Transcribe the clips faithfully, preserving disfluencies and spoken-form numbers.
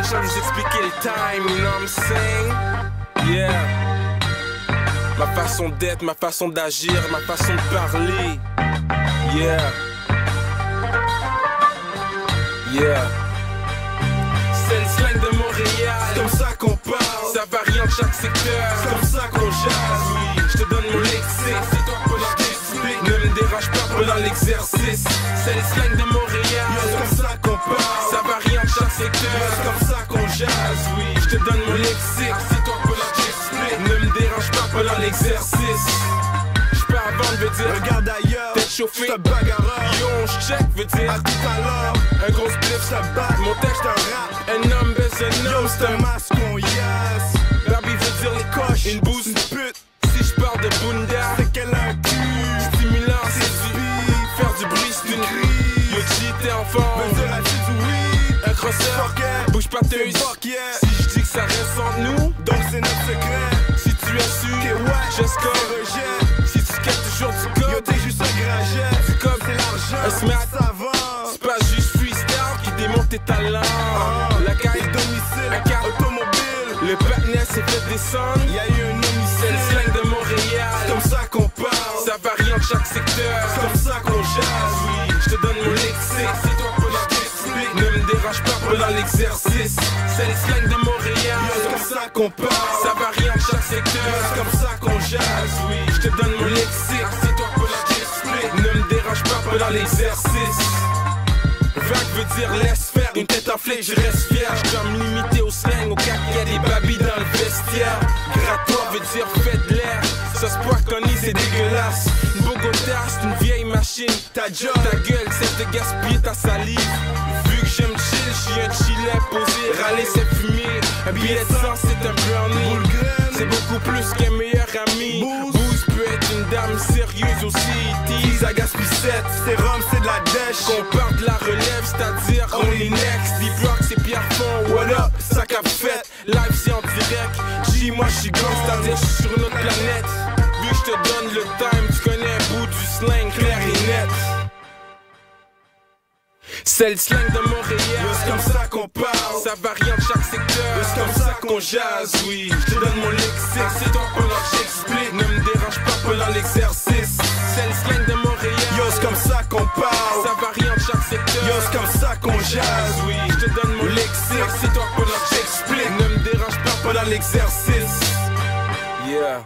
chance de vous expliquer le time, you know what I'm saying? Yeah. Ma façon d'être, ma façon d'agir, ma façon de parler. Yeah. Yeah. C'est le slang de Montréal, c'est comme ça qu'on parle. Ça varie en chaque secteur, c'est comme ça qu'on jase. Oui, je te donne mon lexique, c'est toi pour la t'explique. Ne me dérange pas pendant l'exercice. C'est le slang de Montréal, c'est comme ça qu'on parle. Ça varie en chaque secteur, c'est comme ça qu'on jase. Oui, je te donne mon lexique, c'est toi pour la t'explique. Ne me dérange pas pendant l'exercice. J'peux avant veut dire regarde ailleurs, t'es chauffé, c'est un bagarreur. Yo, j'check veut dire à tout à l'heure. Un gros spliff, ça bat, mon texte un rap. Un homme baisse un homme, c'est un masque, on yes. Barbie veut dire les coches, une bouse, une pute. Si j'parle de bunda, c'est qu'elle a un cul. Stimulant, c'est du beat. Faire du bruit, c'est une crie. Yo, G, t'es en forme. Veut dire du weed. Un crosseur, bouge pas tes fuck yeah. Si j'dis que ça reste entre nous, donc c'est notre secret. Si tu as su, que ouais, je score rejet. Si tu captes toujours du cop, yo, t'es juste un grajet. Du cop, c'est l'argent, un smat, ça va. C'est pas juste freestyle qui démontre tes talents. Uh, la caille domicile, la carte automobile. Le patinet s'est fait descendre, y'a eu un homicide. C'est le slang de Montréal, c'est comme ça qu'on parle. Ça varie en chaque secteur, c'est comme ça qu'on jase. Oui, je te donne mon lexique, c'est toi pour la t'explique. Ne me dérange pas pendant l'exercice. C'est le slang de Montréal, c'est comme ça qu'on parle. Ça varie en chaque secteur, c'est comme ça qu'on jase. Oui, je te donne mon lexique, c'est toi pour la t'explique. Ne me dérange pas pendant l'exercice. Vague veut dire laisse faire, une tête enflée, je reste fier. Je dois me limiter au slang, au cas qu'il y a des babys dans le vestiaire. Grattoir veut dire fais de l'air, ça se poire qu'on y c'est dégueulasse. Une Bogota, c'est une vieille machine. Ta job, ta gueule, cesse de gaspiller ta salive. Vu que j'aime chill, j'suis un chillet posé. Râler c'est fumer, un billet de sang c'est un brownie. C'est beaucoup plus qu'un meilleur ami. Booze peut être une dame sérieuse aussi. Tease à gaspissette, c'est rhum, c'est de la dèche. Qu'on part de la relève, c'est-à-dire on est next. D-Block c'est Pierre Fond, what up, sac à fête. Live c'est en direct, J moi j'suis gone, c'est-à-dire j'suis sur une autre planète. Vu que j'te donne le time, tu connais un bout du slang clair et net. C'est le slang de Montréal, c'est comme ça qu'on parle. Ça varie en chaque secteur, c'est comme ça qu'on jase. Oui, je te donne mon lexique, c'est toi pendant que j'explique. Ne me dérange pas pendant l'exercice. C'est le slang de Montréal, yo c'est comme ça qu'on parle. Ça varie en chaque secteur, yo c'est comme ça qu'on jase. Oui, je te donne mon lexique, c'est toi pendant que j'explique. Ne me dérange pas pendant l'exercice. Yeah.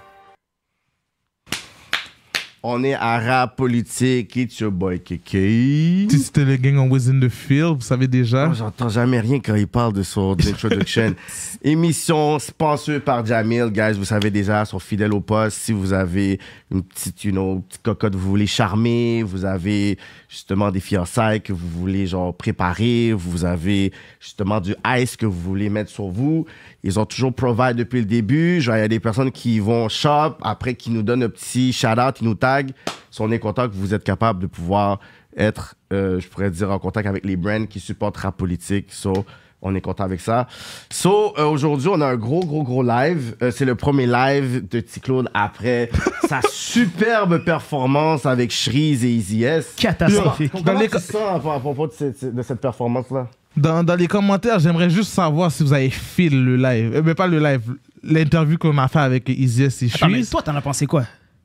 On est à Rap Politique, it's your boy Kéké. Si c'était le gang Always in the Field, vous savez déjà. Oh, j'entends jamais rien quand il parle de son introduction. Émission sponsorisée par Jamil, guys, vous savez déjà, sont fidèles au poste. Si vous avez une petite, you know, petite cocotte, vous voulez charmer, vous avez justement des fiançailles que vous voulez genre préparer, vous avez justement du ice que vous voulez mettre sur vous. Ils ont toujours provide depuis le début. Genre, il y a des personnes qui vont shop, après qui nous donnent un petit shout-out, qui nous tag. So, on est content que vous êtes capable de pouvoir être, euh, je pourrais dire, en contact avec les brands qui supportent Rap Politique. So, on est content avec ça. So, euh, aujourd'hui, on a un gros, gros, gros live. Euh, c'est le premier live de T-Claude après sa superbe performance avec Shreeze et Easy S. Catastrophique. Comment Dans les... tu sens à propos de cette, de cette performance-là? Dans, dans les commentaires, j'aimerais juste savoir si vous avez fait le live. Euh, mais pas le live, l'interview qu'on a fait avec Easy S et Shreeze. Attends, mais toi, t'en as pensé quoi?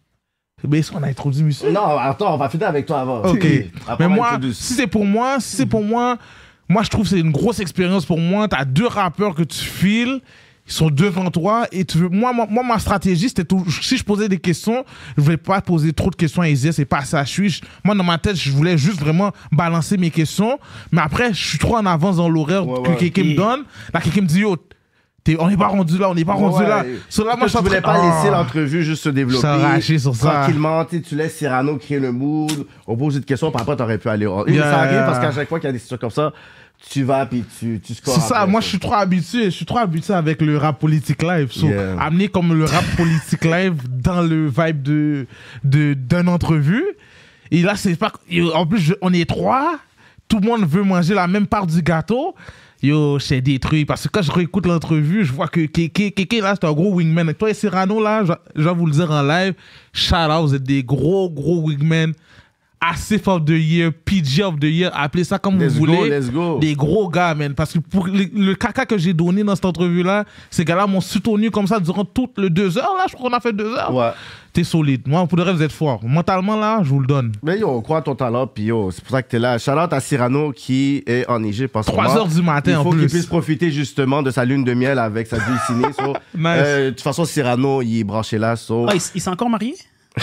Mais est-ce qu'on a introduit monsieur? Non, attends, on va finir avec toi avant. Ok. Après, mais moi, si c'est pour moi, si c'est pour moi, moi je trouve que c'est une grosse expérience pour moi. T'as deux rappeurs que tu files, ils sont devant toi et tu veux. Moi, moi, moi ma stratégie, c'était tout. Si je posais des questions, je voulais pas poser trop de questions à Easy S et pas ça. Je suis, moi dans ma tête, je voulais juste vraiment balancer mes questions. Mais après, je suis trop en avance dans l'horaire ouais, que ouais. quelqu'un me donne. Là, quelqu'un me dit yo. On n'est pas rendu là, on n'est pas rendu ouais, là. So, là moi, je ne voulais pas laisser oh, l'entrevue juste se développer. S'arracher sur ça. Tranquillement, tu laisses Cyrano créer le mood, on pose une question, puis après, tu aurais pu aller. Yeah, ça arrive yeah. Parce qu'à chaque fois qu'il y a des situations comme ça, tu vas puis tu, tu scores. C'est ça, après, moi ça. je suis trop habitué, je suis trop habitué avec le Rap Politique Live. So, yeah. Amener comme le Rap Politique Live dans le vibe de, de, d'une entrevue. Et là, c'est pas. En plus, je, on est trois, tout le monde veut manger la même part du gâteau. Yo, c'est détruit. Parce que quand je réécoute l'entrevue, je vois que Kéké, là, c'est un gros wingman. Et toi et Cyrano, là, je, je vais vous le dire en live, shout out, vous êtes des gros, gros wingmen Asif of the Year, P G of the Year, appelez ça comme let's vous go, voulez. Let's go. Des gros gars, man. Parce que pour le, le caca que j'ai donné dans cette entrevue-là, ces gars-là m'ont soutenu comme ça durant toutes les deux heures. Là, je crois qu'on a fait deux heures. Ouais. T'es solide. Moi, pour le reste, vous êtes fort. Mentalement, là, je vous le donne. Mais yo, on croit à ton talent, puis yo, c'est pour ça que t'es là. Shout-out à Cyrano qui est en Égypte en ce moment. trois heures du matin, en Il faut plus. qu'il puisse profiter justement de sa lune de miel avec sa dulcinée. So, Nice. euh, de toute façon, Cyrano, il est branché là. So... Ah, il, il s'est encore marié?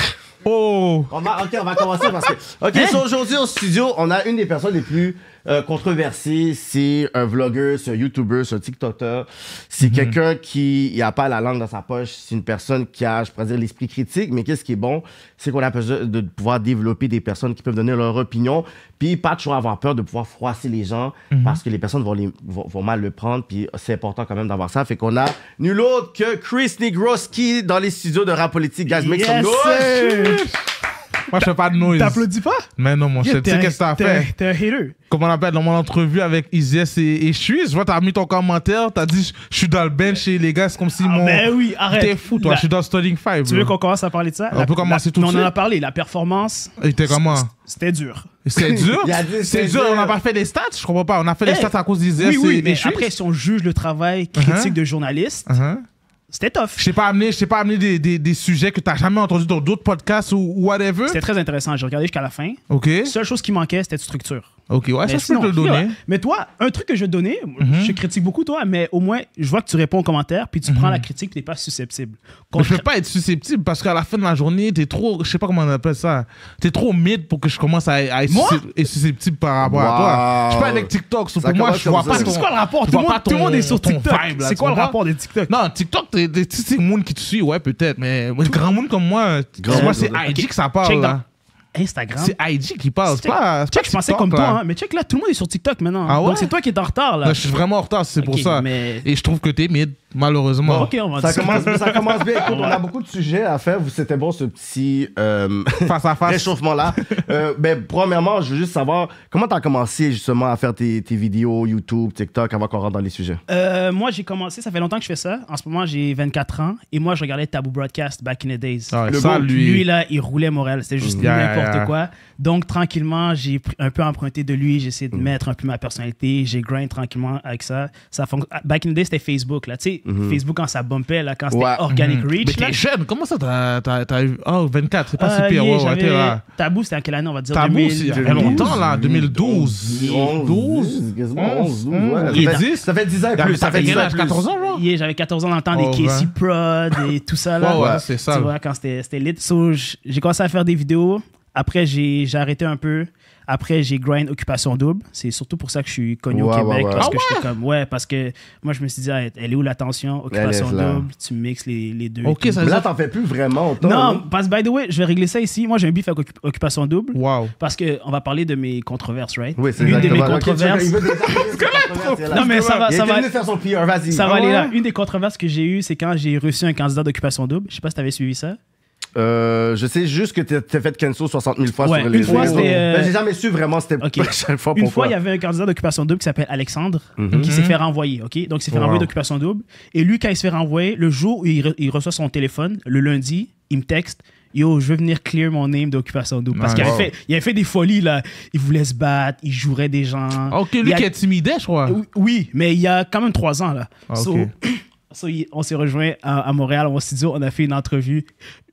Oh! On va, ok, on va commencer parce que. Ok, Hein? so aujourd'hui au studio, on a une des personnes les plus euh, controversées. C'est un vlogueur, c'est un YouTuber, c'est un TikToker. C'est Mhm. quelqu'un qui n'a pas la langue dans sa poche. C'est une personne qui a, je pourrais dire, l'esprit critique. Mais qu'est-ce qui est bon, c'est qu'on a besoin de pouvoir développer des personnes qui peuvent donner leur opinion. Puis pas toujours avoir peur de pouvoir froisser les gens Mhm. parce que les personnes vont, les, vont, vont mal le prendre. Puis c'est important quand même d'avoir ça. Fait qu'on a nul autre que Chris Negroski dans les studios de Rap Politique. Guys, make some Yes, noise! sir. Moi, je fais pas de noise. T'applaudis pas? Mais non, mon Yeah, cher, tu sais t'es qu'est-ce que un- t'as t'es un- fait? T'es un hater. Comme on appelle dans mon entrevue avec Izies et, et Chuis, je vois, t'as mis ton commentaire, t'as dit, je suis dans le bench et les gars, c'est comme si Ah, mon. ben oui, arrête. T'es fou, toi, La- je suis dans Starting Five. Tu veux qu'on commence à parler de ça? On peut commencer tout de On en suite. a parlé, la performance. Il était comment? C'était dur. C'est dur? Il a dit, C'est c'est dur, dur. on n'a pas fait les stats? Je comprends pas. On a fait les Hey. stats à cause d'Izies Oui, oui, et mais et Chuis. après, si on juge le travail critique Uh-huh. de journaliste, Uh-huh. c'était tough. Je t'ai pas amené, je t'ai pas amené des, des, des sujets que t'as jamais entendus dans d'autres podcasts ou whatever. C'était très intéressant. J'ai regardé jusqu'à la fin. Ok. La seule chose qui manquait, c'était de structure. Ok, ouais, ça, Mais je peux sinon, te le donner. ouais. Mais toi, un truc que je vais te donner, Mhm. je critique beaucoup toi, mais au moins, je vois que tu réponds aux commentaires, puis tu prends la critique, puis t'es pas susceptible. Mais je peux Contra- pas être susceptible parce qu'à la fin de la journée, t'es trop, je sais pas comment on appelle ça, t'es trop mid pour que je commence à, à être Moi? suscept- être susceptible par rapport à Wow. toi. Je suis pas avec TikTok, so Ça pour moi, commence je vois comme pas ça. ton... C'est quoi le rapport? je Tout le vois monde, pas tout le monde est sur ton TikTok. vibe, là, C'est tu quoi le comprends? rapport de TikTok? Non, TikTok, t'es- t'es- si c'est le monde qui te suit, ouais, peut-être, mais le grand monde comme moi, Grand moi, monde, c'est ouais. I G que ça parle, Check là. dans Instagram. C'est I G qui parle, c'est Check, pas, c'est check, pas je pensais TikTok, comme là. toi, hein, mais check là, tout le monde est sur TikTok maintenant. Ah ouais? Donc c'est toi qui es en retard là. Là, je suis vraiment en retard, c'est pour Ok, ça. mais- Et je trouve que t'es mid, malheureusement. Ok, on va Ça dire commence, ça commence bien. Écoute, on a beaucoup de sujets à faire. Vous, c'était bon ce petit euh, Face à face. réchauffement-là. Euh, ben, premièrement, je veux juste savoir comment tu as commencé justement à faire tes, tes vidéos YouTube, TikTok, avant qu'on rentre dans les sujets. Euh, moi, j'ai commencé, ça fait longtemps que je fais ça. En ce moment, j'ai vingt-quatre ans et moi, je regardais Taboo Broadcast back in the days. Ah, Le ça, beau, lui. Lui, là, il roulait Montréal. C'était juste Yeah, n'importe yeah. quoi. Donc, tranquillement, j'ai pr- un peu emprunté de lui. J'ai essayé de mettre un peu ma personnalité. J'ai grind tranquillement avec ça. ça fonc- Back in the day, c'était Facebook. Là. Tu sais, Facebook, quand ça bumpait, là, quand c'était Ouais. Organic Mais Reach. t'es là. jeune, comment ça t'as, t'as, t'as eu. Oh, vingt-quatre, c'est pas Euh, si pire. yeah, Ouais, ouais, t'es j'avais- là. Tabou, c'était à quelle année, on va dire Tabou, deux mille, c'est il y a deux mille longtemps, là, deux mille douze. douze, quasiment onze, douze, ouais. Et Ça fait- dix? Ça fait dix ans et plus. Ça fait quel dix ans et âge, plus. quatorze ans, genre? Yeah, j'avais quatorze ans dans le temps Oh, des Casey ouais. Prod et tout ça. Là. Ouais, ouais, c'est ça. Tu vois, quand c'était c'était lit. So, j- j'ai commencé à faire des vidéos. Après, j'ai j'ai arrêté un peu. Après, j'ai grind Occupation Double. C'est surtout pour ça que je suis connu Ouais, au Québec. ouais, ouais. Parce Ah que j'étais comme, ouais, parce que moi, je me suis dit, ah, elle est où l'attention? Occupation Elle est là. Double, tu mixes les, les deux. et Ok, tout. ça Mais veut là, dire. t'en fais plus vraiment autant. Non, hein. parce que, by the way, je vais régler ça ici. Moi, j'ai un beef avec Occup- Occupation Double. Waouh. Parce qu'on va parler de mes controverses, right? Oui, c'est Une de mes exactement. Ok, tu veux- controverses. il veut des- controverses, là. Non, mais ça va, Il ça était va, venu faire son P R, vas-y. ça va Ah aller ouais? là. Une des controverses que j'ai eues, c'est quand j'ai reçu un candidat d'Occupation Double. Je sais pas si tu avais suivi ça. Euh, je sais juste que t'es t'es fait cancel soixante mille fois Ouais, sur une les fois, réseaux. c'était, euh, Mais j'ai jamais su vraiment c'était Ok. chaque fois Une pourquoi. fois, il y avait un candidat d'Occupation Double qui s'appelle Alexandre, Mhm. qui s'est fait renvoyer, OK? Donc, il s'est fait Wow. renvoyer d'Occupation Double. Et lui, quand il se fait renvoyer, le jour où il, re- il reçoit son téléphone, le lundi, il me texte « Yo, je veux venir clear mon name d'Occupation Double. » Parce Nice. qu'il avait, Wow. fait, il avait fait des folies, là. Il voulait se battre, il jouerait des gens. Ok, Il lui a- qui intimidait, je crois. Oui, Oui, mais il y a quand même trois ans, là. Ah, So, ok. so, il- on s'est rejoint à, à Montréal, au studio, on a fait une entrevue.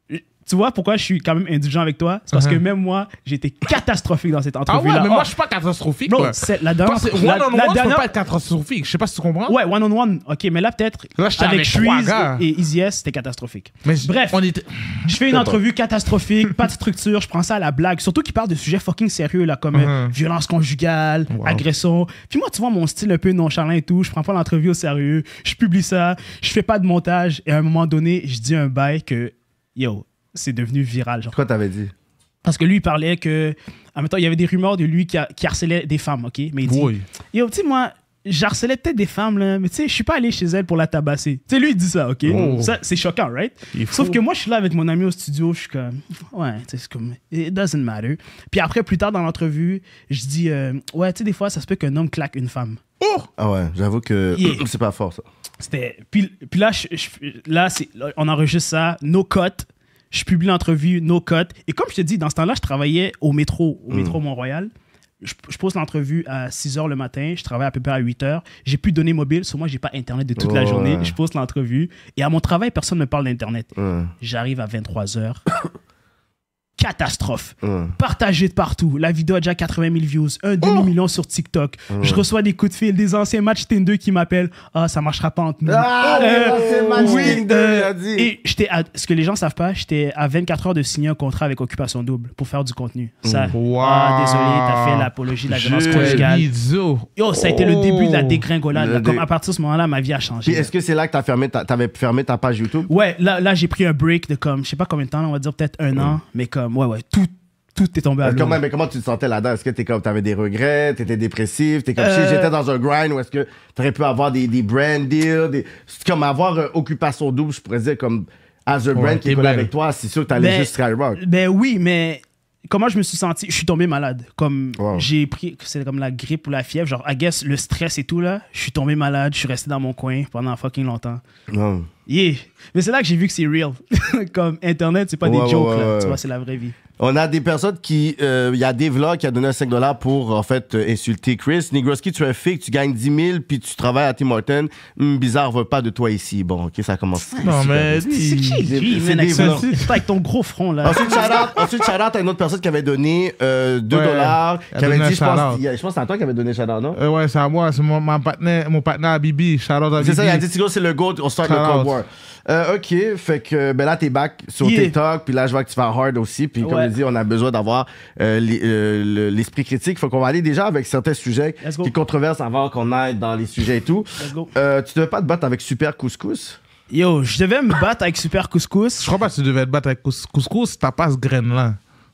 Tu vois pourquoi je suis quand même indulgent avec toi? C'est parce Uh-huh. que même moi, j'étais catastrophique dans cette Ah entrevue-là. ouais, mais Oh, moi, je suis pas catastrophique. bro, quoi. c'est la dernière... Toi, c'est- la- one on la one, je peux dernière- pas être catastrophique. Je sais pas si tu comprends. Ouais, one on one. Ok, mais là, peut-être, Là, j'étais avec avec trois Shreeze gars. et Easy S, c'était catastrophique. Mais je- Bref. on était. Je fais une entrevue catastrophique, pas de structure, je prends ça à la blague. Surtout qu'il parle de sujets fucking sérieux, là, comme euh, Mhm. violence conjugale, Wow. agression. Puis moi, tu vois, mon style un peu nonchalant et tout, je prends pas l'entrevue au sérieux, je publie ça, je fais pas de montage. Et à un moment donné, je dis un bail que, yo, c'est devenu viral. Genre. Quoi t'avais dit? Parce que lui, il parlait que, en même temps, il y avait des rumeurs de lui qui, a- qui harcelait des femmes, ok? Mais il dit, Oui. yo, tu sais, moi, j'harcelais peut-être des femmes, là, mais tu sais, je suis pas allé chez elle pour la tabasser. Tu sais, lui, il dit ça, ok? Oh. Ça, c'est choquant, right? Il est Sauf fou. que moi, je suis là avec mon ami au studio, je suis comme, ouais, tu sais, c'est comme, it doesn't matter. Puis après, plus tard dans l'entrevue, je dis, euh, ouais, tu sais, des fois, ça se peut qu'un homme claque une femme. Oh! Ah ouais, j'avoue que Yeah. c'est pas fort ça. C'était. Puis, puis là, je- je- là c'est, là, on enregistre ça, no cut. je publie l'entrevue, no cut. Et comme je te dis, dans ce temps-là, je travaillais au métro, au Mm. métro Mont-Royal. Je, je pose l'entrevue à six heures le matin, je travaille à peu près à huit heures. J'ai plus de données mobiles, sur moi, j'ai pas Internet de toute la Ouais. journée. Je pose l'entrevue. Et à mon travail, personne ne me parle d'Internet. Ouais. J'arrive à vingt-trois heures. Catastrophe. Ouais. Partagé de partout. La vidéo a déjà quatre-vingt mille views, un demi-million sur TikTok. Je reçois des coups de fil, des anciens matchs Tinder qui m'appellent. Ah, ça marchera pas entre nous. Ah, Euh, c'est match oui, Tinder, euh, il a dit. Et j'étais à- ce que les gens savent pas, j'étais à vingt-quatre heures de signer un contrat avec Occupation Double pour faire du contenu. Ça, Wow. ah, désolé, t'as fait l'apologie de la violence Je- conjugale. Idiot. Yo, ça a été le début de la Oh. dégringolade. Le là. Comme dé- à partir de ce moment-là, ma vie a Puis changé. est-ce que c'est là que t'as fermé ta, t'avais fermé ta page YouTube? Ouais, là, là j'ai pris un break de comme, je sais pas combien de temps, là, on va dire peut-être un an, mais comme, ouais, ouais, tout, tout est tombé à l'eau. Comment, mais comment tu te sentais là-dedans? Est-ce que t'es comme, t'avais des regrets? T'étais dépressif? T'es comme, Euh, si j'étais dans un grind ou est-ce que t'aurais pu avoir des, des brand deals? Des... C'est comme avoir euh, Occupation Double, je pourrais dire, comme, as a brand Ouais, qui t'es colle belle. avec toi, c'est sûr que t'allais Ben, juste skyrock. Ben oui, mais comment je me suis senti? Je suis tombé malade. Comme Wow. j'ai pris, c'est comme la grippe ou la fièvre, genre, I guess, le stress et tout, là. Je suis tombé malade, je suis resté dans mon coin pendant fucking longtemps. Non. Yeah. Mais c'est là que j'ai vu que c'est real. Comme Internet, c'est pas Ouais, des jokes, ouais, ouais, là. ouais. Tu vois, c'est la vraie vie. On a des personnes qui... euh, Il y a Dave là qui a donné un cinq dollars pour, en fait, euh, insulter Chris. Negroski, tu es fake, tu gagnes dix mille, puis tu travailles à Tim Hortons. Hum, bizarre, veut pas de toi ici. Bon, OK, ça commence. Non, mais C'est qui, c'est- lui, c'est man, avec, des son- blancs. c'est avec ton gros front, là. Ensuite, shout-out ensuite, shout-out à une autre personne qui avait donné euh, deux dollars. il a Qui avait donné un dit, je pense, shout-out. il y a- je pense que c'est à toi qui avait donné shout-out, non? Euh, ouais, c'est à moi, c'est mon, ma partenaire, mon partenaire à Bibi. Shout out à Bibi. C'est ça, il a dit, Tigo, c'est le GOAT, on start le Shout-out. Cold War. Euh, OK, fait que ben là, t'es back sur Yeah. TikTok, puis là, je vois que tu fais hard aussi. Puis comme Ouais. je dis, on a besoin d'avoir euh, les- euh, le- l'esprit critique. Faut qu'on va aller déjà avec certains sujets Let's go. qui controversent avant qu'on aille dans les sujets et tout. Let's go. Euh, tu devais pas te battre avec Super Couscous? Yo, je devais me battre avec Super Couscous. Je crois pas que tu devais te battre avec Cous- Couscous, t'as pas ce graine-là.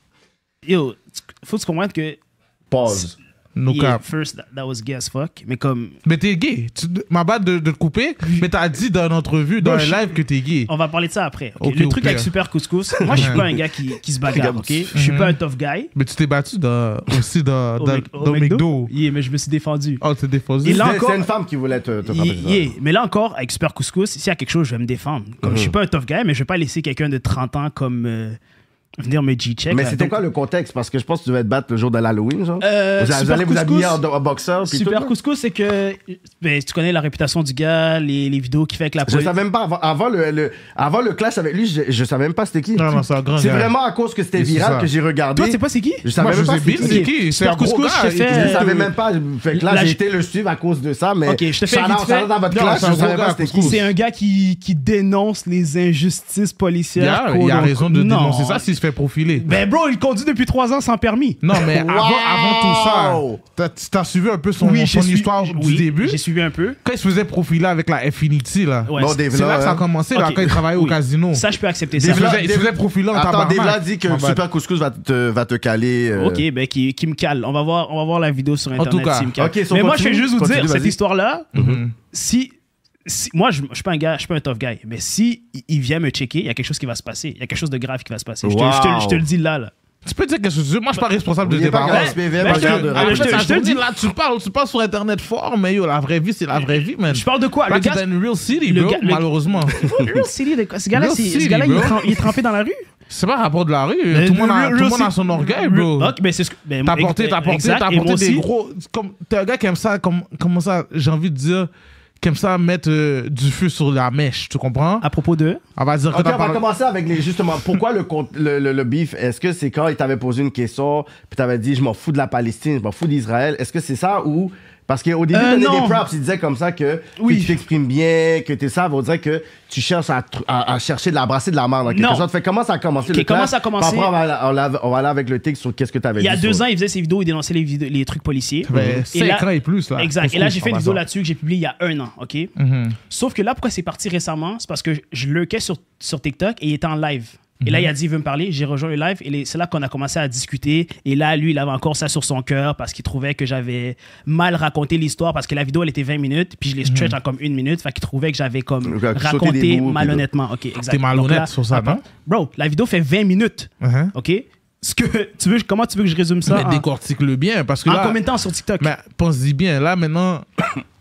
Yo, faut que tu comprennes que. Pause. No Yeah, cap. first, that, that was gay as fuck. Mais comme. Mais t'es gay. Tu, ma batte de, de te couper, mais t'as dit dans une entrevue, dans Non, un je- live que t'es gay. On va parler de ça après. ok? Ok, le au truc pire. avec Super Couscous, moi je suis pas un gars qui, qui se bagarre, ok? Je suis pas un tough guy. Mais tu t'es battu dans, aussi dans, Au dans, Mc- au dans McDo. Yeah, mais je me suis défendu. Oh, t'es défendu. Et là C'est encore- c'est une femme qui voulait te, te frapper. Yeah, yeah. Mais là encore, avec Super Couscous, s'il y a quelque chose, je vais me défendre. Comme je suis pas un tough guy, mais je vais pas laisser quelqu'un de trente ans comme euh, venir me G-check. Mais là. c'était Donc, quoi le contexte? Parce que je pense que tu devais te battre le jour de l'Halloween, genre. Euh, vous, vous Super allez vous Couscous- habiller en, en boxeur. puis Super tout, là? Couscous, c'est que ben, tu connais la réputation du gars, les, les vidéos qu'il fait avec la Je police. savais même pas, avant, avant le, le- avant le clash avec lui, je, je savais même pas c'était qui. Non, non, c'est un grand C'est gars. vraiment à cause que c'était Et c'est viral ça. que j'ai regardé. Toi, tu sais pas c'est qui? Je savais Moi, même je pas sais c'est bien qui. c'est Ok. qui. C'est Super un gros Couscous, gars. je te fais- Je savais même pas. Fait que là, Là, j'ai je- été le suivre à cause de ça, mais. Ok, je te fais shout vite out, fait. shout out dans votre Non, clash, c'est un je savais gros pas gars, c'était Couscous. qui. C'est un gars qui, qui dénonce les injustices Il policières. y a, qu'on- il a raison de Non. dénoncer ça s'il se fait profiler. Ben bro, il conduit depuis trois ans sans permis. Non, mais avant, avant tout ça, Wow. t'as- t'as suivi un peu son, Oui, j'ai son suivi- histoire oui, du début. J'ai suivi un peu. Quand il se faisait profiler avec la Infinity, là. Ouais, Bon, c'est- Dave C'est là que ça a hein. commencé, là, Ok. quand il travaillait au Oui. casino. Ça, je peux accepter ça. Il se Dave- faisait, il se faisait profiler en Attends, tabarnak. Dave là dit que Ma bad. Super Couscous va te, va te caler. euh, Ok, ben qui, qui me cale. On va voir, on va voir la vidéo sur internet. tout cas. s'il me cale. Ok, so mais moi, continue, je vais juste vous continue, dire cette vas-y. histoire-là. Mhm. Si, si moi, je, je suis pas un gars, je suis pas un tough guy, mais si il- il vient me checker, il y a quelque chose qui va se passer. Il y a quelque chose de grave qui va se passer. Je, te, je, te, je te le dis là, là. Tu peux dire que je suis. Moi, je suis pas responsable de Il tes est pas paroles. grave, S P V M, Ben, regarde, je- regarde. Après, je te- ça, je te le dis. là, tu parles, tu parles sur Internet fort, mais yo, la vraie vie, c'est la vraie vie, man. Je parle de quoi? Là, Le t'es gars. dans une real city, le bro, gars- le- malheureusement. Real City, de quoi? Ce gars-là, Real c'est- ce City, gars-là, il, est bro. trem- il est trempé dans la rue. C'est pas rapport de la rue. Mais Tout le monde a, real- tout le real monde a City- son orgueil, bro. Ok, ben c'est ce que. ben, T'as moi, porté, t'as porté, exact, t'as et moi porté des aussi. gros. Comme, t'es un gars qui aime ça, comme, comment ça, j'ai envie de dire, qui aime ça mettre euh, du feu sur la mèche, tu comprends? À propos de. On va dire que Ok, t'as on va parlé- commencer avec les. Justement, pourquoi le, con- le, le, le beef? Est-ce que c'est quand il t'avait posé une question, puis t'avais dit, je m'en fous de la Palestine, je m'en fous d'Israël? Est-ce que c'est ça ou. Parce qu'au début, Euh, tu donnais non. des props, il disait comme ça que, Oui. que tu t'exprimes bien, que t'es ça, on dirait que tu cherches à, tr- à, à chercher de la brasser de la merde en quelque Non. sorte. Fait comment ça a commencé Ok, le comment clash? ça a commencé? Puis après, on va, on va- on va aller avec le texte sur qu'est-ce que t'avais Il dit. y a sur- deux ans, il faisait ses vidéos, il dénonçait les, vidéos, les trucs policiers. Ben, Et là- cinq ans et plus, là. Exact. Et là, j'ai fait une vidéo là là-dessus que j'ai publiée il y a un an, OK? Mhm. Sauf que là, pourquoi c'est parti récemment? C'est parce que je lurkais sur, sur TikTok et il était en live. Et là, il a dit, il veut me parler. J'ai rejoint le live et les- c'est là qu'on a commencé à discuter. Et là, lui, il avait encore ça sur son cœur parce qu'il trouvait que j'avais mal raconté l'histoire parce que la vidéo, elle était vingt minutes. Puis je l'ai stretch en comme une minute. Fait qu'il trouvait que j'avais comme Donc, sauter des raconté bouts, puis malhonnêtement. OK, exact. T'es malhonnête Donc là, sur ça, attends. non? Bro, la vidéo fait vingt minutes. Mhm. OK? Ce que, tu veux, comment tu veux que je résume ça? Mais en, décortique-le bien, parce que en là. combien de temps sur TikTok? Mais pense-y bien, là, maintenant,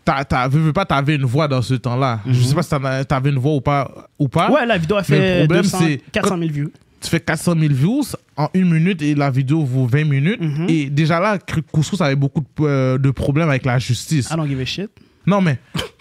t'as, t'as, veux, veux pas, t'avais une voix dans ce temps-là. Mm-hmm. Je sais pas si t'avais une voix ou pas. Ou pas. Ouais, la vidéo a fait le problème, deux cents, c'est quatre cent mille views. Tu fais quatre cent mille views en une minute et la vidéo vaut vingt minutes. Mm-hmm. Et déjà là, Couscous avait beaucoup de, euh, de problèmes avec la justice. I don't give a shit. Non, mais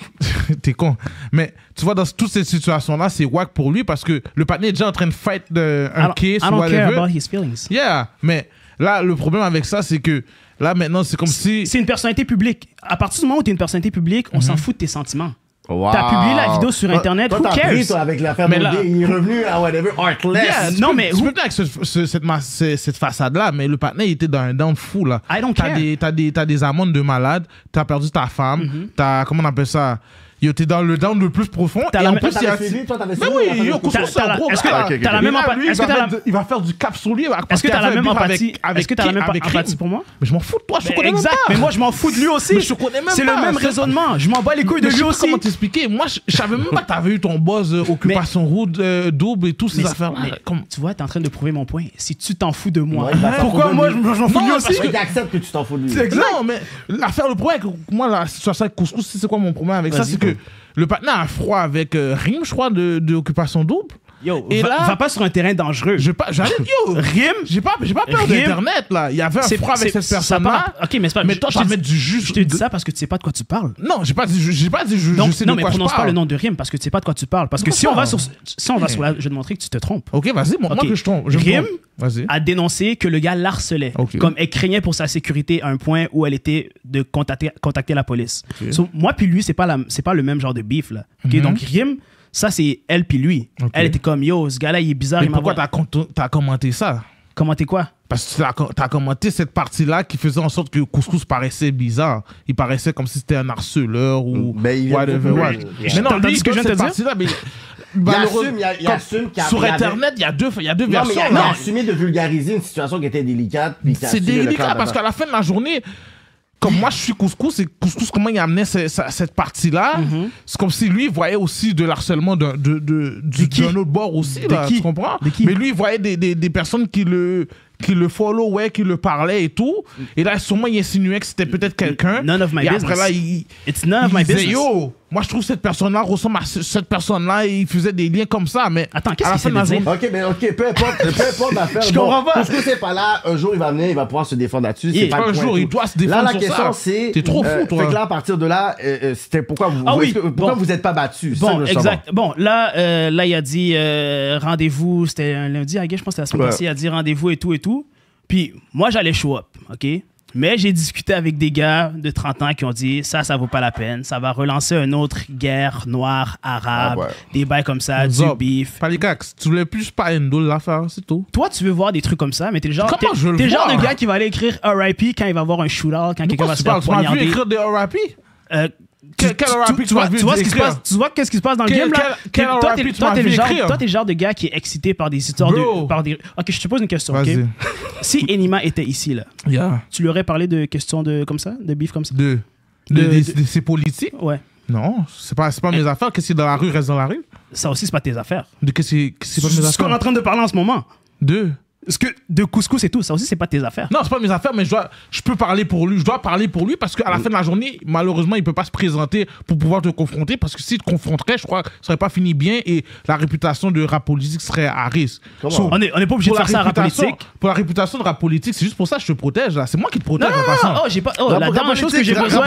t'es con. Mais tu vois, dans toutes ces situations-là, c'est wack pour lui parce que le partenaire est déjà en train de fight de, un case. I don't care about his feelings. Yeah, mais là, le problème avec ça, c'est que là, maintenant, c'est comme si... C'est une personnalité publique. À partir du moment où t'es une personnalité publique, on mm-hmm. s'en fout de tes sentiments. Wow. T'as publié la vidéo sur Internet, toi, who t'as cares? pris, toi, avec l'affaire de là... il est revenu à whatever, artless. Yeah, non, peux, mais... Tu peux avec ce, ce, cette, cette, cette façade-là, mais le partenaire, il était dans un down fou, là. I don't t'as care. Des, t'as, des, t'as des amendes de malade, t'as perdu ta femme, mm-hmm. t'as... Comment on appelle ça? Yo, t'es dans le down le plus profond. T'as et la en même... plus, il y a... suivi, toi, t'avais suivi. Mais oui, yo, Couscous, c'est un gros Est-ce que gars. t'as la même empathie? Est-ce que t'as la... Il va faire du cap sur lui. Est-ce que t'as la même empathie? Est-ce que t'as la même empathie pour moi? Mais je m'en fous de toi, je te connais exact, même pas. Mais moi, je m'en fous de lui aussi. Mais je te connais même pas. C'est le même raisonnement. Je m'en bats les couilles de lui aussi. Comment t'expliquer? Moi, je savais même pas que t'avais eu ton buzz Occupation Route, double et tous ces affaires-là. Tu vois, t'es en train de prouver mon point. Si tu t'en fous de moi, pourquoi moi, je m'en fous de lui aussi? Il accepte que tu t'en fous de lui. Non, mais l'affaire, le problème avec moi, la situation avec Couscous, c'est quoi mon problème avec ça? C'est que le partenaire a froid avec euh, Rim, je crois, de, de Occupation Double. Yo, et va, là, va pas sur un terrain dangereux. Je pas, j'allais yo, Rim, j'ai pas, j'ai pas peur d'Internet là. Il y avait un froid avec cette personne-là. Ok, mais c'est pas. Mais toi, tu vas mettre du jus. Je te dis ça parce que tu sais pas de quoi tu parles. Non, j'ai pas dit, j'ai pas dit, je, Donc, je sais non, de mais quoi je parle. prononce pas le nom de Rim parce que tu sais pas de quoi tu parles. Parce que si on va sur, si on va sur la, je vais te montrer que tu te trompes. Ok, vas-y, moi que je trompe. Rim a dénoncé que le gars l'harcelait, comme elle craignait pour sa sécurité à un point où elle était de contacter, contacter la police. So, moi puis lui, c'est pas la, c'est pas le même genre de beef là. Ok, donc Rim. Ça, c'est elle puis lui. Okay. Elle était comme, yo, ce gars-là, il est bizarre. Mais il pourquoi t'as, t'as commenté ça? Commenté quoi? Parce que t'as, t'as commenté cette partie-là qui faisait en sorte que Couscous paraissait bizarre. Il paraissait comme si c'était un harceleur ou ben, whatever. Ouais. Mais non, lui, ce que je viens de te dire... Mais, il assume, il, il assume qu'il y a, sur Internet, il y a deux, il y a deux non, versions. Mais il a, il a assumé de vulgariser une situation qui était délicate. C'est délicat parce qu'à la fin de la journée... Comme moi, je suis Couscous, et Couscous, comment il amenait ce, ce, cette partie-là, mm-hmm. c'est comme si lui, il voyait aussi de l'harcèlement d'un, de, de, de, d'un autre bord aussi, là, tu comprends? Mais lui, il voyait des, des, des personnes qui le, qui le followaient, qui le parlaient et tout. Et là, sûrement, il insinuait que c'était peut-être quelqu'un. None of my et business. Après, là, il, It's none of il my disait, business. Yo, moi, je trouve cette personne-là ressemble à cette personne-là, et il faisait des liens comme ça, mais... Attends, qu'est-ce qu'il s'est dit? Ok, mais ok, peu importe, peu importe l'affaire. Je comprends pas. Couscous c'est pas là, un jour, il va venir, il va pouvoir se défendre là-dessus. C'est pas un jour, il doit se défendre. Là, la question, c'est... T'es trop fou, toi. Fait que là, à partir de là, c'était pourquoi vous ah oui, pourquoi bon. vous n'êtes pas battu? Bon, exact. Bon, là, euh, là, il a dit euh, rendez-vous, c'était un lundi, je pense que c'était la semaine passée, il a dit rendez-vous et tout et tout. Puis moi, j'allais show up, OK? Mais j'ai discuté avec des gars de trente ans qui ont dit ça, ça vaut pas la peine. Ça va relancer une autre guerre noire, arabe, ah ouais. des bails comme ça, Zop. Du beef. Palikax, tu voulais plus pas Endo l'affaire, c'est tout. Toi, tu veux voir des trucs comme ça, mais t'es le genre, t'es, t'es le genre de gars qui va aller écrire R I P quand il va avoir un shootout, quand quelqu'un va se faire poignarder. Tu m'as vu écrire des R I P? Euh, Quel, quel R I P tu, tu, vois, tu, vois ce qui se passe, tu vois qu'est-ce qui se passe dans le quel, game là? Quel, quel toi, t'es, t'es, toi, t'es le genre, toi, t'es le genre de gars qui est excité par des histoires Bro. de. Par des... Ok, je te pose une question. Okay? Si Enima était ici là, yeah. tu lui aurais parlé de questions de comme ça, de beef comme ça? De. De, de, de, de, de ces politiques? Ouais. Non, c'est pas, c'est pas mes affaires. Qu'est-ce qui est dans la rue reste dans la rue? Ça aussi, c'est pas tes affaires. De qu'est-ce qui c'est pas mes affaires? Ce qu'on est en train de parler en ce moment. De. Ce que de couscous et tout, ça aussi c'est pas tes affaires. Non, c'est pas mes affaires, mais je dois, je peux parler pour lui. Je dois parler pour lui parce qu'à la fin de la journée, malheureusement, il peut pas se présenter pour pouvoir te confronter parce que s'il te confronterait, je crois que ça serait pas fini bien et la réputation de rap politique serait à risque. So, on est, on est pas obligé de faire ça à rap politique. Pour la réputation de rap politique, c'est juste pour ça que je te protège là. C'est moi qui te protège. Non, non, non, oh, j'ai pas. Oh, la dernière chose que j'ai besoin,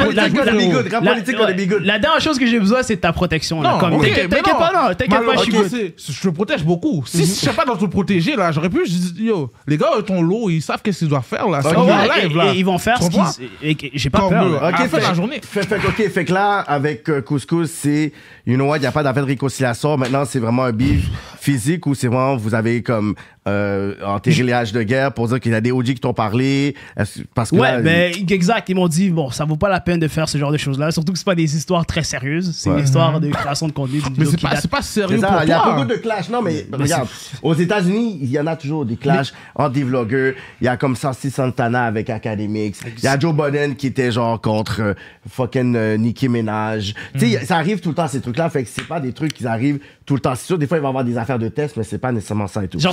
la dernière chose que j'ai besoin, c'est de ta protection. Non, comme okay, t'inquiète pas, non, t'inquiète pas, je suis good. Je te protège beaucoup. Si je sais pas dans te protéger là, j'aurais pu, yo, les gars. Ton lot, ils savent qu'est-ce qu'ils doivent faire là. Okay. Ouais, live, là. Et, et ils vont faire ce qu'ils. J'ai pas Comme peur. Là. Ok, fait, la journée. Fait, fait, ok, fait que là, avec euh, Couscous, c'est, you know what, il n'y a pas d'affaire de réconciliation. Maintenant, c'est vraiment un beef physique ou c'est vraiment, vous avez comme euh, enterré les haches de guerre pour dire qu'il y a des O G qui t'ont parlé. Parce que ouais, là, ben, il... exact. Ils m'ont dit, bon, ça vaut pas la peine de faire ce genre de choses-là. Surtout que c'est pas des histoires très sérieuses. C'est ouais. une histoire de création de contenu. Mais c'est pas, date... pas sérieux. Ça, pour il y a beaucoup de clashs. Non, mais, mais regarde, aux États-Unis, il y en a toujours des clashs mais... entre des vlogueurs. Il y a comme Sansi Santana avec Academics. Il y a Joe Budden qui était genre contre euh, fucking euh, Nicki Minaj. Mm. Tu sais, ça arrive tout le temps ces trucs-là. Fait que c'est pas des trucs qui arrivent tout le temps. C'est sûr, des fois, il va y avoir des affaires de test, mais c'est pas nécessairement ça et tout. Genre, c'est pas un beef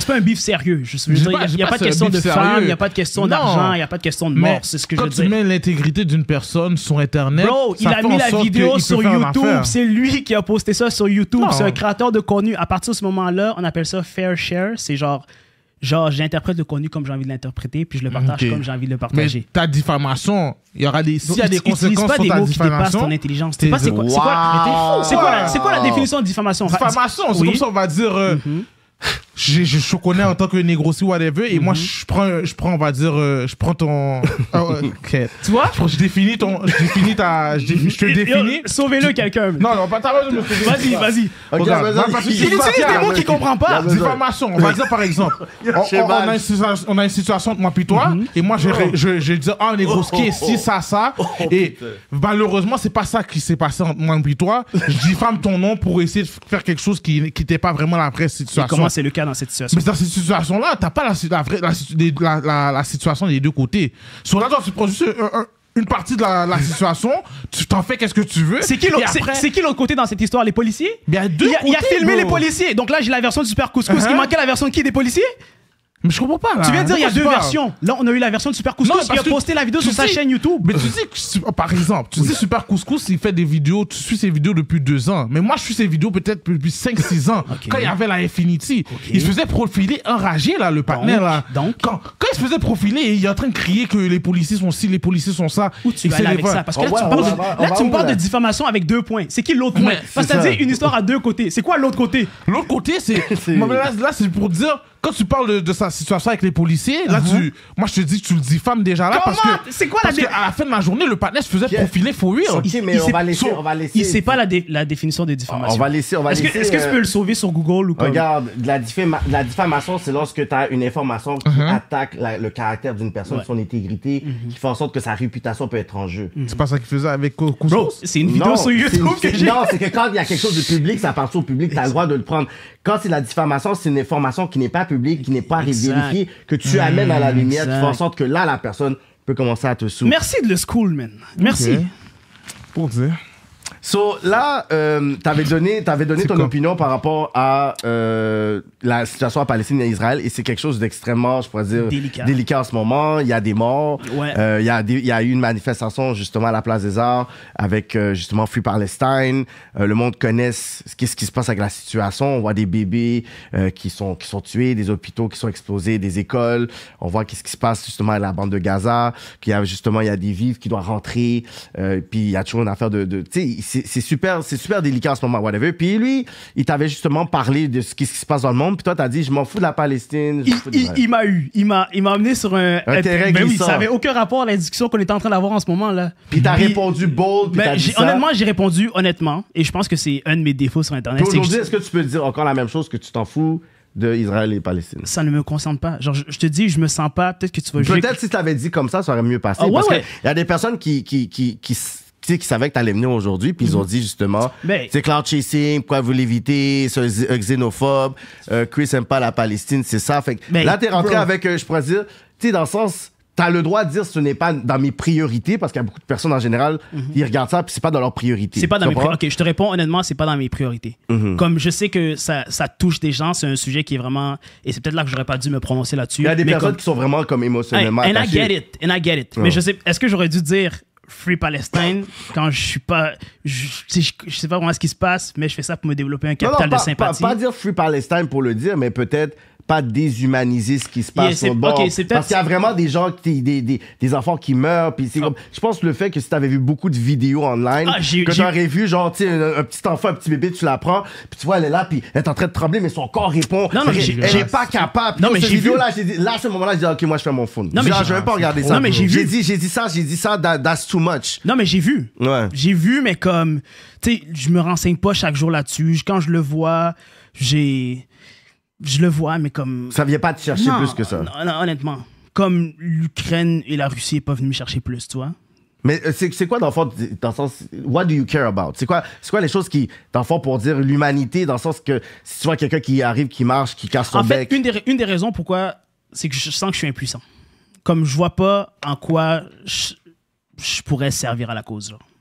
sérieux. Je, je, je il n'y a, a pas de question de femme, il n'y a pas de question d'argent, il n'y a pas de question de mort. C'est ce que je veux dire. Quand tu mets l'intégrité d'une personne sur Internet, bro, il a mis la vidéo sur YouTube. C'est lui qui a posté ça sur YouTube. C'est un créateur de contenu. À partir de ce moment-là, on appelle ça fair share. C'est genre. Genre, j'interprète le contenu comme j'ai envie de l'interpréter, puis je le partage okay. comme j'ai envie de le partager. Mais ta diffamation, il y aura des, s'il y a des conséquences pas sur des ta mots diffamation, qui dépassent ton intelligence. C'est pas, c'est quoi, wow. c'est quoi, c'est quoi, la, c'est quoi la définition de diffamation? Diffamation, c'est oui. comme ça, on va dire, euh, mm-hmm. je, je, je connais en tant que négocier, whatever, et mm-hmm. moi, je prends, je prends, on va dire, euh, je prends ton... oh, okay. Tu vois? Je, je définis ton... Je définis ta... Je, définis, je te définis... Sauvez-le, quelqu'un. Non, non, pas ta raison, je Vas-y, vas-y. Okay, il utilise des mots qu'il comprend pas. Diffamation, on va dire, par exemple, on, on, on, a une, on a une situation entre moi et toi, mm-hmm. et moi, je, je, je dis, ah, on est gros ski, si, ça, ça, oh, oh, et putain. Malheureusement, c'est pas ça qui s'est passé entre moi et toi. Je diffame ton nom pour essayer de faire quelque chose qui n'était pas vraiment la vraie situation. Et comment c'est le cas dans cette situation? Mais dans cette situation-là, t'as pas la, la, vraie, la, la, la, la situation des deux côtés. Sur là, tu produis un, un, une partie de la, la situation, tu t'en fais qu'est-ce que tu veux. C'est qui l'autre côté dans cette histoire? Les policiers? Il y a deux il a, côtés, il a filmé bro. les policiers. Donc là, j'ai la version du Super Couscous. Uh-huh. Il manquait la version de qui? Des policiers? Mais je comprends pas là. Tu viens de dire il y a deux versions. Là, on a eu la version de Super Couscous qui a posté la vidéo sur sa chaîne YouTube. Mais tu dis que, par exemple, tu dis Super Couscous, il fait des vidéos, tu suis ses vidéos depuis deux ans. Mais moi, je suis ses vidéos peut-être depuis cinq six ans. Okay. Quand il y avait la Infinity, okay. il se faisait profiler enragé là, le partenaire là. Donc, quand, quand il se faisait profiler, il est en train de crier que les policiers sont ci, les policiers sont ça. Où tu vas aller avec ça? Parce que là, tu parles de, là, tu me parles de diffamation avec deux points. C'est qui l'autre point? Parce que t'as dit une histoire à deux côtés. C'est quoi l'autre côté? L'autre côté, c'est là, c'est pour dire. Quand tu parles de, de sa situation avec les policiers, là, uh-huh. tu, moi, je te dis que tu le diffames déjà là. Comment? Parce que, c'est quoi parce la dé... qu'à la fin de la journée, le partenaire se faisait okay. profiler for real. Ok, mais on va, laisser, on va laisser. Il sait pas la, dé, la définition de diffamation. On va laisser. On va est-ce, laisser que, est-ce que tu peux le sauver sur Google ou quoi? Regarde, la, diffama, la diffamation, c'est lorsque tu as une information qui uh-huh. attaque la, le caractère d'une personne, ouais. son intégrité, mm-hmm. qui fait en sorte que sa réputation peut être en jeu. Mm-hmm. C'est pas ça qu'il faisait avec Couscous? Bro, c'est une vidéo non, sur YouTube une, que j'ai. Non, c'est que quand il y a quelque chose de public, ça appartient au public, tu as le droit de le prendre. Quand c'est la diffamation, c'est une information qui n'est pas publique, qui n'est pas vérifiée, que tu mmh, amènes à la lumière, exact. Tu fais en sorte que là, la personne peut commencer à te souffrir. Merci de le school, man. Merci. Okay. Pour dire. So, là, euh, tu avais donné, t'avais donné ton quoi? opinion par rapport à euh, la situation en Palestine et en Israël, et c'est quelque chose d'extrêmement, je pourrais dire, délicat, délicat en ce moment. Il y a des morts. Ouais. Euh, il, y a des, il y a eu une manifestation, justement, à la Place des Arts avec, euh, justement, Free Palestine. Euh, le monde connaît ce qui se passe avec la situation. On voit des bébés euh, qui, sont, qui sont tués, des hôpitaux qui sont explosés, des écoles. On voit qu'est-ce qui se passe, justement, à la bande de Gaza, qu'il y a, justement, il y a des vivres qui doivent rentrer. Euh, puis il y a toujours une affaire de... de tu sais, c'est super, c'est super délicat en ce moment, whatever. Puis lui, il t'avait justement parlé de ce qui, ce qui se passe dans le monde. Puis toi, t'as dit, je m'en fous de la Palestine. Il, il, il m'a eu. Il m'a, il m'a amené sur un... Un terrain glissant. Ben oui, ça n'avait aucun rapport à la discussion qu'on était en train d'avoir en ce moment, là. Puis t'as répondu bold, puis ben, t'as dit j'ai, ça. Honnêtement, j'ai répondu honnêtement. Et je pense que c'est un de mes défauts sur Internet. Puis aujourd'hui, est-ce que tu peux dire encore la même chose, que tu t'en fous de Israël et Palestine? Ça ne me concerne pas. Genre, je, je te dis, je me sens pas... Peut-être que tu vas juger... Peut-être si tu l'avais dit comme ça, ça aurait mieux passé. Ah, ouais, parce ouais. qu'il y a des personnes qui... qui, qui, qui tu sais, qui savaient que t'allais venir aujourd'hui, puis ils ont dit justement, ben, c'est cloud chasing, pourquoi vous l'évitez, c'est xénophobe, euh, Chris aime pas la Palestine, c'est ça. Fait que ben, là, t'es rentré bro. avec, euh, je pourrais dire, tu sais, dans le sens, t'as le droit de dire ce n'est pas dans mes priorités, parce qu'il y a beaucoup de personnes en général, mm-hmm. ils regardent ça, puis c'est pas dans leurs priorités. C'est pas dans mes priorités. Ok, je te réponds honnêtement, c'est pas dans mes priorités. Mm-hmm. Comme je sais que ça, ça touche des gens, c'est un sujet qui est vraiment, et c'est peut-être là que j'aurais pas dû me prononcer là-dessus. Il y a des personnes comme... qui sont vraiment comme émotionnellement hey, and attachées. I get it, and I get it. Ouais. Mais je sais, est-ce que j'aurais dû dire Free Palestine quand je suis pas je, je, je sais pas vraiment ce qui se passe, mais je fais ça pour me développer un capital non, non, pas, de sympathie. Pas, pas dire Free Palestine pour le dire, mais peut-être pas déshumaniser ce qui se passe yeah, au bord. Okay, parce qu'il y a vraiment des gens, des, des, des, des enfants qui meurent. Puis c'est oh. comme, je pense que le fait que si tu avais vu beaucoup de vidéos online, ah, que tu aurais vu, genre, tu sais, un, un petit enfant, un petit bébé, tu la prends, puis tu vois, elle est là, puis elle est en train de trembler, mais son corps répond. Non, non, mais j'ai, elle j'ai est pas capable. Non, mais j'ai vu. Là, j'ai dit, là, à ce moment-là, j'ai dit, OK, moi, je fais mon phone. Non, mais je vais même pas regarder ça. Non, mais j'ai vu. J'ai dit, j'ai dit ça, j'ai dit ça, that, that's too much. Non, mais j'ai vu. Ouais. J'ai vu, mais comme, tu sais, je me renseigne pas chaque jour là-dessus. Quand je le vois, j'ai. Je le vois, mais comme... Ça vient pas te chercher non, plus que ça. Non, non, honnêtement. Comme l'Ukraine et la Russie pas venus me chercher plus, tu vois. Mais c'est, c'est quoi, dans le fond, dans le sens... What do you care about? C'est quoi, c'est quoi les choses qui, dans le fond, pour dire l'humanité, dans le sens que si tu vois quelqu'un qui arrive, qui marche, qui casse son en bec... En fait, une des, une des raisons pourquoi, c'est que je sens que je suis impuissant. Comme je vois pas en quoi je, je pourrais servir à la cause, genre.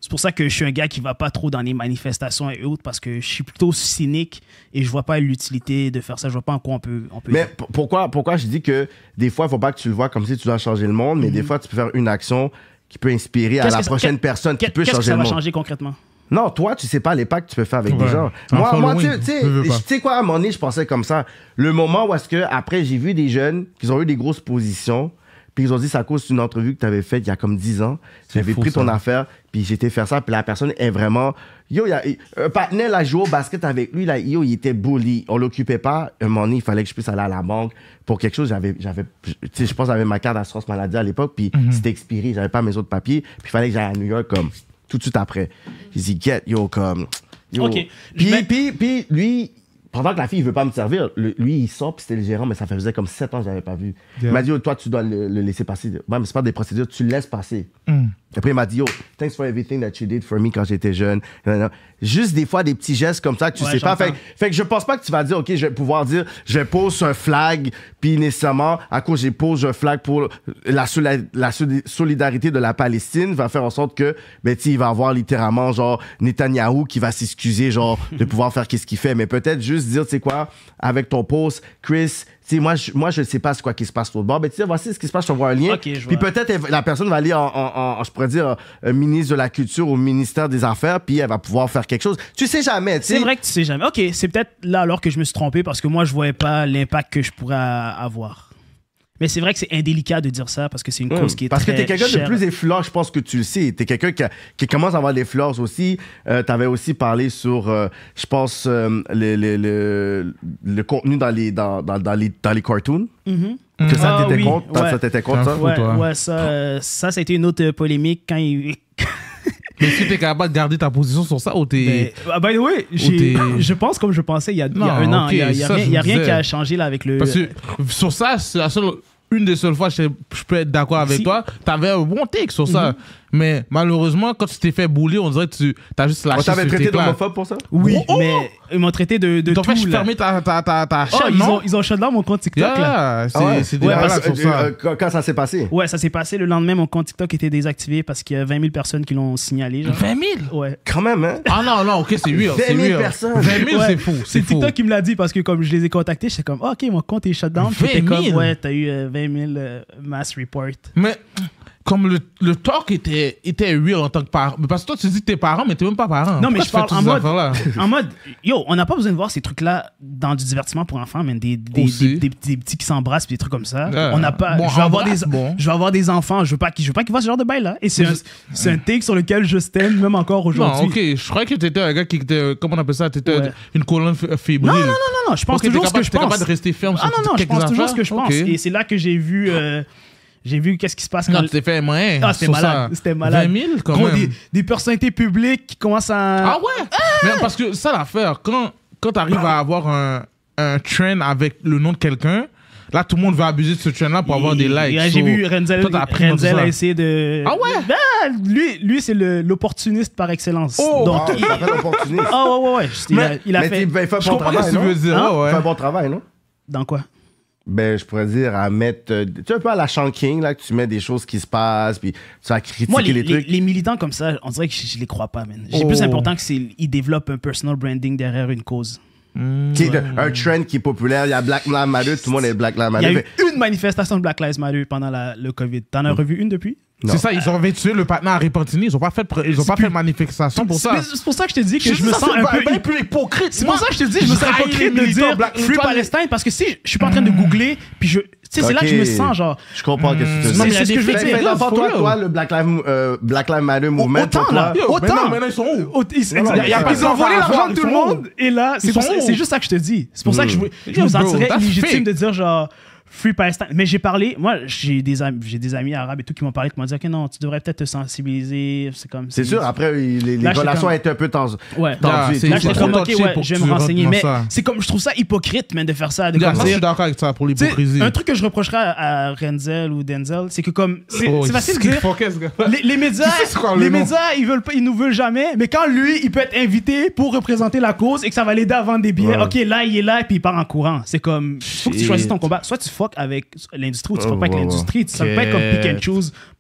C'est pour ça que je suis un gars qui va pas trop dans les manifestations et autres parce que je suis plutôt cynique et je vois pas l'utilité de faire ça. Je vois pas en quoi on peut. On peut mais p- pourquoi, pourquoi je dis que des fois, il faut pas que tu le vois comme si tu dois changer le monde, mais mm-hmm. des fois, tu peux faire une action qui peut inspirer à la prochaine que, personne qui peut changer le monde. Qu'est-ce que ça va changer concrètement? Non, toi, tu sais pas l'impact que tu peux faire avec ouais. des gens. Un moi, moi tu je sais quoi, à un moment donné, je pensais comme ça. Le moment où est-ce que, après, j'ai vu des jeunes qui ont eu des grosses positions, puis ils ont dit, c'est à cause d'une entrevue que tu avais faite il y a comme dix ans. J'avais pris ton affaire, puis j'étais faire ça, puis la personne est vraiment... Yo, y a, un partenaire, là, joué au basket avec lui, là, yo, il était bully. On l'occupait pas. Un moment donné, il fallait que je puisse aller à la banque pour quelque chose. J'avais, j'avais, tu sais, je pense que j'avais ma carte d'assurance maladie à l'époque, puis mm-hmm. c'était expiré. J'avais pas mes autres papiers, puis il fallait que j'aille à New York, comme, tout de suite après. J'ai dit, get, yo, comme... Yo. OK. Puis, vais... puis, puis, lui... Pendant que la fille, il veut pas me servir, le, lui, il sort, puis c'était le gérant, mais ça faisait comme sept ans que je l'avais pas vu. Yeah. Il m'a dit, oh, toi, tu dois le, le laisser passer. Ouais, mais c'est pas des procédures, tu le laisses passer. Mm. Après, il m'a dit, yo, thanks for everything that you did for me quand j'étais jeune. Juste des fois, des petits gestes comme ça que tu ouais, sais pas. Fait, fait que je pense pas que tu vas dire, OK, je vais pouvoir dire, je pose un flag, puis nécessairement, à cause j'ai posé un flag pour la, la solidarité de la Palestine, va faire en sorte que, ben, tu sais, il va avoir littéralement, genre, Netanyahou qui va s'excuser, genre, de pouvoir faire qu'est-ce qu'il fait. Mais peut-être juste dire, tu sais quoi, avec ton post, Chris, tu sais, moi, je, moi, je sais pas ce quoi qui se passe l'autre bord. Mais tu sais, voici ce qui se passe, je t'envoie un lien. Okay, puis peut-être la personne va aller en, en, en, je pourrais dire, euh, ministre de la Culture ou ministère des Affaires, puis elle va pouvoir faire quelque chose. Tu sais jamais, tu sais. C'est vrai que tu sais jamais. OK, c'est peut-être là alors que je me suis trompé parce que moi, je voyais pas l'impact que je pourrais avoir. Mais c'est vrai que c'est indélicat de dire ça parce que c'est une cause mmh, qui est parce très Parce que t'es quelqu'un chère. de plus influent, je pense que tu le sais. T'es quelqu'un qui, a, qui commence à avoir des fleurs aussi. Euh, T'avais aussi parlé sur, euh, je pense, euh, le, le, le, le contenu dans les, dans, dans, dans les, dans les cartoons. Mm-hmm. Que ça ah, t'était oui, contre, ouais. ça t'était contre ça? Ouais, ouais, ça, euh, ça, ça a été une autre polémique quand il... Mais est-ce que t'es capable de garder ta position sur ça ou t'es... Ben, by the way, je pense comme je pensais il y a, non, il y a un an. Okay, il n'y a, a, rien, a rien qui a changé là avec le... Parce que sur ça, c'est la seule... Une des seules fois je, je peux être d'accord avec si. toi, t'avais un bon take sur ça. Mm-hmm. Mais malheureusement, quand tu t'es fait bouler, on dirait que tu as juste lâché. On t'avait traité d'homophobe pour ça? Oui, oh, mais oh. ils m'ont traité de, de ils tout. Ils t'ont fait fermer ta, ta, ta, ta oh, chaîne, ils non? Ont, ils ont shut down mon compte TikTok. Yeah, là. C'est ah ouais. des ouais, malades sur ça. Euh, quand ça s'est passé? Ouais, ça s'est passé. Le lendemain, mon compte TikTok était désactivé parce qu'il y a vingt mille personnes qui l'ont signalé. Genre. vingt mille? Ouais. Quand même, hein? Ah non, non, ok, c'est real. vingt mille personnes. vingt mille, ouais. c'est fou. C'est TikTok qui me l'a dit parce que comme je les ai contactés, j'étais comme, oh, ok, mon compte est shut down. vingt mille? Comme, ouais, t'as eu euh, vingt mille euh, mass report. Mais... Comme le, le talk était, était real en tant que parent. Parce que toi, tu dis que t'es parent, mais t'es même pas parent. Non, mais Pourquoi je parle en mode, en mode, yo, on n'a pas besoin de voir ces trucs-là dans du divertissement pour enfants, mais des, des, des, des, des petits qui s'embrassent puis des trucs comme ça. Yeah. On n'a pas. Bon, je, vais avoir des, bon. je vais avoir des enfants, je veux pas qu'ils je veux pas qu'ils voient ce genre de bail-là. Et c'est un, c'est un take sur lequel je stand même encore aujourd'hui. Non, ok, je croyais que t'étais un gars qui était, comment on appelle ça, t'étais ouais. une colonne fébrile. Non, non, non, non, non, je pense toujours ce que je pense. T'es capable de rester ferme sur ah, non, non, je pense toujours ce que je pense. Okay. Et c'est là que j'ai vu. Euh, J'ai vu qu'est-ce qui se passe quand... Non, tu t'es fait moyen. Ah, c'était malade. C'était malade. vingt mille, quand Gros, même. Des, des personnalités publiques qui commencent à... Ah ouais? Ah! Mais parce que ça, l'affaire, quand, quand t'arrives à avoir un, un trend avec le nom de quelqu'un, là, tout le monde va abuser de ce trend-là pour avoir des likes. J'ai so, vu Renzel, Renzel a essayé de... Ah ouais? Ben, lui, lui c'est l'opportuniste par excellence. Oh! Donc, ah, il s'appelle l'opportuniste. Ah ouais, ouais, ouais. Il mais, a, il a mais fait... il fait un bon travail, non? Veux dire, hein? ouais. Il fait un bon travail, non? Dans quoi? Ben, je pourrais dire à mettre... Euh, tu sais, un peu à la Sean King, là, que tu mets des choses qui se passent, puis tu vas critiquer Moi, les, les, les trucs. Les militants comme ça, on dirait que je, je les crois pas, man. J'ai oh. plus important qu'ils développent un personal branding derrière une cause. Mmh, ouais. Un trend qui est populaire, il y a Black Lives Matter, tout le monde est Black Lives Matter. Il y a eu une manifestation de Black Lives Matter pendant la, le COVID. T'en as mmh. revu une depuis? C'est ça, ils ont tué le partenaire à Repentigny. Ils ont pas fait, ils ont pas fait de manifestation pour ça. C'est pour ça que je te dis que je, je me sens un peu, un peu hypocrite. C'est pour ça que je te dis, je me sens hypocrite de dire Free Palestine parce que si je suis pas en train de googler, puis je. Tu sais, c'est là que je me sens genre. Je comprends ce que tu veux dire. C'est ce que je veux dire. Toi, toi, le Black Lives, euh, Black Lives Matter Movement. Autant, là. Autant. Mais ils sont où? Ils ont volé l'argent de tout le monde. Et là, c'est juste ça que je te dis. C'est pour ça que je me sentirais illégitime de dire genre. Free Palestine. Mais j'ai parlé, moi, j'ai des, am j'ai des amis arabes et tout qui m'ont parlé, qui m'ont dit, OK, non, tu devrais peut-être te sensibiliser. C'est comme C'est sûr, après, les, les là, relations comme... étaient un peu tendues. Ouais. Là, j'étais comme, OK, ouais, je vais me renseigner. Mais c'est comme, je trouve ça hypocrite, man, de faire ça. De yeah, comme moi, dire, je suis d'accord avec ça pour l'hypocrisie. Un truc que je reprocherais à, à Renzel ou Denzel, c'est que comme, c'est oh, facile de dire, les, les médias, les médias, ils, veulent pas, ils nous veulent jamais, mais quand lui, il peut être invité pour représenter la cause et que ça va l'aider à vendre des billets, OK, là, il est là et puis il part en courant. C'est comme, faut que tu choisisses ton combat. Soit tu fuck avec l'industrie ou tu ne fais pas avec l'industrie. Ça ne peut pas être comme pick and choose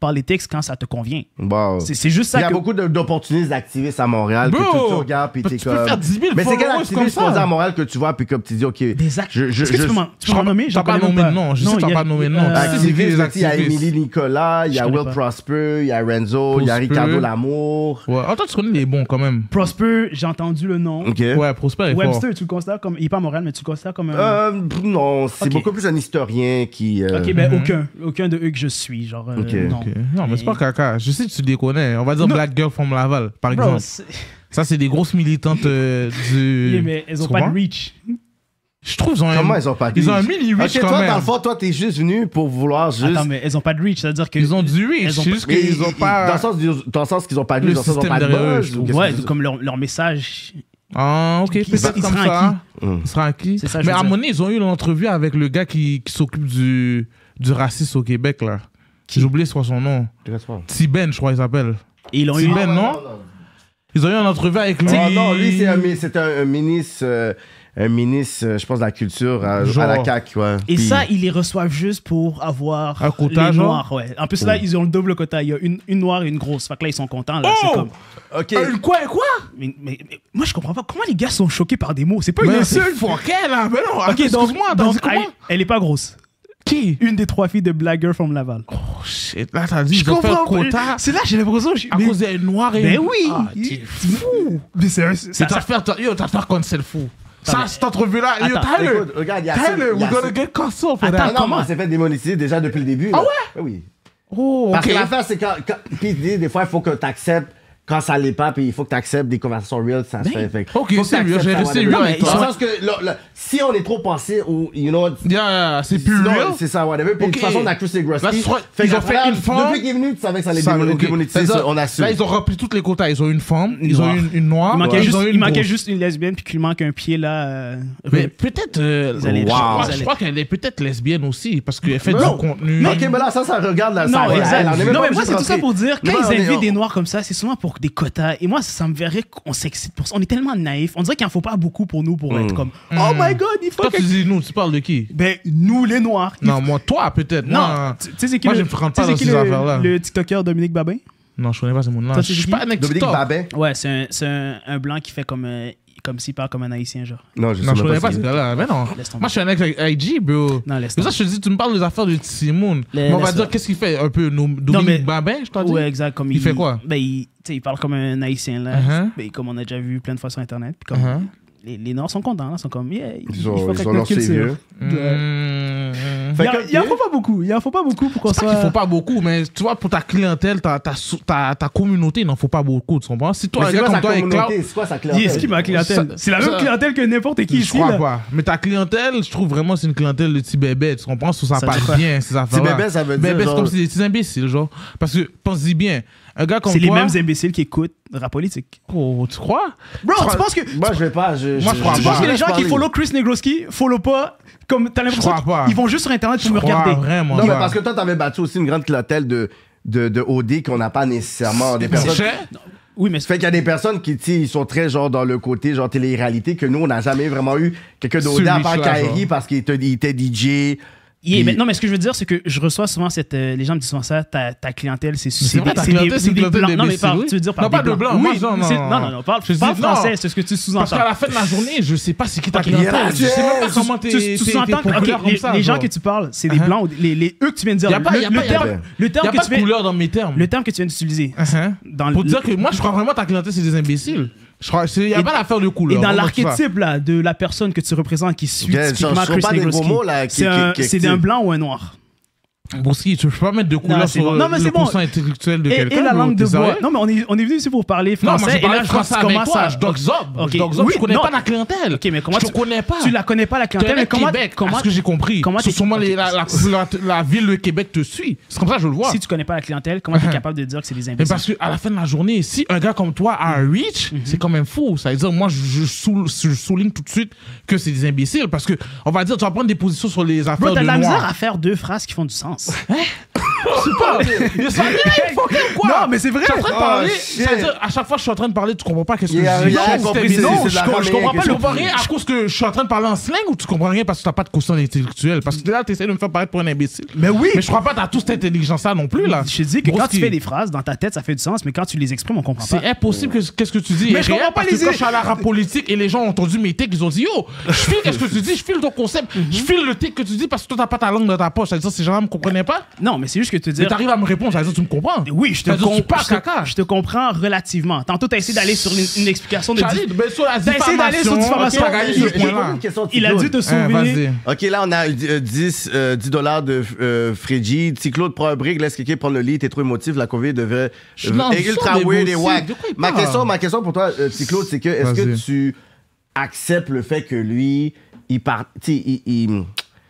politics quand ça te convient. Wow. C'est, c'est juste ça. Il y a que... beaucoup de, d'opportunistes d'activistes à Montréal. Bro, que tu, tu regardes puis t'es tu comme. peux faire dix mille mais c'est quel followers activiste comme ça? à Montréal que tu vois puis comme tu dis, ok. Des actes. Je, je, Est-ce que je, tu peux m'en, tu peux m'en nommer? Tu J'en n'as pas connais nommé même de nom. Je sais que tu il y n'as a- pas nommé de euh, nom. Tu sais, c'est qui activistes, les il y a activistes? Émilie Nicolas, il y a Je connais Will pas. Prosper, il y a Renzo, il y a Prosper. Ricardo Lamour. Ouais. Attends, tu connais les bons quand même. Prosper, j'ai entendu le nom. Ok. Ouais, Prosper est fort. Webster, tu le considères comme. Il est pas à Montréal, mais tu le considères comme un. Euh, non, c'est Ok. beaucoup plus un historien qui. euh, Ok, ben Mhm. aucun. Aucun de eux que je suis. Genre, euh, Ok. non. Ok. Non, mais c'est pas caca. Je sais que tu les connais. On va dire Non. Black Girl from Laval, par Bro, exemple. c'est- Ça, c'est des grosses militantes euh, du. Yeah, mais elles ont Tu pas de comprends? reach. Je trouve qu'ils ont Comment un. ils ont pas de Ils ont un reach? mini reach Ok, quand toi, même. dans le fond, toi, t'es juste venu pour vouloir juste. Attends, mais elles ont pas de reach. C'est-à-dire que. Ils ont du reach. Elles ont C'est pas- juste Mais qu'ils ont ils- pas. Dans le sens, du- dans le sens qu'ils ont pas de Le reach, dans le sens qu'ils ont système pas de derrière eux, buzz. je ou trouve. qu'est-ce Ouais, que tu- comme leur, leur message. Ah, ok, Ils- peut-être ils comme seraient ça. Hum. Ils seraient acquis. C'est ça, je Mais veux à un dire. moment donné, ils ont eu l'entrevue avec le gars qui, qui s'occupe du, du racisme au Québec, là. J'ai oublié c'est quoi son nom. Tiben, je crois qu'il s'appelle. Et ils l'ont eu. Tiben, non? Ils ont eu une entrevue avec lui. Oh non, lui, c'est un, mi- c'est un, un ministre, euh, un ministre, euh, je pense, de la culture à, Genre. à la C A Q, ouais. Et Puis- ça, ils les reçoivent juste pour avoir Un quota, les genre? noirs, ouais. En plus, là, Oh. ils ont le double quota. Il y a une, une noire et une grosse. Fait que là, ils sont contents. Là. Oh! C'est comme... Ok. Euh, quoi, quoi? mais, mais- mais moi, je comprends pas. Comment les gars sont choqués par des mots? C'est pas une Mais c'est insulte. fucké, là. Mais non, Ok, donc, excuse-moi, t'as donc dit comment? elle, elle est pas grosse. Qui? Une des trois filles de Black Girl from Laval. Oh shit, là, t'as dit, Je ils ont fait un comprends pas. quota C'est là que j'ai l'impression. je- à mais- cause des noirs et. Ben oui. Ah, t'es fou. Mais c'est un- C'est ça- ta ça- faire, t'as- yo, t'as faire cancel fou. Ça, mais- cette entrevue-là, yo, Attends, Tyler. Écoute, regarde, il y a ça- Tyler, il y a we're gonna ça- get cancelled for Attends, that. Ah non, comment? mais on s'est fait démonétiser déjà depuis le début. Ah là. ouais? Oui. Oh, Parce ok. que l'affaire, c'est quand. quand puis des, des fois, il faut que tu acceptes quand ça l'est pas, puis il faut que tu acceptes des conversations real, ça se fait. fait. que Ok, faut que c'est t'acceptes real, j'ai ça, resté whatever. real avec Dans le toi. sens que là, là, si on est trop passé ou, you know. Yeah, yeah, c'est plus sinon, real. C'est ça, whatever. Puis de Ok. toute façon, on a cru c'est Là, Grosky. tu crois- Fait ils ont qu'après, fait une forme. Depuis qu'il est venu, tu savais que ça allait Ça, démonétiser, ok. démonétiser, C'est-à-dire, on assume. Là, ils ont rempli tous les quotas. Ils ont une femme, ils Noire. ont une, une noire, Il manquait, ils juste, ont une il manquait grosse. juste une lesbienne puis qu'il manque un pied là. euh, Mais peut-être. euh, Ils allaient- je crois- ils je allaient- crois qu'elle est peut-être lesbienne aussi, parce qu'elle fait Non. du contenu. Ok, mais là, ça, ça regarde la ça, Non, elle, exact. elle, on est même Non, pas mais moi, obligé c'est de tout ça rentrer. pour dire, quand Non, ils on est- invitent on- des noirs comme ça, c'est souvent pour des quotas. Et moi, ça me verrait qu'on s'excite pour ça. On est tellement naïfs. On dirait qu'il en faut pas beaucoup pour nous pour être comme oh my god, il faut Toi, que. tu dis nous, tu parles de qui? Ben, nous, les noirs. il Non, faut- moi, toi, peut-être. Non, Moi, tu tu sais, c'est qui moi, le- je me rentre tu sais, pas c'est dans qui ces le- affaires-là. Le TikToker Dominique Babin? Non, je connais pas ce monde-là. Toi, Je c'est suis qui? pas un Dominique TikTok. Babin? Ouais, c'est un, c'est un, un blanc qui fait comme, euh, comme s'il parle comme un haïtien, genre. Non, je Non, je sais connais même pas pas. ce c'est- gars-là. Mais non. Laisse tomber. Moi, je suis un ex avec I G, bro. Non, laisse Mais ça, tomber. je te dis, tu me parles des affaires de Timoun. Les- Mais on va laisse dire, ça. qu'est-ce qu'il fait un peu? Nous- mais- Dominique Babin, je t'en dis? Ouais, exact. Comme Il fait quoi? Ben, il, tu sais, il parle comme un haïtien, là. Uh-huh. Ben, comme on a déjà vu plein de fois sur Internet. Puis comme, Uh-huh. les, les Noirs sont contents, là. Ils sont comme, yeah, il, Ils ont- il faut ils que ont notre lancé culture. vieux. Mmh. Fait Il en- que- il en faut pas beaucoup. Il en faut pas beaucoup pour qu'on C'est pas soit. qu'il faut pas beaucoup, mais tu vois, pour ta clientèle, ta, ta, sou- ta, ta communauté, il n'en faut pas beaucoup, tu comprends? Si toi, Mais un c'est gars quoi comme sa toi est communauté? cloud, C'est quoi sa Dis, est-ce qui clientèle? ma clientèle? Ça- C'est la ça- même clientèle que n'importe qui je ici. crois là. pas. Mais ta clientèle, je trouve vraiment c'est une clientèle de petits bébés, tu comprends? Ça, ça Ça passe dit quoi? bien, ces affaires-là. bébés, ça veut dire Bébés, c'est genre- comme si des petits imbéciles, genre. Parce que, pense-y bien, un gars comme C'est les toi... mêmes imbéciles qui écoutent rap politique. Oh, tu crois? Bro, Tu tu crois- penses que. Moi, je vais pas. je- Moi, je crois Tu pas. penses que les laisse gens qui parler. follow Chris Negroski follow pas comme t'as l'impression crois pas. qu'ils vont juste sur internet pour me crois regarder. vraiment Non, mais pas. parce que toi, t'avais battu aussi une grande clientèle de, de, de O D qu'on n'a pas nécessairement. Des C'est personnes. cher? Oui, mais Fait qu'il y a des personnes qui, tu sais, ils sont très genre dans le côté genre télé-réalité que nous, on n'a jamais vraiment eu quelqu'un d'O D à part Celui-là, Kairi genre. parce qu'il était, il était D J. Yeah, Puis- mais non, mais ce que je veux dire, c'est que je reçois souvent cette. euh, les gens me disent souvent ça, ta, ta clientèle, c'est c'est vrai, des- ta c'est clientèle, des- c'est c'est une des clientèle blancs. Non, mais d'imbéciles, parle, oui. tu veux dire par Non, des pas de blancs. blancs, Oui, moi, non, non, c'est- non. non, non, non, parle, Je parle dis non. français, c'est ce que tu Parce sous-entends. qu'à la fin de la journée, je sais pas c'est qui ta Ok, clientèle. yeah, Je sais même pas yes. comment Tu, t'es tu t'es- sous-entends t'es que ok, populaire les, comme ça. les gens genre. que tu parles, c'est des Uh-huh. blancs, ou des- les, les eux que tu viens de dire. Y a pas- le, y a le pas- y a terme, pas- le Il terme n'y a que pas tu de viens, couleur dans mes termes. le terme que tu viens d'utiliser. Uh-huh. Dans Pour le- dire que moi, je crois vraiment que ta clientèle, c'est des imbéciles. Il n'y a Et- pas d'affaire de Et couleur. dans vraiment, tu vois. l'archétype là, de la personne que tu représentes qui suit Yeah, typiquement je- je Chris trouve pas des gros Negroski, mots, là, qui- c'est un- qui- qui- c'est qui- un blanc ou un noir. Bourski, tu peux pas mettre de couleur c'est sur bon. Non, mais le c'est bon. pourcent intellectuel de Et, quelqu'un. et la bro, langue de t'es bois. sérieux? Non, mais on est, on est venu ici pour parler Non, français. moi, je et là, parle je français avec commence toi. à. Je Doc Zob. Ok. Je Doc Zob, Oui, je connais non. pas la clientèle. Ok, mais comment je tu- te connais pas. Tu la connais pas la T'es clientèle, un mais comment, Québec, comment à ce que j'ai compris. comment C'est t'es- sûrement ok. les- la, la, la, la ville de Québec te suit. C'est comme ça que je le vois. Si tu connais pas la clientèle, comment tu es Uh-huh. capable de dire que c'est des Mais imbéciles? parce qu'à la fin de la journée, si un gars comme toi a un reach, c'est quand même fou. Ça veut dire, moi, je, je sou- je souligne tout de suite que c'est des imbéciles. Parce que, on va dire, tu vas prendre des positions sur les affaires Bro, t'as de de la misère noirs. à faire deux phrases qui font du sens. sens. Hein? Je sais pas. Il s'en vient, fucking quoi? Non, mais c'est vrai. Je suis en train de parler. Oh, shit. C'est-à-dire, à chaque fois que je suis en train de parler, tu comprends pas qu'est-ce que Il je a dis. rien Non, compris, c'était- c'est- non, c'est de je la comprends- je comprends ramène pas. que Je je comprends comprends. rien à cause que je suis en train de parler en slang ou tu comprends rien parce que t'as pas de quotient intellectuel. Parce que là, t'essaies de me faire paraître pour un imbécile. Mais oui. Mais je crois pas que t'as toute cette intelligence-là non plus, là. Je te dis que quand Broski. tu fais des phrases, dans ta tête, ça fait du sens, mais quand tu les exprimes, on comprend pas. C'est impossible que qu'est-ce que tu dis. Mais je est comprends réel, pas parce que les- quand je suis à la rap politique et les gens ont entendu mes tics, ils ont dit yo, je file qu'est-ce que tu dis, je file ton concept, je file le tic que tu dis parce que toi t'as pas ta langue dans ta poche. Ça veut dire ces gens-là me comprenaient pas. Non, mais c'est juste que te Mais dire. t'arrives à me répondre, ça veut dire tu me comprends. Oui, je te, Ça veut dire com- tu parles je, te, caca. je te comprends relativement. Tantôt, t'as essayé d'aller sur une, une explication de. Charlie, di- ben sur la T'as essayé d'aller sur diffamation, diffamation. t'as gagné J'ai- ce j'ai point-là. pas une question de Il a Claude. dû te Hein, sauver. vas-y. OK, là, on a euh, dix, euh, dix dollars de euh, Freddy. Si Claude prend un break, laisse quelqu'un prendre le lit, t'es trop émotif, la COVID devrait Je suis dans euh, le ultra son des weird et beaux wack. sites. De quoi il Ma parle? question, ma question pour toi, euh, petit Claude, c'est que est-ce que Vas-y. tu acceptes le fait que lui, il part, tu sais, il, il,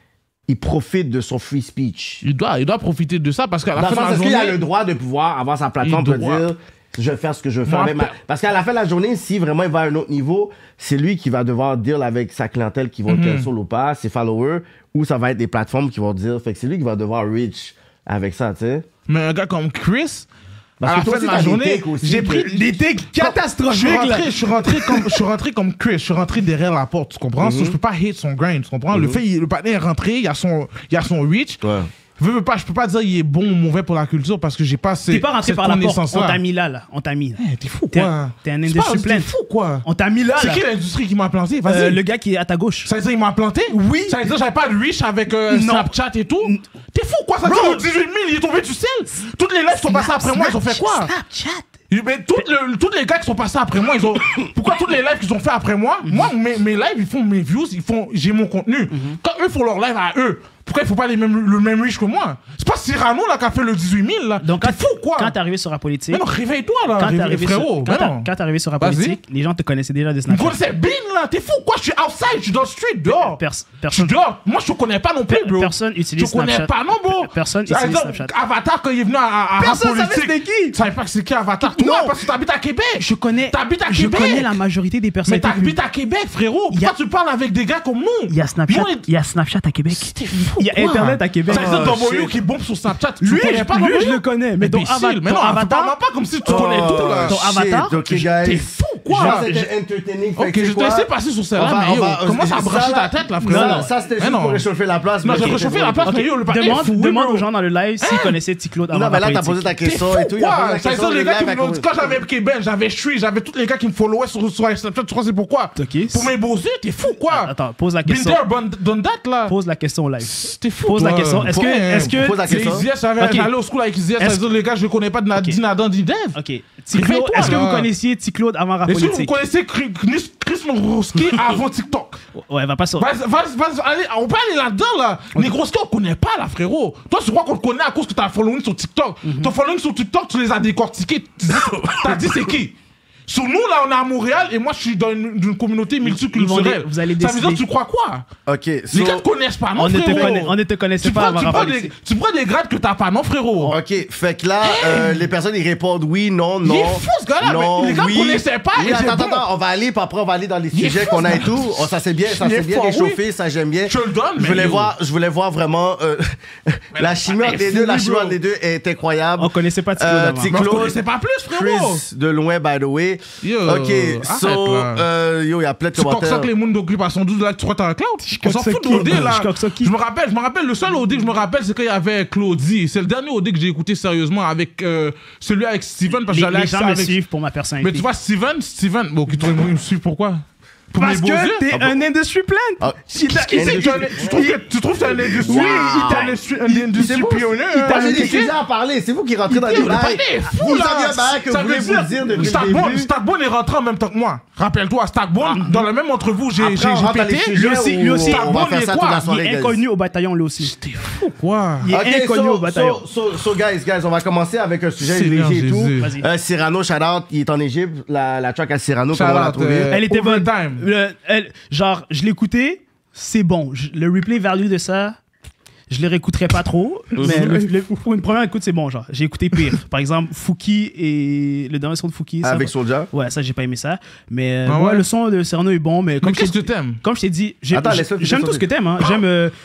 il profite de son free speech? Il doit, il doit profiter de ça parce qu'à la Dans le fin de sens, la est-ce qu'il a journée. le droit de pouvoir avoir sa plateforme Il pour doit. dire je vais faire ce que je veux faire Moi, avec ma... pe- Parce qu'à la fin de la journée, si vraiment il va à un autre niveau, c'est lui qui va devoir deal avec sa clientèle qui vont Mhm. le cancel ou pas, ses followers, ou ça va être des plateformes qui vont dire. Fait que c'est lui qui va devoir reach avec ça, tu sais. Mais un gars comme Chris, Parce à la que toi fin de aussi, la t'as des journée, takes aussi j'ai que- pris Des tics Je suis catastrophiques, là. rentré, je suis rentré comme, je suis rentré comme Chris, je suis rentré derrière la porte, tu comprends? Mhm. So, je peux pas hate son grind, tu comprends? Le fait, il- le patin est rentré, il y a son, il y a son reach. Ouais. Je veux pas, je peux pas dire il est bon ou mauvais pour la culture parce que j'ai pas ces, T'es pas rentré cette par la porte. On connaissance-là. t'a mis là, là. On t'a mis. Eh, t'es fou, T'es quoi? un- t'es un C'est industrie pas- plein. T'es fou, quoi? On t'a mis là, C'est là. qui l'industrie qui m'a planté? Vas-y. Euh, le gars qui est à ta gauche. Ça veut dire il m'a planté? Oui. Ça veut dire j'avais pas de reach avec euh, Non. Snapchat et tout? T'es fou, quoi? Ça veut Bro. dire dix-huit mille, il est tombé du ciel. Toutes les lettres sont passées après moi, ils ont fait quoi? Snapchat. Mais toutes le- tous les gars qui sont passés après moi, ils ont. Pourquoi tous les lives qu'ils ont fait après moi? Moi, mes, mes lives, ils font mes views, ils font. J'ai mon contenu. Quand eux font leur live à eux, pourquoi ils font pas les mêmes, le même reach que moi? C'est pas Cyrano là qui a fait le dix-huit mille là. Donc, T'es quand, fou quoi? quand t'es arrivé sur la politique. Mais non, réveille-toi là, Quand t'es réveille- arrivé, frérot. sur, Mais quand t'as- non. quand t'es arrivé sur la Vas-y. politique, les gens te connaissaient déjà de Vous Snapchat. connaissez Bin là? T'es fou quoi? Je suis outside, je suis dans le street, dehors. Pers- Je suis personne, dehors. Moi, je te connais pas non plus, per- bro. personne utilise Je connais Snapchat. pas non, bro. Personne Ça veut utilise dire, Snapchat. Avatar, quand il est venu à, à, à Personne rap savait politique, c'était qui. tu savais pas que c'est qui Avatar? Toi, Non. parce que t'habites à Québec. Je connais, T'habites à je Québec. connais la majorité des personnes. Mais t'habites à Québec, frérot. Il y a- Pourquoi tu parles avec des gars comme nous? Il y a Snapchat, Moi, il y a Snapchat à Québec. T'es fou, Il y a quoi. Internet à Québec. Ça veut dire Oh, ton boyau shit. qui bombe sur Snapchat. Tu Lui, connais je- pas lui, ton je boyau? le connais, mais ton Imbécile. ava- Mais ton non, avatar- parle pas comme si tu connais tout, là. Ton avatar, shit, ok, T'es guys. fou, Genre, quoi? c'était entertaining. Fait Ok, que je c'est te quoi? laisse passer sur On celle-là, va- mais on yo, va- commence à ça, brancher là- ta tête, là, Non, frérot. non, ça c'était Mais juste non. pour réchauffer la place. Non, mais j'ai ok, réchauffé c'est la bon. place, mais yo, le patin est Demande, fou, demande bro. aux gens dans le live s'ils connaissaient T-Claude avant Non, mais la là, t'as politique. posé ta T'es question fou, et tout. il a posé quoi? la Ça veut question, dire, les gars qui lives me- avec- quand j'avais Québec, j'avais Street, j'avais tous les gars qui me followaient sur sur Snapchat, tu crois c'est pourquoi? Ok. Pour mes beaux yeux, t'es fou, quoi? Attends, pose la Been question. there, done- done that, là. Pose la question live. T'es fou, Pose la toi. question. Est-ce que, Ouais. est-ce que, Pose la C'est question. Isias, j'avais Ok. j'allais au school avec Isias, ça Est-ce- veut dire les gars, je le connais pas de Ok. Nadan Didev. ok, T-Claude, Réveille-toi, est-ce que là. vous connaissiez T-Claude avant la Est-ce que vous politique? connaissez Chris Chris- Chris Noroski avant TikTok? Ouais, va pas sur. Vas- vas- vas- allez, on peut aller là-dedans, là. Negroski, on connaît pas, là, frérot. Toi, tu crois qu'on le connaît à cause que t'as un following sur TikTok. Ton following sur TikTok, tu les as décortiqués. Tu dis- T'as dit c'est qui? Sur nous, là, on est à Montréal et moi, je suis dans une, une communauté Ils vont multiculturelle. dé- vous allez Ça veut dire que décider. tu crois quoi? Ok, Les so- gars te connaissent pas, non, On ne te frérot? connaît- on ne te connaissait Tu pas prends- avant tu la prends des- politique. Tu prends des grades que t'as pas, non, frérot? Ok, fait que là, euh, les personnes ils répondent oui, non, non. Il est fou, ce gars-là, non, mais les gars oui. connaissaient pas, Oui, et attends, c'est attends, bon. attends, on va aller, puis après on va aller dans les Il est sujets fou, qu'on a ce et tout. Oh, ça c'est bien, ça Il est c'est bien fort, réchauffé, oui. ça j'aime bien. Je le donne, Je mais voulais yo. voir, je voulais voir vraiment euh, la chimie entre les deux, la chimie entre les deux est incroyable. On connaissait pas T-Claude Euh, avant. T- Mais on Claude, connaissait pas plus, frérot. Chris de loin, by the way. Yo, ok, arrête, so, là. euh, yo, il y a plein de C'est comme ça commentaires. que les mondes d'occupation douze là, tu crois que t'as un cloud? On s'en coque ça fout de qui? O D là. Je coque ça qui? Je me rappelle, je me rappelle, le seul O D que je me rappelle, c'est quand il y avait Claudie. C'est le dernier O D que j'ai écouté sérieusement avec euh, celui avec Steven parce que Les, j'allais les avec gens ça me avec. suivent pour ma personnalité. Mais tu vois, Steven, Steven, bon, qui trouve me suivre pourquoi? Pour Parce mes beaux que yeux? t'es un industry plant. Ah, Qui t'a- qui c'est que t'as un- tu trouves que- tu trouves que t'es un industrie? Oui, il t'a un industrie- un industrie pionnier. Il hein, t'a mis des ok? sujets à parler, c'est vous qui rentrez dans les Yo, le bails. palais est fou, Vous là. aviez un bail que Ça vous veut voulez vous dire depuis le Stackbone, début. Stackbone est rentré en même temps que moi. Rappelle-toi, Stackbone, dans la même entrevue, j'ai Après, j'ai- on j'ai rentre dans les pété. sujets Lui aussi, où lui aussi. on va Stackbone, faire il est ça quoi? toute la Il soirée, est guys. inconnu au bataillon, lui aussi. T'es fou, quoi? Il est Ok, inconnu so, au bataillon. So, so, so, guys, guys, on va commencer avec un sujet Seigneur léger et tout. Jésus. Vas-y. Euh, Cyrano, shout out, il est en Égypte. La, la track à Cyrano, comment on l'a Shout out, trouvé? euh, Elle était bonne. Overtime. Le- elle- genre, je l'écoutais, c'est bon. Je- le replay value de ça, je le réécouterai pas trop. mais le- le- pour une première écoute, c'est bon. Genre, j'ai écouté pire. Par exemple, Fouki et le dernier son de Fouki. ça, Avec Soulja. Ouais, ça, j'ai pas aimé ça. Mais euh, Ah ouais, ouais? le son de Cyrano est bon. Mais comme Mais je t'ai qu'est-ce que dit- t'aimes? Comme je t'ai dit, j'ai- Attends, laisse-le j'aime finir tout son ce que t'aimes. Hein. J'aime. euh,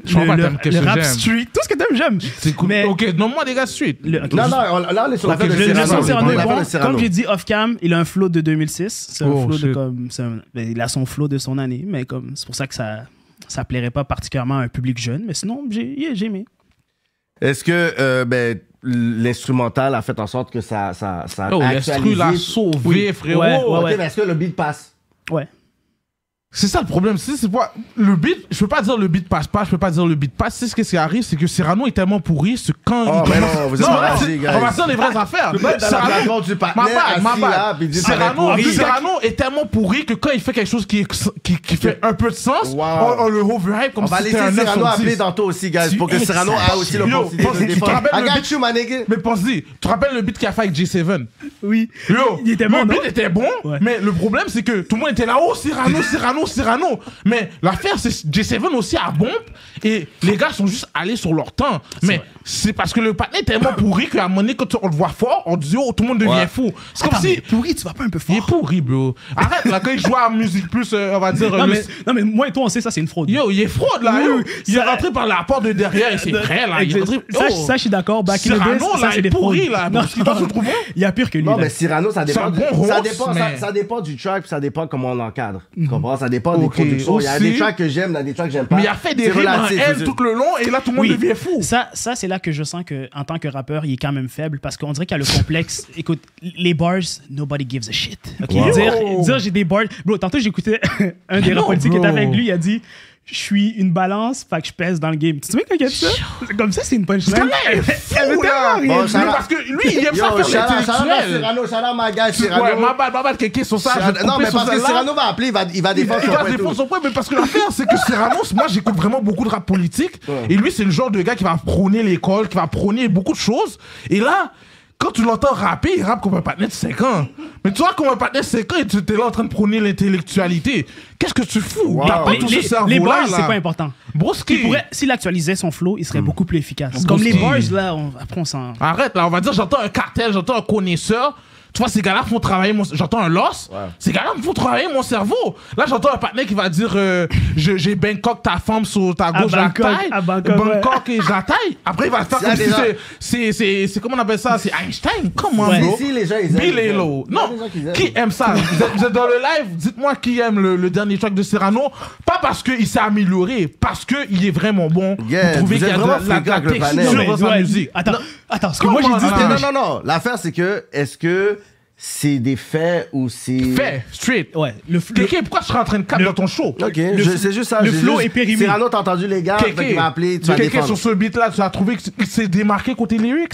Je crois le, pas le, t'aimes qu'est-ce le que rap j'aime. street, tout ce que t'aimes, j'aime. C'est cool. Mais- Ok, non, moi, les gars, street. Le- ok, Non, juste- non, on- là, on est sur l'affaire Ok, de je- Le, le Cyrano. son on Cyrano est est sur l'affaire bon. de Cyrano. Comme j'ai dit off-cam, il a un flow de deux mille six. C'est un Oh, flow de shit. comme. c'est un- ben, il a son flow de son année, mais comme c'est pour ça que ça ça plairait pas particulièrement à un public jeune. Mais sinon, j'ai yeah, j'ai aimé. Est-ce que euh, ben, l'instrumental a fait en sorte que ça, ça, ça Oh, a l'instru l'a actualisé? sauvé, Oui. frérot. Ouais, Ok, ouais. mais est-ce que le beat passe? Ouais. C'est ça le problème. C'est, c'est pas, le beat, je peux pas dire le beat passe pas, je peux pas dire le beat passe. C'est ce qui arrive, c'est que Cyrano est tellement pourri, c'est quand Oh, il mais commence- non, vous êtes Non, enragés, c'est- guys. on va dire les vraies affaires. Tu peux pas être dans la Cyrano- plateforme du Ma partenaire, bad, ma assis bad. là, puis dire Cyrano, pourri. Cyrano est tellement pourri que quand il fait quelque chose qui, est- qui, qui fait un peu de sens, Wow. on, on le overhype comme On va si laisser c'était un neuf Cyrano sur appeler dix. tantôt aussi, guys, pour que Exact. Cyrano a aussi Yo, l'opportunité pense- de tu te défendre. rappelles I le got beat- you, my nigga. Mais pense-y, tu te rappelles le beat qu'il a fait avec J sept? Oui. Yo, Il était le bon, non? beat était bon, Ouais. mais le problème c'est que tout le monde était là, oh Cyrano, Cyrano, Cyrano. Mais l'affaire c'est que J sept aussi a bombe et les gars sont juste allés sur leur temps. Mais c'est parce que le partenaire est tellement pourri qu'à un moment donné, quand on le voit fort, on dit oh tout le monde devient Ouais. fou. C'est comme Attends, mais si. pourri, tu vas pas un peu fort. Il est pourri, bro. Arrête là, quand il joue à Musique Plus, euh, on va dire. euh, Non le- mais, non, mais moi et toi, on sait ça, c'est une fraude. Yo, il est fraude là, Oui, yo. oui. Il est Ça- rentré par la porte de derrière et c'est De- vrai là. Il est rentré. ça, Oh. ça, je suis d'accord. Back in the days, Cyrano ça, là, c'est il des est pourri fraudes. là. Non, Parce qu'il doit se trouver. Il y a pire que lui. Non, là. mais Cyrano, ça dépend, un du, bon ça, host, dépend mais- ça, ça dépend du track, puis ça dépend comment on l'encadre. Tu comprends? Ça dépend Ok, des productions. Il y a aussi. des tracks que j'aime, il y a des tracks que j'aime pas. Mais il a fait des C'est rimes en relatif, L je- tout le long et là tout le monde Oui. devient fou. Ça, ça c'est là que je sens qu'en tant que rappeur, il est quand même faible parce qu'on dirait qu'il y a le complexe. Écoute, les bars, nobody gives a shit. Ok, Wow. Dire, dire j'ai des bars. Bro, tantôt j'écoutais un des Non, rap politiques qui était bro. avec lui, il a dit je suis une balance, fait que je pèse dans le game. Tu te souviens quand il a dit ça? Comme ça, c'est une punchline. Ce gars-là est Elle fou, veut là. tellement rien Bon, dire. ça va. Parce que lui, il aime Yo, ça faire shout out- shout out à l'intellectuel. Cyrano, shout out my guy, Cyrano. Ouais, ma bad, ma bad, quelqu'un sur ça. je vais te Non, couper mais sur parce que celle-là. Cyrano va appeler, il va, il va défendre Il son va point. défendre tout. son point, mais parce que l'affaire, c'est que Cyrano, moi, j'écoute vraiment beaucoup de rap politique. Ouais. Et lui, c'est le genre de gars qui va prôner l'école, qui va prôner beaucoup de choses. Et là, quand tu l'entends rapper, il rappe comme un partenaire de cinq ans. Mais tu vois, comme un partenaire de cinq ans, et tu es là en train de prôner l'intellectualité. Qu'est-ce que tu fous? Wow. T'as pas Les, tout ce les, cerveau-là. les bars, là. c'est pas important. Broski. Il pourrait, s'il actualisait son flow, il serait beaucoup plus efficace. Broski. Comme les bars, là, on- après on s'en. Arrête, là, on va dire, j'entends un cartel, j'entends un connaisseur. Tu vois, ces gars-là font travailler mon... J'entends un loss. Ouais. Ces gars-là me font travailler mon cerveau. Là, j'entends un partenaire qui va dire euh, je- j'ai Bangkok ta femme sur ta gauche, je la Bangkok, taille. à Bangkok, Bangkok et je la taille. Après, il va faire Il y a comme des si gens- c'est- c'est... c'est- C'est comment on appelle ça? C'est Einstein. Comment, Ouais. bro? Si, si, les gens, ils aiment. Bill ils aiment. Halo. Il y a Non, des gens qui aiment. qui aime ça? vous, êtes, vous êtes dans le live, dites-moi qui aime le, le dernier track de Cyrano. Pas parce qu'il s'est amélioré, parce qu'il est vraiment bon. Yeah, vous trouvez vous qu'il y a êtes de la, vraiment la, fréquent avec le texture panel. Non, mais, dans sa ouais, musique. Attends, attends, ce que moi j'ai Comment, dit, là, c'était. Non, non, non. L'affaire, c'est que, est-ce que c'est des faits ou c'est. Fait, straight. Ouais, le, f- le- Kéké, pourquoi tu serais en train de cap le- dans ton show? Ok, Le je- f- c'est juste ça. le j'ai flow juste- est périmé. Cyrano, t'as entendu les gars, fait qu'il m'a appelé, tu vas Kéké, défendre. sur ce beat-là, tu as trouvé qu'il s'est démarqué côté lyrics?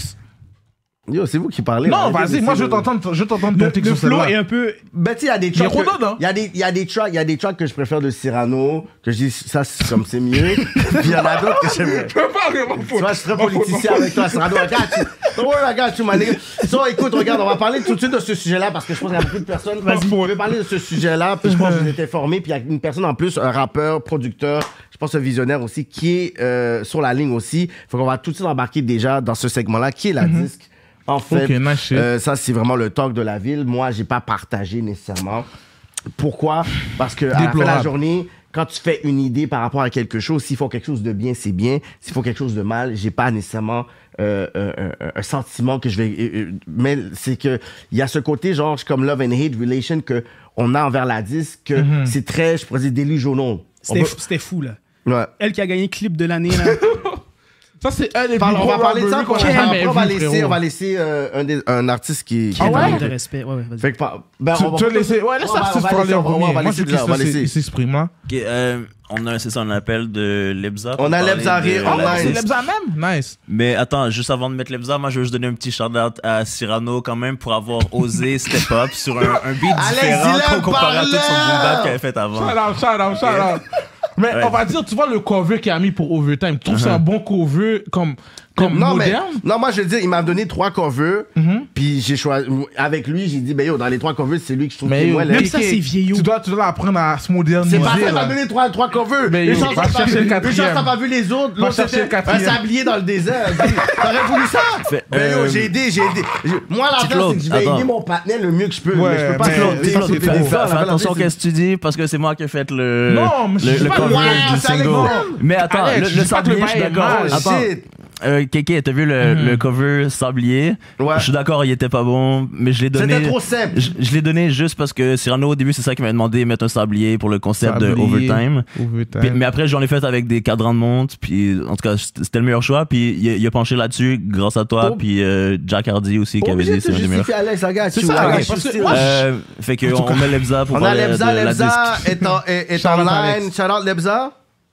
Yo, c'est vous qui parlez. Non, là. vas-y, moi je C'est- t'entends, je t'entends le, ton texte le sur flow celle-là. est un peu. Ben, tu sais, il y a des est tracks. que- redondant. Il y a des, il y a des tracks, il y a des tracks que je préfère de Cyrano, que je dis, ça, c'est comme c'est mieux. Puis il y en a d'autres que j'aime. Je peux pas vraiment Tu vois, je suis très politicien avec toi, Cyrano. Regarde, tu. Ouais, regarde, tu m'as dit. So, écoute, regarde, on va parler tout de suite de ce sujet-là parce que je pense qu'il y a beaucoup de personnes. Vas-y. On va parler de ce sujet-là, puis je pense que vous êtes informés. Puis il y a une personne en plus, un rappeur, producteur, je pense un visionnaire aussi, qui est euh, sur la ligne aussi. Faut qu'on va tout de suite embarquer déjà dans ce segment-là, qui est la disque. En fait, Ok, nice shit. euh, ça, c'est vraiment le talk de la ville. Moi, j'ai pas partagé nécessairement. Pourquoi? Parce que à la fin de la Déplorable. journée, quand tu fais une idée par rapport à quelque chose, s'il faut quelque chose de bien, c'est bien. S'il faut quelque chose de mal, j'ai pas nécessairement euh, euh, euh, un sentiment que je vais. euh, euh, mais c'est que il y a ce côté genre comme love and hate relation que on a envers la disque, que Mhm. c'est très, je pourrais dire, délusionnel. C'était On fou, c'était fou, là. peut- Ouais. Elle qui a gagné clip de l'année, là. Ça, c'est un des Parle- plus on va gros parler de ça. robberies puis qu'on a après, jamais on va vu, laisser, frérot. on va laisser euh, un, des- un artiste qui. qui Qui Ah a ouais? manque de respect. Ouais, ouais, vas-y. Fait que, par- ben, Tu on va- tu veux laisser... Ouais, laisse on va- l'artiste on va parler laisser- en on va- premier. on va Moi, laisser je déjà, on va qu'il laisser. s'exprime, là. Ok, euh, on a, c'est ça, on appelle de Lebza. On a pour parler Lebza de- Ré- Ah on ouais, a- c'est nice. Lebza même? Nice. Mais attends, juste avant de mettre Lebza, moi je veux juste donner un petit shout-out à Cyrano quand même pour avoir osé step up sur un, un beat Alex différent Dylan comparé à tout son parleur! boom bap qu'il avait fait avant. Shout out, shout out, shout out. Mais Ouais. on va dire, tu vois le cover qu'il a mis pour Overtime. Tu trouves que c'est un bon cover comme Comme non, mais, moderne? non, moi, je veux dire, il m'a donné trois covers, Mm-hmm. puis j'ai choisi, avec lui, j'ai dit, ben yo, dans les trois covers, c'est lui que je trouve Mais qui est yo, moins même laid. ça, c'est vieillot. Tu dois, tu dois apprendre à se moderniser. C'est pas ça, il là. m'a donné trois, trois covers. Mais Une yo, chance, va t'as pas chercher vu- le une chance, quatrième. t'as pas vu les autres. Va L'autre, chercher le c'était un quatrième. sablier dans le désert. T'aurais voulu ça? Fait, Mais yo, euh, j'ai aidé, j'ai aidé. Je- Moi, la Claude, c'est que je vais attends. aider mon partenaire le mieux que je peux. Ouais, mais je peux pas mais- sauver- Dis-le, sauver dis-le, des dis-le. gens. La Fais vraie attention à vérité, ce que tu dis parce que c'est moi qui ai fait le, Non, mais je le, suis le pas cover loin, du c'est avec single. moi. Mais attends, Arrête, le, je le dis pas que sablier, le je suis bail est d'accord. mal. Attends, Shit. euh, Kéké, t'as vu le, le cover sablier? Ouais. Je suis d'accord, il était pas bon, mais je l'ai donné. C'était trop simple. Je, je l'ai donné juste parce que Cyrano, au début, c'est ça qui m'a demandé de mettre un sablier pour le concept de Sablier, Overtime. Overtime. Puis- mais après, j'en ai fait avec des cadrans de montre, puis en tout cas, c'était le meilleur choix. Puis il, a- il a penché là-dessus grâce à toi, Oh. puis euh, Jack Hardy aussi qui avait Obligé dit de c'est un des meilleurs. justifier Alex, regarde. C'est tu ça, vois, Alex, Alex, parce je que suis moi, still- Euh, fait que on, on met Lebza pour On a parler Lebza, de la Lebza disque. est en, est, est Shout out online. Alex. Shout out Lebza.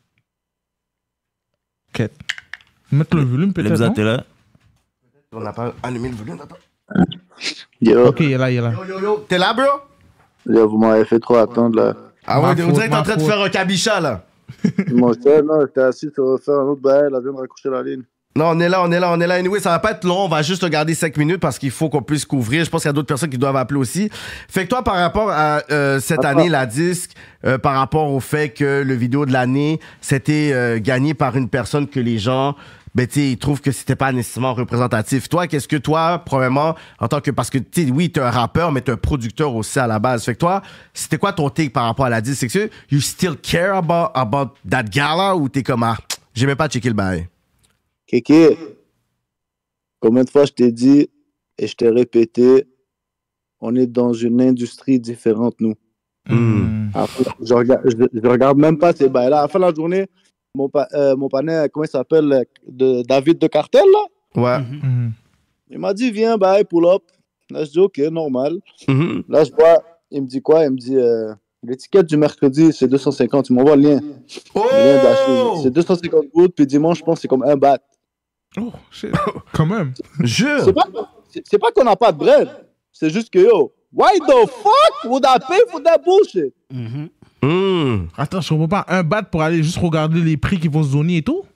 Ok. Mettre le volume peut-être. Lebza, non? t'es là? On n'a pas allumé le volume, attends. Yo, Ok, il est là, il est là. Yo, yo, yo. T'es là, bro? yo, vous m'avez fait trop attendre là. Ah Ma ouais, on faute, dirait que t'es en ma train de faute. faire un cabicha, là. Mon cher, non, j'étais assis sur faire un autre bail, elle vient de raccrocher la ligne. Non, on est là, on est là, on est là. Anyway, ça va pas être long. On va juste regarder cinq minutes parce qu'il faut qu'on puisse couvrir. Je pense qu'il y a d'autres personnes qui doivent appeler aussi. Fait que toi, par rapport à euh, cette Attends. année, la disque, euh, par rapport au fait que le vidéo de l'année, c'était euh, gagné par une personne que les gens, ben, tu sais, ils trouvent que c'était pas nécessairement représentatif. Toi, qu'est-ce que toi, probablement, en tant que, parce que, tu sais, oui, t'es un rappeur, mais t'es un producteur aussi à la base. Fait que toi, c'était quoi ton take par rapport à la disque? C'est que you still care about, about that gala ou t'es comme, ah, j'ai même pas checké le bail? Kéké, combien de fois je t'ai dit et je t'ai répété, on est dans une industrie différente, nous. Hmm. Après, je, regarde, je, je regarde même pas ces bails-là. À la fin de la journée, mon, pa, euh, mon panel, comment il s'appelle, euh, de, David de Cartel, là, Ouais. Mhm. il m'a dit, viens, bail, pull up. Là, je dis, ok, normal. Mhm. Là, je vois, il me dit quoi? Il me dit, euh, l'étiquette du mercredi, c'est deux cent cinquante. Il m'envoie le lien. Oh! Le lien d'acheter. C'est deux cent cinquante gouttes, puis dimanche, je pense que c'est comme un bat. Oh, shit. Quand même. Jure! C'est pas, c'est- c'est pas qu'on n'a pas de bread. C'est juste que, yo, why the fuck would I pay for that bullshit? Mhm. Hmm. Attends, je comprends pas. Un bat pour aller juste regarder les prix qu'ils vont se donner et tout?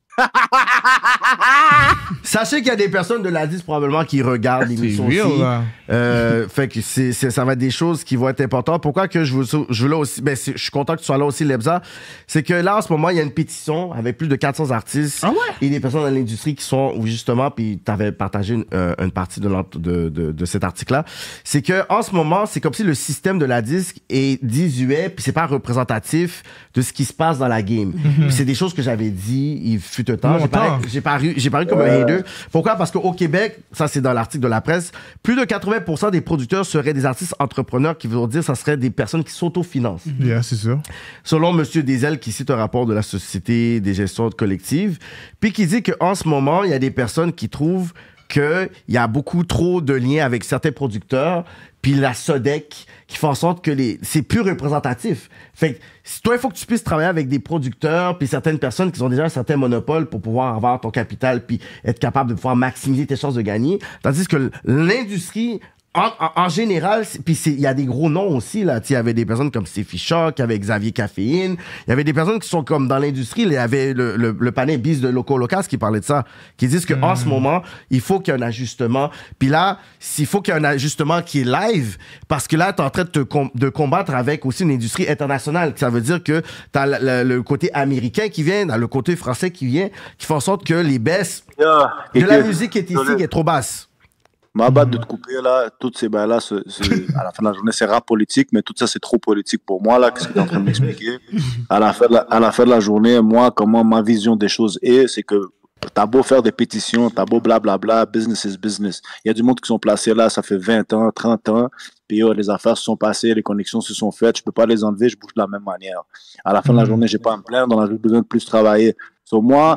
Sachez qu'il y a des personnes de la disque probablement qui regardent l'émission aussi. real, là. Euh, fait que c'est, c'est- ça va être des choses qui vont être importantes. Pourquoi que je veux, je veux là aussi, ben c'est- je suis content que tu sois là aussi, Lebza. C'est que là, en ce moment, il y a une pétition avec plus de quatre cents artistes Ah ouais? et des personnes dans l'industrie qui sont, ou justement, puis tu avais partagé une, euh, une partie de, l'ent- de, de, de cet article-là. C'est que en ce moment, c'est comme si le système de la disque est désuet, puis c'est pas représentatif de ce qui se passe dans la game. Puis c'est des choses que j'avais dit, il fut un temps. J'ai Longtemps. paru, j'ai paru, j'ai paru comme un hater. Pourquoi? Parce qu'au Québec, ça c'est dans l'article de la presse, plus de quatre-vingts pour cent des producteurs seraient des artistes entrepreneurs, qui veut dire que ça serait des personnes qui s'autofinancent. Yeah, c'est sûr. Selon Monsieur Desel, qui cite un rapport de la Société des gestions collectives, puis qui dit qu'en ce moment, il y a des personnes qui trouvent qu'il y a beaucoup trop de liens avec certains producteurs, puis la SODEC, qui fait en sorte que les c'est plus représentatif. Fait que si toi, il faut que tu puisses travailler avec des producteurs, puis certaines personnes qui ont déjà un certain monopole pour pouvoir avoir ton capital, puis être capable de pouvoir maximiser tes chances de gagner. Tandis que l'industrie, en, en, en général, c'est- puis c'est- il y a des gros noms aussi, là. Tu sais, il y avait des personnes comme Steffi Shock, avec Xavier Caféine. Il y avait des personnes qui sont comme dans l'industrie. Il y avait le, le, le panel Biz de Loco Locas qui parlait de ça, qui disent qu'en en ce moment, il faut qu'il y ait un ajustement. Puis là, s'il faut qu'il y ait un ajustement qui est live, parce que là, tu es en train de, te com- de combattre avec aussi une industrie internationale. Ça veut dire que tu as le, le- le côté américain qui vient, t'as le côté français qui vient, qui fait en sorte que les baisses de la musique qui est ici qui est trop basse. Ma batte de te couper là, toutes ces bails là, c'est- c'est- à la fin de la journée, c'est rap politique, mais tout ça, c'est trop politique pour moi là. Qu'est-ce que tu es en train de m'expliquer? À la fin de la, à la fin de la journée, moi, comment ma vision des choses est, c'est que t'as beau faire des pétitions, t'as beau blablabla, business is business. Il y a du monde qui sont placés là, ça fait vingt ans, trente ans, puis yo, les affaires se sont passées, les connexions se sont faites, je peux pas les enlever, je bouge de la même manière. À la fin de la journée, j'ai pas à me plaindre, on a juste besoin de plus travailler. So, moi,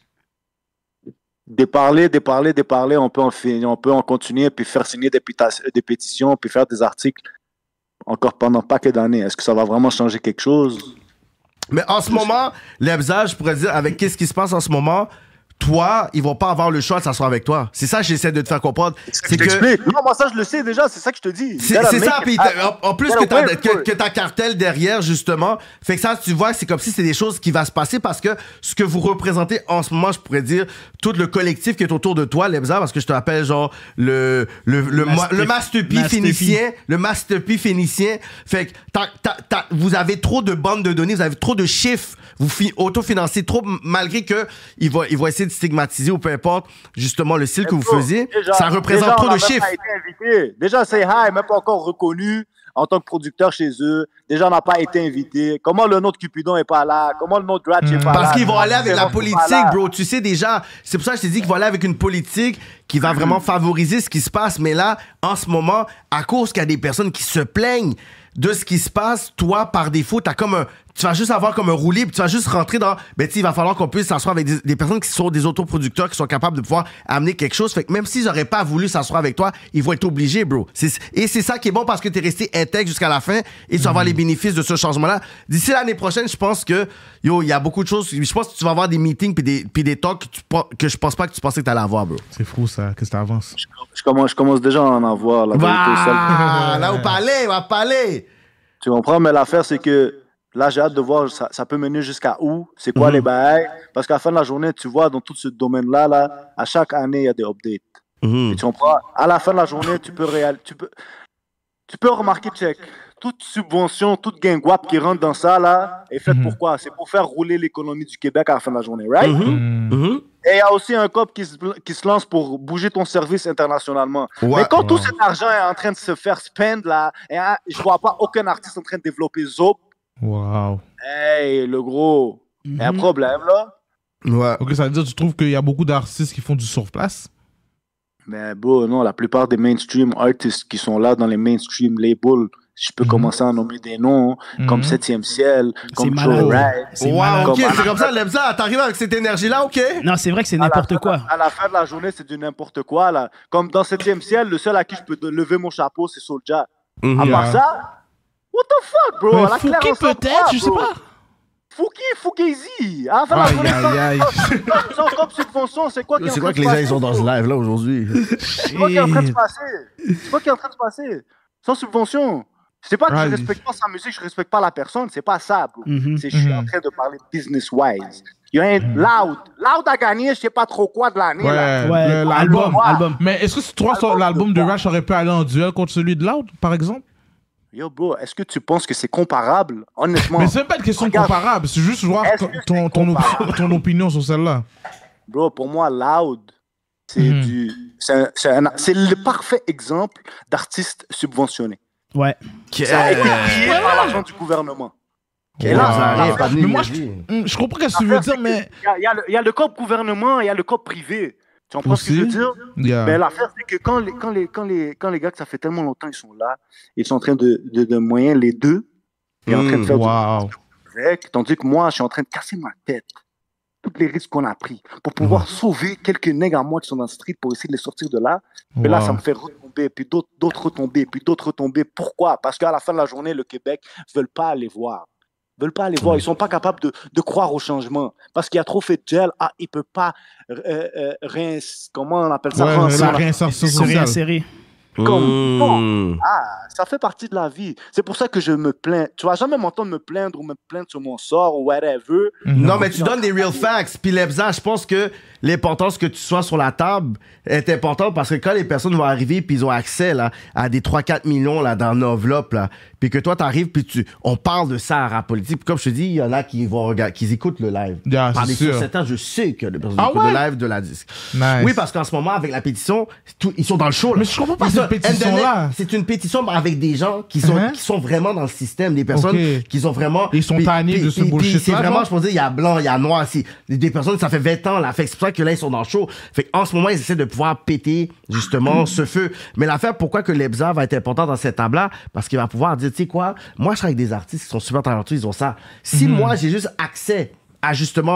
de parler, de parler, de parler, on peut en finir, on peut en continuer, puis faire signer des, péta- des pétitions, puis faire des articles encore pendant un paquet d'années. Est-ce que ça va vraiment changer quelque chose? Mais en ce moment, Lebza, je pourrais dire, avec qu'est-ce qui se passe en ce moment, toi, ils vont pas avoir le choix de s'asseoir avec toi. C'est ça que j'essaie de te faire comprendre. C'est que... que... Non, moi, ça, je le sais déjà. C'est ça que je te dis. C'est ça. Puis en, en plus que t'as que, que cartel derrière, justement. Fait que ça, tu vois, c'est comme si c'est des choses qui vont se passer parce que ce que vous représentez en ce moment, je pourrais dire, tout le collectif qui est autour de toi, Lebza, parce que je te rappelle, genre, le, le, le, Master, le Master P phénicien. Le Master P phénicien. Fait que t'as, t'as, t'as, vous avez trop de bandes de données, vous avez trop de chiffres. Vous autofinancez trop, malgré que ils vont, ils vont essayer de stigmatiser ou peu importe, justement, le style que vous faisiez. Déjà, ça représente déjà, trop de chiffres. Déjà, Say Hi n'est même pas encore reconnu en tant que producteur chez eux. Déjà, on n'a pas été invité. Comment le nom de Cupidon n'est pas là? Comment le nom de Gratch n'est pas Parce là? Parce qu'ils vont aller avec la politique, bro. Tu sais déjà, c'est pour ça que je t'ai dit qu'ils vont aller avec une politique qui va vraiment favoriser ce qui se passe. Mais là, en ce moment, à cause qu'il y a des personnes qui se plaignent de ce qui se passe, toi, par défaut, t'as comme un, tu vas juste avoir comme un roue libre, tu vas juste rentrer dans, ben tu sais, il va falloir qu'on puisse s'asseoir avec des, des personnes qui sont des autoproducteurs, qui sont capables de pouvoir amener quelque chose. Fait que même s'ils n'auraient pas voulu s'asseoir avec toi, ils vont être obligés, bro. C'est, et c'est ça qui est bon parce que t'es resté intègre jusqu'à la fin et tu vas avoir les bénéfices de ce changement-là. D'ici l'année prochaine, je pense que, yo, il y a beaucoup de choses. Je pense que tu vas avoir des meetings puis des, puis des talks que, tu, que je pense pas que tu pensais que t'allais avoir, bro. C'est fou, ça. Qu'est-ce que t'avances? Je, je, commence, je commence déjà à en avoir, la bah, là, on va parler, on va parler. Tu comprends, mais l'affaire, c'est que là, j'ai hâte de voir ça, ça peut mener jusqu'à où, c'est quoi mm-hmm. les bails. Parce qu'à la fin de la journée, tu vois, dans tout ce domaine-là, là, à chaque année, il y a des updates. Mm-hmm. Et tu comprends? À la fin de la journée, tu peux, réal... tu peux... tu peux remarquer, check, toute subvention, toute gang-wap qui rentre dans ça, là, est faite mm-hmm. pour quoi? C'est pour faire rouler l'économie du Québec à la fin de la journée, right? Mm-hmm. Mm-hmm. Et il y a aussi un cop qui se, qui se lance pour bouger ton service internationalement. Ouais. Mais quand wow. tout cet argent est en train de se faire spend, là, et, hein, je vois pas aucun artiste en train de développer Zope. Wow. Hey, le gros, il mm-hmm. y a un problème, là. Ouais. Ok, ça veut dire que tu trouves qu'il y a beaucoup d'artistes qui font du surplace? Mais bon, non, la plupart des mainstream artistes qui sont là dans les mainstream labels, je peux mm-hmm. commencer à nommer des noms, mm-hmm. comme Septième Ciel, comme Joe Wright. Wow, ok, c'est comme ça, Lebza, t'arrives avec cette énergie-là, ok? Non, c'est vrai que c'est n'importe quoi. À la fin de la journée, c'est du n'importe quoi, là. Comme dans Septième Ciel, le seul à qui je peux lever mon chapeau, c'est Soulja. Mm-hmm. À part ça, what the fuck, bro? Mais Fouki peut-être, je sais pas. Fouki, Foukézi. À la fin de la journée, sans comme subvention, c'est quoi qui est en train de se passer? C'est quoi que les gens ils sont dans ce live-là aujourd'hui? C'est quoi qui est en train de se passer? C'est quoi qui est en train de se passer? Sans subvention. C'est pas que right. je respecte pas sa musique, je respecte pas la personne, c'est pas ça, bro. Mm-hmm. C'est je suis mm-hmm. en train de parler business-wise. Il y a un mm-hmm. Loud. Loud a gagné, je sais pas trop quoi de l'année. Ouais, là. ouais l'album. album. Mais est-ce que tu trouves que l'album de Rush aurait pu aller en duel contre celui de Loud, par exemple? Yo, bro, est-ce que tu penses que c'est comparable? Honnêtement. Mais c'est même pas une question regarde, comparable, c'est juste voir ton, ton, op- ton opinion sur celle-là. Bro, pour moi, Loud, c'est mm-hmm. du. C'est, un, c'est, un, c'est le parfait exemple d'artiste subventionné. Ouais. Ça a été payé par l'argent du gouvernement. Et là, wow. Mais moi, je, je comprends ce que tu veux dire, mais. Il y, y, y a le corps gouvernement, il y a le corps privé. Tu comprends ce que je veux dire? Yeah. Mais l'affaire, c'est que quand les, quand, les, quand, les, quand les gars que ça fait tellement longtemps ils sont là, ils sont en train de, de, de moyen les deux, et mmh, en train de faire wow. du avec, tandis que moi, je suis en train de casser ma tête. Tous les risques qu'on a pris pour pouvoir mmh. sauver quelques nègres à moi qui sont dans le street pour essayer de les sortir de là. Mais wow. là, ça me fait retomber, puis d'autres, d'autres retomber, puis d'autres retomber. Pourquoi? Parce qu'à la fin de la journée, le Québec ne veut pas aller voir. Ils veulent pas aller voir, ils sont pas capables de, de croire au changement parce qu'il y a trop fait de gel. Ah, il peut pas euh, euh, réins... comment on appelle ça? Ouais, la réinsertion sociale. Comme, mmh. ah, ça fait partie de la vie. C'est pour ça que je me plains. Tu vas jamais m'entendre me plaindre ou me plaindre sur mon sort ou whatever. Mmh. Non, mais tu donnes des real facts. Puis Lebza, je pense que l'importance que tu sois sur la table est importante parce que quand les personnes vont arriver puis ils ont accès là, à des trois à quatre millions là, dans l'enveloppe, là, puis que toi t'arrives puis tu, on parle de ça à rap politique. Puis comme je te dis, il y en a qui vont regarder, qui écoutent le live. Yeah, Par les sur sept ans, je sais que des personnes ah, écoutent ouais? le live de la disque. Nice. Oui, parce qu'en ce moment, avec la pétition, tout, ils sont dans le show. Là. Mais je comprends pas cette pétition-là. C'est une pétition avec des gens qui sont, uh-huh. qui sont vraiment dans le système, des personnes okay. qui sont vraiment... Ils sont tannés de ce bullshit-là. C'est vraiment, je pense, il y a blanc, il y a noir. C'est des personnes, ça fait vingt ans, là. Fait que c'est pour ça que là, ils sont dans le show. Fait qu'en ce moment, ils essaient de pouvoir péter, justement, ce feu. Mais l'affaire, pourquoi que Lebza va être important dans cette table-là? Parce qu'il va pouvoir dire, tu sais quoi, moi, je travaille avec des artistes qui sont super talentueux, ils ont ça. Si mm-hmm. moi, j'ai juste accès à, justement,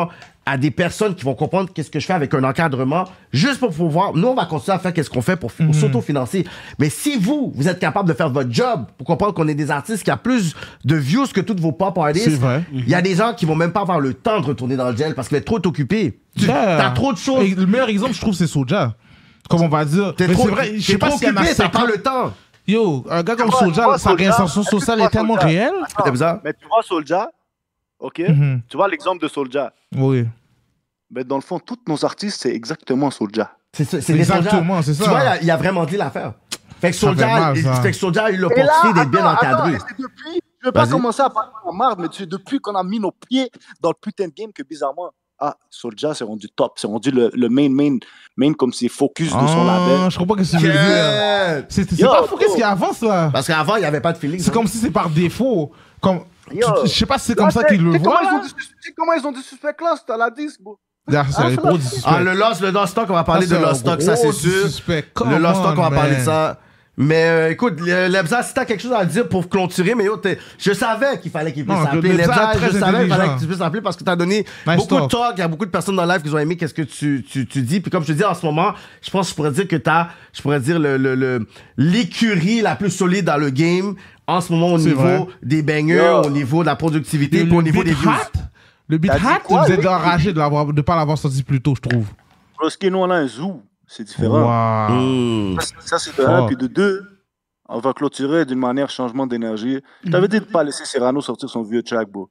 à des personnes qui vont comprendre qu'est-ce que je fais avec un encadrement, juste pour pouvoir, nous, on va continuer à faire qu'est-ce qu'on fait pour, pour mm-hmm. s'autofinancer. Mais si vous, vous êtes capable de faire votre job pour comprendre qu'on est des artistes qui a plus de views que tous vos pop artists, il mm-hmm. y a des gens qui vont même pas avoir le temps de retourner dans le gel parce qu'ils vont être trop occupés. Tu yeah. as trop de choses. Et le meilleur exemple, je trouve, c'est Soulja. Comme on va dire. T'es trop, vrai, je sais pas si occupé, t'as pas le temps. Yo, un gars comme Soulja, sa réinsertion sociale est tellement réelle. Mais tu vois Soulja, ok, mm-hmm. tu vois l'exemple de Soulja. Oui. Mais dans le fond, tous nos artistes, c'est exactement Soulja. C'est, c'est, c'est exactement, c'est ça. Tu vois, il a, il a vraiment dit l'affaire. Fait que Soulja, il, fait que Soulja a eu l'opportunité d'être bien encadré. C'est depuis, je veux pas commencer à parler en marde, mais c'est depuis qu'on a mis nos pieds dans le putain de game que bizarrement, ah, Soulja c'est rendu top, c'est rendu le, le main, main, main comme c'est focus de son ah, label. Je comprends pas ce que tu veux dire. C'est, c'est Yo, pas focus qu'il y a avant ça. Parce qu'avant, il n'y avait pas de feeling. C'est hein. comme si c'est par défaut. Comme, tu, je sais pas si c'est comme là, ça qu'ils le voient. Tu sais comment ils ont du suspect class, t'as la disque, bro. Ah, ah, ah, le Lost, le Lost Talk, on va parler ah, de Lost Talk, ça c'est sûr. Le Lost Talk, on va man. parler de ça. Mais euh, écoute, Lebza, si t'as quelque chose à dire pour clôturer, mais yo, je savais qu'il fallait qu'il puisse s'appeler. Lebza, je savais qu'il fallait que tu puisses s'appeler parce que t'as donné nice beaucoup talk. de talk. Il y a beaucoup de personnes dans le live qui ont aimé qu'est-ce que tu, tu, tu dis. Puis comme je te dis, en ce moment, je pense que je pourrais dire que t'as, je pourrais dire, le, le, le, l'écurie la plus solide dans le game en ce moment au c'est niveau vrai. des bangers, yo. au niveau de la productivité, puis au niveau des views. Le beat hat, vous êtes enragé de ne de pas l'avoir sorti plus tôt, je trouve. Parce que nous, on a un zoo. C'est différent. Wow. Mmh. Ça, ça, c'est de un. Oh. Puis de deux, on va clôturer d'une manière changement d'énergie. Je t'avais dit de ne pas laisser Cyrano sortir son vieux track, bro.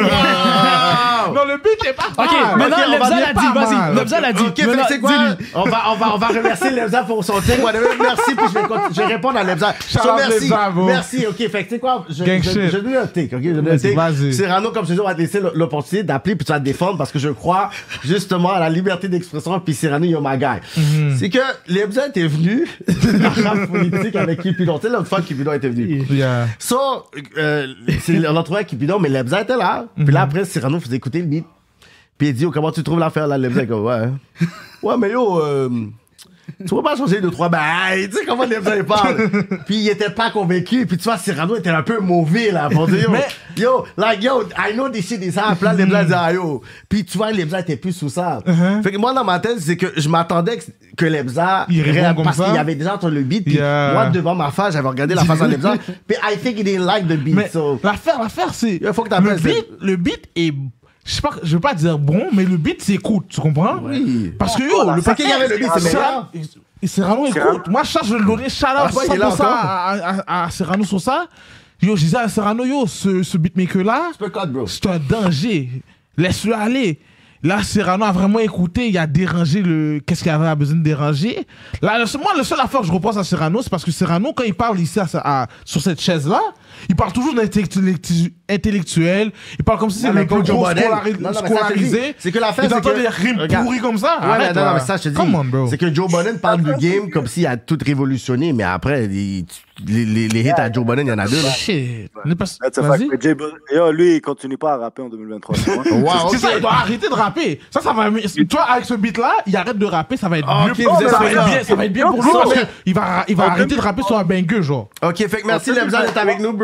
Non, le beat n'est pas Ok, mal. Maintenant, okay, Lebza l'a dit, vas-y. Lebza l'a dit. Ok, fait c'est quoi? On va, on, va, on va remercier Lebza pour son take. Merci, puis je vais, je vais répondre à Lebza. So, merci, Lebza, merci. Ok, fait que tu sais quoi? Je, je, je donne un take, ok? Je donne un take. Cyrano, comme je dis, on va te laisser l'opportunité d'appeler puis tu vas te défendre parce que je crois justement à la liberté d'expression puis Cyrano, you're my guy. Mm-hmm. C'est que Lebza était venu de la rap politique avec Cupidon. Tu sais, l'autre fois, Cupidon était venu. Yeah. So, euh, on a trouvé Cupidon, mais Lebza était là. Puis mm-hmm. là, après, Cyrano faisait écouter le beat. Puis il dit, oh, comment tu trouves l'affaire là? Lebza, comme, ouais. Ouais, mais yo, euh, tu vas pas changer de trois bails. Tu sais comment Lebza il parle. Puis il était pas convaincu. Puis tu vois, Cyrano était un peu mauvais là. Pour dire, yo, mais... yo, like, yo, I know this shit is hard. Puis là, Lebza dit, ah, yo. Puis tu vois, Lebza était plus sous ça. Uh-huh. Fait que moi, dans ma tête, c'est que je m'attendais que, que Lebza, il répond comme parce ça. qu'il y avait déjà entendu le beat. Puis yeah. moi, devant ma face, j'avais regardé la face de Lebza. Puis I think he didn't like the beat. Mais so. l'affaire, l'affaire, c'est. Il faut que le beat, le beat est. Je sais pas, je veux pas dire bon, mais le beat s'écoute, tu comprends? Oui. Parce que yo, le paquet, il y avait le beat, c'est meilleur. Et Cyrano écoute. Moi, je je vais le donner shout-out cent pour cent à, à, à Cyrano sur ça. Yo, je disais à Cyrano, yo, ce, ce beatmaker-là, c'est un danger. Laisse-le aller. Là, Cyrano a vraiment écouté, il a dérangé le. Qu'est-ce qu'il avait besoin de déranger? Là, le, moi, la seule affaire que je repense à Cyrano, c'est parce que Cyrano, quand il parle ici à, à, sur cette chaise-là, il parle toujours d'intellectuel. Il parle comme si c'était le plus gros scolarisé. C'est que l'affaire, c'est que... des rimes pourries comme ça. Ouais, Arrête, non, non, mais ça, je te dis. C'est que Joe Budden parle du game comme s'il a tout révolutionné, mais après, il, les, les, les hits à Joe Budden, il y en a deux. Là. Shit. Vas-y. Yo, lui, il continue pas à rapper en deux mille vingt-trois. Wow, c'est ça, il doit arrêter de rapper. Ça, ça va. Tu vois, avec ce beat-là, il arrête de rapper, ça va être mieux. Ça va être bien pour lui parce qu'il va arrêter de rapper sur un banger, genre. Ok, fait que merci, Lebza, d'être avec nous, bro.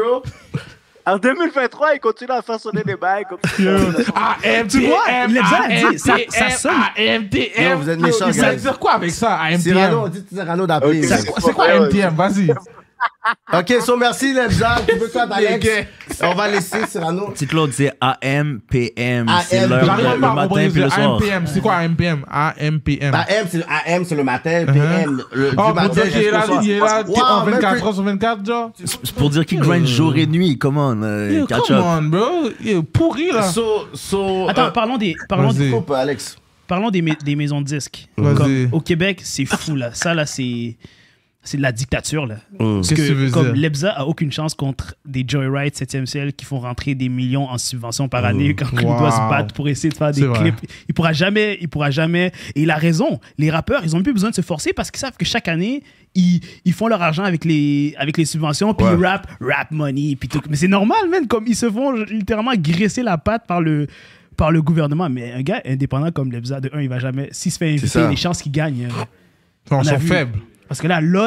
En deux mille vingt-trois, il continue à faire sonner des bails comme ça. A M T M, tu vois, Lebza a dit, ça, ça sonne. A M T M. Vous êtes méchants, ça veut dire quoi avec ça, A M T M? Cyrano, dis Cyrano d'appeler. C'est quoi A M T M? Vas-y. Ok, so merci Lebza. Tu veux quoi, Alex? On va laisser Cyrano. C'est Claude, c'est A M P M. C'est l'heure le matin puis le soir. A M P M, c'est quoi A M P M? A M P M. A M, c'est le matin, P M, le du matin. Il est là, il est là, en vingt-quatre heures sur vingt-quatre, genre. C'est pour dire qu'il grind jour et nuit, come on, catch up. Come on, bro. Il est pourri, là. So, so. Attends, parlons des. Parlons des. Alex. Parlons des, des maisons de disques. Comme, au Québec, c'est fou, là. Ça, là, c'est. C'est de la dictature, là. Mmh. Parce que, que comme Lebza a aucune chance contre des Joyride septième ciel qui font rentrer des millions en subventions par année mmh. quand wow. il doit se battre pour essayer de faire des c'est clips. Vrai. Il pourra jamais, il pourra jamais. Et il a raison. Les rappeurs, ils ont plus besoin de se forcer parce qu'ils savent que chaque année, ils, ils font leur argent avec les, avec les subventions, puis ouais. ils rap, rap money, puis tout. Mais c'est normal, man. Comme ils se font littéralement graisser la patte par le. par le gouvernement. Mais un gars indépendant comme Lebza, de un, il va jamais. S'il se fait inviter, les chances qu'il gagne. Euh, on sont faibles. Parce que là, Lost,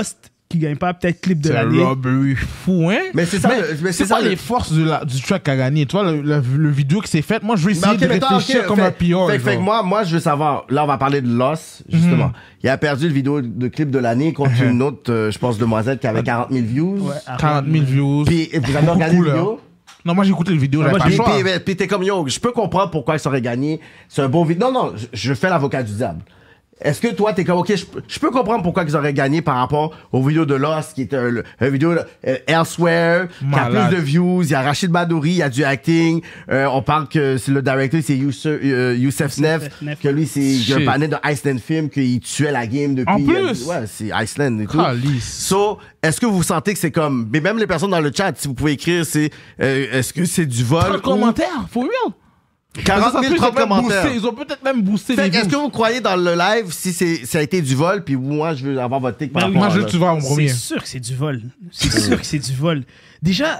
qui gagne pas peut-être clip de C'est un l'année. robbery fou, hein? Mais c'est ça, Mais le- mais c'est c'est ça pas le- les forces de la, du track à gagner. Tu vois, le, le, le vidéo qui s'est faite, moi, je vais essayer Ben, ok, de mais toi, réfléchir ok, comme fait- un P R. Fait, fait que genre. moi, moi, je veux savoir. Là, on va parler de Loss, justement. Mhm. Il a perdu le vidéo de clip de l'année contre Mhm. une autre, euh, je pense, demoiselle qui avait quarante mille views. Ouais, Ariane, quarante mille views. Puis vous avez regardé Beaucoup, la là. vidéo? Non, moi, j'ai écouté le vidéo, Ouais, j'avais moi, pas le Puis, choix. puis, puis t'es comme, yo, je peux comprendre pourquoi il serait gagné. C'est un beau vidéo. Non, non, je, je fais l'avocat du diable. Est-ce que toi, t'es comme, ok, je, peux- je peux comprendre pourquoi ils auraient gagné par rapport aux vidéos de Lost, qui était un, un vidéo euh, Elsewhere, qui a Malade. plus de views, il y a Rachid Badouri, il y a du acting, euh, on parle que c'est le directeur, c'est Youssef, euh, Youssef Neff, Neff. que lui, c'est il y a un Shit. panel de Iceland Film, qu'il tuait la game depuis... En plus? Ouais, c'est Iceland et tout. Calice. So, est-ce que vous sentez que c'est comme... Mais même les personnes dans le chat, si vous pouvez écrire, c'est... euh, est-ce que c'est du vol trente ou- commentaires, for real. quarante Ça, ça se mille, peut, ils ont trente même commentaires. boosté- Ils ont peut-être même boosté Fait les que est-ce views. que vous croyez dans le live si c'est, ça a été du vol, puis moi, je veux avoir votre take par Ben oui. rapport Moi, à je veux que tu vas en C'est premier. sûr que c'est du vol. C'est sûr que c'est du vol. Déjà,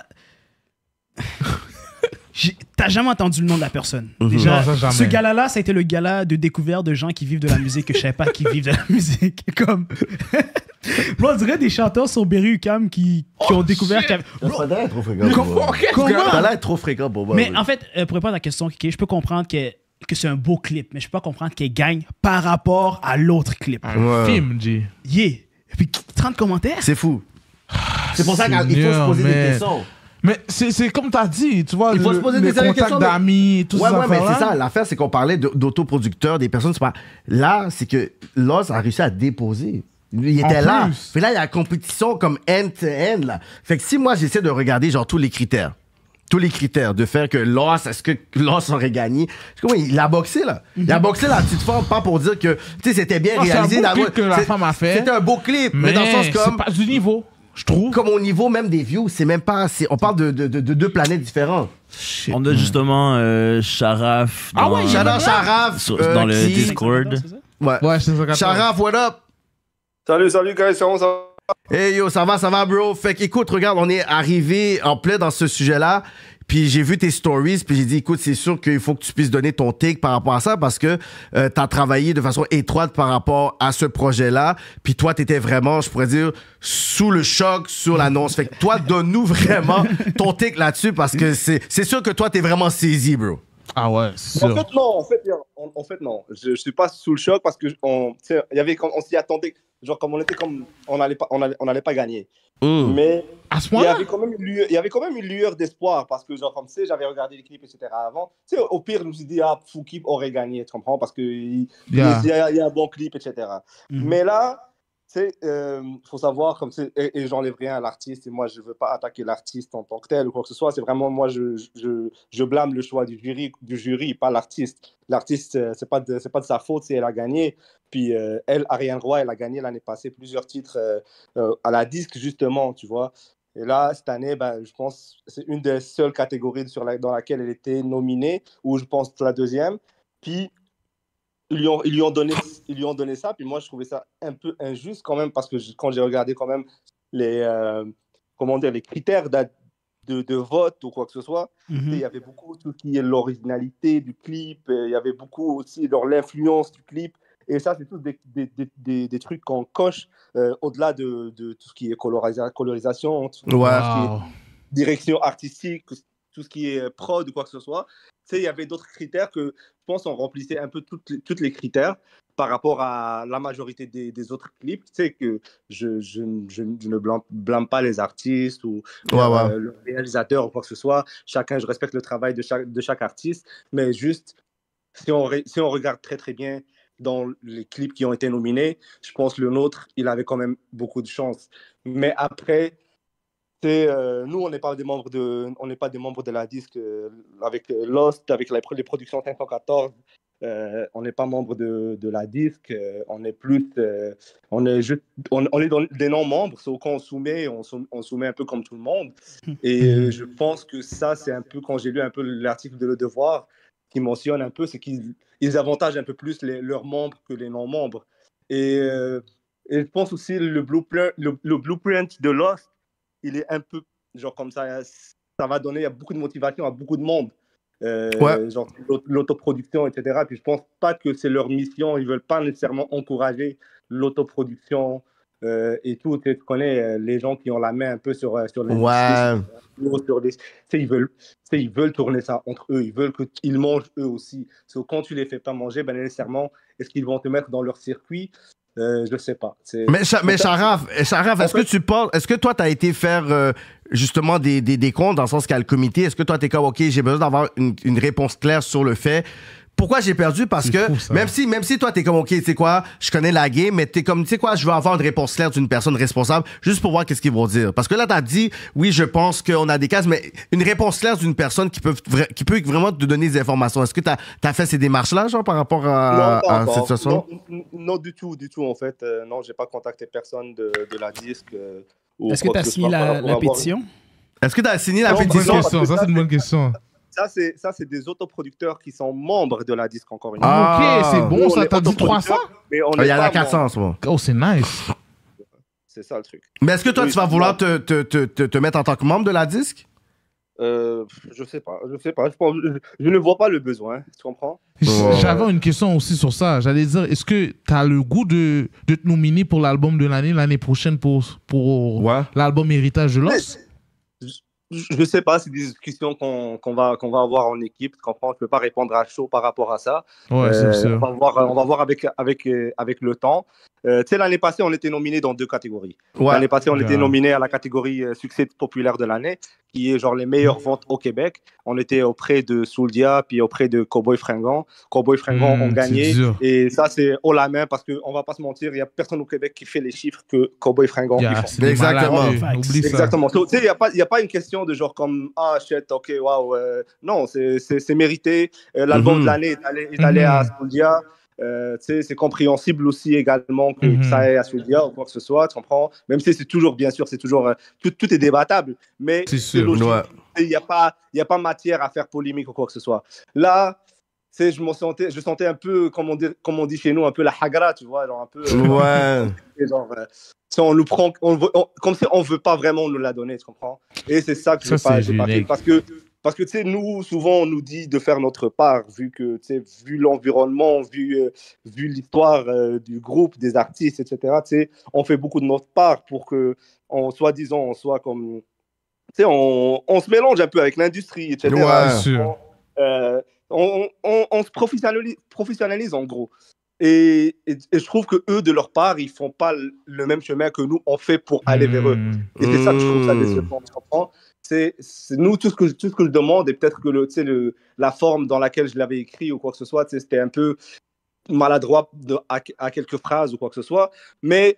j'ai- t'as jamais entendu le nom de la personne. Déjà, Non, ça, jamais. ce gala-là, ça a été le gala de découverte de gens qui vivent de la musique que je savais pas qu'ils vivent de la musique. Comme, moi, on dirait des chanteurs sur Berry U Q A M qui, qui ont découvert qu'il y avait- Ça Bro, a l'air trop fréquent. pour moi. Comment? Ça a l'air trop fréquent pour moi. Mais oui. en fait, euh, pour répondre à ta question, Kiki, je peux comprendre que, que c'est un beau clip, mais je peux pas comprendre qu'elle gagne par rapport à l'autre clip. Un Ouais. film, G. Yeah. Et puis trente commentaires. C'est fou. C'est pour ça qu'il faut se Seigneur, poser des mais- questions. Mais c'est c'est comme t'as dit, tu vois, Il faut le- se poser les des sérieuses contacts questions, mais- d'amis, tout Ouais, ça. ouais, mais c'est ça. L'affaire, c'est qu'on parlait de- d'autoproducteurs, des personnes. c'est pas- Là, c'est que Loss a réussi à déposer. Il était En là. plus. Fait là, il y a la compétition comme end-to-end. Là. Fait que si moi, j'essaie de regarder genre tous les critères, tous les critères de faire que Loss, est-ce que Loss aurait gagné? Parce que, oui, il a boxé, là. Il a boxé la petite forme, pas pour dire que, tu sais, c'était bien Non, c'est un réalisé. beau d'avoir- clip que la c'est- femme a fait. C'était un beau clip, mais, Mais dans le sens c'est comme, pas du niveau, je trouve. comme au niveau même des views, c'est même pas, c'est- on parle de, de, de, de deux planètes différentes. On a justement euh, Sharaf dans, Ah ouais, il y en a Shout out Sharaf, sur- euh, dans le qui- Discord. C'est ça? Ouais. Ouais, c'est ça. Sharaf, what up? Salut, salut, guys, comment ça va? Hey yo, ça va, ça va, bro. Fait qu'écoute, regarde, on est arrivé en plein dans ce sujet-là. Puis j'ai vu tes stories, puis j'ai dit, écoute, c'est sûr qu'il faut que tu puisses donner ton take par rapport à ça parce que euh, tu as travaillé de façon étroite par rapport à ce projet-là. Puis toi, tu étais vraiment, je pourrais dire, sous le choc, sur l'annonce. Fait que toi, donne-nous vraiment ton take là-dessus parce que c'est c'est sûr que toi, t'es vraiment saisi, bro. Ah ouais, c'est En sûr. fait, non, en fait, en, en fait, non. Je, je suis pas sous le choc parce que on, tu sais, il y avait, comme- on s'y attendait. Genre, comme on était comme, on n'allait pas, on allait, on allait pas gagner. Mm. Mais À ce il y point-là? avait quand même une lueur, il y avait quand même une lueur d'espoir parce que, genre, comme tu sais, j'avais regardé les clips, et cetera avant. Tu sais, au pire, je me suis dit, ah, Fouki aurait gagné, tu comprends? Parce qu'il Yeah. il y, a- il y a un bon clip, et cetera. Mhm. Mais là, tu sais, il faut savoir, comme tu sais, et, et j'enlève rien à l'artiste, et moi, je veux pas attaquer l'artiste en tant que tel ou quoi que ce soit. C'est vraiment, moi, je, je, je blâme le choix du jury, du jury pas l'artiste. L'artiste, euh, c'est pas de, c'est pas de sa faute si elle a gagné. Puis euh, elle, Ariane Roy, elle a gagné l'année passée plusieurs titres euh, euh, à la disque, justement, tu vois. Et là, cette année, ben, je pense que c'est une des seules catégories sur la, dans laquelle elle était nominée, ou je pense la deuxième. Puis, ils lui, ont, ils, lui ont donné, ils lui ont donné ça, puis moi, je trouvais ça un peu injuste quand même, parce que je- quand j'ai regardé quand même les, euh, comment dire, les critères d'a- de, de vote ou quoi que ce soit, Mhm. il y avait beaucoup tout ce qui est l'originalité du clip, et il y avait beaucoup aussi dans l'influence du clip. Et ça, c'est tous des, des, des, des, des trucs qu'on coche euh, au-delà de, de tout ce qui est colorisa- colorisation, tout, tout ce qui est Wow. direction artistique, tout ce qui est prod ou quoi que ce soit. Tu sais, il y avait d'autres critères que, je pense, on remplissait un peu toutes les, toutes les critères par rapport à la majorité des, des autres clips. Tu sais, que je, je, je, je ne blâme, blâme pas les artistes ou Ouais, euh, ouais. le réalisateur ou quoi que ce soit. Chacun, je respecte le travail de chaque, de chaque artiste, mais juste, si on, ré- si on regarde très très bien dans les clips qui ont été nominés, je pense que le nôtre, il avait quand même beaucoup de chance. Mais après, c'est, euh, nous, on n'est pas des membres de, on n'est pas des membres de la disque euh, avec euh, Lost, avec la- les productions cinq cent quatorze. Euh, on n'est pas membre de, de la disque. euh, on est plus, euh, on est juste, on, on est dans des non-membres. So, quand on soumet, on, sou- on soumet un peu comme tout le monde. Et euh, je pense que ça, c'est un peu quand j'ai lu un peu l'article de Le Devoir qui mentionne un peu, c'est qu'ils ils avantagent un peu plus les, leurs membres que les non-membres. Et, euh, et je pense aussi le blueprint, le, le blueprint de Lost, il est un peu genre comme ça, ça va donner beaucoup de motivation à beaucoup de monde. Euh, Ouais. Genre l'aut- l'autoproduction, et cetera. Puis je pense pas que c'est leur mission, ils veulent pas nécessairement encourager l'autoproduction euh, et tout. Tu connais euh, les gens qui ont la main un peu sur, sur les... Ouais. Sur les, ils, veulent, ils veulent tourner ça entre eux. Ils veulent qu'ils mangent eux aussi. So, quand tu les fais pas manger, ben, nécessairement, est-ce qu'ils vont te mettre dans leur circuit? Euh, je sais pas. Mais, mais Sharaf, Sharaf est-ce que tu penses, est-ce que toi, tu as été faire euh, justement des, des, des comptes dans le sens qu'il y a le comité? Est-ce que toi, tu es comme, OK, j'ai besoin d'avoir une, une réponse claire sur le fait? Pourquoi j'ai perdu? Parce que fou, même si même si toi, t'es comme, OK, tu sais quoi, je connais la game, mais t'es comme, tu sais quoi, je veux avoir une réponse claire d'une personne responsable juste pour voir qu'est-ce qu'ils vont dire. Parce que là, t'as dit, oui, je pense qu'on a des cases, mais une réponse claire d'une personne qui peut, qui peut vraiment te donner des informations. Est-ce que t'as as fait ces démarches-là, genre, par rapport à, non, à cette situation? Non, non, du tout, du tout, en fait. Euh, non, j'ai pas contacté personne de, de la disque. Euh, Est-ce que t'as signé la, la pétition? Est-ce que t'as signé la non, pétition? Question, ça, c'est une bonne question. Ça, c'est, ça, c'est des autoproducteurs qui sont membres de la disque, encore une fois. Ah, ok, c'est bon, nous, ça t'a dit trois cents? Il oh, y a la quatre cents, moi. Oh, c'est nice. C'est ça, le truc. Mais est-ce que toi, oui, tu vas vouloir te, te, te, te, te mettre en tant que membre de la disque? Euh, je sais pas, je sais pas. Je, pense, je, je ne vois pas le besoin, tu comprends? J'avais une question aussi sur ça. J'allais dire, est-ce que tu as le goût de, de te nominer pour l'album de l'année, l'année prochaine, pour, pour ouais. l'album Héritage de l'Os? Je ne sais pas, c'est des discussions qu'on qu'on va, qu'on va avoir en équipe. Tu comprends? Je ne peux pas répondre à chaud par rapport à ça. Ouais, euh, c'est on va voir, on va voir avec, avec, avec le temps. Euh, tu sais, l'année passée, on était nominé dans deux catégories. Ouais. L'année passée, on yeah. était nominé à la catégorie euh, succès populaire de l'année, qui est genre les meilleures ventes au Québec. On était auprès de Souldia, puis auprès de Cowboy Fringant. Cowboy Fringant mmh, ont gagné. Et ça, c'est haut la main, parce qu'on ne va pas se mentir, il n'y a personne au Québec qui fait les chiffres que Cowboy Fringant yeah, font. Exactement. Oublie ça. Exactement. Tu sais, il n'y a, a pas une question de genre comme « Ah, shit, ok, waouh. Euh, » Non, c'est mérité. Euh, L'album mmh. de l'année est allé, est allé mmh. à Souldia. Euh, c'est compréhensible aussi également que, mm-hmm. que ça ait à se dire ou quoi que ce soit, tu comprends? Même si c'est toujours, bien sûr, c'est toujours, euh, tout, tout est débattable, mais c'est logique. Il n'y a pas, il y a pas matière à faire polémique ou quoi que ce soit. Là, je me sentais, je sentais un peu, comme on dit, comme on dit chez nous, un peu la hagra, tu vois, genre un peu. Ouais. Euh, genre, euh, si on nous prend, on, on, comme si on veut pas vraiment nous la donner, tu comprends? Et c'est ça que je n'ai pas, pas fait, parce que. Parce que, tu sais, nous, souvent, on nous dit de faire notre part, vu que, tu sais, vu l'environnement, vu, euh, vu l'histoire euh, du groupe, des artistes, et cetera, tu sais, on fait beaucoup de notre part pour que, en soi-disant, on soit comme... Tu sais, on, on se mélange un peu avec l'industrie, et cetera. Ouais, on, euh, on, on, on se professionnalise, professionnalise, en gros. Et, et, et je trouve que eux, de leur part, ils font pas le même chemin que nous, on fait pour aller mmh. vers eux. Et c'est mmh. ça que je trouve ça décevant, tu comprends? C'est nous, tout ce, que, tout ce que je demande, et peut-être que le, le, la forme dans laquelle je l'avais écrit ou quoi que ce soit, c'était un peu maladroit de, à, à quelques phrases ou quoi que ce soit. Mais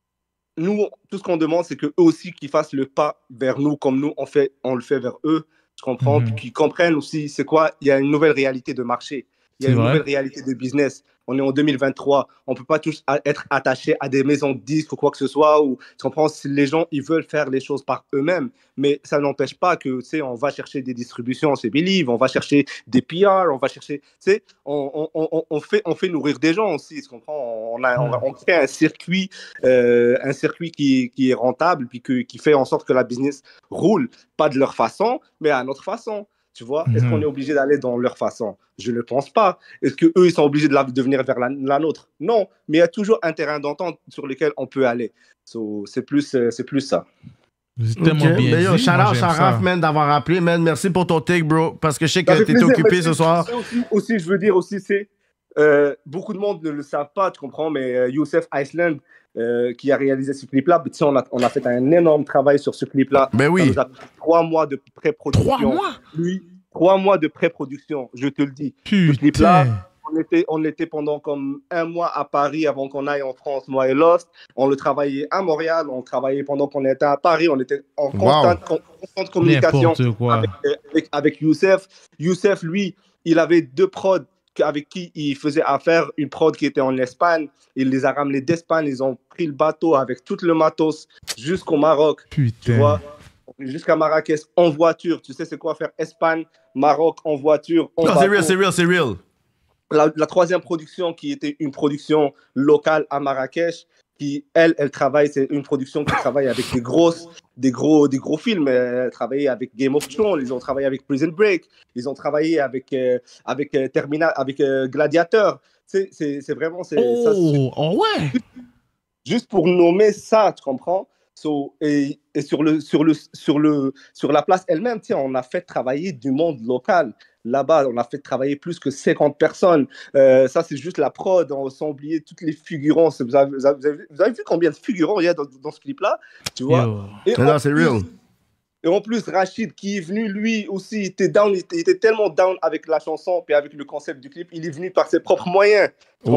nous, tout ce qu'on demande, c'est qu'eux aussi qu'ils fassent le pas vers nous comme nous, on, fait, on le fait vers eux. Je comprends, mmh. qu'ils comprennent aussi c'est quoi, il y a une nouvelle réalité de marché. Il y a une vrai. nouvelle réalité de business. On est en deux mille vingt-trois. On ne peut pas tous être attachés à des maisons de disques ou quoi que ce soit. Ou, tu comprends, les gens, ils veulent faire les choses par eux-mêmes. Mais ça n'empêche pas que, tu sais, on va chercher des distributions chez Believe, on va chercher des P R, on va chercher, tu sais, on, on, on, on, fait, on fait nourrir des gens aussi, tu comprends? On, a, on, on crée un circuit, euh, un circuit qui, qui est rentable, puis que, qui fait en sorte que la business roule, pas de leur façon, mais à notre façon. Tu vois, mmh. est-ce qu'on est obligé d'aller dans leur façon? Je ne pense pas. Est-ce qu'eux, ils sont obligés de, la, de venir vers la, la nôtre? Non, mais il y a toujours un terrain d'entente sur lequel on peut aller. So, c'est plus, euh, c'est plus ça. C'est tellement okay. bien dit. Shout-out, Sharaf, man, d'avoir appelé, man. Merci pour ton take, bro, parce que je sais que tu étais occupé ce soir. Aussi, aussi, je veux dire aussi, c'est... Euh, beaucoup de monde ne le savent pas, tu comprends, mais euh, Youssef Iceland, euh, qui a réalisé ce clip-là, on a, on a fait un énorme travail sur ce clip-là. Ben oui. Ça nous a pris trois mois de pré-production. Trois mois Lui, trois mois de pré-production, je te le dis. Putain. Ce clip-là, on était, on était pendant comme un mois à Paris avant qu'on aille en France, moi et Lost. On le travaillait à Montréal, on travaillait pendant qu'on était à Paris, on était en constante, wow. constante communication avec, avec, avec Youssef. Youssef, lui, il avait deux prods avec qui il faisait affaire, une prod qui était en Espagne. Il les a ramenés d'Espagne, ils ont pris le bateau avec tout le matos jusqu'au Maroc. Putain. Tu vois, jusqu'à Marrakech en voiture. Tu sais c'est quoi faire Espagne, Maroc en voiture. Non, c'est real, c'est real, c'est real. La, la troisième production qui était une production locale à Marrakech, qui elle, elle travaille, c'est une production qui travaille avec des grosses, des gros, des gros films. Elle a travaillé avec Game of Thrones, ils ont travaillé avec Prison Break, ils ont travaillé avec euh, avec euh, Terminal, avec euh, Gladiator. C'est c'est vraiment c'est. Oh, ça, oh ouais. juste pour nommer ça, tu comprends? So, et et sur, le, sur, le, sur, le, sur la place elle-même, on a fait travailler du monde local. Là-bas, on a fait travailler plus que cinquante personnes. Euh, ça, c'est juste la prod. On sans oublier toutes les figurants. Vous avez, vous avez, vous avez vu combien de figurants il y a dans, dans ce clip-là? Tu vois? Et non, c'est real. Et en plus, Rachid, qui est venu, lui aussi, il était, down, il était, il était tellement down avec la chanson et avec le concept du clip. Il est venu par ses propres moyens. Wow!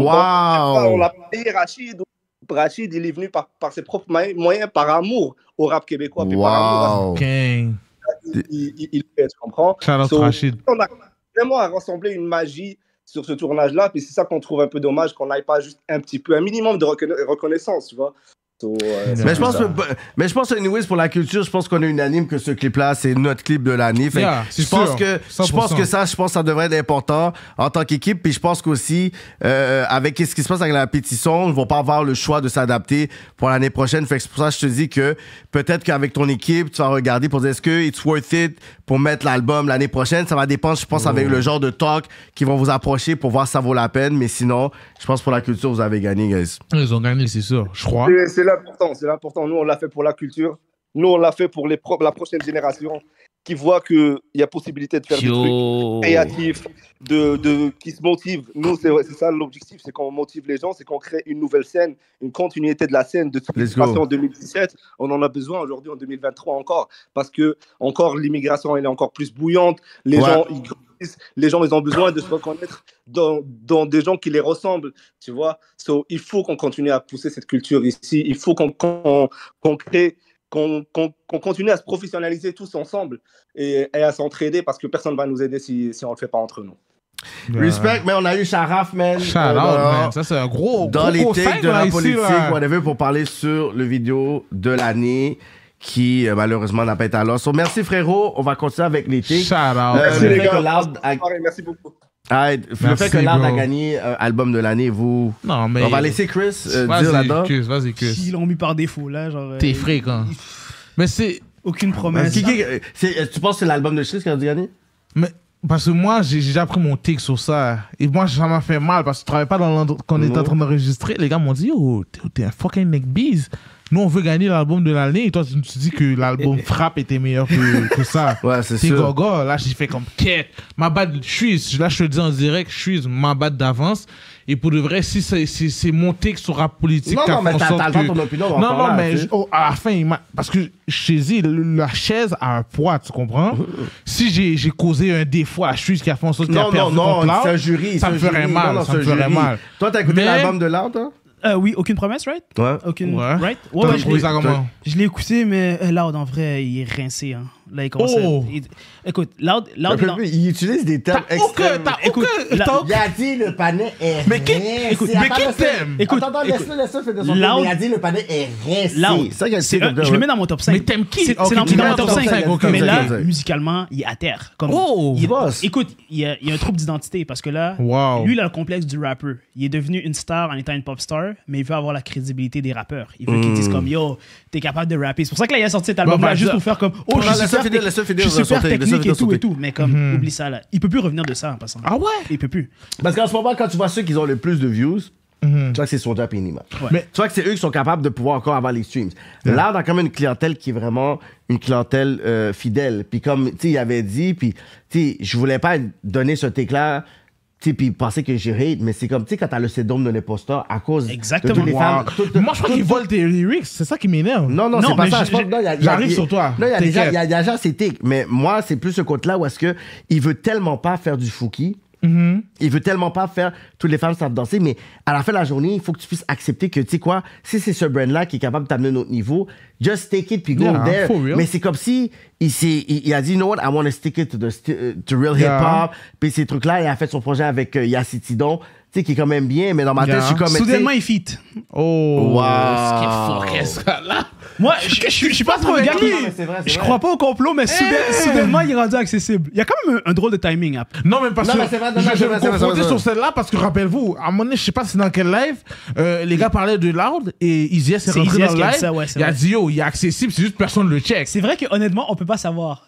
On l'a payé, Rachid. Rachid, il est venu par, par ses propres moyens, par amour au rap québécois. Wow. Par amour, okay. il, il, il fait, tu comprends? So, Rachid. On a vraiment rassemblé une magie sur ce tournage-là, puis c'est ça qu'on trouve un peu dommage, qu'on n'aille pas juste un petit peu, un minimum de reconna reconnaissance, tu vois. So, euh, mais, je pense que, mais je pense que, anyways, pour la culture, je pense qu'on est unanime que ce clip-là, c'est notre clip de l'année. Yeah, je pense que je pense que ça, je pense que ça devrait être important en tant qu'équipe. Puis je pense qu'aussi, euh, avec ce qui se passe avec la pétition, ils vont pas avoir le choix de s'adapter pour l'année prochaine. Fait que c'est pour ça que je te dis que peut-être qu'avec ton équipe, tu vas regarder pour dire est-ce que it's worth it pour mettre l'album l'année prochaine. Ça va dépendre, je pense, oh. avec le genre de talk qui vont vous approcher pour voir si ça vaut la peine. Mais sinon, je pense pour la culture, vous avez gagné, guys. Ils ont gagné, c'est sûr, je crois. C'est l'important, c'est l'important. Nous, on l'a fait pour la culture. Nous, on l'a fait pour les pro la prochaine génération qui voit qu'il y a possibilité de faire Yo. des trucs créatifs, de, de, qui se motivent. Nous, c'est ça l'objectif, c'est qu'on motive les gens, c'est qu'on crée une nouvelle scène, une continuité de la scène de ce qui se passait en deux mille dix-sept. On en a besoin aujourd'hui en deux mille vingt-trois encore, parce que encore l'immigration, elle est encore plus bouillante. Les ouais. gens, ils Les gens, ils ont besoin de se reconnaître dans, dans des gens qui les ressemblent, tu vois. So, il faut qu'on continue à pousser cette culture ici. Il faut qu'on qu'on, qu'on crée, qu'on qu'on, qu'on continue à se professionnaliser tous ensemble et, et à s'entraider parce que personne ne va nous aider si, si on ne le fait pas entre nous. Yeah. Respect, mais on a eu Sharaf, man. Shout out, euh, man. Ça, c'est un gros, dans gros les takes de la ici, politique, là. whatever, pour parler sur le vidéo de l'année qui euh, malheureusement n'a pas été à l'heure. So, merci frérot, on va continuer avec les takes. Shout out. Euh, merci le les fait gars. que Loud a... Merci beaucoup. Ah, le merci, fait que Loud bro. a gagné euh, album de l'année, vous... Non, mais... On va laisser Chris euh, dire là-dedans. Vas-y, Chris. Ils l'ont mis par défaut, là. genre. T'es frais, quand. Mais c'est... Aucune promesse. Qui, qui, tu penses que c'est l'album de Chris qui a gagné? Mais... Parce que moi, j'ai déjà pris mon take sur ça. Et moi, ça m'a fait mal parce que je travaillais pas dans l'endroit qu'on était en train d'enregistrer. Les gars m'ont dit, oh, t'es un fucking neck bees. Nous, on veut gagner l'album de l'année. Et toi, tu me dis que l'album Frappe était meilleur que, que ça. Ouais, c'est sûr. Gogo. Là, j'ai fait comme, quête. Ma bad, je suis, là, je te dis en direct, je suis ma bad d'avance. Et pour de vrai, si c'est mon take sur rap politique, non, non, mais t'as le temps ton opinion. Non, non, mais je, oh, à la fin, il parce que chez lui, la chaise a un poids, tu comprends? Si j'ai causé un défaut à Chuise qui a fait en sorte qu'il a perdu non, contre non, c'est un jury. Ça me ferait mal, non, non, ça me ferait mal. Toi, t'as écouté l'album de Loud, toi? Euh, oui, aucune promesse, right? Ouais. Aucune, ouais. Right? Ouais, ouais, je l'ai je l'ai écouté, mais euh, Loud, en vrai, il est rincé. Hein. Là, il commence oh. à... il... Écoute, Loud... Loud il, dans... il utilise des termes extrêmes. T'as aucun... Il a dit le panais est mais qui, rincé. Écoute, mais qui t'aime? Écoute, attends, laisse-le, laisse-le faire de son tour. Il a dit le panais est rincé. Loud, je le mets dans mon top cinq. Mais t'aimes qui? C'est dans mon top cinq. Mais là, musicalement, il est à terre. Oh! Écoute, il y a un trouble d'identité parce que là, lui, il a le complexe du rappeur. Il est devenu une star en étant une pop star, mais il veut avoir la crédibilité des rappeurs. Il veut qu'ils disent comme, yo, t'es capable de rapper. C'est pour ça que là, il a sorti cet album-là juste pour faire comme, oh, je suis super technique et tout et tout. Mais comme, oublie ça là. Il peut plus revenir de ça en passant. Ah ouais? Il peut plus. Parce qu'en ce moment, quand tu vois ceux qui ont le plus de views, mm-hmm. tu vois que c'est Soulja et Nima. Ouais. Mais tu vois que c'est eux qui sont capables de pouvoir encore avoir les streams. Yeah. Là, on a quand même une clientèle qui est vraiment une clientèle euh, fidèle. Puis comme, tu sais, il avait dit, puis, tu sais, je voulais pas donner ce take-là, tu sais, puis penser que j'ai hate, mais c'est comme, tu sais, quand t'as le syndrome de l'imposteur à cause Exactement. de toutes les wow. femmes. Tout, Moi, je crois qu'ils volent tes lyrics, c'est ça qui m'énerve. Non, non, non c'est pas ça. J'arrive sur toi. Non, il y a déjà, il y a déjà ces tics. Mais moi, c'est plus ce côté-là où est-ce que il veut tellement pas faire du Fouki. Mm-hmm. Il veut tellement pas faire toutes les femmes savent danser, mais à la fin de la journée, il faut que tu puisses accepter que, tu sais quoi, si c'est ce brand-là qui est capable de t'amener à un autre niveau, just take it puis go yeah, there. Mais c'est comme si il, il, il a dit, you know what, I want to stick it to, the, to real yeah. hip-hop, puis ces trucs-là, il a fait son projet avec euh, Yacitidon, tu sais, qui est quand même bien, mais dans ma tête, yeah. je suis comme... Soudainement, il fit. Oh, wow. Ce qui est fort, ça, là. Moi, je, je, je, je suis pas trop gars qui... Je crois pas au complot, mais soudain, soudainement, il est rendu accessible. Il y a quand même un, un drôle de timing. Après. Non, mais parce non, que vrai, non, je, je vais me confronter sur celle-là parce que, rappelle-vous, à un moment donné, je sais pas c'est dans quel live, euh, les gars parlaient de Loud et Izias est rentré dans le live. Ça, ouais, il a dit, yo, il est accessible, c'est juste personne le check. C'est vrai que honnêtement, on peut pas savoir.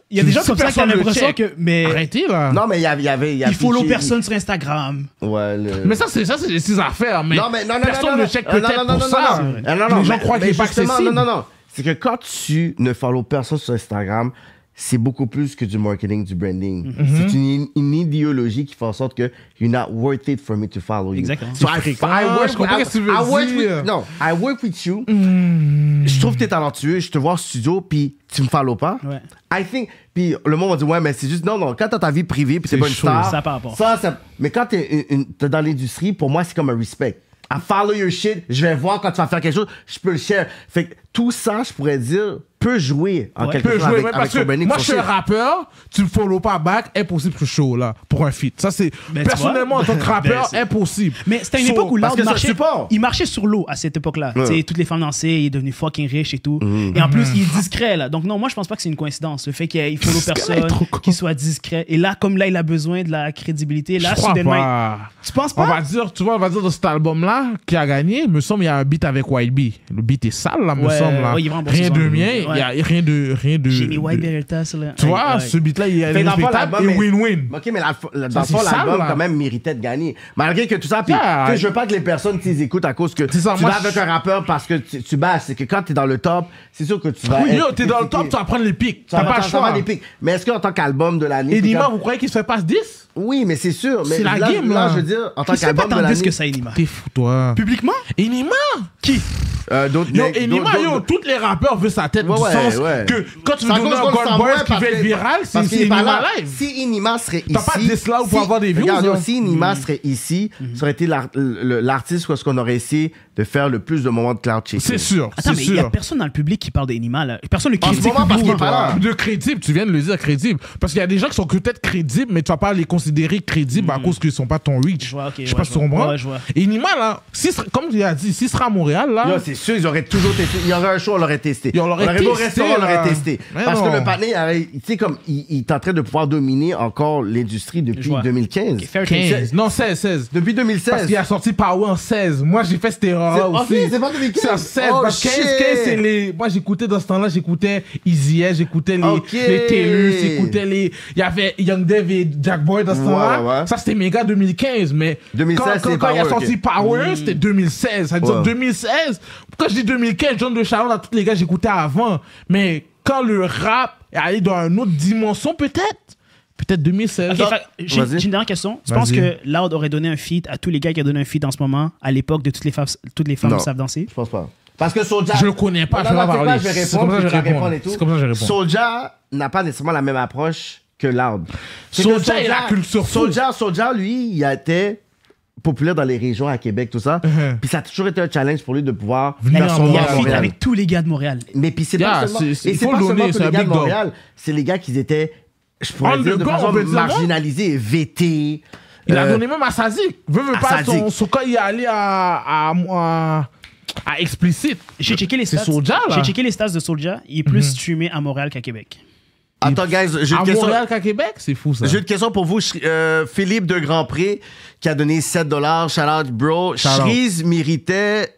Il y a des gens Si comme ça qui ont personne le l'impression check. que. Mais Arrêtez, là. Non, mais il y avait. Il, y avait, il, y a il follow pitché- personne sur Instagram. Ouais, le- Mais ça, c'est ça, c'est ses affaires. Mais non, mais non, non, personne non, ne non, check non, non, peut-être non, pour non, ça. non, non, non, non, Les gens mais- croient qu'il mais est pas justement, accessible. Non, non, non. C'est que quand tu ne follow personne sur Instagram, c'est beaucoup plus que du marketing, du branding. C'est une, une idéologie qui fait en sorte que you're not worth it for me to follow you. Exactement. So I, I Ah, work, je comprends I- ce que tu veux I work dire. with- non, I work with you. Hmm. Je trouve que t'es talentueux, je te vois au studio, puis tu me follow pas. Ouais. I think, puis le monde va dire, ouais, mais c'est juste, non, non, quand t'as ta vie privée, puis t'es C'est pas une chaud. star. Ça par rapport. Ça, ça, mais quand t'es, une- une- t'es dans l'industrie, pour moi, c'est comme un respect. I follow your shit, je vais voir quand tu vas faire quelque chose, je peux le share. Fait que tout ça, je pourrais dire, peut jouer en Ouais. quelque Peut chose jouer, avec, mais avec parce son que branding. moi, son je suis un shit. rappeur, tu me follow pas back, impossible que je show là, pour un feat. Ça, c'est. Ben, tu Personnellement, en vois. tant que rappeur, Ben, c'est- impossible. Mais c'était une So, époque où parce Loud que ça marchait, support. il marchait sur l'eau à cette époque-là. Ouais. Tu sais, toutes les femmes dansaient, il est devenu fucking riche et tout. Mhm. Et en plus, il est discret là. Donc non, moi je pense pas que c'est une coïncidence. Le fait qu'il follow Ce gars-là est personne, trop con. qu'il soit discret. Et là, comme là, il a besoin de la crédibilité, là, je crois soudainement, pas. il- tu penses On pas? va dire, tu vois, on va dire dans cet album-là, qui a gagné, me semble, il y a un beat avec Wild B. Le beat est sale, là, me Ouais, semble. Là. ouais, il est vraiment bon, rien ce de son. mien, Ouais. il y a rien de. Rien de J'ai mis de- White Beretta sur le. Tu vois, Ouais, ce beat-là, il est Fait dans le fond, respectable l'album et est- win-win. Ok, mais la- la- dans Ça, le fond, c'est sale, l'album, là. quand même, méritait de gagner. Malgré que tout ça, puis Yeah. tu sais, je veux pas que les personnes, tu sais, écoutent à cause que tu C'est ça, moi, vas avec je- un rappeur parce que tu, tu basses. C'est que quand t'es dans le top, c'est sûr que tu vas. Oui, être yo, t'es dans le critiqué. top, tu vas prendre les pics. Ça T'as va- pas le ça va choix. des pics. Mais est-ce qu'en tant qu'album de l'année. Et t'es Nima, comme- vous croyez qu'il se fait pas dix? Oui, mais c'est sûr. Mais C'est la là, game, là, là. je veux dire, en tant Il se fait pas qu'album de tant de l'année. disques que ça, Enima. T'es fou, toi. Publiquement? Et Nima? Qui? Euh, d'autres Yo, mecs, et Nima, d'autres- yo, d'autres- tous les rappeurs veulent sa tête Ouais, du ouais, sens ouais. que quand tu C'est veux à donner cause un qu'on le gun sent boy moins qui parce va être que- viral, parce c'est qu'il est pas Nima là. live. Si Inima serait ici. T'as pas de diss là où pour si- avoir des views, Regarde, là. si Inima serait ici, ça aurait été l'ar- le- l'artiste où est-ce qu'on aurait essayé de faire le plus de moments de cloud chasing. C'est sûr, Attends, c'est mais il y a sûr. personne dans le public qui parle d'Enima, là. Personne ne En ce critique moment, parce qu'il est publiquement. pas là. De crédible, tu viens de le dire, crédible. Parce qu'il y a des gens qui sont peut-être crédibles, mais tu vas pas les considérer crédibles à cause qu'ils sont pas ton reach. Je vois, ok, Je sais ouais, pas je si tu vois. comprends. Ouais, je vois. Et Nima, là, s'il serait- comme il a dit, s'il sera à Montréal, là. Yo, c'est sûr, ils auraient toujours testé. Il y aurait un show, on l'aurait testé. Et on l'aurait arrivé au testé, restaurant, on l'aurait là. testé. Mais Parce non. que le panier, tu sais, comme, il, il est en train de pouvoir dominer encore l'industrie Je depuis vois. deux mille quinze. Ok, fair trade. quinze. Non, seize, seize. Depuis deux mille seize. Parce qu'il a sorti Power en seize. Moi, j'ai fait cette erreur-là C'est- aussi. ok, c'est pas deux mille quinze. C'est en seize. Oh, parce que quinze, shit. quinze, c'est les. Moi, j'écoutais dans ce temps-là, j'écoutais Easy S, j'écoutais les, Ok. les Tellus, j'écoutais les. Il y avait Young Dev et Jack Boy dans ce Ouais, temps-là. ouais, ouais. Ça, c'était méga deux mille quinze. Mais deux mille seize, quand, quand, c'est quand il a Power, sorti ok. Power, c'était deux mille seize. Ça veut dire Ouais. deux mille seize. Quand je dis deux mille quinze, John de Charlotte, à tous les gars, j'écoutais avant. Mais quand le rap est allé dans une autre dimension, peut-être. Peut-être deux mille seize. Ok, fait- j'ai Vas-y. j'ai une dernière question. Tu penses Vas-y. que Loud aurait donné un feat à tous les gars qui ont donné un feat en ce moment, à l'époque de toutes les femmes, toutes les femmes Non. savent danser? Je pense pas. Parce que Soulja. Je le connais pas, Non, je vais non, pas c'est parler. Je vais C'est comme répondre, ça que puis je tu réponds. réponds et tout. C'est comme ça que je réponds. Soulja n'a pas nécessairement la même approche que Loud. C'est que Soulja, il a la culture fou. Soulja, Soulja, lui, il a été populaire dans les régions à Québec, tout ça. Uh-huh. Puis ça a toujours été un challenge pour lui de pouvoir Venir faire à son nom Il y a à un feat Montréal. avec tous les gars de Montréal. Mais puis c'est Yeah, pas seulement, c'est- c'est- et il c'est faut pas le seulement donner, tous c'est les un gars de big dog. Montréal, c'est les gars qui étaient, je pourrais dire, de Underground, façon on peut dire, non? marginalisée, V T. Il a euh, donné même à Sazik. Veux, veux à pas, son, Sazik. son quand il est allé à, à, à, à Explicit. J'ai checké les C'est stats. Soulja, là. J'ai checké les stats de Soulja. Il est plus streamé à Montréal qu'à Québec. Attends, guys, j'ai À une question. Montréal qu'à Québec, c'est fou ça. J'ai une question pour vous. Shri- euh, Philippe de Grandpré, qui a donné sept dollars. Shout out, bro. Shout out. Shreeze méritait.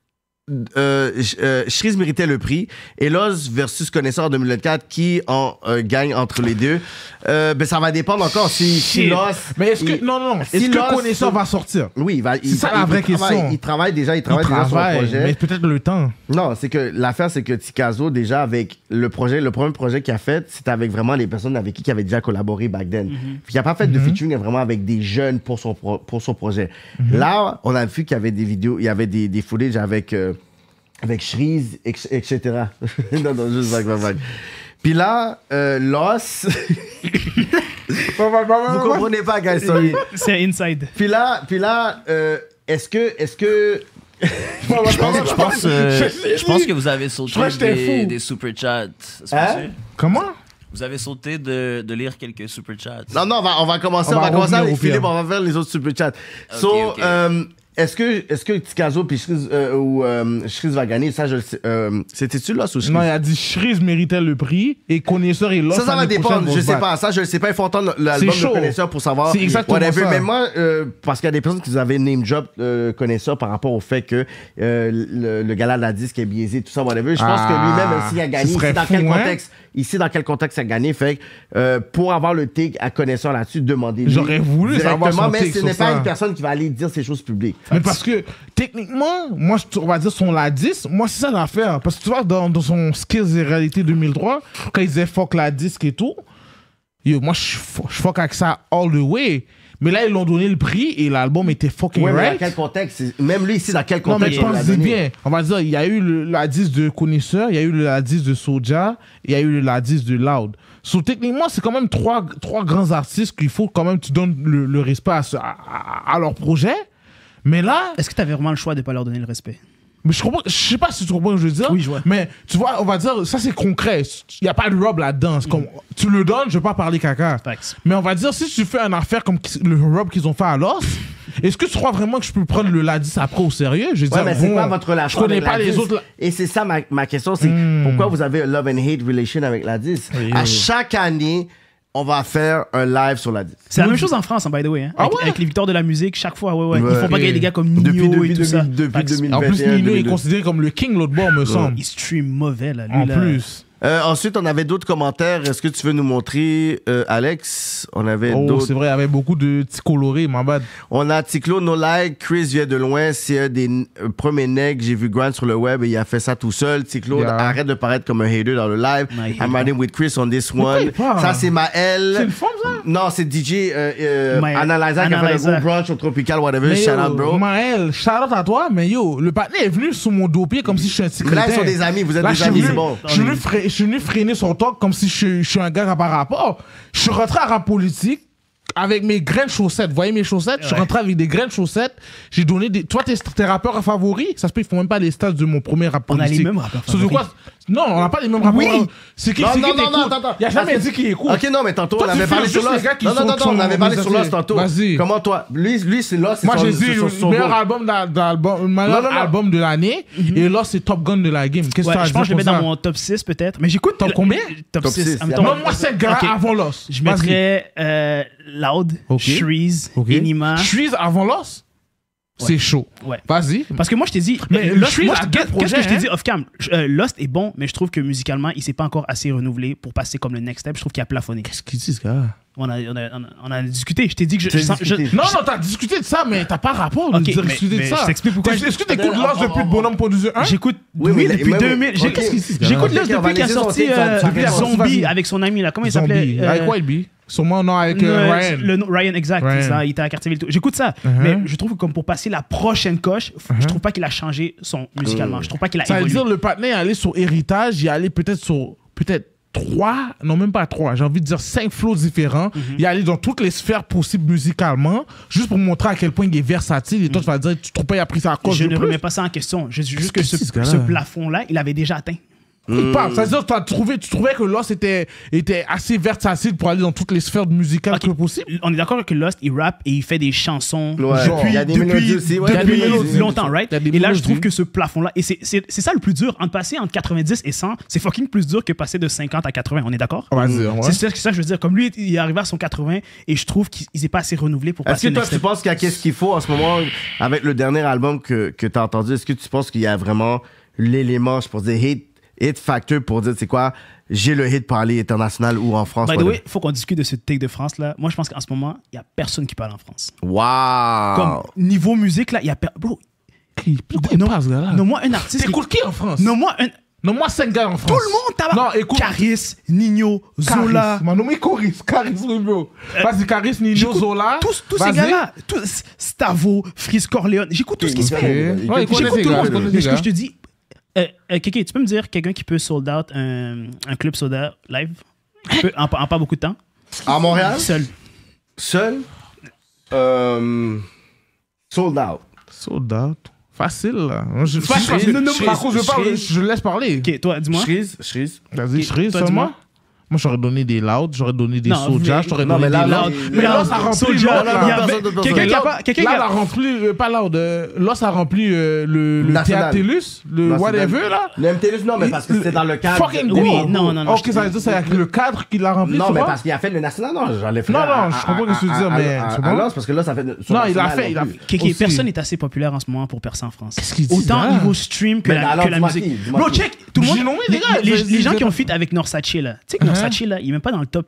Euh, Sh- euh, Shreeze méritait le prix. Elos versus Connaisseur en deux mille vingt-quatre, qui en euh, gagne entre les deux? Euh, ben, ça va dépendre encore si, si Shit. Los. Mais est-ce que. il- Non, non, non. si Est-ce que Los- Connaisseur va sortir? Oui, il va. il- ça il- la vraie il travaille- question. Il travaille déjà, il Il travaille, déjà sur le travaille, projet. mais peut-être le temps. Non, c'est que l'affaire, c'est que Tikazo, déjà, avec le projet, le premier projet qu'il a fait, c'était avec vraiment les personnes avec qui il avait déjà collaboré back then. Puis il n'a pas fait de featuring vraiment avec des jeunes pour son, pro- pour son projet. Là, on a vu qu'il y avait des vidéos, il y avait des, des footage avec, euh, avec Shreeze, et cetera. non, non, juste vague, vague, vague. Puis là, euh, Los. Vous comprenez pas, guys, sorry. C'est inside. Puis là, puis là euh, est-ce que. Est-ce que Je pense, je pense, euh, je pense que vous avez sauté crois que j'étais des, fou. des super chats. C'est Hein? possible? Comment? Vous avez sauté de, de lire quelques super chats. Non, non, on va, on va commencer, On on va va commencer revenir avec au pire. Philippe, on va faire les autres super chats. so, ok. euh, est-ce que, est-ce que Tikazo puis Shreeze, euh, ou euh, Shreeze va gagner? Ça, je le sais. Euh, c'était-tu là ou Shreeze? Non, il a dit Shreeze méritait le prix et Connaisseur et Lost. Ça, ça va l'année prochaine, dépendre. vont Je se sais battre. pas. Ça, je le sais pas. Il faut entendre l'album C'est de chaud. Connaisseur pour savoir. C'est exactement whatever. ça. Mais moi, euh, parce qu'il y a des personnes qui nous avaient name drop euh, Connaisseur par rapport au fait que euh, le, le gala de la disque est biaisé, tout ça, whatever. Je pense Ah, que lui-même, même s'il a ce gagné, serait c'est dans fou, quel hein? contexte il sait dans quel contexte ça a gagné. Fait que euh, pour avoir le take à connaisseur là-dessus, demandez-lui. J'aurais voulu savoir son mais take ce sur n'est pas ça. une personne qui va aller dire ces choses publiques. Mais parce que, techniquement, moi, je- on va dire son la dix, moi, c'est ça l'affaire. Parce que tu vois, dans, dans son Skills et Réalité deux mille trois, quand il disait fuck la disque et tout, yo, moi, je je fuck avec ça all the way. Mais là, ils l'ont donné le prix et l'album était fucking Ouais, mais right. dans quel contexte? C'est- Même lui ici, dans quel Non, mais contexte on l'a pensez donné? bien. On va dire, il y a eu le, la disque de Connaisseur, il y a eu le, la disque de Soulja, il y a eu le, la disque de Loud. So, techniquement, c'est quand même trois, trois grands artistes qu'il faut quand même que tu donnes le, le respect à, ce- à, à- à leur projet. Mais là, Est-ce que tu avais vraiment le choix de ne pas leur donner le respect? mais je comprends, je sais pas si tu comprends ce que je veux dire. Oui, je vois. Mais tu vois, on va dire, ça c'est concret. Il n'y a pas de rub là-dedans. C'est comme, tu le donnes, je vais pas parler caca. Facts. Mais on va dire, si tu fais une affaire comme le rub qu'ils ont fait à Lost, est-ce que tu crois vraiment que je peux prendre le Ladis après au sérieux? Je veux Ouais, dire, mais c'est bon, quoi votre relation je connais avec pas la les dix? autres. Et c'est ça ma, ma question, c'est Hmm. pourquoi vous avez un love and hate relation avec la dix? Oui, À oui. chaque année, on va faire un live sur la dix. C'est la même chose en France, hein, by the way. Hein. Ah avec, ouais? avec les victoires de la musique, chaque fois, ouais, ouais. Ouais. Ils font pas gagner des gars comme Nino Depuis- depuis- et tout ça. depuis- depuis Facts. deux mille. En plus, deux mille vingt et un, Nino est deux mille deux. considéré comme le king l'autre bord, me semble. Il stream mauvais, là. Lui, En là. plus. Euh, ensuite, on avait d'autres commentaires. Est-ce que tu veux nous montrer, euh, Alex? On avait Oh, d'autres. c'est vrai, il y avait beaucoup de petits colorés, ma bad. On a Ticlo No Like, Chris vient de loin, c'est un des n- euh, premiers nègres, j'ai vu Grant sur le web et il a fait ça tout seul. Ticlo, Yeah. arrête de paraître comme un hater dans le live. My I'm riding with Chris on this pourquoi one. il parle? Ça, c'est Maël. C'est une femme, ça? Non, c'est D J euh, euh, My- Analyzer qui a fait le Analyzer. gros brunch au Tropical, whatever. Mais Shout yo, out, bro. Maël, shout out à toi, mais yo, le partenaire est venu sur mon dos pied comme si je suis un petit Mais là, ils crétin. sont des amis, vous êtes Là, des je suis amis, venu- c'est bon. Je suis venu fre- je suis venu freiner son talk comme si je, suis- je suis un gars qui a pas rapport. Je suis rentré à rap politique avec mes graines chaussettes. Vous voyez mes chaussettes? Je suis Ouais. rentré avec des graines chaussettes. J'ai donné des. Toi, tes, tes rappeurs favoris? Ça se peut, ils font même pas les stats de mon premier rap On a politique. les mêmes rappeurs So, de favoris. quoi? Non, on n'a pas les mêmes rappeurs. Oui. C'est qui, Non, c'est non, qui non, t'écoutes? non, attends, attends. Il a jamais Parce dit qu'il écoute. Ok, non, mais tantôt, Toi, on tu avait fais parlé sur juste les Lost. gars qui Non, non, sont- non, sont on avait parlé mes sur Lost affaires. tantôt. Vas-y. Comment toi? Lui, lui c'est Lost. c'est Moi, son- j'ai dit c'est son- le son meilleur goal. album, d'al- d'album, le meilleur Non, non, non. album de l'année. Et là, c'est Top Gun de la game. Qu'est-ce que Ouais, tu as à je pense que je dire le mets pour dans ça? mon top six peut-être. Mais j'écoute. Top combien? Top, Top six. six. en même temps. Donne-moi cinq gars Ok. avant Lost. Je Vas-y. mettrais euh, Loud, Ok. Shreeze, Ok. Enima. Shreeze avant Lost? C'est chaud. Ouais. Vas-y. Parce que moi, je t'ai dit, Mais euh, Lost, Shreeze moi, a je- deux qu'est- qu'est-ce projets, que je t'ai hein? dit off-cam? Euh, Lost est bon, mais je trouve que musicalement, il s'est pas encore assez renouvelé pour passer comme le next step. Je trouve qu'il a plafonné. Qu'est-ce qu'il dit, ce gars? On a, on, a, on, a, on a discuté. Je t'ai dit que je. Tu as je sens- je- discuté. Non, non, t'as discuté de ça, mais t'as pas rapport de Ok, dire mais- discuter de mais ça. je t'explique pourquoi Est-ce je- que t'écoutes Attends, Lost attends, depuis le attends. bonhomme produiseur un? J'écoute, Oui, oui, mais- depuis mais- deux mille. j'ai- ok. Qu'est-ce qu'il se J'écoute dit? Lost Ok, on va depuis qu'il a laisser son sorti take, euh, ça- ça fait Zombie vas-y. avec son ami, là. Comment il Zombie. s'appelait euh, Avec White Bee. Sûrement, non, avec euh, le- Ryan. le nom- Ryan, exact. Ryan. c'est ça, il était à Cartierville. tout. J'écoute ça. Uh-huh. Mais je trouve que comme pour passer la prochaine coche, f- je trouve pas qu'il a changé son musicalement. Je trouve pas qu'il a Ça veut évolué. dire le partenaire est allé sur Héritage, il est allé peut-être sur peut-être trois, non même pas trois, j'ai envie de dire cinq flows différents. Mhm. Il est allé dans toutes les sphères possibles musicalement, juste pour montrer à quel point il est versatile. Et toi, tu vas dire, tu trouves pas, il a pris ça à cause Je de ne plus. remets pas ça en question. Je dis juste que que ce, c'est, ce gars-là? ce plafond-là, il avait déjà atteint. Il parle. Ça veut dire que t'as trouvé, tu trouvais que Lost était, était assez versatile pour aller dans toutes les sphères musicales Ok. que possible. On est d'accord que Lost, il rappe et il fait des chansons Ouais. Genre, Il y a des mélodies aussi. Ouais, il y a des depuis mélodies. longtemps, right? Il y a des Et là, je mélodies. trouve que ce plafond-là, et c'est- c'est c'est ça le plus dur, entre passer entre quatre-vingt-dix et cent, c'est fucking plus dur que passer de cinquante à quatre-vingts, on est d'accord? On va dire, ouais. C'est ça, c'est ça que je veux dire. Comme lui, il est arrivé à son quatre-vingts et je trouve qu'il n'est pas assez renouvelé pour Est-ce passer que le toi, next tu step. penses qu'il y a qu'est-ce qu'il faut en ce moment avec le dernier album que, que tu as entendu? Est-ce que tu penses qu'il y a vraiment l'élément, je pense, dire hit, hit factor pour dire, c'est quoi, j'ai le hit pour aller international ou en France? By the whatever. way, il faut qu'on discute de ce take de France là. Moi, je pense qu'en ce moment, il n'y a personne qui parle en France. Wow! Comme niveau musique là, il y a per- bro. Qui il Non, passe, gars-là? Nomme-moi un artiste. qui- T'écoutes qui en France? Nomme-moi un. Nomme-moi cinq gars en France. Tout le monde, t'as Non, écoute. Caris, Nino, Zola. Caris. M'a nommé Coris. Caris, oui, bro. Vas-y, Caris, Nino, J'écoute Zola. Tous, tous ces Vas-y. gars-là, tous- Stavo, Freeze Corleone, j'écoute tout ce qui se Ok. fait. Ouais, il connaît J'écoute ces tout le gars, monde. il connaît Mais ces ce que gars. je te dis, euh, euh, Kéké, tu peux me dire quelqu'un qui peut sold out un, un club soda live Qui peut- en, en pas beaucoup de temps À Montréal? Seul. Seul? Euh, sold out. Sold out. Facile, là. Je, Facile. je- Non, non, je- par contre, je, parle, Shreeze. je laisse parler. Ok, toi, dis-moi. Shreeze, Shreeze. Vas-y, Ok, Shreeze toi, seulement. dis-moi. Moi, j'aurais donné des Loud, j'aurais donné des Non, Soulja, mais- j'aurais non, donné mais là, des là, Loud. il- Mais là, là, ça remplit Soulja, le- il y a- personne, personne. quelqu'un qui a pas, quelqu'un qui Là, a- elle a rempli, euh, pas Loud, euh, là, ça remplit euh, le, le National. Théâtre Télus, le Non, c'est whatever, dans- là. Le M T L U S, non, mais parce que c'est dans le cadre. Fucking de- go. Oui, non, non, non, Ok, je- ça veut dire que c'est avec le cadre qui l'a rempli, Non, tu mais vois? parce qu'il a fait le national, non, j'allais faire. Non, non, à- je comprends à- ce que tu veux à- dire, à- mais à- c'est à bon. Lens, parce que là, ça fait. sur Non, il a national fait, il a non plus. fait. Kéké, Aussi. personne n'est assez populaire en ce moment pour percer en France. Qu'est-ce qu'il dit, Autant là? niveau stream que Mais la, alors, que la dis-moi musique. qui, dis-moi Bro, qui. check, tout le monde. J'ai nommé Les, les gars, les- je- les je- gens je- qui ont fit avec Norsace, là. Tu sais que Uh-huh. Norsace, là, il est même pas dans le top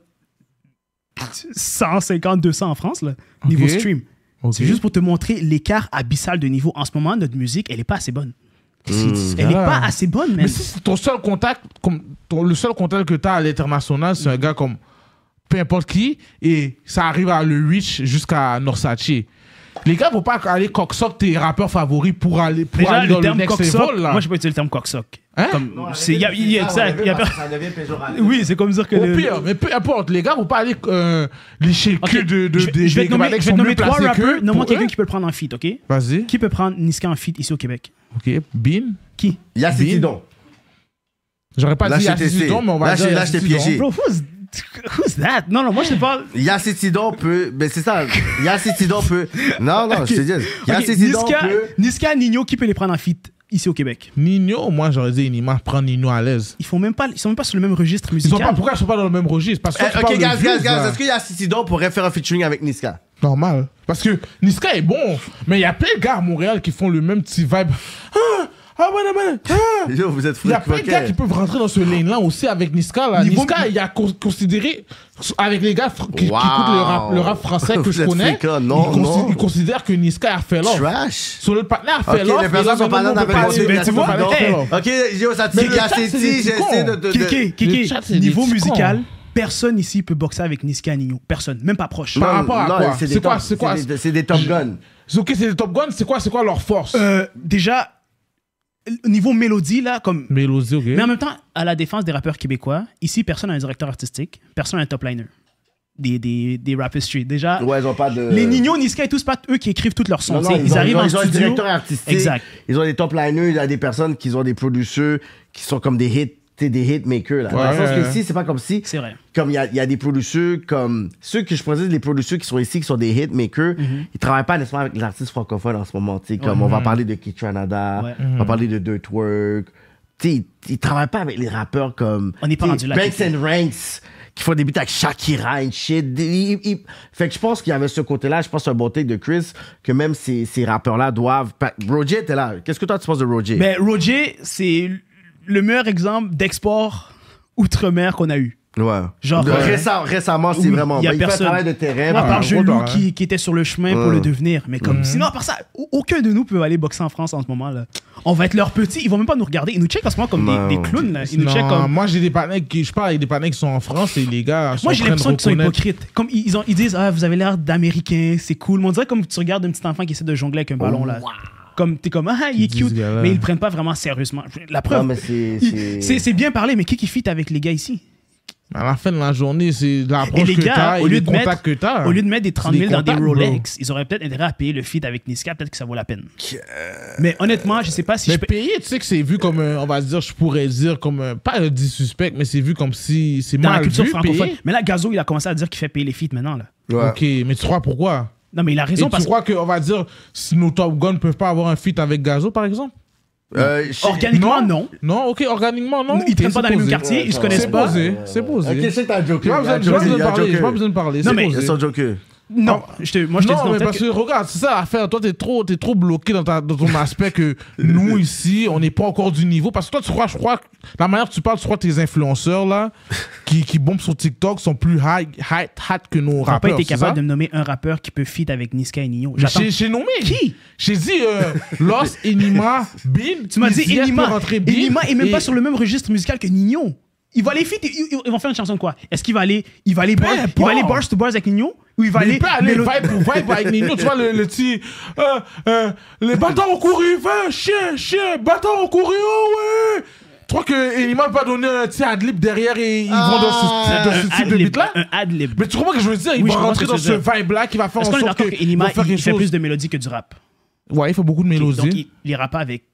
cent cinquante, deux cents en France, là, niveau Ok. stream. Ok. C'est juste pour te montrer l'écart abyssal de niveau. En ce moment, notre musique, elle est pas assez bonne. Hmm. Elle est Ah. pas assez bonne, Mais même. si c'est ton seul contact, comme ton- le seul contact que tu as à l'international, c'est un gars comme peu importe qui, et ça arrive à le reach jusqu'à Norsace. Les gars, faut pas aller cocksock tes rappeurs favoris pour aller, pour Déjà, aller le dans le terme next cocksock, level, là. moi, je peux utiliser le terme cocksock. Hein? Comme, Non, c'est, y a, y a- ça, ça, on y a devient- per- ça devient péjoratif. Oui, c'est comme dire que. Au le- pire, mais peu importe, les gars, faut pas aller euh, lécher le Ok, cul de, de, je, vais- des- je vais des te nommer, gars qui je vais sont te nommer mieux trois placés rappeurs. qu'eux. Nomme-moi Pour quelqu'un eux. qui peut le prendre en feat, ok? Vas-y. Qui peut prendre Niska en feat ici au Québec? Ok, Bean. Qui? Yacine Tidon. J'aurais pas Là, dit je t'ai Yacine testé. Tidon, mais on va Là, dire je- là, je t'ai Yacine Tidon. piégé. Bro, who's, who's that? Non, non, moi, je sais pas. Yacine Tidon peut. Mais c'est ça. Yacine Tidon peut. Non, non, je te dis. Ok, Yacine Tidon Niska, peut. Niska, Nino, qui peut les prendre en feat ici au Québec? Nino, moi j'aurais dit Nima, prends Nino à l'aise. Ils font même pas, ils sont même pas sur le même registre Ils sont musical. pas, pourquoi ils sont pas dans le même registre? Parce que Eh, tu ok, parles de guys, views, guys, guys, là. est-ce que Yacine Tidon pourrait faire un featuring avec Niska? Normal. Parce que Niska est bon, mais il y a plein de gars à Montréal qui font le même petit vibe. Ah, ah, ouais, ouais, ouais, ah. Yo, vous êtes Il fou. y a plein de gars qui peuvent rentrer dans ce lane-là aussi avec Niska. Là. Niveau- Niska, il a co- considéré, avec les gars fr- qui, qui Wow. écoutent le rap, le rap français que Vous je êtes connais, fréquents. Non, ils, consi- non. ils considèrent que Niska a fait l'offre. Trash. Sur le partenaire a fait Ok, l'offre. les et personnes là, sont pas maintenant, là on peut avec parler- le- mais tu tu vois, vois, donc, fait l'offre. Ok, Yo, ça te Mais dit le chat, Yacine c'est des Tidon, petits j'essaie cons. de. de- de- Kéké, Le Kéké, chat, c'est des niveau petits musical, cons. personne ici peut boxer avec Niska et Nino. Personne, même pas proche. Par Non, rapport à non, quoi? C'est C'est des quoi- top- c'est quoi- c'est des- c'est des Top Gun. C'est ok, c'est des Top Gun, c'est quoi, c'est quoi leur force? Euh, déjà, niveau mélodie, là, comme. Mélodie, ok. Mais en même temps, à la défense des rappeurs québécois, ici, personne n'a un directeur artistique, personne n'a un top liner. Des, des, des rappers street. Déjà, Ouais, ils ont pas de. les Nino, Niska et tout, c'est pas eux qui écrivent toutes leurs sons. Non, tu non, sais, ils, ils, ont, arrivent ils ont, en ils ont un studio. directeur artistique. Exact. Ils ont des top liners, il y a des personnes qui ont des producers qui sont comme des hits, tu sais, des hitmakers. Là. Dans Ouais, le sens ouais, que ouais. ici, c'est pas comme si. C'est vrai. Comme il y a, il y a des producers comme. Ceux que je pourrais dire, les producers qui sont ici, qui sont des hitmakers, ils travaillent pas nécessairement avec les artistes francophones en ce moment. Tu sais, comme on va parler de Kid Tranada, Ouais. on va parler de Dirt Work. Tu sais, ils, ils travaillent pas avec les rappeurs comme. On n'est pas tu rendu sais, là, Banks Kiki. and Ranks, qui font des beats avec Shakira and shit. Ils- ils- Fait que je pense qu'il y avait ce côté-là. Je pense que c'est un bon take de Chris, que même ces, ces rappeurs-là doivent. pa- Roger, t'es là. Qu'est-ce que toi, tu penses de Roger? Ben, Roger, c'est le meilleur exemple d'export outre-mer qu'on a eu. Ouais. Genre, De- euh, récem- récemment, c'est oui, vraiment. il y a il fait un personne. travail de terrain. À bah, part gros Gelou temps, qui, qui était sur le chemin pour Ouais. le devenir. Mais comme, Mhm. sinon, à part ça, au- aucun de nous peut aller boxer en France en ce moment. Là. On va être leurs petits. Ils vont même pas nous regarder. Ils nous checkent en ce moment comme Non. des, des clowns. Là. Ils nous Non, checkent comme. moi j'ai des partenaires qui, je parle avec des partenaires qui sont en France et les gars sont Moi, j'ai en train de l'impression qu'ils sont reconnaître- hypocrites. Comme ils, ils ont, ils disent, ah, vous avez l'air d'Américains, c'est cool. Mais on dirait comme tu regardes un petit enfant qui essaie de jongler avec un ballon. Là. Comme, t'es comme, ah, il est Qui dit cute. ce gars-là? Mais ils le prennent pas vraiment sérieusement. La preuve, Non, mais c'est. il- c'est- c'est c'est bien parlé, mais qui qui fit avec les gars ici? À la fin de la journée, c'est l'approche les que gars, t'as au et lieu les de mettre- contacts que t'as. Au lieu de mettre des trente C'est mille des dans des contacts, bro. Rolex, ils auraient peut-être intérêt à payer le feed avec Niska, peut-être que ça vaut la peine. Mais honnêtement, je sais pas si Mais je peux... payer, tu sais que c'est vu comme, un- on va se dire, je pourrais dire comme, un- pas un dissuspect, mais c'est vu comme si c'est dans la mal culture vu, francophone. payer. Mais là, Gazo, il a commencé à dire qu'il fait payer les feats maintenant. Là. Ouais. Ok, mais tu crois pourquoi? Non, mais il a Et raison tu parce que crois qu'on va dire, si nos Top Gun peuvent pas avoir un feat avec Gazo, par exemple? Euh, je- organiquement, non. Non, ok, organiquement, non. Ils traînent Ok, pas dans c'est les mêmes posé. quartiers, ils se connaissent C'est pas. posé, c'est posé. Ok, c'est un joker. J'ai pas besoin Il y a j'ai pas besoin de un parler, j'ai joker. pas besoin de parler. Non, c'est mais- posé. C'est son joker. Non, je te, moi je te dis Non, non, mais peut-être parce que- que regarde, c'est ça l'affaire. Toi, t'es trop, t'es trop bloqué dans, ta, dans ton aspect que nous, ici, on n'est pas encore du niveau. Parce que toi, tu crois, je crois, que la manière que tu parles, tu crois que tes influenceurs, là, qui, qui bombent sur TikTok, sont plus high, high, hot que nos on n'a pas rappeurs. été c'est capable ça? de me nommer un rappeur qui peut feat avec Niska et Nino. Mais J'attends. J'ai j'ai nommé. Qui? J'ai dit euh, Lost, Enima, Bin. Tu m'as dit Isier peut Enima. rentrer Bin, Enima est même et- pas sur le même registre musical que Nino. Il va aller feat, ils, ils- ils vont faire une chanson de quoi? Est-ce qu'il va aller, il va aller, Peu bars, il va importe. aller bars to bars avec Nino? Ou il va Mais aller il peut aller mélo- vibe pour vibe avec Nino. Tu vois, le, le petit... Euh, euh, les bâtards ont couru, va, chien, chien, bâtards ont couru, oh ouais. Tu crois que Enima peut pas donner un petit adlib derrière et ils vont dans ce, dans ce un type de ad-lib, beat-là? un ad-lib. Mais tu comprends ce que je veux dire? Il Oui, va je comprends rentrer ce que dans tu ce veux dire. vibe-là qui va faire Est-ce en qu'on est sorte d'accord que qu'Enima, va faire il quelque fait chose. plus de mélodies que du rap? Ouais, il fait beaucoup de mélodies. Donc, il n'ira pas avec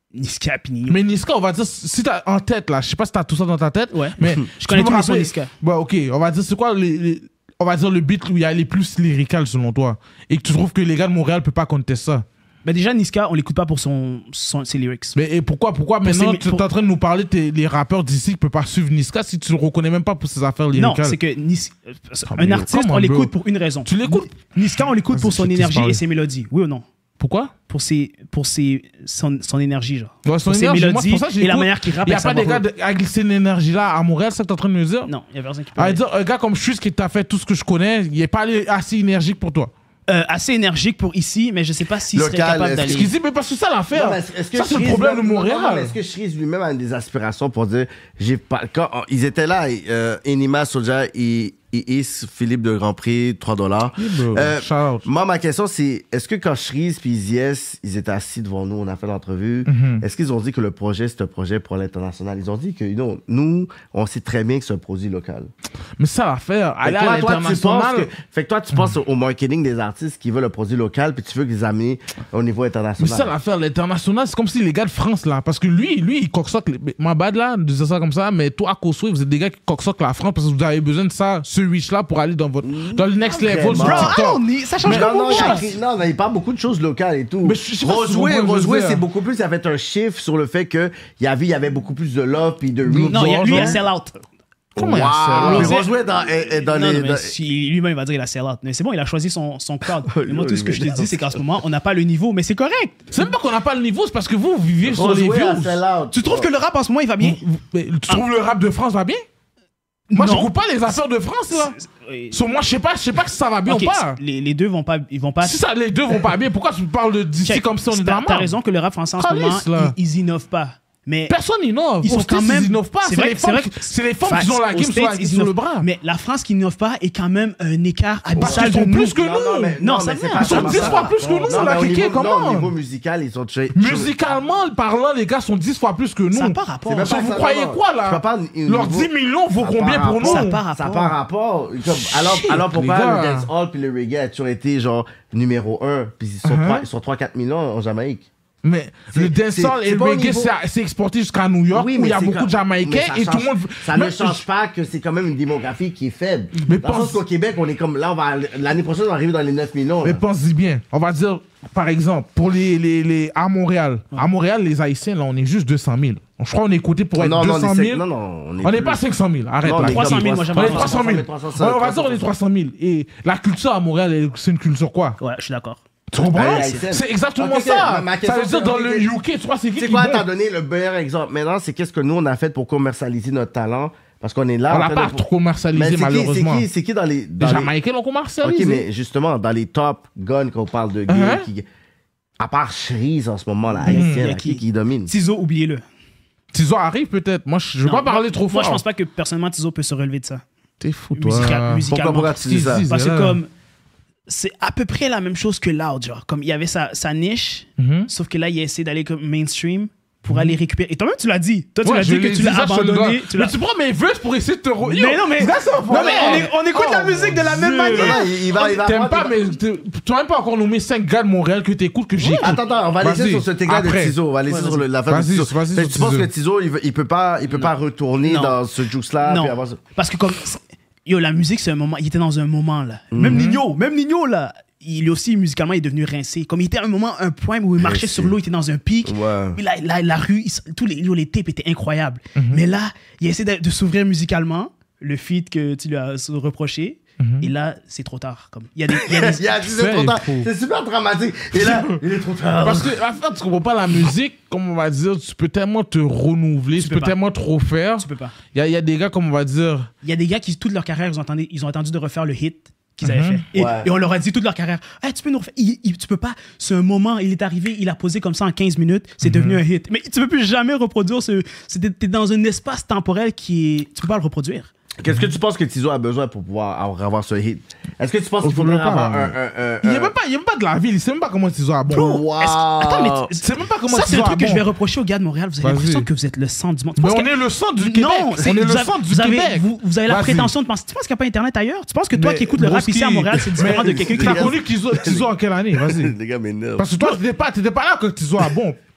Niska puis Nino. Mais Niska, on va dire, si t'as en tête, là, je sais pas si t'as tout ça dans ta tête. Ouais. Mais je connais tous les sons rappeler... Niska. Bon, ok, on va dire, c'est quoi les, les... On va dire le beat où il y a les plus lyrical selon toi. Et que tu trouves que les gars de Montréal ne peuvent pas contester ça. Ben déjà, Niska, on l'écoute pas pour son, son, ses lyrics. Mais et pourquoi, pourquoi pour maintenant ses, tu es pour... en train de nous parler des les rappeurs d'ici qui ne peuvent pas suivre Niska si tu le reconnais même pas pour ses affaires lyriques? Non, c'est que Nis... oh, un artiste, on l'écoute pour une raison. Tu l'écoutes? Niska, on l'écoute pour son énergie et ses mélodies. Oui ou non? Pourquoi? Pour ses, pour ses, son, son énergie, genre. Ouais, son pour énergie, ses mélodies moi, ça, et la manière qu'il rappe. Il n'y a pas des gars de, avec cette énergie-là à Montréal, c'est ça que tu es en train de me dire? Non, il n'y a personne qui peut. À dire, un gars comme Chus qui t'a fait tout ce que je connais, il n'est pas assez énergique pour toi? Euh, assez énergique pour ici, mais je sais pas s'il serait capable d'aller. Excusez, mais parce que ça l'affaire. Ça, c'est le problème de Montréal. Non, non, mais est-ce que Shreeze lui-même a des aspirations pour dire, j'ai pas. Quand ils étaient là, euh, Enima, Soulja et. Et Is, Philippe de Grand Prix, trois dollars. Euh, moi, ma question, c'est est-ce que quand Shreeze et Zies, ils étaient assis devant nous, on a fait l'entrevue, mm-hmm. est-ce qu'ils ont dit que le projet, c'est un projet pour l'international? Ils ont dit que you know, nous, on sait très bien que c'est un produit local. Mais ça, l'affaire, aller à l'international. Fait que toi, tu penses au marketing des artistes qui veulent le produit local, puis tu veux les amener au niveau international. Mais ça, l'affaire, l'international, c'est comme si les gars de France, là, parce que lui, lui, il coxoque. Ma bad, là, de dire ça comme ça, mais toi, à Kosovo, vous êtes des gars qui coxoquent la France parce que vous avez besoin de ça. Ce reach-là pour aller dans, votre, dans le next level sur TikTok. Ça change pas beaucoup de choses. Non, mais il parle beaucoup de choses locales et tout. Roseway, Roseway, c'est beaucoup plus, il a fait un chiffre sur le fait qu'il y avait, il y avait beaucoup plus de love puis de reach. Non, lui, il a sell out. Comment il a sell out? Roseway dans, est, dans non, les... Non, mais si, lui-même, il va dire qu'il a sell out. Mais c'est bon, il a choisi son, son crowd. Mais moi, tout ce que je te dis, c'est qu'en ce moment, on n'a pas le niveau, mais c'est correct. C'est même pas qu'on n'a pas le niveau, c'est parce que vous, vous vivez sur les views. Tu trouves que le rap, en ce moment, il va bien? Tu trouves le rap de France va bien? Moi, je n'écoute pas les affaires de France, là. Sur moi, je sais pas, je sais pas si ça va bien okay, ou pas. Les, les deux vont pas, ils vont pas. Si ça, les deux vont pas bien, pourquoi tu parles d'ici comme si on est dans la merde? T'as raison que le rap français en ce moment, ils, ils innovent pas. Mais personne n'innove. Ils sont quand même. Ils innovent pas. C'est vrai, vrai c'est les femmes qui ont la game sur, la, sur le bras. Mais la France qui n'innove pas est quand même un écart abyssal de nous. Plus que nous. Non, ça Ils sont dix fois plus que nous. On a cliqué comment? Au niveau musical, ils sont. Musicalement parlant, les gars sont dix fois plus que nous. Ça n'a pas rapport. Vous croyez quoi là? Leurs dix millions vaut combien pour nous? Ça n'a pas rapport. Ça n'a pas rapport. Alors pourquoi le dancehall puis le reggae a toujours été genre numéro un puis ils sont trois quatre millions en Jamaïque? Mais le dancehall et le reggae, c'est exporté jusqu'à New York oui, où il y a beaucoup de Jamaïcains et tout le monde. Ça ne change pas que c'est quand même une démographie qui est faible. Mais dans pense... le sens qu'au Québec, on est comme là, on va l'année prochaine, on va arriver dans les neuf millions. Mais pense-y bien. On va dire, par exemple, pour les, les, les à Montréal, ouais. à Montréal, les Haïtiens, là, on est juste deux cent mille. Je crois qu'on est coté pour être non, deux cent mille. Non, non, on n'est pas cinq cent mille. Arrête. Non, là. trois cent mille, moi j'aimerais. On est trois cent mille. On va dire on est trois cent mille. Et la culture à Montréal, c'est une culture quoi? Ouais, je suis d'accord. Tu comprends? C'est exactement okay, ça. Ma, ma ça veut dire dans le U K, tu vois, c'est qui? C'est quoi, t'as donné le meilleur exemple. Maintenant, c'est qu'est-ce que nous, on a fait pour commercialiser notre talent. Parce qu'on est là. On l'a pas trop commercialisé, malheureusement. C'est qui, c'est qui dans les. Dans les Jamaïcains l'ont commercialisé. Ok, mais justement, dans les top guns qu'on parle de gay, uh-huh. qui, à part Shreeze en ce moment, là, haïtienne, qui, qui domine? Tizo, oubliez-le. Tizo arrive peut-être. Moi, je ne veux pas parler trop fort. Moi, je pense pas que personnellement, Tizo peut se relever de ça. T'es fou, toi. Musical, musicalement. Pourquoi, pourquoi tu dis ça? Parce que comme. C'est à peu près la même chose que Loud, genre. Comme il y avait sa, sa niche, mm-hmm. sauf que là, il a essayé d'aller comme mainstream pour mm-hmm. aller récupérer. Et toi-même, tu l'as dit. Toi, tu ouais, l'as dit que tu l'as abandonné. Tu mais tu prends mes vœux pour essayer de te... Mais non, mais, non, mais on, est, on écoute oh, la musique de la même manière. Non, il va, il va T'aimes pas, mais tu n'as même pas encore nommé cinq gars de Montréal que t'écoutes, que j'écoute. Attends, attends, on va laisser sur ce gars de Tizo. On va laisser sur la fin de Tizo. Tu penses que Tizo, il peut pas retourner dans ce juice-là? Non, parce que comme... Yo, la musique, c'est un moment... Il était dans un moment, là. Même Nino, même Nino, là... Il aussi, musicalement, il est devenu rincé. Comme il était à un moment, un point où il marchait sur l'eau, il était dans un pic. Ouais. Puis là, la, la rue, il, tous les, les tapes étaient incroyables. Mm-hmm. Mais là, il a essayé de, de s'ouvrir musicalement, le feat que tu lui as reproché. Mm-hmm. Et là, c'est trop tard. Comme. Il y a des. Il y a des... il a dit c'est trop tard. C'est super dramatique. Et là, il est trop tard. Parce que, en fait, tu comprends pas la musique, comme on va dire, tu peux tellement te renouveler, tu, tu peux, peux tellement trop faire. Tu peux pas. Il y a, il y a des gars, comme on va dire. Il y a des gars qui, toute leur carrière, ils ont, entendu, ils ont attendu de refaire le hit qu'ils avaient mm-hmm. fait. Et, ouais. et on leur a dit toute leur carrière, hey, tu peux nous refaire. Il, il, tu peux pas. C'est un moment, il est arrivé, il a posé comme ça en quinze minutes, c'est mm-hmm. devenu un hit. Mais tu peux plus jamais reproduire ce. T'es dans un espace temporel qui est. Tu peux pas le reproduire. Qu'est-ce que tu penses que Tizo a besoin pour pouvoir avoir ce hit? Est-ce que tu penses qu'il faudrait avoir un, un, un, Il n'y a même pas, il y a même pas de la ville, il sait même pas comment Tizo a bon. Wow. Attends, mais c'est même pas comment ça, c'est le truc bon. que je vais reprocher aux gars de Montréal. Vous avez l'impression que vous êtes le centre du monde. Mais on est le centre du Québec. Non, on est le centre du Québec. Vous avez la prétention de penser. Tu penses qu'il n'y a pas Internet ailleurs? Tu penses que toi qui écoutes le rap ici à Montréal, c'est différent de quelqu'un qui a connu Tizo en quelle année? Vas-y. Les gars m'énervent. Parce que toi, t'étais pas là quand Tizo a bon.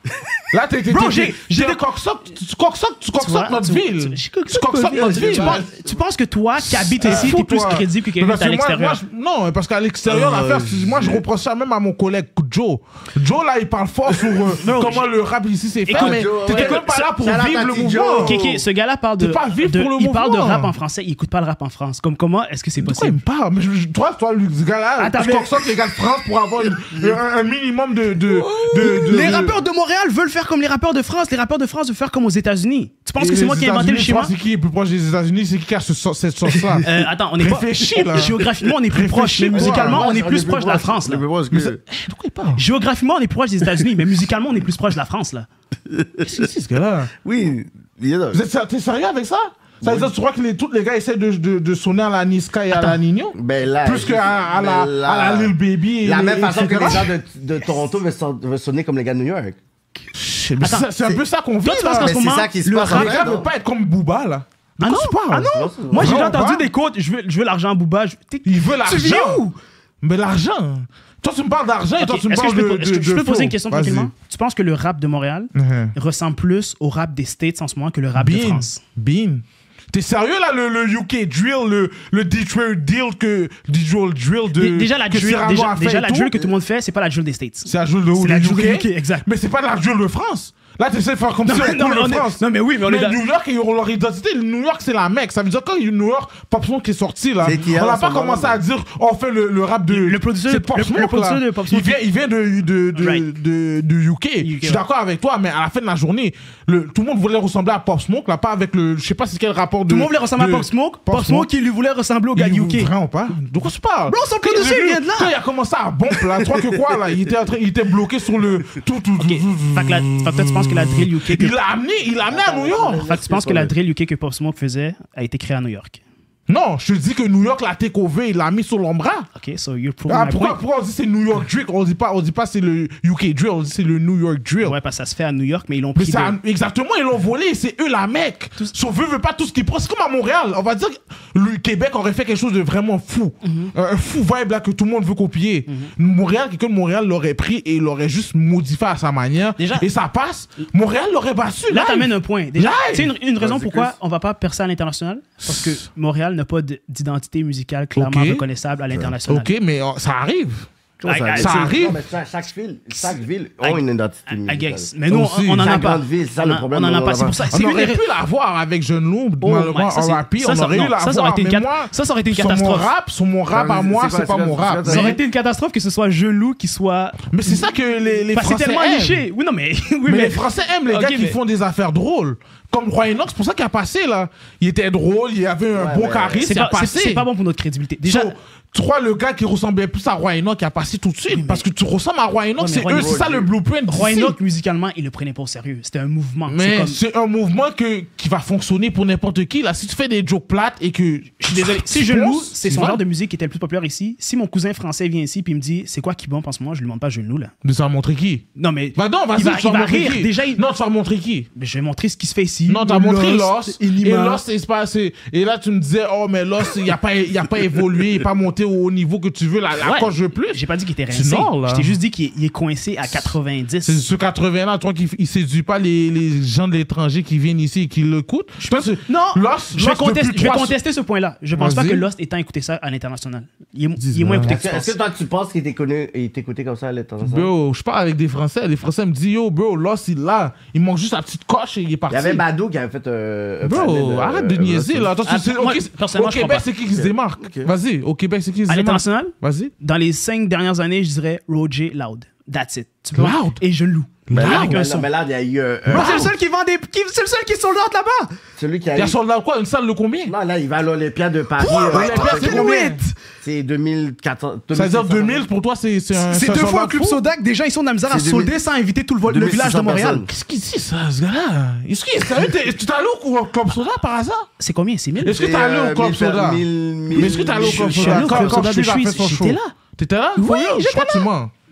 Là, t'es t'es Bro, t'es- j'ai- j'ai des coxocs, tu coxocs, tu coxocs vois, notre tu- ville. tu- Tu coxocs notre Tu ville. penses- Tu penses que toi, qui habites ici, Fou, t'es plus toi. crédible que Mais quelqu'un parce qui est à que moi- l'extérieur? moi, je- Non, parce qu'à l'extérieur, Euh, l'affaire, c'est- moi, je reproche ça même à mon collègue Joe. Joe, là, il parle fort sur euh, Non, comment je- le rap ici s'est fait. Écoute, Mais Joe, t'étais ouais. même pas là pour Shout out vivre à le T. mouvement. Joe. Kéké, ce gars-là parle de, T'es pas vif de- pour le il parle de mouvement. rap en français, il écoute pas le rap en France. Comme comment est-ce que c'est De quoi il possible? me parle? Mais je- je- toi, toi, le gars-là, Attends, tu mais- coxocs les gars de France pour avoir une- un, un minimum de... de, de, de Les de- rappeurs de Montréal veulent faire comme les rappeurs de France. Les rappeurs de France veulent faire comme aux États-Unis. Tu penses que Et c'est les moi qui ai inventé le États-Unis, schéma? tu vois, c'est qui est plus proche des États-Unis? C'est qui qui a ce, cette sauce-là? Euh, attends, on est pas. Réfléchis, là. Géographiquement, on est plus proche, mais Réfléchis, musicalement, toi. on est plus proche de la France. Là. Le plus proche que- De quoi il parle? Géographiquement, on est plus proche des États-Unis, mais musicalement, on est plus proche de la France. Là. Qu'est-ce que c'est, ce gars-là? Oui, il y en a. Vous êtes- T'es sérieux avec ça? Ça veut dire, tu crois que les, tous les gars essaient de, de, de sonner à la Niska et à la Nino? Ben là, Plus qu'à à la, ben là- à la Lil Baby et La les- même façon que et les cetera. gens de, de Toronto veulent, son- veulent sonner comme les gars de New York. Mais Attends, c'est c'est un peu ça qu'on vit, Toi, tu penses là. qu'en Mais ce c'est moment, ça qui se le passe en rap- Les fait, gars non? veulent pas être comme Booba, là. De Ah quoi non, tu parles? ah non. Moi, j'ai déjà Vraiment entendu pas. des côtes. Je veux, je veux l'argent à Booba. Je... t'es- Il veut Tu vis l'argent. où? Mais l'argent. Toi, tu me parles d'argent et Ok, toi, tu me Est-ce que parles je de. peux, est-ce que de- je de peux poser flow. une question Vas-y. tranquillement? Tu penses que le rap de Montréal Mhm. ressemble plus au rap des States en ce moment que le rap de Bean. France? Bean. T'es sérieux là, le, le U K drill, le, le Detroit drill que Detroit drill de. Dé- Déjà, la que drill, Cyrano déjà, a fait déjà et la tout? drill que tout le monde fait, c'est pas la drill des States. C'est la drill de où? C'est la Le drill de U U K, exact. Mais c'est pas la drill de France. Là, tu essaies de faire comme Non, si mais- on non, coule mais on de est- France. non, mais oui, mais on est dans- New York, ils ont leur identité. New York, c'est la Mecque. Ça veut dire quand il y a New York, Pop Smoke qui est sorti là. C'est qui, On hein, n'a en pas ce moment, commencé là? à dire on fait le, le rap de. Le producteur- c'est Pop le- Smoke, le producteur là. de Pop Smoke. Il vient, il vient de, de, de, Right. de, de U K. U K, Je suis ouais. d'accord avec toi, mais à la fin de la journée, le, tout le monde voulait ressembler à Pop Smoke, là, pas avec le. Je sais pas c'est quel rapport de. Tout le monde voulait ressembler de- à Pop Smoke. Pop Smoke, qui lui voulait ressembler au gars de il U K. Vraiment pas. De quoi tu parles? Bro, son producer, il vient de là. Quand il a commencé à bomber là, tu crois que quoi là? Il était, en train- il était bloqué sur le. Tout, tout, Ok. tout, tout. Fait que, la, fait que toi, tu penses que la drill U K que, Il l'a amené, il l'a amené à New York. fait que tu penses que la drill U K que Pop Smoke faisait a été créée à New York. Non, je te dis que New York l'a take over, il l'a mis sur l'ombre. Ok, so you're proving Ah, my pourquoi, point. pourquoi on dit c'est New York drill? On dit pas, on dit pas c'est le U K drill, on dit c'est le New York drill. Ouais, parce que ça se fait à New York, mais ils l'ont Mais pris ça, de... exactement, ils l'ont volé, c'est eux la Mecque. Sauf eux, veut pas tout ce qu'ils prennent. C'est comme à Montréal. On va dire que le Québec aurait fait quelque chose de vraiment fou. Un fou vibe là que tout le monde veut copier. Montréal, quelqu'un de Montréal l'aurait pris et l'aurait juste modifié à sa manière. Déjà- et ça passe. Montréal l'aurait battu. Là, live. t'amènes un point. Déjà, Live. tu sais une, une raison Vas-y, pourquoi Chris. on va pas percer à l'international? Parce que Montréal n'a pas d- d'identité musicale clairement Ok. reconnaissable à l'international. Ok, mais euh, ça arrive. Comment I- ça, I- arrive? ça arrive. Non, mais chaque, chaque ville, chaque ville I- ont une identité I musicale. guess. Mais nous, on, Aussi. on en a Chaque pas. grande ville, c'est ça on le a- problème, On en on a en pas. a C'est pas. pour ça. On c'est une aurait des- pu l'avoir avec Jeune Loup, Oh malheureusement, my- ça, c'est- en rap. ça, On ça- aurait non, eu la ça, ça aurait été une mais cat- moi, ça, ça aurait été une sur catastrophe. Mon rap, sur mon rap C'est à quoi, moi, c'est c'est pas quoi, mon c'est rap. quoi, Ça aurait Mais, été une catastrophe que ce soit Gelou qui soit. mais c'est ça que les, les Parce que Français c'est tellement aiment. niché. Oui, non, mais. Oui, Mais, mais. les Français aiment les Ok, gars qui mais- font des affaires drôles. Comme Roy Enoch, c'est pour ça qu'il a passé là. Il était drôle, il avait un Ouais, bon mais- charisme, C'est il a pas, c'est- passé. c'est pas bon pour notre crédibilité. Déjà. So, tu crois le gars qui ressemblait plus à Roy Enoch qui a passé tout de suite? mais- Parce que tu ressembles à Roy Enoch, Ouais, mais c'est Roy eux, Enoch- c'est ça le blueprint. Roy d'ici. Enoch, musicalement, il le prenait pas au sérieux. C'était un mouvement. C'est Mais comme- c'est un mouvement que, qui va fonctionner pour n'importe qui. Là, si tu fais des jokes plates et que. Je suis désolé. Si tu je loue, penses, c'est tu son vas- genre de musique qui était le plus populaire ici. Si mon cousin français vient ici et me dit c'est quoi qui bombe en ce moment, je lui demande pas je loue là. Mais ça va montrer qui? Non mais Bah non, vas-y, il va, tu vas il va montrer rire. qui? Déjà, il- Non, tu vas montrer qui? Mais je vais montrer ce qui se fait ici. Non, t'as montré Lost. Et Inima. Lost, c'est pas assez. Et là, tu me disais, oh, mais Lost, il a pas, il a pas évolué, il n'a pas monté au niveau que tu veux, la, la Ouais. coche de plus. J'ai pas dit qu'il était Tu rincé. dors, là. Je t'ai juste dit qu'il est- il est coincé à quatre-vingt-dix. C'est ce quatre-vingts là, toi qui il séduit pas les, les gens de l'étranger qui viennent ici et qui l'écoutent. Je pense que Non, Lost, je vais, Lost contester, depuis je vais trois- contester ce point-là. Je pense pas Vas-y. que Lost ait tant écouté ça à l'international. Il est, il est Dis-moi. moins écouté que Est-ce tu que, est-ce que penses. toi, tu penses qu'il était connu et il était écouté comme ça à l'international? Bro, je parle avec des Français. Les Français me disent, yo, bro, Lost, il là. Il manque juste la petite coche et il est Il parti. y avait Badou qui avait fait euh, un panel, Bro, euh, arrête de euh, niaiser là. Attends, Ah, tu sais, moi, ok, personnellement, au je crois Québec, pas. c'est qui qui se démarque? Vas-y, au Québec, c'est qui qui se À démarque? l'international, Vas-y. dans les cinq dernières années, je dirais Roger Loud. That's it. Tu peux- Loud? Et je loue. Mais là, Avec mais un là, son. mais là, il y a eu euh, Bro, un- c'est le seul qui vend des. qui- C'est le seul qui est sold out là-bas. celui qui a Il y a eu... sur là quoi? Une salle de combien? Non, là, il va à l'Olympia de Paris. Wow, euh, l'Olympia, en- c'est en- combien? C'est deux mille quatorze. Ça veut dire deux mille pour toi, c'est c'est un. C'est un deux fois sold au out Club fou? Sodac. Déjà, ils sont de la misère à C'est solder deux mille sans inviter tout le, vol- le deux mille six cents village de Montréal. personnes. Qu'est-ce qu'il dit ça, ce gars-là? Est-ce qu'il est sérieux? T'es- Tu t'es allé au Club Soda par hasard? C'est combien? C'est mille? Est-ce que t'es allé au Club Soda? Mais est-ce que t'es allé au Je- Club je suis Soda? allé au Quand Club quand Soda de Chris a fait Suisse, son show. j'étais là. T'étais là? Oui, For real? j'étais Je crois que tu mens.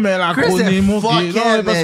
mais Chris est l'acronyme, ok. fucké, Non, mais parce man. que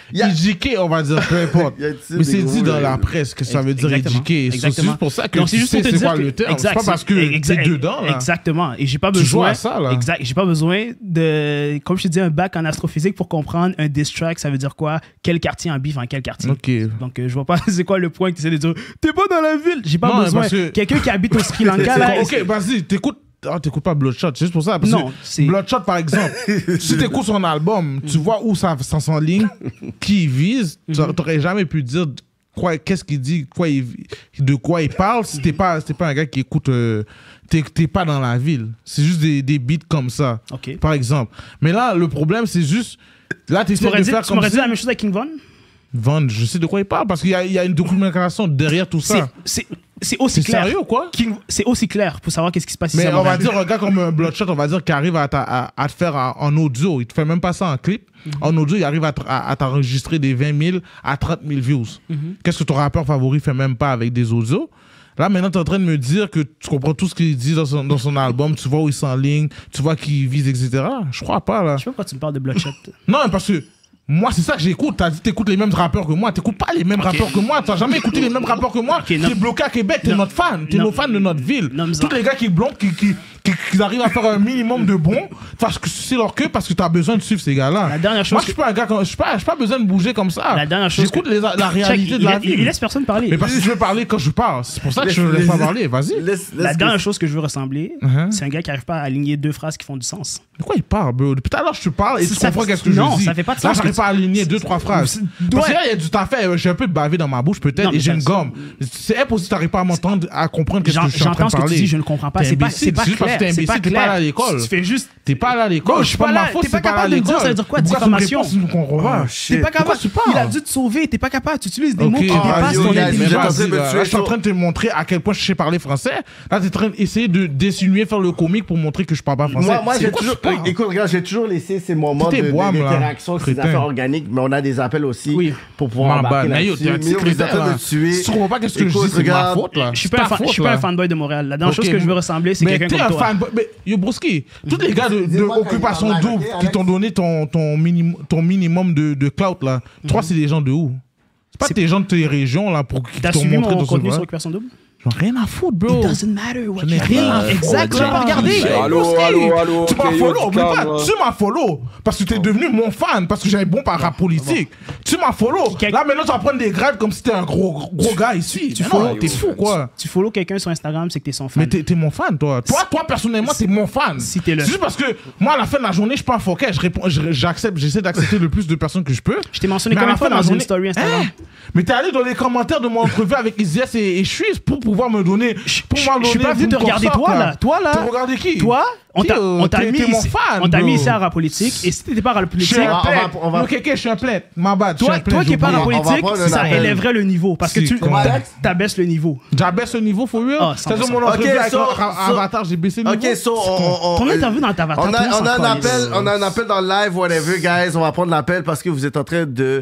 a- éduqué, on va dire, peu importe. Il y a un type Mais c'est de dit gros, dans la euh, presse que ça veut dire Exactement. éduqué. C'est Exactement. juste pour ça que Donc, c'est tu juste pour sais te c'est dire quoi que- le terme. C'est exact, pas parce que exact- t'es dedans, là. Exactement. Et j'ai pas Tu joues besoin. à ça, là. Exact. J'ai pas besoin de, comme je te dis, un bac en astrophysique pour comprendre un diss track. Ça veut dire quoi? Quel quartier en bif en quel quartier? Ok. Donc, euh, je vois pas c'est quoi le point que tu essaies de dire. T'es pas dans la ville. J'ai pas Non, besoin. parce que- Quelqu'un qui habite au Sri Lanka, là. Ok, vas-y, t'écoutes. Ah, t'écoutes pas Bloodshot, c'est juste pour ça. Parce Non, que c'est- Bloodshot, par exemple, si t'écoutes son album, tu vois où ça, ça s'enligne, qui il vise, tu t'aurais jamais pu dire quoi, qu'est-ce qu'il dit, quoi il, de quoi il parle, si t'es pas, si t'es pas un gars qui écoute, euh, t'es t'es pas dans la ville. C'est juste des, des beats comme ça, Ok. par exemple. Mais là, le problème, c'est juste, là, Tu t'essaies m'aurais de dit, faire tu comme m'aurais dit si... la même chose avec King Von? Von, je sais de quoi il parle, parce qu'il y a, il y a une documentation derrière tout C'est- ça. C'est c'est aussi C'est clair. sérieux, quoi? King- C'est aussi clair pour savoir qu'est-ce qui se passe ici Mais à on va Montréal. dire, un gars comme un Bloodshot, on va dire qu'il arrive à, ta- à, à te faire en, en audio. Il te fait même pas ça en clip. En audio, il arrive à, te- à, à t'enregistrer des vingt mille à trente mille views. Qu'est-ce que ton rappeur favori fait même pas avec des audios? Là, maintenant, tu es en train de me dire que tu comprends tout ce qu'il dit dans son, dans son album, tu vois où il s'enligne, tu vois qui il vise, et cetera. Je crois pas, là. Je sais pas pourquoi tu me parles de Bloodshot. Non, parce que moi, c'est ça que j'écoute. T'as dit t'écoutes les mêmes rappeurs que moi. T'écoutes pas les mêmes rappeurs que moi. T'as jamais écouté les mêmes rappeurs que moi. Ok, T'es non. bloqué à Québec. T'es Non. notre fan. T'es Non. nos fans de notre ville. Non, mais Tous ça- les gars qui blonquent, qui, qui, qui, qui arrivent à faire un minimum de bon, parce que c'est leur queue, parce que t'as besoin de suivre ces gars-là. La dernière chose Moi, je suis pas un gars comme. Je suis pas, je suis pas besoin de bouger comme ça. La dernière chose J'écoute que- les- la réalité Check, de la il, il- ville. il laisse personne parler. Mais parce que je veux parler quand je parle. C'est pour ça que je ne Laisse- laisse pas laisse- parler. Vas-y. Laisse- La laisse- dernière chose que je veux ressembler, Uh-huh. c'est un gars qui arrive pas à aligner deux phrases qui font du sens. De quoi il parle, bro? Depuis tout à l'heure, je te parle et tu Ça- comprends ça- qu'est-ce que non, je dis. ça fait pas de Là, sens j'arrive que pas à tu- aligner deux, trois phrases. C'est- Parce que ouais. là, il y a du temps fait. J'ai un peu de bavé dans ma bouche, peut-être, Non, mais et j'ai ça- une gomme. C'est impossible, t'arrives pas à m'entendre, à comprendre qu'est-ce J'en- que je suis en train J'entends de ce que tu parler. dis, je ne comprends pas. T'es C'est pas, imbécile, c'est pas c'est juste parce que clair. t'es C'est pas imbécile, t'es pas clair. allé à l'école. Tu fais juste. T'es pas allé à l'école. Bro, je c'est suis pas pas ma là. faute, T'es c'est pas pas capable allé à de me dire, l'école. ça veut dire quoi, Pourquoi tu me diffamation? réponds si tu ne comprends pas? Oh, T'es shit. pas Pourquoi capable. tu parles? Il a dû te sauver. T'es pas capable. Tu utilises des Ok, mots qui ah, dépassent yo, ton guys, intelligence. vous êtes en train de me Là, tuer, je suis en so- train de te montrer à quel point je sais parler français. Là, t'es en train d'essayer de désinuer, faire le comique pour montrer que je parle pas français. Moi, moi C'est j'ai quoi toujours. tu parles? Écoute, regarde, j'ai toujours laissé ces moments de, Tes de- bois, moi, d'interaction, ces crétin. affaires organiques, mais on a des appels aussi Oui. pour pouvoir Ma embarquer bad. Mais yo, là-dessus. t'es un petit Mais vous êtes en train de critère, me tuer. Si tu comprends pas qu'est-ce que je Écoute, dis, c'est ma regarde, faute, là. Je suis C'est pas, un ta fan- je faute, suis pas un là. fanboy de Montréal. La dernière Ok, chose que je veux mais- ressembler, c'est mais quelqu'un t'es comme un toi. fanboy. Mais yo, Broski, tous les gars de, de Dis-moi quand il Occupation parle, Double ok, qui Alex? t'ont donné ton, ton, minimum, ton minimum de, de clout, là, toi, c'est des gens de où? C'est pas C'est- des gens de tes régions, là, pour qui T'as t'ont suivi montré mon ton contenu sur sauveur. Occupation Double? J'en ai rien à foutre, bro. It doesn't matter what J'en ai you rien à think. foutre. Exact, tu l'as pas regardé. Hey, Allô, Broski, allô, allô, Tu ok, m'as yo, follow, du oublie pas, calme, tu m'as follow. Parce que t'es devenu mon fan, parce que j'avais bon par rap politique. Tu m'as follow. Quel- Là, maintenant, tu vas prendre des grades comme si t'étais un gros, gros gars ici. Tu Mais follow- non, t'es fou, quoi. Tu follow quelqu'un sur Instagram, c'est que t'es son fan. Mais t'es t'es mon fan, toi. Toi, toi personnellement, t'es mon fan. Si t'es le- C'est juste parce que moi, à la fin de la journée, je suis pas un foquet. Je réponds, je- j'accepte, j'essaie d'accepter le plus de personnes que je peux. Je t'ai mentionné Mais à combien la de fois fin de la dans une journée- story Instagram? Hein? Mais t'es allé dans les commentaires de mon entrevue avec Izzy S et, et Suisse pour pouvoir me donner. Pour Je m'en je suis donner pas venu une te regarder consorte, toi, là. Toi, là. T'as regardé qui? Toi, on t'a Qui, euh, on t'a t'es- mis, t'es mon ici- fan, on t'a mis bro. ici à rap politique. Et si t'étais pas à rap Je suis politique, un on va- plaid. on va- Ok, ok, je suis un plaid. Ma bad. toi, je suis un plaid, toi qui j'ai es pas oublié. rap On va politique, prendre un ça appel. élèverait le niveau. Parce que Si, tu comment? t'a- t'abaisses le niveau. J'abaisse le niveau, for real? Ah, cent pour C'est-à-dire cent. mon entrevue Ok, avec so- mon so- Avatar, j'ai baissé le niveau. Ok, so, on, on, Ton on- interview dans ta avatar, on tout le a, monde on a s'en un calisse. appel, on a un appel dans le live, whatever, guys. On va prendre l'appel parce que vous êtes en train de.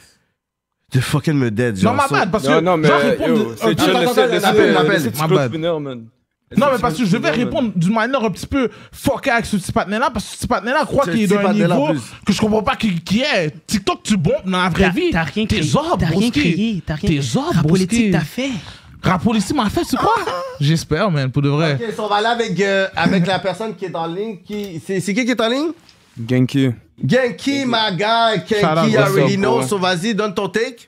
de fucking me dead, genre. Non, ma So- bad, parce que Non, non, mais je vais répondre. yo, de- c'est Attends, chill, attends, laissez- attends, laissez- l'appel, l'appel. laissez Ma Tito bad. Spinner, man. Non, mais parce que je vais répondre d'une manière un petit peu fuckée avec ce petit partenaire-là, parce que ce petit partenaire croit Ce qu'il est petit d'un partenaire niveau en plus. que je comprends pas qui, qui est. TikTok, tu bombes dans la vraie T'as vie. t'as rien T'es créé. zorb, T'as rien broski. créé. T'as rien T'es zorb, Rap broski. politique, t'as fait. Rap politique m'a fait, c'est quoi? J'espère, man, pour de vrai. Ok, so on va aller avec, euh, avec la personne qui est en ligne. Qui... C'est c'est qui qui est en ligne? Genki. Genki, my guy. Shout out, Genki, I what's already up, know. bro? So vas-y, donne ton take.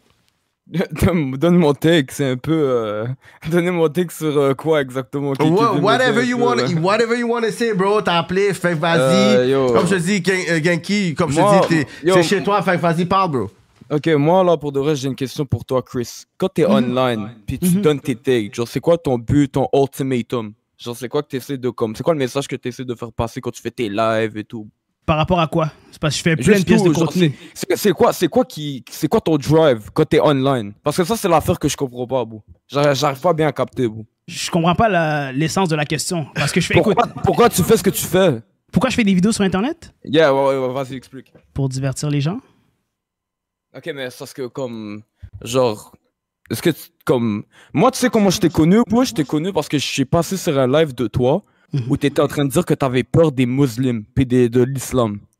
Donne donne mon take, c'est un peu. Euh... Donnez mon take sur euh, quoi exactement? Qui- qui Wha- veut me whatever dire you un peu, want, là? whatever you want to say, bro. T'as appelé, fait que vas-y. Euh, yo. Comme je te dis, Gen- euh, Genki, comme je Moi, te dis, t'es- yo. c'est chez toi, fait que vas-y, parle, bro. Ok, moi là pour de vrai, j'ai une question pour toi, Chris. Quand t'es online, puis tu donnes tes takes, genre c'est quoi ton but, ton ultimatum? Genre c'est quoi que t'essaies de comme, c'est quoi le message que t'essaies de faire passer quand tu fais tes lives et tout? Par rapport à quoi? C'est parce que je fais plein de Juste pièces de tout, genre, contenu. c'est- C'est c'est quoi, c'est quoi qui, c'est quoi ton drive quand t'es online? Parce que ça c'est l'affaire que je comprends pas, bro. J'arrive j'arrive pas bien à capter, bro. Je comprends pas la- l'essence de la question. Parce que je fais, écoute, Pourquoi, pourquoi tu fais ce que tu fais? pourquoi je fais des vidéos sur Internet? Yeah, ouais, ouais, ouais, vas-y explique. Pour divertir les gens. Ok, mais c'est parce que comme, genre, est-ce que, tu- comme, moi, tu sais comment je t'ai connu? Moi, je t'ai connu parce que je suis passé sur un live de toi où t'étais en train de dire que t'avais peur des musulmans puis des- de l'islam.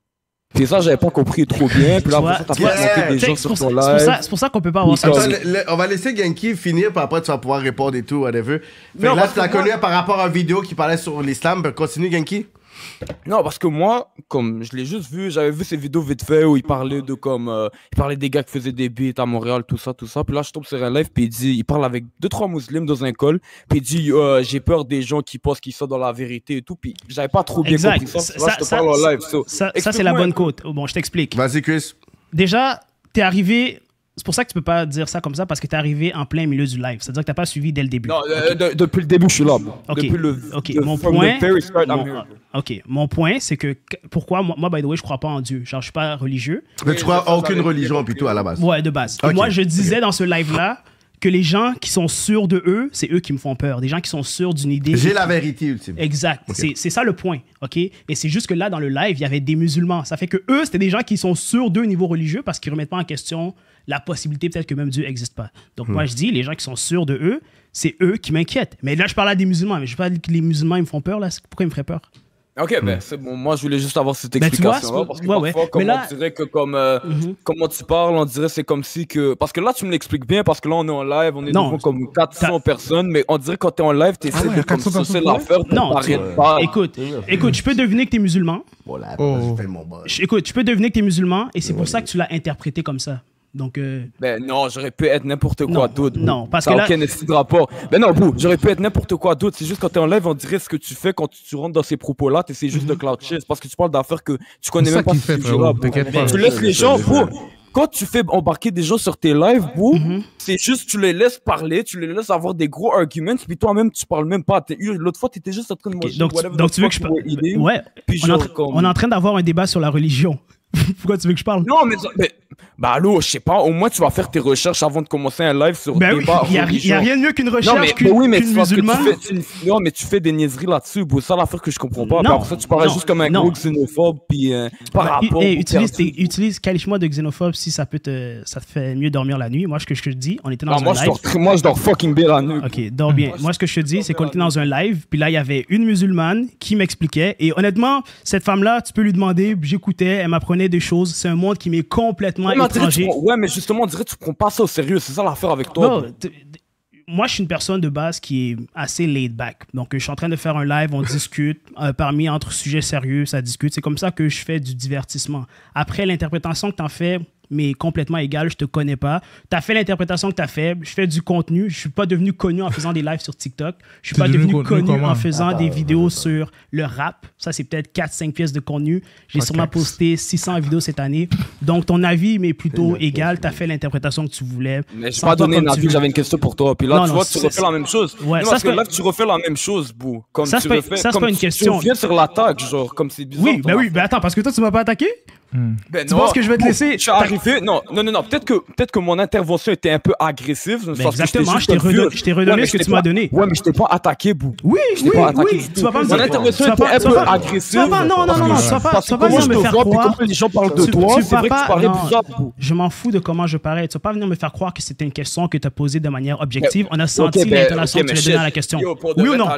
Puis ça, j'avais pas compris trop bien. Puis là, après ça, t'as présenté des gens sur ton live. C'est pour ça qu'on peut pas avoir ça. Attends, le, le, on va laisser Genki finir, puis après, tu vas pouvoir répondre et tout, whatever. Fait non, là, tu l'as connu moi... par rapport à une vidéo qui parlait sur l'islam. Continue, Genki. Non, parce que moi, comme je l'ai juste vu, j'avais vu ces vidéos vite fait où il parlait de comme, euh, il parlait des gars qui faisaient des beats à Montréal, tout ça, tout ça. Puis là, je tombe sur un live, puis il dit, il parle avec deux, trois musulmans dans un col, puis il dit, euh, j'ai peur des gens qui pensent qu'ils sont dans la vérité et tout. Puis j'avais pas trop bien exact. compris ça. ça, là, je te ça parle en live. So, ça, ça c'est la bonne côte. Oh, bon, je t'explique. Vas-y, Chris. Déjà, t'es arrivé. C'est pour ça que tu peux pas dire ça comme ça, parce que t'es arrivé en plein milieu du live. C'est-à-dire que t'as pas suivi dès le début. Non, euh, de, depuis le début, je suis là. Okay. Depuis le, OK, the, mon point... start, mon, OK, mon point, c'est que... Pourquoi, moi, moi, by the way, je crois pas en Dieu. Genre, je suis pas religieux. Mais tu crois en aucune religion, plutôt, à la base? Ouais, de base. Okay. Et moi, je disais okay. dans ce live-là que les gens qui sont sûrs de eux, c'est eux qui me font peur. Des gens qui sont sûrs d'une idée. J'ai la vérité ultime. Exact. Okay. C'est ça le point, OK? Et c'est juste que là, dans le live, il y avait des musulmans. Ça fait que eux, c'était des gens qui sont sûrs d'eux au niveau religieux parce qu'ils remettent pas en question la possibilité peut-être que même Dieu n'existe pas. Donc, hmm. moi, je dis, les gens qui sont sûrs de eux, c'est eux qui m'inquiètent. Mais là, je parle à des musulmans, mais je ne pas dire que les musulmans, ils me font peur, là. Pourquoi ils me feraient peur? Ok, hmm. ben c'est bon. Moi, je voulais juste avoir cette explication-là. Ben, parce que ouais, parfois, ouais. comme là... on dirait que comme, euh, mm-hmm. comment tu parles, on dirait c'est comme si que... Parce que là, tu me l'expliques bien, parce que là, on est en live, on est devant comme quatre cents personnes, mais on dirait que quand tu es en live, tu essaies ah ouais, de comme saucer l'affaire pour non, tu... pas. Écoute, écoute, je peux deviner que tu es musulman. Voilà, oh. je fais mon boss. Écoute, je peux deviner que tu es musulman, et c'est pour ça que tu l'as interprété comme ça. Donc, euh... ben non, j'aurais pu être n'importe quoi d'autre. Non, parce ça que n'a là... aucun estime de rapport. Ben non, bou, j'aurais pu être n'importe quoi d'autre. C'est juste quand t'es en live, on dirait ce que tu fais quand tu, tu rentres dans ces propos-là, t'essaies juste mm-hmm. de cloud chase parce que tu parles d'affaires que tu connais même pas ce sujet-là. Tu laisses les gens, bou. Quand tu fais embarquer des gens sur tes lives, bou, mm-hmm. c'est juste tu les laisses parler, tu les laisses avoir des gros arguments, puis toi-même tu parles même pas. L'autre fois, t'étais juste en train de manger. Donc, donc tu veux que je parle? Ouais. Puis on, genre, est comme... on est en train d'avoir un débat sur la religion. Pourquoi tu veux que je parle? Non, mais, mais bah allô, je sais pas, au moins tu vas faire tes recherches avant de commencer un live sur ben débat. Il oui, n'y a, a rien de mieux qu'une recherche qu'une oui, musulmane. Non, mais tu fais des niaiseries là-dessus, c'est ça l'affaire que je comprends pas. Non, après ça, tu parais juste comme un non. gros xénophobe, puis euh, par bah, rapport. Hey, utilise, utilise qualifie-moi de xénophobe si ça peut te, ça te fait mieux dormir la nuit. Moi, ce que je te dis, on était dans non, un moi, live. Je dors, moi, je dors fucking bien la nuit. Ok, dors bien. Moi, ce que je te dis, c'est qu'on était dans un live, puis là, il y avait une musulmane qui m'expliquait. Et honnêtement, cette femme-là, tu peux lui demander, j'écoutais, elle m'apprenait des choses. C'est un monde qui m'est complètement ouais, étranger. Ouais, mais justement, on dirait que tu prends pas ça au sérieux. C'est ça l'affaire avec toi. Non, moi, je suis une personne de base qui est assez laid back. Donc, je suis en train de faire un live, on discute. Euh, parmi entre sujets sérieux, ça discute. C'est comme ça que je fais du divertissement. Après, l'interprétation que tu en fais, mais complètement égal, je te connais pas. Tu as fait l'interprétation que tu as fait, je fais du contenu, je suis pas devenu connu en faisant des lives sur TikTok, je suis pas devenu connu comment? en faisant ah, des vidéos sur le rap, ça c'est peut-être quatre cinq pièces de contenu, j'ai okay. sûrement posté six cents vidéos cette année, donc ton avis m'est plutôt égal, tu as fait l'interprétation que tu voulais. Mais je vais pas donner un avis, j'avais une question pour toi, puis là non, tu non, vois, tu refais la même chose. Ouais, non, parce que là, tu refais la même chose, Bou. Comme ça, tu pas, refais, ça c'est comme pas une question. Tu reviens sur l'attaque, genre, comme c'est bizarre. Oui, ben oui, ben attends, parce que toi tu m'as pas attaqué? Hmm. Ben tu non, penses que je vais te laisser? Je suis arrivé. Non, non, non, non. Peut-être que, peut-être que mon intervention était un peu agressive. Ben exactement, je t'ai redonné, redonné ouais, ce que tu m'as donné. Ouais, mais je t'ai pas attaqué, Bou. Oui, je t'ai oui, pas attaqué. Oui. Tu vas pas me dire. Mon intervention était un peu agressive. Non, non, non, non, tu vas pas, tu vas pas venir me faire croire. Les gens parlent de toi. C'est vrai que tu parlais bizarre, Bou. Je m'en fous de comment je parais. Tu vas pas venir me faire croire que c'était une question que tu as posée de manière objective. On a senti l'intonation que tu as donnée à la question. Oui ou non?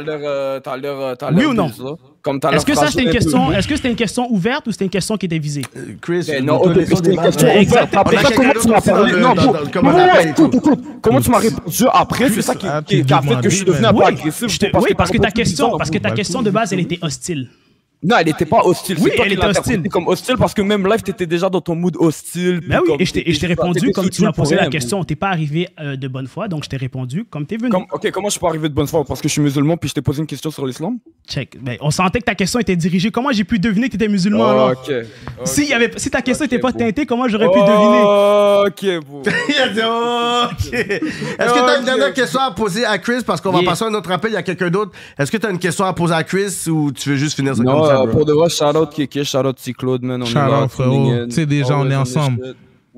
Oui ou non? Est-ce que ça c'était une question, est-ce que c'était une question ouverte ou c'était une question qui était visée? Chris, non, c'était une question ouverte. Après ça, comment tu m'as parlé? Non, écoute, écoute, comment tu m'as répondu après? C'est ça qui a fait que je suis devenu un peu agressif. Oui, parce que ta question, parce que ta question de base, elle était hostile. Non, elle était pas hostile. Oui, elle était hostile. Comme hostile parce que même live, t'étais déjà dans ton mood hostile. Ben oui, et je t'ai répondu comme tu m'as posé la question. T'es pas arrivé euh, de bonne foi, donc je t'ai répondu comme t'es venu. Comme, ok, comment je suis pas arrivé de bonne foi? Parce que je suis musulman puis je t'ai posé une question sur l'islam? Check. Ben, on sentait que ta question était dirigée. Comment j'ai pu deviner que t'étais musulman oh, alors? Ok. okay. Si, y avait, si ta question okay, était pas bon. teintée, comment j'aurais pu oh, deviner? Ok, bon. Il a dit ok. Est-ce que t'as une dernière question à poser à Chris? Parce qu'on va passer à un autre appel, il y a quelqu'un d'autre. Est-ce que t'as une question à poser à Chris ou tu veux juste finir ça comme ça? Pour de vrai, shout out Kéké, shout out T-Claude, man. Shout out frérot. Tu sais déjà, on est ensemble.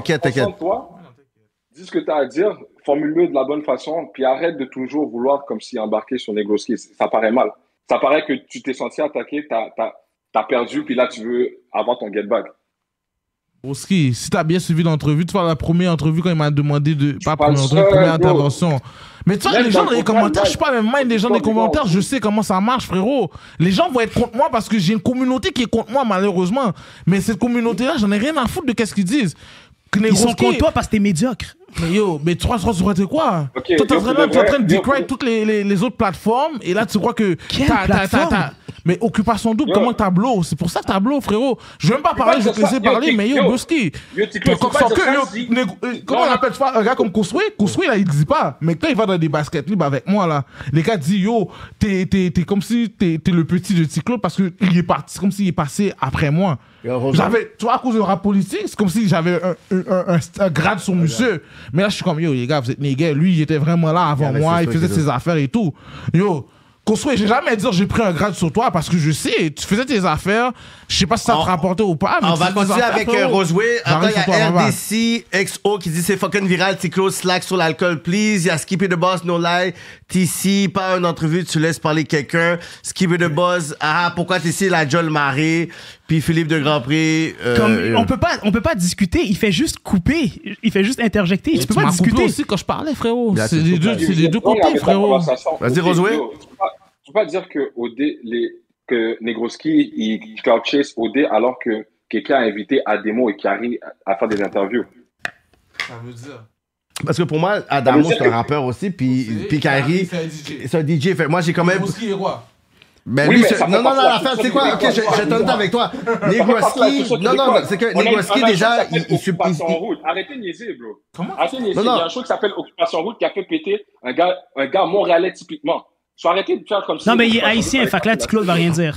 T'inquiète, t'inquiète. Concentre-toi. dis ce que tu as à dire, formule-le de la bonne façon, puis arrête de toujours vouloir comme si embarquer sur Negroski. Ça paraît mal. Ça paraît que tu t'es senti attaqué, tu as perdu, puis là, tu veux avoir ton get back. Oski, si t'as bien suivi l'entrevue, tu vois la première entrevue quand il m'a demandé de. Pas première entrevue, première intervention. Mais tu vois, les gens dans les commentaires, je suis pas même mind des gens dans les commentaires, je sais comment ça marche, frérot. Les gens vont être contre moi parce que j'ai une communauté qui est contre moi, malheureusement. Mais cette communauté-là, j'en ai rien à foutre de qu'est-ce qu'ils disent. Ils sont contre toi parce que t'es médiocre. Mais yo, mais tu crois que tu crois que quoi? Okay, toi, t'es en train, train de decry toutes les, les, les autres plateformes et là, tu crois que. Quelle plateforme? Mais Occupation Double, yo. Comment t'as blow? C'est pour ça que t'as blow, frérot. Je vais même pas parler, je vais te laisser parler, mais yo, Boski. Comment on appelle ça? Un gars comme Kousoué, Kousoué, là, il dit pas. Mais quand il va dans des baskets libres avec moi, là, les gars disent, yo, t'es comme si t'es le petit de Ticlo parce qu'il est parti, comme s'il est passé après moi. J'avais, tu vois, à cause de rap politique, c'est comme si j'avais un, un, un, un grade sur monsieur. Mais là, je suis comme, yo, les gars, vous êtes négués. Lui, il était vraiment là avant moi, il faisait ses affaires et tout. Yo. Construit, j'ai jamais dit j'ai pris un grade sur toi parce que je sais, tu faisais tes affaires, je sais pas si ça te rapportait ou pas. Mais on va continuer avec euh, Roseway. Après, il y a R D C X O qui dit c'est fucking viral, Ticlo, slack sur l'alcool, please. Il y a Skippy the Boss, no lie. T C, pas une entrevue, tu laisses parler quelqu'un. Skippy the Boss, ah, pourquoi T C, la Joel Maré. Puis Philippe de Grandpré. Euh, Comme, euh, on peut pas, on peut pas discuter, il fait juste couper, il fait juste interjecter. Tu peux pas discuter aussi quand je parlais, frérot. C'est les deux, c'est les deux côtés, frérot. Vas-y, Roseway. Tu peux pas dire que O D, les, que Negroski, il cloud chase O D alors que quelqu'un a invité Ademo et Kari à faire des interviews. Ça veut dire. Parce que pour moi, Adamo, c'est un rappeur aussi, puis Kari, c'est un D J. Fait, moi, j'ai quand même. Negroski est quoi? Ben oui, lui, mais non, non, non, l'affaire, c'est quoi? Ok, je, je t'en avec toi. Negroski, non, non, c'est que Negroski, déjà, il, il, il, il... Arrêtez de niaiser, bro. Comment? Arrêtez de niaiser. Il y a un show qui s'appelle Occupation Route qui a fait péter un gars, un gars montréalais typiquement. Faut arrêter de faire comme ça. Non, mais il est haïtien, fait que là, Ticlo va rien dire.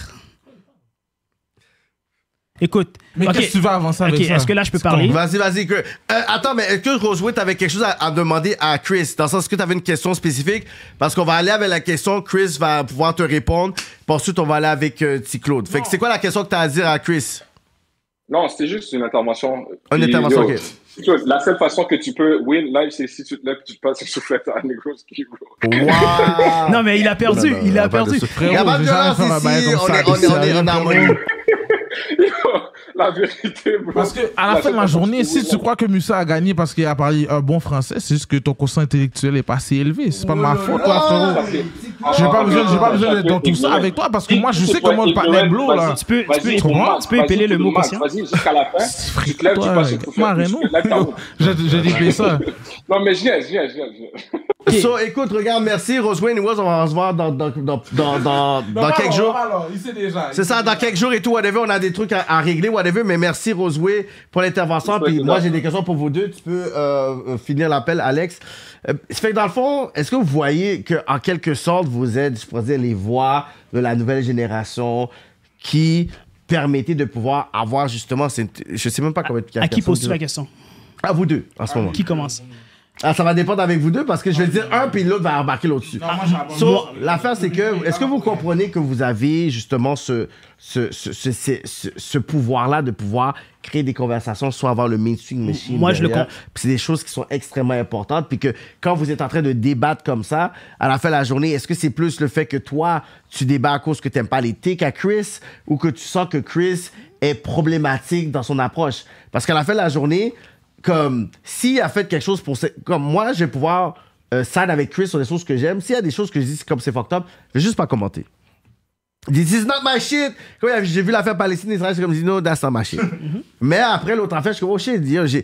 Écoute. Mais okay. qu'est-ce que tu vas avancer avec okay, ça? Est-ce que là, je peux parler? Vas-y, vas-y. Euh, attends, mais est-ce que Roseway, t'avais quelque chose à, à demander à Chris? Dans le sens que t'avais une question spécifique? Parce qu'on va aller avec la question, Chris va pouvoir te répondre. Puis ensuite, on va aller avec euh, Ticlo. Fait que c'est quoi la question que t'as à dire à Chris? Non, c'était juste une intervention. Une Puis, intervention, yo, ok. La seule façon que tu peux win live, c'est si tu te lèves et tu passes sur fait à Negroski. Wow. Non, mais il a perdu. Non, non, il a perdu. Il n'y a pas de violence ici. On est, on est, on est en harmonie. La vérité, bro. Parce qu'à la, la fin de la journée, si tu crois que Musa a gagné parce qu'il a parlé un bon français, c'est juste que ton quotient intellectuel est pas assez élevé. C'est pas ma faute, là, frérot. J'ai pas besoin, j'ai pas besoin d'être dans tout ça avec toi parce que moi, je sais comment le parler blow, là. Tu peux, tu peux, tu peux épeler le mot quotient. Vas-y, jusqu'à la fin. Tu te lèves, tu passes sur j'ai dit ça. Non, mais je viens, je viens, je viens, je viens. Okay. So, écoute, regarde, merci Roseway. On va se voir dans, dans, dans, dans, dans, dans quelques jours. C'est ça, dans quelques jours et tout, whatever. On a des trucs à, à régler, whatever. Mais merci Roseway pour l'intervention. Puis moi, j'ai des questions pour vous deux. Tu peux euh, finir l'appel, Alex. Euh, ça fait que dans le fond, est-ce que vous voyez qu'en quelque sorte, vous êtes, je pourrais dire, les voix de la nouvelle génération qui permettaient de pouvoir avoir justement. Je sais même pas comment. À, à qui poses-tu la question? À vous deux, en ce moment. Qui commence? Ah, ça va dépendre avec vous deux parce que je vais dire un puis l'autre va embarquer l'autre dessus. So, l'affaire c'est que est-ce que vous comprenez que vous avez justement ce ce ce ce, ce, ce, ce pouvoir-là de pouvoir créer des conversations sans avoir le mainstream machine? Moi, je le comprends. C'est des choses qui sont extrêmement importantes puis que quand vous êtes en train de débattre comme ça, à la fin de la journée, est-ce que c'est plus le fait que toi tu débats à cause que t'aimes pas les tics à Chris ou que tu sens que Chris est problématique dans son approche? Parce qu'à la fin de la journée, comme s'il a fait quelque chose pour... Comme moi, je vais pouvoir euh, side avec Chris sur des choses que j'aime. S'il y a des choses que je dis comme c'est fucked up, je vais juste pas commenter. This is not my shit. Comme j'ai vu l'affaire Palestine-Israël, c'est comme, no, that's not my shit. Mais après, l'autre affaire, je suis comme, oh shit,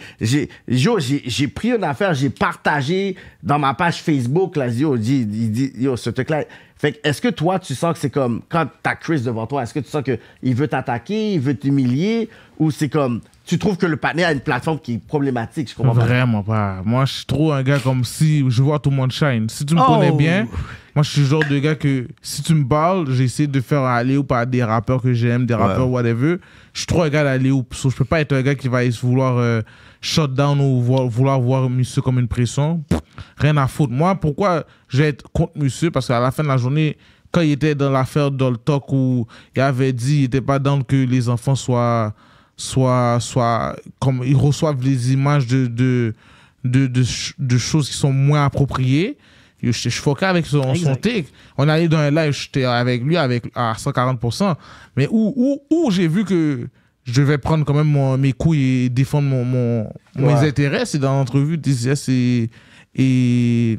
j'ai pris une affaire, j'ai partagé dans ma page Facebook, là, yo, dit, dit, yo, ce truc-là. Fait que, est-ce que toi, tu sens que c'est comme, quand t'as Chris devant toi, est-ce que tu sens qu'il veut t'attaquer, il veut t'humilier, ou c'est comme, tu trouves que le partenaire a une plateforme qui est problématique? Je comprends pas. Vraiment pas. Moi, je suis trop un gars comme si je vois tout le monde shine. Si tu me oh. connais bien, moi, je suis le genre de gars que si tu me parles, j'essaie de faire aller ou pas des rappeurs que j'aime, des rappeurs, ouais. whatever. Je suis trop un gars d'aller ou. So, je peux pas être un gars qui va vouloir euh, shut down ou vouloir, vouloir voir monsieur comme une pression. Pff, rien à foutre. Moi, pourquoi je vais être contre monsieur? Parce qu'à la fin de la journée, quand il était dans l'affaire Doltok où il avait dit qu'il n'était pas dans que les enfants soient. Soit, soit comme ils reçoivent les images de, de, de, de, de choses qui sont moins appropriées. Je suis foqué avec son, son take. On allait dans un live, j'étais avec lui avec, à cent quarante pour cent. Mais où, où, où j'ai vu que je vais prendre quand même mon, mes couilles et défendre mon, mon, ouais. mes intérêts, c'est dans l'entrevue de D C et, et,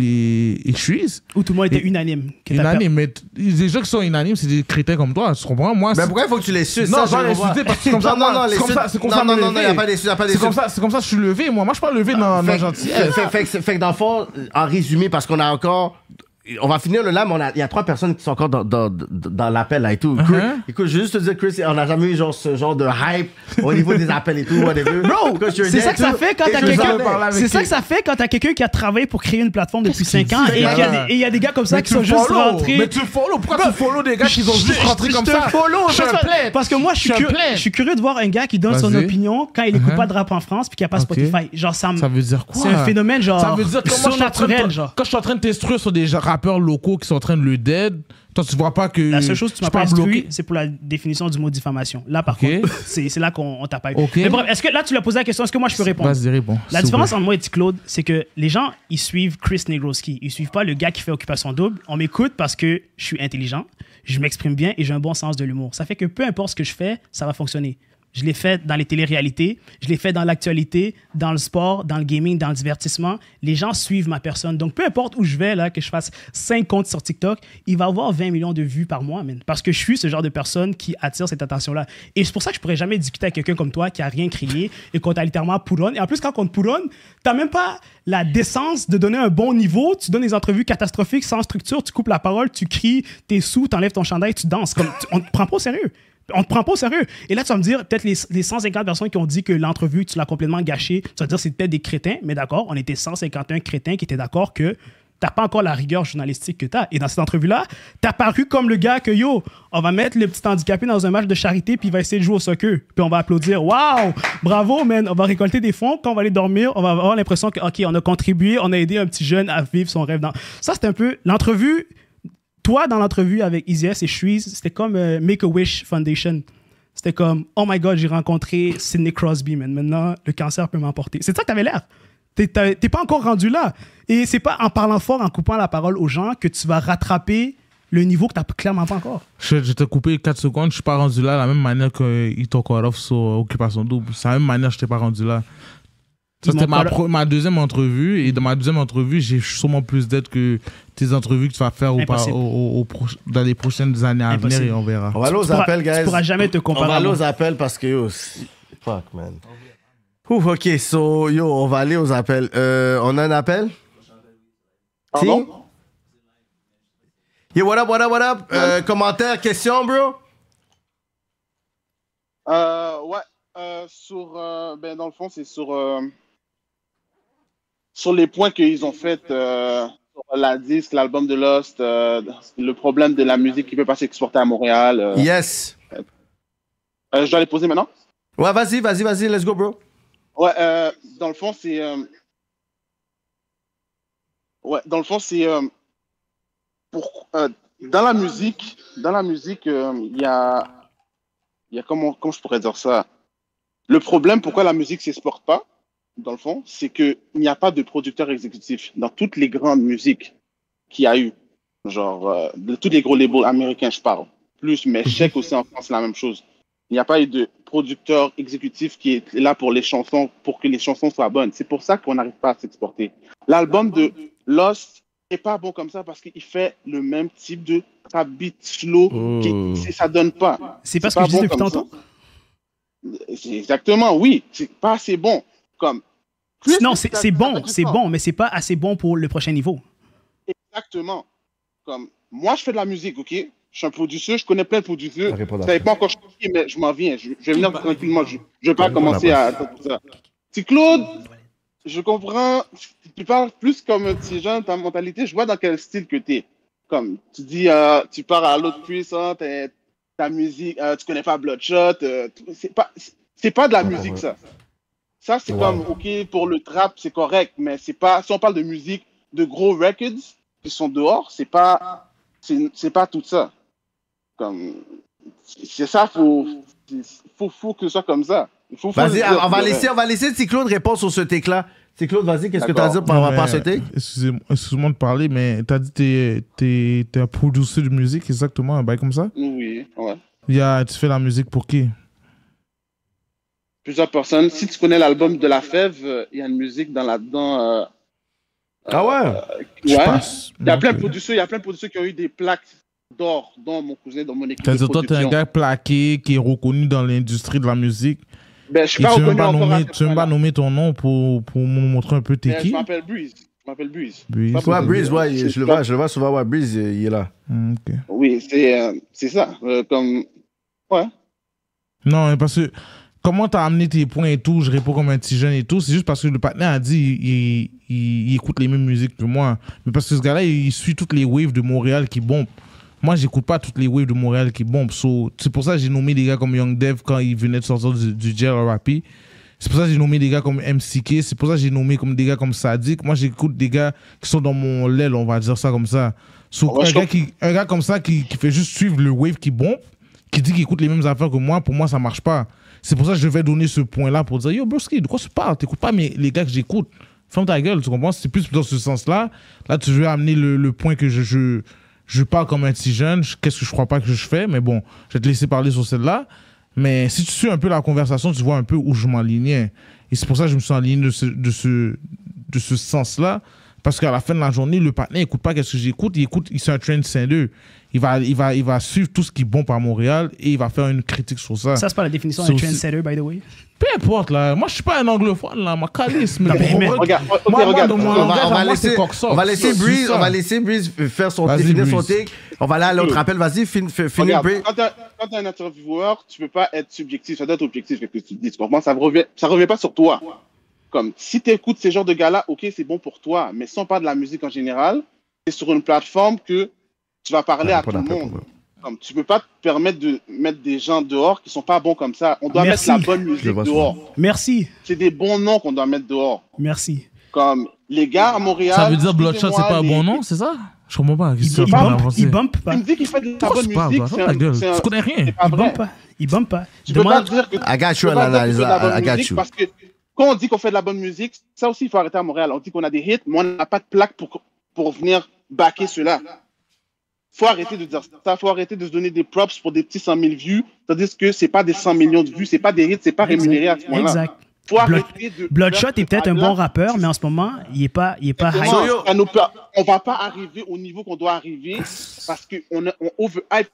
et, et Suisse. Où tout le monde était et, unanime. Unanime, mais les gens qui sont unanimes, c'est des crétins comme toi, tu comprends? Moi, mais pourquoi il faut que tu les suces? Non, je vais les sucer parce que c'est comme ça. Non, non, c'est comme ça. C'est comme ça. Non, non, non, il n'y a pas des suces. C'est comme ça, c'est comme ça que je suis levé, moi. Moi, je suis pas levé dans la gentillesse. Fait que dans le fond, en résumé, parce qu'on a encore. On va finir le là, mais il y a trois personnes qui sont encore dans, dans, dans l'appel là et tout. Uh-huh. Chris, écoute, je veux juste te dire, Chris, on n'a jamais eu genre, ce genre de hype au niveau des appels et tout. Whatever. Bro, c'est ça que ça fait quand t'as quelqu'un. C'est ça que ça fait quand t'as quelqu'un qui a travaillé pour créer une plateforme depuis cinq ans et il y a des gars comme ça qui sont juste rentrés. Mais tu follow, pourquoi tu follow des gars qui sont juste rentrés comme ça? Je te follow. Parce que moi, je suis curieux de voir un gars qui donne son opinion quand il écoute pas de rap en France puis qu'il n'y a pas Spotify. Genre, ça veut dire quoi? C'est un phénomène genre. Ça veut dire surnaturel, genre. Quand je suis en train de t'instruire sur des rappeurs locaux qui sont en train de le dead, toi tu vois pas que la seule chose que tu m'as pas instruit, c'est pour la définition du mot diffamation. Là par okay. contre, c'est là qu'on t'a pas eu. Okay. Mais bref, est-ce que là tu l'as posé la question, est-ce que moi je peux répondre? Vas-y, réponds. La différence entre moi et T-Claude, c'est que les gens ils suivent Chris Negroski, ils suivent pas le gars qui fait Occupation Double. On m'écoute parce que je suis intelligent, je m'exprime bien et j'ai un bon sens de l'humour. Ça fait que peu importe ce que je fais, ça va fonctionner. Je l'ai fait dans les téléréalités, je l'ai fait dans l'actualité, dans le sport, dans le gaming, dans le divertissement. Les gens suivent ma personne. Donc, peu importe où je vais, là, que je fasse cinq comptes sur TikTok, il va avoir vingt millions de vues par mois, man. Parce que je suis ce genre de personne qui attire cette attention-là. Et c'est pour ça que je pourrais jamais discuter avec quelqu'un comme toi qui a rien crié et qu'on t'a littéralement pouronne. Et en plus, quand on te pouronne, t'as même pas la décence de donner un bon niveau. Tu donnes des entrevues catastrophiques, sans structure, tu coupes la parole, tu cries, t'es sous, t'enlèves ton chandail, tu danses. Comme, tu, on te prend pas au sérieux. On te prend pas au sérieux. Et là, tu vas me dire, peut-être les, les cent cinquante personnes qui ont dit que l'entrevue, tu l'as complètement gâchée, tu vas dire c'est peut-être des crétins, mais d'accord, on était cent cinquante et un crétins qui étaient d'accord que t'as pas encore la rigueur journalistique que t'as. Et dans cette entrevue-là, t'as paru comme le gars que, yo, on va mettre le petit handicapé dans un match de charité, puis il va essayer de jouer au soccer. Puis on va applaudir. Waouh! Bravo, man! On va récolter des fonds. Quand on va aller dormir, on va avoir l'impression que, OK, on a contribué, on a aidé un petit jeune à vivre son rêve. Dans... Ça, c'est un peu l'entrevue. Toi, dans l'entrevue avec Easy S et Shreeze, c'était comme euh, Make-A-Wish Foundation. C'était comme, oh my God, j'ai rencontré Sidney Crosby, man. Maintenant, le cancer peut m'emporter. C'est ça que t'avais l'air. T'es, t'es pas encore rendu là. Et c'est pas en parlant fort, en coupant la parole aux gens, que tu vas rattraper le niveau que t'as clairement pas encore. Je, je t'ai coupé quatre secondes, je suis pas rendu là de la même manière qu'ils t'ont encore off sur Occupation Double. C'est la même manière que je t'ai pas rendu là. Ça, c'était ma, pro, ma deuxième entrevue, et dans ma deuxième entrevue, j'ai sûrement plus d'aide que tes entrevues que tu vas faire au, au, au, au, dans les prochaines années à Impossible. venir, et on verra. On va aller aux appels, guys. Tu pourras jamais te comparer. On va aller aux appels parce que, yo, fuck, man. Ouf, ok, so, yo, on va aller aux appels. Euh, on a un appel? Pardon? Yo, what up, what up, what up? Euh, commentaire, question, bro? Euh, ouais, euh, sur, euh, ben, dans le fond, c'est sur... Euh... Sur les points qu'ils ont fait euh, sur la disque, l'album de Lost, euh, le problème de la musique qui ne peut pas s'exporter à Montréal. Euh, yes. Euh, je dois les poser maintenant? Ouais, vas-y, vas-y, vas-y, let's go, bro. Ouais, euh, dans le fond, c'est... Euh... Ouais, dans le fond, c'est... Euh... Pour... Euh, dans la musique, dans la musique, il euh, y a... Il y a comment, comment je pourrais dire ça? Le problème, pourquoi la musique ne s'exporte pas, dans le fond, c'est qu'il n'y a pas de producteur exécutif dans toutes les grandes musiques qu'il y a eu. Genre, euh, de tous les gros labels américains, je parle. Plus, mais Check aussi en France, c'est la même chose. Il n'y a pas eu de producteur exécutif qui est là pour les chansons, pour que les chansons soient bonnes. C'est pour ça qu'on n'arrive pas à s'exporter. L'album de Lost n'est pas bon comme ça parce qu'il fait le même type de rap beat slow. Oh. Qui, ça donne pas. C'est pas ce que je dis depuis tantôt? Exactement, oui. C'est pas assez bon. Comme, non, c'est bon, c'est bon, mais c'est pas assez bon pour le prochain niveau. Exactement. Comme, moi, je fais de la musique, ok? Je suis un producteur, je connais plein de producteurs. Je ne savais pas encore choqué, mais je m'en viens. Je, je vais venir tranquillement. Je ne vais pas commencer à... Tout ça. Si Claude, je comprends, tu parles plus comme un petit jeune, ta mentalité, je vois dans quel style que tu es. Comme, tu dis, euh, tu pars à l'autre puissance, ta musique, euh, tu connais pas Bloodshot, euh, c'est pas, c'est pas de la musique, ça. Ça, c'est wow. Comme, OK, pour le trap, c'est correct, mais c'est pas... Si on parle de musique, de gros records qui sont dehors, c'est pas... C'est pas tout ça. Comme... C'est ça, faut... Faut, faut que ce soit comme ça. Vas-y, on va laisser, on va laisser T-Claude répondre sur ce take-là. C'est Claude, vas-y, qu'est-ce que tu as à dire par rapport à ce take? Excusez-moi excuse de parler, mais tu as dit que tu es un producteur de musique, exactement, un bail comme ça? Oui, ouais. Il y a, tu fais la musique pour qui? Plusieurs personnes. Si tu connais l'album de La Fève, il y a une musique dans là-dedans. Euh, ah ouais? Euh, ouais. Il y a plein de producteurs, il y a plein de producteurs qui ont eu des plaques d'or, dont mon cousin, dans mon équipe. C'est-à-dire, toi, tu es un gars plaqué qui est reconnu dans l'industrie de la musique. Ben, je suis pas reconnu encore. Nommer, tu veux pas nommer ton nom pour, pour me montrer un peu t'es qui? Je m'appelle Breeze. Je m'appelle Breeze. Breeze. Ouais, Breeze, ouais, je, je le vois, je le vois souvent, ouais, Breeze, il est là. Okay. Oui, c'est euh, c'est ça. Euh, comme. Ouais. Non, parce que comment t'as amené tes points et tout, je réponds comme un petit jeune et tout, c'est juste parce que le partenaire a dit il, il, il, il écoute les mêmes musiques que moi. Mais parce que ce gars-là, il, il suit toutes les waves de Montréal qui bombent. Moi, j'écoute pas toutes les waves de Montréal qui bombent. So, c'est pour ça que j'ai nommé des gars comme Young Dev quand il venait de sortir du, du jail Rappy. C'est pour ça que j'ai nommé des gars comme M C K. C'est pour ça que j'ai nommé comme des gars comme Sadik. Moi, j'écoute des gars qui sont dans mon l'aile, on va dire ça comme ça. So, ouais, un, gars qui, un gars comme ça qui, qui fait juste suivre le wave qui bombe, qui dit qu'il écoute les mêmes affaires que moi, pour moi, ça marche pas. C'est pour ça que je vais donner ce point-là pour dire yo, broski, de quoi tu parles? T'écoutes pas mais les gars que j'écoute. Ferme ta gueule, tu comprends? C'est plus dans ce sens-là. Là, tu veux amener le, le point que je. je Je parle comme un petit jeune, qu'est-ce que je crois pas que je fais, mais bon, je vais te laisser parler sur celle-là. Mais si tu suis un peu la conversation, tu vois un peu où je m'enlignais. Et c'est pour ça que je me suis enligné de ce, de ce, de ce sens-là. Parce qu'à la fin de la journée, le partenaire n'écoute pas qu'est-ce que j'écoute, il écoute, il c'est un trendsetter. Il va, il, va, il va suivre tout ce qui est bon par Montréal et il va faire une critique sur ça. Ça, c'est pas la définition d'un trendsetter, by the way. Peu importe, là. Moi, je suis pas un anglophone, là. Moi, calice. Mais mais, mais, regarde, okay, moi, regarde. Moi, on, va, on, va laisser, on va laisser Breeze, on va laisser Breeze faire son finir son take. On va aller à l'autre appel. Vas-y, fin, fin, finis Breeze. Quand t'es un intervieweur, tu peux pas être subjectif. Ça doit être objectif, ce que tu dis. Pour moi, ça revient, ça revient pas sur toi. Comme, si tu écoutes ces genres de gars-là, ok, c'est bon pour toi. Mais si on parle de la musique en général, c'est sur une plateforme que tu vas parler ouais, à tout le monde. Comme, tu peux pas te permettre de mettre des gens dehors qui sont pas bons comme ça. On doit Merci. mettre la bonne musique dehors. Merci. C'est des bons noms qu'on doit mettre dehors. Merci. Comme les gars à Montréal. Ça veut dire Bloodshot, c'est pas un bon nom, c'est ça? Je comprends pas. Il, il, bump, il bump pas. Il me dit qu'il fait de la bonne musique. C'est ta gueule. Tu connais rien. Il bump pas. Il bump pas. Tu peux pas dire que. I got you, I got you. Parce que quand on dit qu'on fait de la bonne musique, ça aussi, il faut arrêter à Montréal. On dit qu'on a des hits, mais on n'a pas de plaque pour, pour venir backer cela. Il faut arrêter de dire ça. Il faut arrêter de se donner des props pour des petits cent mille vues. C'est-à-dire que ce n'est pas des cent millions de vues, ce n'est pas des hits, ce n'est pas rémunéré à ce moment-là. Exact. Faut Blood, de Bloodshot est peut-être un bon rappeur, mais en ce moment, il n'est pas, il est pas high. On ne va pas arriver au niveau qu'on doit arriver parce qu'on on over-hype.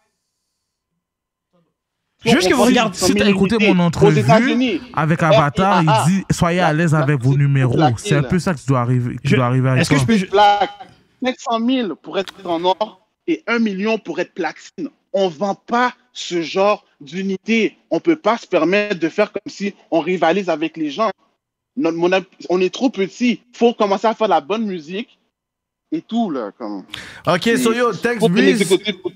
Juste que vous regardez, si tu as écouté mon entrevue avec Avatar, il dit soyez à l'aise avec vos numéros. C'est un peu ça que tu dois arriver, tu dois arriver avec. Est-ce que je peux cinq cent mille pour être en or et un million pour être platine? On ne vend pas ce genre d'unité. On ne peut pas se permettre de faire comme si on rivalise avec les gens. On est trop petit. Il faut commencer à faire la bonne musique et tout là. Comme. Ok, so yo, thanks Breeze.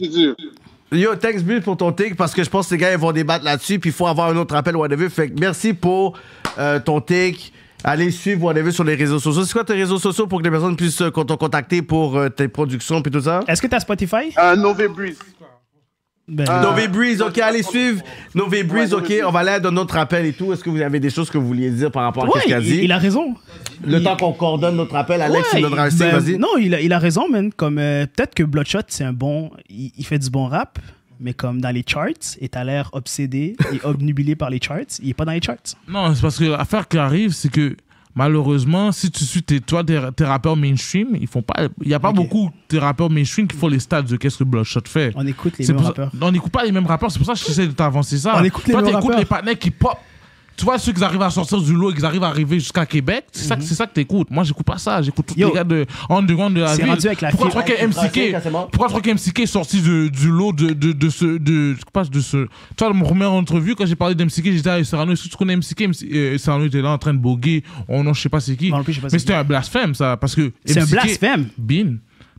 Yo, thanks Bill pour ton take parce que je pense que les gars ils vont débattre là-dessus puis il faut avoir un autre appel whatever. Fait que merci pour euh, ton take. Allez suivre whatever sur les réseaux sociaux. C'est quoi tes réseaux sociaux pour que les personnes puissent euh, te contacter pour euh, tes productions puis tout ça? Est-ce que tu as Spotify? Euh, Nové Breeze. Ben, euh, Nové Breeze, ok, allez suivre Nové Breeze, ouais, ok, on va aller dans notre appel et tout. Est-ce que vous avez des choses que vous vouliez dire par rapport à ouais, ce qu'il a dit? Il, il a raison. Le il... temps qu'on coordonne notre appel, Alex, ouais, il donnera un signe, ben, vas-y. Non, il a, il a raison, man. Comme euh, peut-être que Bloodshot, c'est un bon. Il, il fait du bon rap, mais comme dans les charts, et t'as l'air obsédé et obnubilé par les charts, il est pas dans les charts. Non, c'est parce que l'affaire qui arrive, c'est que malheureusement, si tu suis tes, toi, tes, tes rappeurs mainstream, ils font pas. Il n'y a pas okay. beaucoup de rappeurs mainstream qui font les stats de qu'est-ce que Bloodshot fait. On écoute les mêmes rappeurs. On n'écoute pas les mêmes rappeurs, c'est pour ça que j'essaie de t'avancer ça. On écoute les toi, mêmes rappeurs. Toi, t'écoutes les partenaires qui pop. Tu vois, ceux qui arrivent à sortir du lot et qui arrivent à arriver jusqu'à Québec, c'est mm-hmm. ça, ça que t'écoutes. Moi, j'écoute pas ça. J'écoute tous les gars de underground de la ville. Rendu avec la pourquoi tu crois que M C K, pourquoi tu crois que M C K est sorti de, du lot de, de, de ce. De, de, de ce tu vois, mon première entrevue, quand j'ai parlé d'M C K, j'étais à Serrano. Est-ce que tu connais M C K? euh, Serrano était là en train de boguer. Oh non, je sais pas c'est qui. Non, plus, mais c'était un blasphème, ça. Parce que. C'est un blasphème. Bin.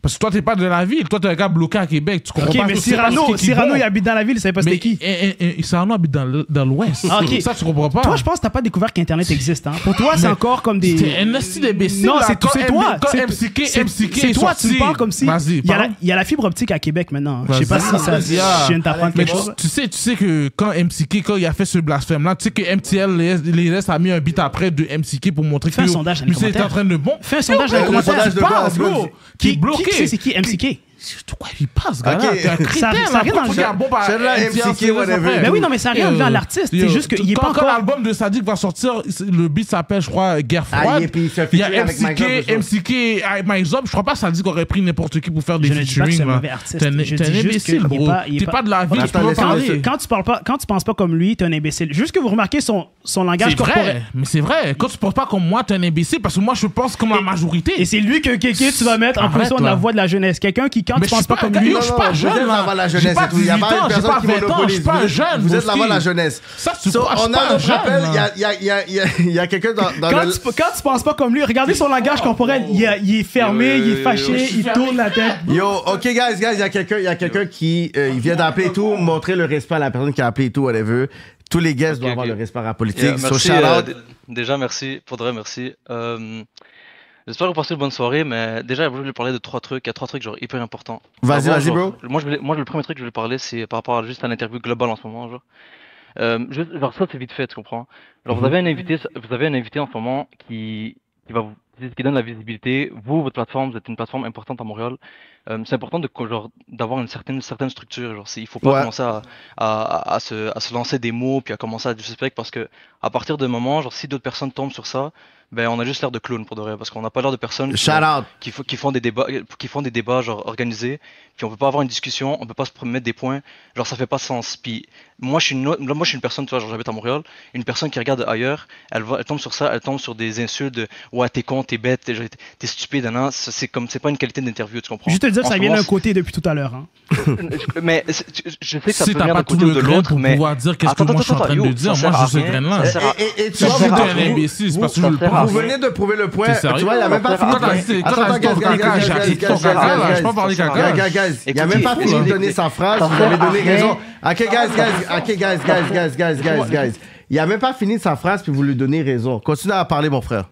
Parce que toi, t'es pas de la ville. Toi, t'es un gars bloqué à Québec. Tu comprends Ok, pas. mais tu sais pas Cyrano, ce qui est Cyrano, bon. il habite dans la ville, il savait pas c'était Mais qui. et- et- et Cyrano habite dans le- dans l'Ouest. Ah, ok. Ça, tu comprends pas. Toi, je pense que t'as pas découvert qu'Internet existe. Hein. Pour toi, c'est Mais encore comme des. C'est un esti d'imbécile. Non, là. c'est Quand c'est M- toi. Quand C'est- M C K, c'est- M C K C'est est toi, tu sorti. me parles comme si. Vas-y, Il y, a la, parle. il y a la fibre optique à Québec maintenant. Je sais pas si Vas-y. ça. Vas-y, ah. Je viens de t'apprendre Mais quelque chose. tu sais, tu sais que quand M C K, quand il a fait ce blasphème-là, tu sais que M T L, les, les restes a mis un beat après de M C K pour montrer Fais que un sondage dans les lui, c'est commentaires. en train de bon. Fais un sondage dans les Yo, commentaires. sondage de quoi, quoi, c'est bro? quoi? Qui est Qui bloqué. qui c'est c'est qui M C K? De quoi il passe, gars? Ok. T'es un Ça- crétin, ça là. arrive dans Pourquoi le- il y a un bon par- Shout out à M T L, M C K, whatever. frère. Mais oui, non, mais ça n'a rien Yo, enlevé à l'artiste. C'est yo, juste qu'il est quand- pas Quand encore. l'album de Sadik va sortir, le beat s'appelle, je crois, Guerre Ah, froide. et puis il se fait Il y a featuring avec Mike Job, M C K, M C K avec Mike Job. Je crois pas que Sadik aurait pris n'importe qui pour faire des Je ne dis pas que c'est featuring. un là. mauvais artiste. T'es un Je t'es un dis juste imbécile, qu'il est bro. pas- il est T'es pas- pas de la ville, tu Attends, peux pas laisse-le, parler. laisse-le. Quand tu parles pas, quand tu penses pas comme lui, t'es un imbécile. Juste que vous remarquez son, son langage C'est corporel. vrai, mais c'est vrai. Quand tu penses pas comme moi, t'es un imbécile parce que moi, je pense comme la majorité. Et c'est lui que, que, que tu vas mettre en Arrête, position de la là. voix de la jeunesse. Quelqu'un qui, quand Mais tu je penses suis pas pas comme un lui. gars, je suis pas Vous jeune, êtes là. avant la J'ai jeunesse pas et tout. Il y a dix-huit pas ans, une j'ai personne pas qui vingt ans, je monopolise. suis pas Vous un êtes- jeune. Vous êtes aussi. l'avant la jeunesse. Ça, tu So, crois, je suis on pas a un un jeune, rappel, là. il y a- il y a- il y a- il y a- il y a quelqu'un dans dans Quand le... tu, quand tu penses pas comme lui, regardez son langage corporel. Il, a- il est fermé, il est fâché, il tourne la tête. Yo, ok, guys, guys, il y a quelqu'un, il y a quelqu'un qui euh, il vient d'appeler et tout, montrer le respect à la personne qui a appelé et tout, whatever. Tous les guests doivent Ok, avoir ok. le respect à la politique. Yeah, So, merci, shout euh, out. d- déjà, merci. Pour de vrai, merci. Euh, J'espère que vous passez une bonne soirée, mais déjà, je voulais parler de trois trucs. Il y a trois trucs genre hyper importants. Vas-y, D'abord, vas-y, genre, bro. Moi, je voulais, moi, le premier truc que je voulais parler, c'est par rapport à juste à l'interview globale en ce moment. Genre, euh, juste, genre ça, c'est vite fait, tu comprends? Genre, vous avez un invité, vous avez un invité en ce moment qui, qui va vous, qui donne la visibilité. Vous, votre plateforme, vous êtes une plateforme importante à Montréal. Euh, c'est important de genre d'avoir une certaine certaine structure. Genre, c'est- il faut pas Ouais. commencer à, à, à, se, à se lancer des mots puis à commencer à du suspect parce que à partir de moment, genre si d'autres personnes tombent sur ça, ben on a juste l'air de clown pour de vrai parce qu'on n'a pas l'air de personnes qui, Shout genre, out. qui, font- qui font des débats qui font des débats genre organisés puis on peut pas avoir une discussion, on peut pas se mettre des points, genre ça fait pas sens. Puis moi je suis une, autre- là, moi je suis une personne, tu vois, genre j'habite à Montréal, une personne qui regarde ailleurs, elle va elle tombe sur ça, elle tombe sur des insultes de ouais t'es con, t'es bête, t'es, t'es stupide, nan, nan. Ça, c'est comme c'est pas une qualité d'interview, tu comprends? Juste te dire que En ça ce vient moment, d'un côté depuis tout à l'heure. Hein. mais c'est- tu- je sais que ça Si peut t'as venir pas d'un tout côté ou le de grain l'autre, pour mais pouvoir dire qu'est-ce que Attends, moi je suis en attends, train yo, de dire, ça moi sert à je sais rien, grain-là. ça sert à- Et, et, et tu Si vois, t'es vous, un imbécile, c'est parce que je le ça sert à pense. vous venez de prouver le point. T'es sérieux? Tu vois, il a même pas fini. Quand t'as dit- quand Attends, t'as attends, dit guys, ton guys, caca, guys, j'ai guys, dit ton guys, caca, guys, là, guys, je peux pas parler guys, caca. guys, guys, il a même pas Écoutez, fini de écoutez, donner sa phrase, ça vous sert avez à donné rien. raison. Ok, guys, guys, ok, guys, guys, guys, guys, guys, guys. Il a même pas fini de sa phrase, puis vous lui donnez raison. Continue à parler, mon frère.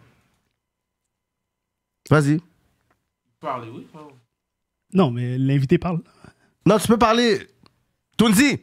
Vas-y. Parlez, oui. Non, mais l'invité parle. Non, tu peux parler. Tunzi.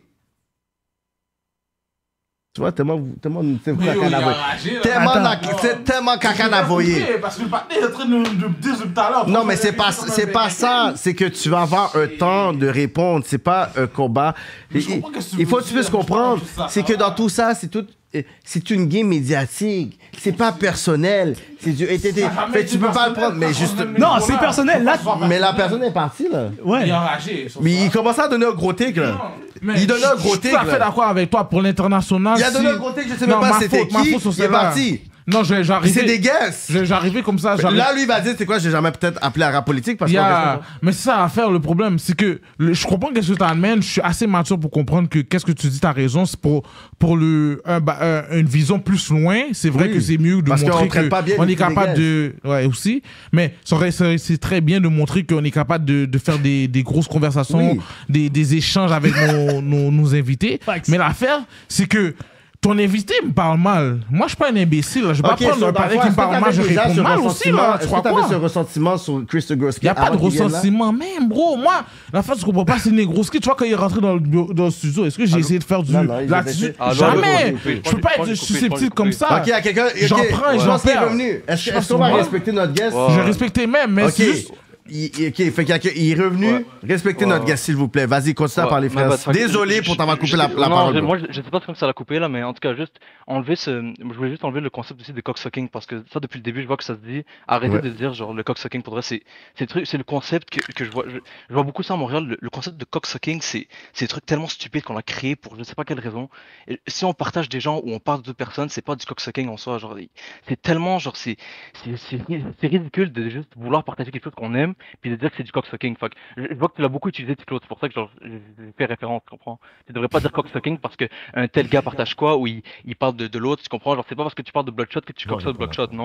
Tu vois, tellement, tellement, c'est Mais yo, caca il a d'avoyer. ragé, là. Tellement, Attends. la- c'est tellement caca d'avoyer. Parce que le partenaire est en train de de me dire tout à l'heure. Non, mais c'est pas, c'est pas ça. C'est que tu vas avoir un temps de répondre. C'est pas un combat. Il, il- il faut que tu puisses comprendre. C'est que dans tout ça, c'est tout. C'est une game médiatique. C'est pas personnel. C'est du. et t'es- t'es- fait que tu peux pas le prendre. Mais juste. Non, c'est personnel. Là, Mais la personne est partie, là. ouais. Il a ragé. sur Mais ça. il commençait à donner un gros tic, là. Mais Il donnait un gros Je suis tic, tout à fait là. d'accord avec toi pour l'international. Il a donné si- un gros tic, je sais Non, même pas ma c'était faute, ma qui. faute sur Il est celle-là. parti. Non, j'ai- Puis j'arrivais. c'est des guesses. j'ai- J'arrivais comme ça. j'arrivais- Là, lui, il va dire, c'est quoi, j'ai jamais peut-être appelé à rap politique parce Il y qu'on a- reste- Mais c'est ça à faire, le problème, c'est que le- je comprends qu'est-ce que tu amènes, je suis assez mature pour comprendre que qu'est-ce que tu dis, t'as raison, c'est pour, pour le, un, bah, un- une vision plus loin, c'est vrai Oui. que c'est mieux de Parce qu'on montrer traite pas bien qu'on les est capable de... Ouais, aussi, mais ça aurait- ça aurait- c'est très bien de montrer qu'on est capable de, de faire des, des grosses conversations, Oui. des, des échanges avec nos, nos, nos invités, Facts. mais l'affaire, c'est que ton invité me parle mal. Moi, je suis pas un imbécile. Là. Je vais Ok, pas prendre so, un dans le pareil fond, qui me est-ce que parle mal, t'avais je déjà réponds ce mal aussi. ressentiment- Là. Tu Est-ce que crois t'avais quoi? ce ressentiment sur Chris Groski? Il n'y a pas de ressentiment même, bro. Moi, la face, je comprends pas, c'est Negroski. Tu vois, quand il est rentré dans le, bureau- dans le studio, est-ce que j'ai essayé de faire du, Non, non, il de a l'attitude? fait- Ah, non, Jamais. non, non, Je peux pas être susceptible comme ça. Ok, il y a quelqu'un. J'en ok, prends et je j'en pense qu'il est perds. revenu. Est-ce Je que- pense est-ce qu'on va que- respecter notre guest? Ouais. Je respectais même, mais Ok. c'est juste... Il, il- ok, fait qu'il y a que- il est revenu. Ouais. Respectez Ouais, notre ouais. guest, s'il vous plaît. Vas-y, continue à Ouais, parler, mais frère. bah, fait que Désolé je- pour t'avoir je- coupé je- la, la non, parole. je- bro. moi, je, je sais pas comme ça l'a coupé là, mais en tout cas, juste enlever ce. Je voulais juste enlever le concept aussi de cocksucking parce que ça, depuis le début, je vois que ça se dit. Arrêtez Ouais. de dire genre le cocksucking pour vrai, c'est c'est le truc, c'est le concept que, que je vois. Je, je vois beaucoup ça à Montréal. Le, le concept de cocksucking, c'est c'est des trucs tellement stupides qu'on a créé pour je sais pas quelle raison. Et si on partage des gens ou on parle d'autres personnes, c'est pas du cocksucking en soi. Genre, c'est tellement genre c'est c'est c'est c'est ridicule de juste vouloir partager quelque chose qu'on aime puis de dire que c'est du cocksucking. Fait que je, je vois que tu l'as beaucoup utilisé, Ticlo, c'est pour ça que genre, j'ai j'ai fait référence, tu comprends? Tu devrais pas dire cocksucking parce que un tel gars partage quoi ou il, il parle de, de l'autre, tu comprends? Genre, c'est pas parce que tu parles de Bloodshot que tu cockshot Bloodshot, non?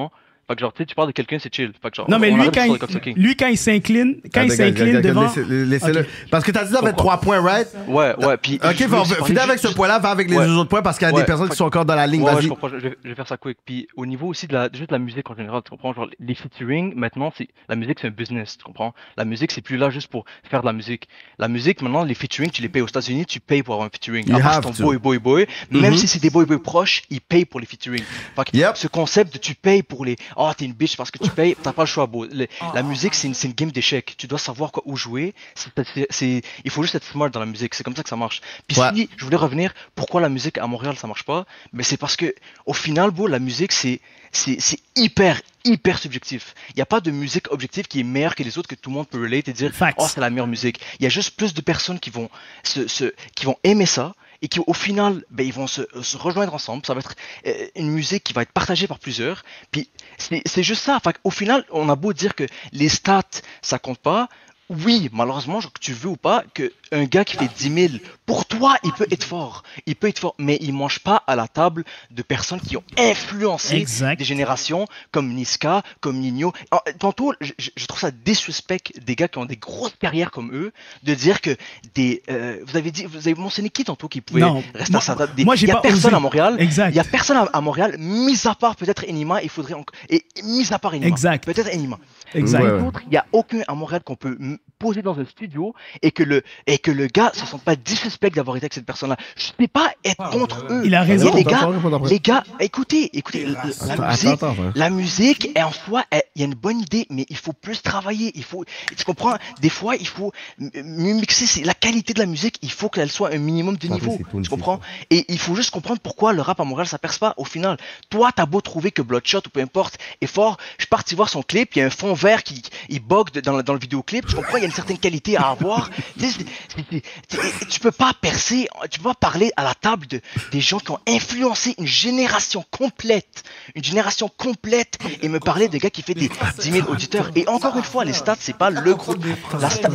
Fait que genre, tu sais, tu parles de quelqu'un, c'est chill. Fait que genre, non, mais on lui quand, il, lui, quand il s'incline, quand ah, il s'incline devant... Laissez-le. Laissez okay. Parce que t'as dit ça avec trois points, right? Ouais, ouais. Puis, ok, finis avec ce point-là, va avec les ouais. autres points parce qu'il y a ouais. des personnes qui sont encore dans la ligne. Ouais, Vas-y. je comprends, je vais, je vais faire ça quick. Puis au niveau aussi de la, juste de la musique en général, tu comprends? Genre, les featuring, maintenant, c'est la musique, c'est un business, tu comprends? La musique, c'est plus là juste pour faire de la musique. La musique, maintenant, les featuring, tu les payes aux États-Unis, tu payes pour avoir un featuring. You Après, ton boy, boy, boy. Mm-hmm. Même si c'est des boy, boy proches, ils payent pour les featuring. Fait que yep. ce concept de tu payes pour les. Oh, t'es une bitch parce que tu payes, t'as pas le choix, beau. Le, la musique, c'est une, une game d'échecs. Tu dois savoir quoi, où jouer. C'est, c'est, il faut juste être smart dans la musique. C'est comme ça que ça marche. Puis ouais. si je voulais revenir, pourquoi la musique à Montréal ça marche pas? Mais c'est parce que au final, beau, la musique c'est c'est c'est hyper hyper subjectif. Il y a pas de musique objective qui est meilleure que les autres que tout le monde peut relate et dire Facts. Oh c'est la meilleure musique. Il y a juste plus de personnes qui vont se, se qui vont aimer ça. Et qui au final, ben, ils vont se, se rejoindre ensemble. Ça va être euh, une musique qui va être partagée par plusieurs. Puis c'est, c'est juste ça. Enfin, au final, on a beau dire que les stats, ça compte pas. Oui, malheureusement, genre, que tu veux ou pas, qu'un gars qui fait dix mille, pour toi, il peut être fort. Il peut être fort, mais il mange pas à la table de personnes qui ont influencé exact. Des générations comme Niska, comme Nino. Alors, tantôt, je, je trouve ça disrespect des gars qui ont des grosses carrières comme eux, de dire que des. Euh, vous avez dit, vous avez mentionné qui tantôt qui pouvait non, rester moi, à sa table. Il y a personne osé. À Montréal. Il y a personne à, à Montréal, mis à part peut-être Enima, il faudrait encore. Et mis à part Enima. Exact. Peut-être Enima. Exact. Ouais, ouais. Il n'y a aucun à Montréal qu'on peut poser dans un studio et que le, et que le gars se sente pas disrespect d'avoir été avec cette personne-là. Je ne sais pas être ah, contre eux. Il a raison. Les gars, les gars, écoutez, écoutez, la, la musique, attends, attends, la musique est en soi, il y a une bonne idée, mais il faut plus travailler. Il faut, tu comprends? Des fois, il faut mieux mixer. C'est la qualité de la musique. Il faut qu'elle soit un minimum de niveau. Tu comprends? Et il faut juste comprendre pourquoi le rap à Montréal ça perce pas. Au final, toi, t'as beau trouver que Bloodshot ou peu importe est fort. Je suis parti voir son clip. Il y a un fond vert qui il bug dans, dans le vidéoclip. Tu comprends? Il y a une certaine qualité à avoir. tu, sais, tu, tu, tu peux pas percer, tu peux pas parler à la table de, des gens qui ont influencé une génération complète, une génération complète, et me parler de gars qui fait des dix mille auditeurs. Et encore une fois, les stats, c'est pas le gros. La stat,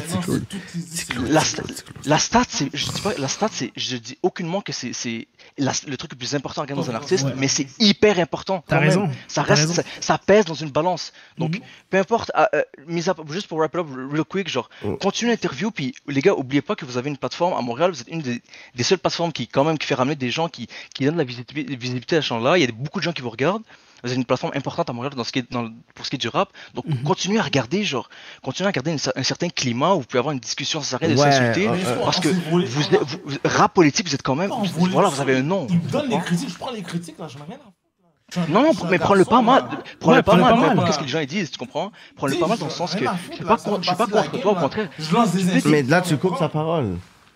la, la stat, c'est, je dis pas, la stat, c'est, je dis aucunement que c'est, c'est la, le truc le plus important à regarder dans un artiste, mais c'est hyper important. T'as raison. Ça reste, ça, ça pèse dans une balance. Donc, mm-hmm. peu importe, euh, mis à, juste pour wrap it up real quick, genre, mm. continue l'interview, puis les gars, oubliez pas que vous avez une plateforme à Montréal, vous êtes une des, des seules plateformes qui, quand même, qui fait ramener des gens qui, qui donnent de la visibilité, visibilité à ce champ-là. Il y a beaucoup de gens qui vous regardent. Vous êtes une plateforme importante à Montréal dans ce qui est, dans, pour ce qui est du rap. Donc, mm-hmm. continuez à regarder, genre, continuez à garder une, un certain climat où vous pouvez avoir une discussion sans arrêt de ouais, s'insulter. Euh, euh, parce que vous, vous, vous, vous, rap politique, vous êtes quand même, vous, voilà, vous avez un nom. Il me donne les critiques, je prends les critiques, là, j'en ai rien à Non, non, mais prends-le pas mal. Prends-le pas mal. Qu'est-ce que les gens ils disent, tu comprends? Prends-le pas mal dans le sens que je suis pas contre toi, au contraire. Mais là, tu coupes sa parole.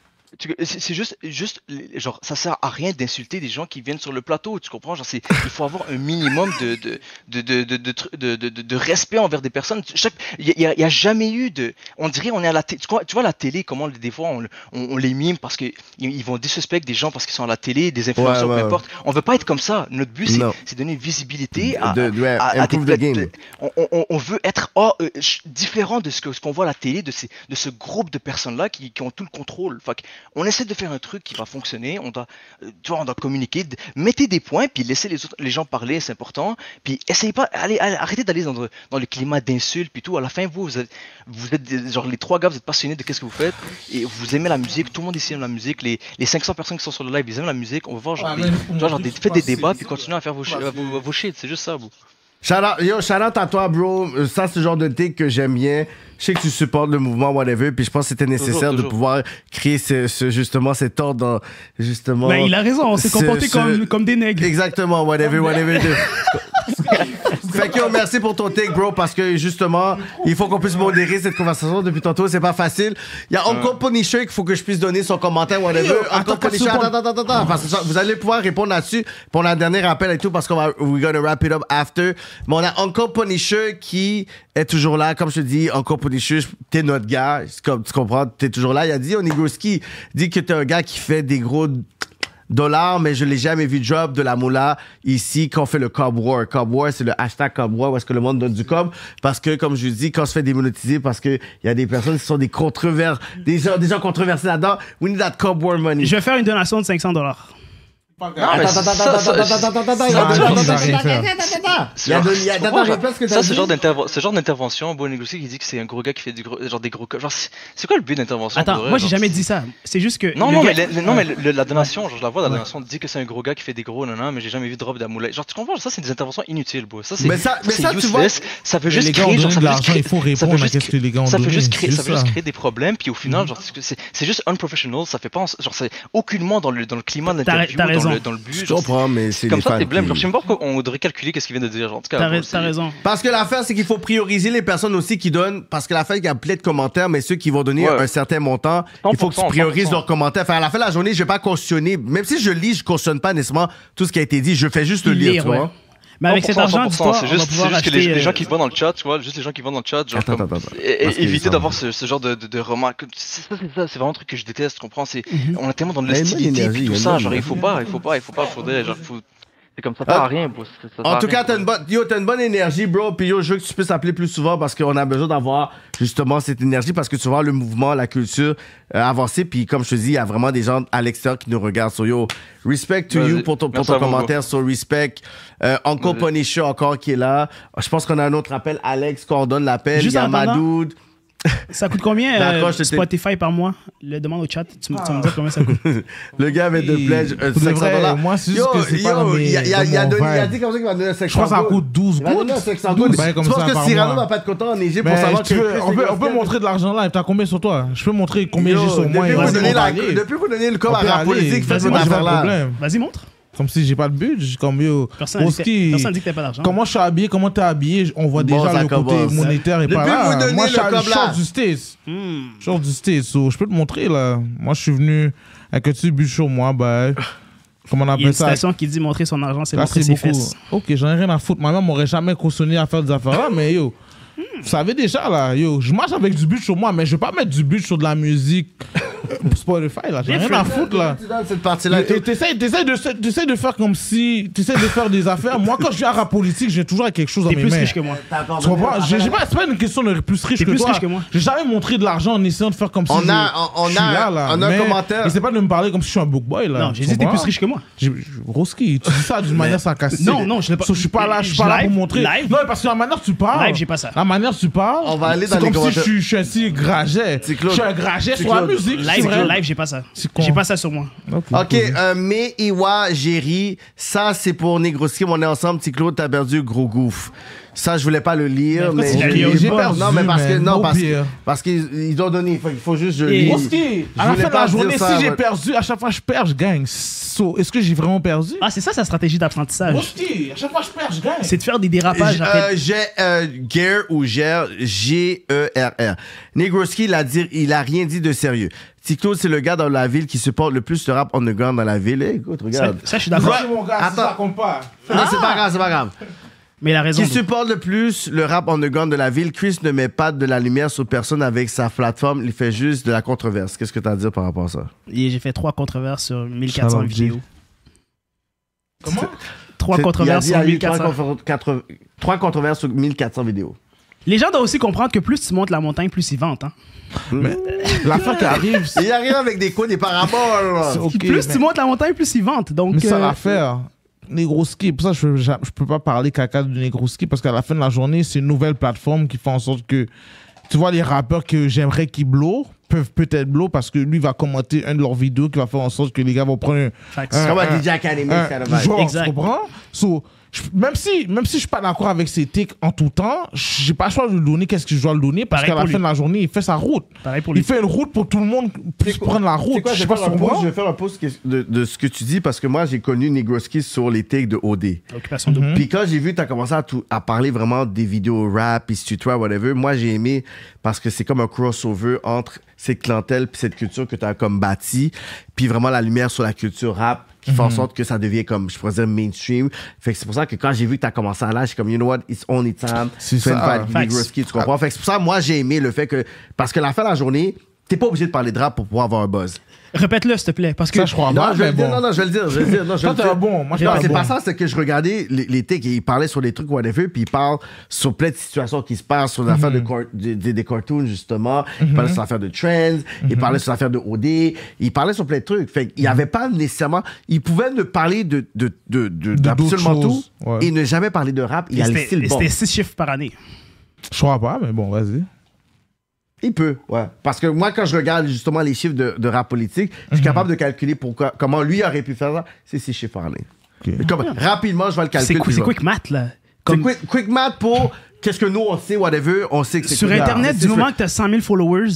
C'est juste, juste, genre, ça sert à rien d'insulter des gens qui viennent sur le plateau, tu comprends? Genre, c'est, il faut avoir un minimum de, de, de, de, de, de, de, de, de respect envers des personnes. Chaque, il y, y a jamais eu de, on dirait, on est à la télé, tu vois, tu vois la télé, comment des fois on, on, on les mime parce que ils vont disrespect des gens parce qu'ils sont à la télé, des influenceurs, ouais, ouais, peu importe. On veut pas être comme ça. Notre but, c'est, c'est donner une visibilité à, de, de, à, à, à des, de, on, on, on veut être oh, euh, différent de ce que, ce qu'on voit à la télé, de ces, de ce groupe de personnes-là qui, qui ont tout le contrôle. Fait on essaie de faire un truc qui va fonctionner, on doit, tu vois, on doit communiquer, mettez des points, puis laissez les autres, les gens parler, c'est important, puis essayez pas, allez, allez arrêtez d'aller dans, dans le climat d'insultes, puis tout, à la fin, vous, vous êtes, vous êtes, genre, les trois gars, vous êtes passionnés de qu'est-ce que vous faites, et vous aimez la musique, tout le monde ici aime la musique, les, les cinq cents personnes qui sont sur le live, ils aiment la musique, on va voir, genre, ah, des, genre, genre des, faites des débats, puis continuez à faire vos, vos, vos shit, c'est juste ça, vous. Shout out, yo, shout out à toi, bro. Ça, c'est le genre de thé que j'aime bien. Je sais que tu supportes le mouvement, whatever. Puis je pense que c'était nécessaire toujours, toujours. de pouvoir créer ce, ce, justement cet ordre dans, justement. Ben, il a raison, on s'est comporté ce... comme, comme des nègres. Exactement, whatever, whatever. Fait que yo, merci pour ton take, bro, parce que justement, il faut qu'on puisse modérer cette conversation depuis tantôt, c'est pas facile. Il y a encore Punisher qu'il faut que je puisse donner son commentaire, whatever. Encore Punisher, attends, attends, attends, attends. Parce que vous allez pouvoir répondre là-dessus pour la dernière rappel et tout, parce qu'on va, we're gonna wrap it up after. Mais on a encore Punisher qui est toujours là, comme je te dis, encore Punisher, t'es notre gars, comme tu comprends, t'es toujours là. Il a dit, Onigroski dit que t'es un gars qui fait des gros dollars, mais je l'ai jamais vu drop de la moula ici quand on fait le Cob War. Cob War, c'est le hashtag Cob War où est-ce que le monde donne du cob. Parce que, comme je dis, quand on se fait démonétiser, parce qu'il y a des personnes qui sont des controverses, des gens, des gens controversés là-dedans, we need that Cob War money. Je vais faire une donation de cinq cents dollars. Attends, attends, attends, attends, attends, attends, Ça, ce genre d'intervention, Bo Negro qui dit que c'est un gros gars qui fait du gros, genre des gros. Genre, c'est quoi le but d'intervention? Attends, moi j'ai jamais dit ça. C'est juste que. Non, non, mais non, mais la donation, genre je la vois, la donation dit que c'est un gros gars qui fait des gros, non, non, mais j'ai jamais vu de robe d'amoulette. Genre tu comprends? Ça, c'est des interventions inutiles, Bo. Ça, c'est. Mais ça, mais ça, tu vois. Ça veut juste créer, genre, ça veut juste il faut répondre à ce que les gars ont ça veut juste créer, ça veut juste créer des problèmes, puis au final, genre c'est juste unprofessional. Ça fait pas, genre c'est aucunement dans le dans le climat de l'interview, dans le but. Mais c'est comme ça, t'es blême. Genre, je sais même pas pourquoi on devrait calculer qu'est-ce qu'il vient de dire. Genre, en tout cas, t'as, t'as raison. Parce que l'affaire, c'est qu'il faut prioriser les personnes aussi qui donnent. Parce que l'affaire, il y a plein de commentaires, mais ceux qui vont donner ouais. un certain montant, il faut que tu priorises leurs commentaires. Enfin, à la fin de la journée, je vais pas cautionner. Même si je lis, je cautionne pas nécessairement tout ce qui a été dit. Je fais juste le lire, lire, tu ouais. vois. Mais avec cet argent, c'est juste, c'est juste que les, euh... les gens qui vont dans le chat, tu vois, juste les gens qui vont dans le chat, genre, attends, comme, attends, attends. Et, et, éviter d'avoir ce, ce genre de, de, de remarques. C'est ça, c'est ça, c'est vraiment un truc que je déteste, tu comprends? C'est, mm-hmm. on est tellement dans de l'hostilité et tout ça, genre, il faut pas, il faut pas, il faut pas, faudrait, genre, faut. C'est comme ça, ça sert à rien, bro. Ça en tout cas, t'as une, bonne, yo, t'as une bonne énergie, bro. Puis yo, je veux que tu puisses appeler plus souvent parce qu'on a besoin d'avoir justement cette énergie parce que tu vois le mouvement, la culture euh, avancer. Puis comme je te dis, il y a vraiment des gens à l'extérieur qui nous regardent. So yo, respect to you pour ton, pour ton commentaire sur Respect. Euh, Uncle Punisher encore qui est là. Je pense qu'on a un autre appel. Alex coordonne l'appel. Il y a Madoud. Ça coûte combien euh, Spotify par mois? Le demande au chat. Tu, ah. tu me dis combien ça coûte? Le gars avait de pledge euh, cinq cents dollars. Moi, c'est juste yo, que c'est yo, pas dans mes, il, a, il, a, il, a donné, il a dit comme ça qu'il va donner un cinq cents. Je crois que ça coûte douze gouttes. Tu penses que Cyrano va pas être content en Égypte pour savoir que... On peut, on peut montrer de l'argent là. T'as combien sur toi? Je peux montrer combien j'ai sur moi. Depuis que vous donnez le com à Rap Politique, faites votre affaire là. Vas-y, montre. Comme si j'ai pas de budget, comme yo. Personne dit que t'as pas d'argent. Comment je suis habillé, comment t'es habillé, on voit bon, déjà le côté monétaire et pas là. Moi, je sors du States. Je sors du States, so, je peux te montrer là. Moi, je suis venu avec un petit budget sur moi, bah. Comment on appelle ça? Il y a une citation qui dit montrer son argent, c'est montrer ses fesses. Ok, j'en ai rien à foutre. Ma mère m'aurait jamais cautionné à faire des affaires là, mais yo. Vous savez déjà là, yo, je marche avec du but sur moi, mais je vais pas mettre du but sur de la musique Spotify là, j'ai rien à foutre là. Cette partie-là. T'essayes de, de faire comme si, t'essayes de faire des affaires. Moi quand je suis à rap politique, j'ai toujours quelque chose dans mes mains. T'es plus riche que moi. Tu comprends? C'est pas une question de plus riche que toi. T'es plus riche que moi. J'ai jamais montré de l'argent en essayant de faire comme si on a, on, on je suis a, là là. On a un commentaire. Essaye pas de me parler comme si je suis un book boy là. Non, j'ai dit t'es plus riche que moi. Roski, tu dis ça d'une manière sarcastique. Non, non, je l'ai pas. Je suis pas là, je suis pas là pour montrer. Non, parce que la manière tu parles. Live, j'ai pas ça. La manière tu parles. On va aller dans les commentaires. C'est comme si je suis assis graget. Je suis un graget sur la musique. Live, j'ai pas ça. J'ai pas ça sur moi. Ok, okay euh, mais Iwa, Jerry, ça c'est pour Negroski, on est ensemble. Petit Claude, t'as perdu gros gouffre. Ça, je voulais pas le lire, mais, mais j'ai, j'ai perdu. Non, mais parce que non, parce, parce qu'ils ont donné. Il faut, il faut juste je lis. À la fin de la journée, si j'ai perdu, à chaque fois je perds, je gagne. So, est-ce que j'ai vraiment perdu? Ah, c'est ça sa stratégie d'apprentissage. Oski, à chaque fois je perds, je gagne. C'est de faire des dérapages. Euh, j'ai euh, Ger ou Ger, G E R R. Negroski, il a dit, il a rien dit de sérieux. Ticto, c'est le gars dans la ville qui supporte le plus le rap underground dans la ville. Hey, écoute, regarde. Ça, ça je suis d'accord. Ouais, mon gars, attends, ça compte pas. Non, ah. c'est pas grave, c'est pas grave. Mais il a raison. Qui supporte le plus le rap underground de la ville. Chris ne met pas de la lumière sur personne avec sa plateforme. Il fait juste de la controverse. Qu'est-ce que tu as à dire par rapport à ça? Et j'ai fait trois controverses sur mille quatre cents vidéos. Comment? Trois controverses sur mille quatre cents. Trois controverses sur mille quatre cents vidéos. Les gens doivent aussi comprendre que plus tu montes la montagne, plus ils vantent. Hein. Mais l'affaire qui arrive, il arrive avec des coups, des paraboles. Okay, plus mais... tu montes la montagne, plus ils vantent. Donc, mais euh... ça l'affaire. Negroski, pour ça je, je, je peux pas parler caca de Negroski parce qu'à la fin de la journée, c'est une nouvelle plateforme qui fait en sorte que, tu vois, les rappeurs que j'aimerais qu'ils blow peuvent peut-être blow parce que lui va commenter un de leurs vidéos qui va faire en sorte que les gars vont prendre un, un, un, un, D J Academy, un genre, exact. Tu comprends? So, je, même si même si je suis pas d'accord avec ses tics en tout temps, j'ai pas le choix de lui donner qu'est-ce que je dois le donner parce qu'à la fin de la journée, il fait sa route. Pour lui. Il fait une route pour tout le monde puisse prendre la route. Quoi, je, je, vais post, je vais faire un post de, de ce que tu dis parce que moi, j'ai connu Negroski sur les tics de O D. Occupation de mm-hmm. Puis quand j'ai vu que tu as commencé à, tout, à parler vraiment des vidéos rap, et street rap, whatever, moi, j'ai aimé parce que c'est comme un crossover entre cette clientèle puis cette culture que tu as comme bâtie, puis vraiment la lumière sur la culture rap qui mm-hmm. fait en sorte que ça devient comme, je pourrais dire, mainstream. Fait que c'est pour ça que quand j'ai vu que tu as commencé à là, j'ai comme, you know what, it's only time. C'est ça. Negroski, tu comprends? Fait que c'est pour ça, moi, j'ai aimé le fait que, parce que la fin de la journée, T'es pas obligé de parler de rap pour pouvoir avoir un buzz. Répète-le, s'il te plaît. Parce que... Ça, je crois non, pas, je vais le dire, bon. non, non, je vais le dire, je vais le dire. Non, je vais Toi, le t'es dire. bon. Moi, je Non, suis c'est pas pas bon. ça, c'est que je regardais les, les tics et ils parlaient sur des trucs, whatever, puis ils parlent sur plein de situations qui se passent, sur des affaires de cor- de- de- des cartoons, justement. Ils parlaient sur l'affaire de Trends, ils parlaient sur l'affaire de O D, ils parlaient sur plein de trucs. Fait qu'il y avait pas nécessairement... Ils pouvaient ne parler de, de, de, de, d'absolument d'autres tout choses, ouais. et ne jamais parler de rap. Il Et a le c'était style et bon. c'était six chiffres par année. Je crois pas, mais bon, vas-y. Il peut, ouais. Parce que moi, quand je regarde justement les chiffres de, de rap politique, je suis capable de calculer pourquoi, comment lui aurait pu faire ça. C'est six chiffres par année. Okay. Comme, rapidement, je vais le C'est calculer. quick, puis c'est je vais- quick math, là. C'est Comme quick, quick math pour qu'est-ce que nous, on sait, whatever, on sait que c'est sur quick math. Internet, C'est du moment fait- que tu as cent mille followers,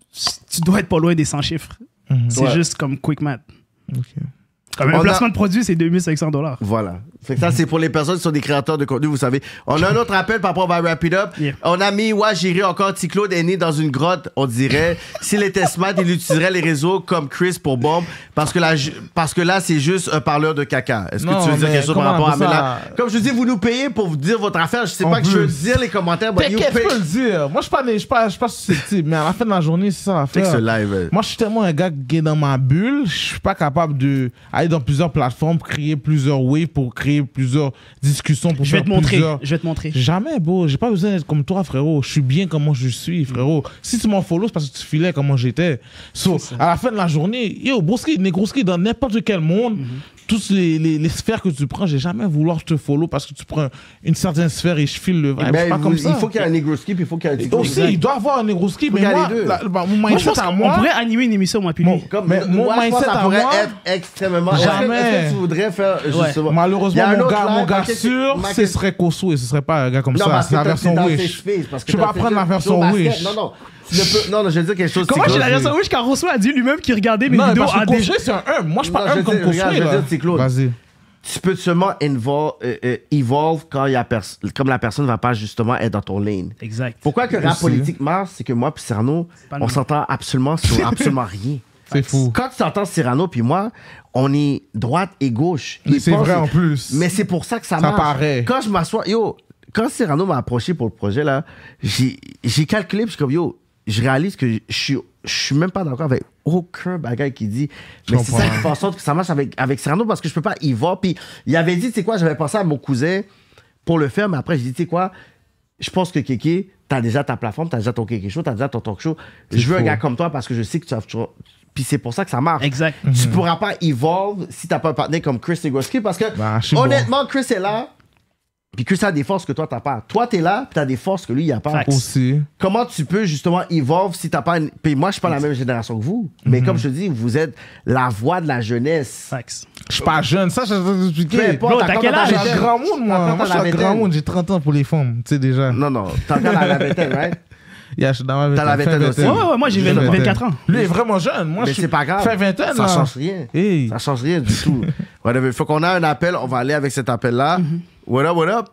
tu dois être pas loin des cent chiffres. C'est Ouais. juste comme quick math. Ok. Comme un On a- placement de produit, c'est deux mille cinq cents dollars. Voilà. Fait que ça, c'est pour les personnes qui sont des créateurs de contenu, vous savez. On a un autre appel, par rapport, on va wrap it up. Yeah. On a mis, ouais, j'irai encore, T-Claude est né dans une grotte, on dirait. S'il était smart, il utiliserait les réseaux comme Chris pour bombe, parce que là, ju- parce que là c'est juste un parleur de caca. Est-ce que Non, tu veux dire mais quelque chose par comment rapport à on appelle Mela? ça? Comme je dis, vous nous payez pour vous dire votre affaire. Je sais En pas que je veux plus. dire les commentaires, but you T'inquiète, pay. je peux le dire. Moi, je suis pas, je suis pas, je suis pas susceptible, mais à la fin de la journée, c'est ça C'est que l'affaire. ce live, euh, Moi, je suis tellement un gars qui est dans ma bulle, je suis pas capable de aller dans plusieurs plateformes, créer plusieurs waves pour créer plusieurs discussions pour Je vais faire te montrer. plusieurs- Je vais te montrer. Jamais, bro. J'ai pas besoin d'être comme toi, frérot. Je suis bien comment je suis, frérot. Si tu m'en follow, c'est parce que tu filais comment j'étais. So, à la fin de la journée, yo, Broski, Negroski, dans n'importe quel monde, toutes les, les, les sphères que tu prends, j'ai jamais vouloir te follow parce que tu prends une certaine sphère et je file le vibe. ben, C'est pas vous- comme ça. il faut qu'il y ait un Negroski, puis il faut qu'il y ait un Et T-Claude. aussi, il doit avoir un Negroski, Faut mais qu'il y ait moi, les deux. la- bah, mon Moi, je mindset pense à qu'on moi, pourrait animer une émission, moi, puis Mon- lui. Comme, Mais mon moi, je pense que mindset ça à pourrait moi- être extrêmement... Jamais. Est-ce que tu voudrais faire, justement... Il y malheureusement, a un mon autre gars, mon live, gars ok, c'est- sûr, ma ce question- serait Kosso et ce serait pas un gars comme Non, ça. parce C'est la que t'as- version t'es dans Wish. safe space, parce que Je peux t'as pas fait prendre la ça version sur basket. Wish. Non, non. Tu ne peux- Non, non, je veux dire quelque chose. Comment j'ai la T-Claude, version Wish quand Rousseau a dit lui-même qu'il regardait mes Non, vidéos parce en que déjà. Kosso, c'est un hum. Moi, je suis Non, pas je hum veux comme dire, Kosso. regarde, je veux là. dire, T-Claude. Vas-y. Tu peux seulement invol- euh, euh, evolve quand il y a pers- comme la personne va pas justement être dans ton lane. Exact. Pourquoi que rap Aussi. politique marche, c'est que moi puis Cyrano, pas le on même. s'entend absolument sur absolument rien. C'est fou. Quand tu entends Cyrano puis moi, on est droite et gauche. Mais Il c'est pense- vrai en plus. Mais c'est pour ça que ça, Ça marche. paraît. Quand je m'assois, yo, quand Cyrano m'a approché pour le projet là, j'ai j'ai calculé puis je suis comme yo, je réalise que je suis je suis même pas d'accord avec aucun bagage qui dit. Je Mais c'est ça comprends. qui fait en sorte que ça marche avec, avec Cyrano parce que je peux pas y voir. Puis il avait dit, tu sais quoi, j'avais pensé à mon cousin pour le faire, mais après, j'ai dit, tu sais quoi, je pense que Kéké, t'as déjà ta plateforme, t'as déjà ton Kéké Show, t'as déjà ton talk show. Je veux un faux. gars comme toi parce que je sais que tu as toujours. Puis c'est pour ça que ça marche. Exact. Tu pourras pas evolve si t'as pas un partenaire comme Chris Negroski parce que Bah, je suis honnêtement, Chris est là. Puis Chris a des forces que toi, t'as pas. Toi, t'es là, puis t'as des forces que lui, il a pas. Facts. Aussi. Comment tu peux justement evolve si t'as pas une. Puis moi, je suis pas la même génération que vous. Mais Mhm. comme je te dis, vous êtes la voix de la jeunesse. Fax. Je suis pas jeune, ça, je vais Peu t'expliquer. importe, Bro, t'as t'as quand quel t'as âge? Je la suis un vingtaine. grand monde, T'as moi. quand Moi, t'as je suis la un grand vingtaine. monde. J'ai trente ans pour les femmes, tu sais déjà. Non, non, t'as encore la vingtaine, right? Yeah, je suis dans ma T'as la vingtaine, vingtaine fin aussi. Ouais, ouais, moi, j'ai Fin vingt- vingtaine. vingt-quatre ans. Lui est vraiment jeune. Moi, Mais je suis c'est pas grave. fin vingtaine, Ça là. change rien. Hey. Ça change rien du tout. Whatever. Faut qu'on a un appel. On va aller avec cet appel-là. What up, what up?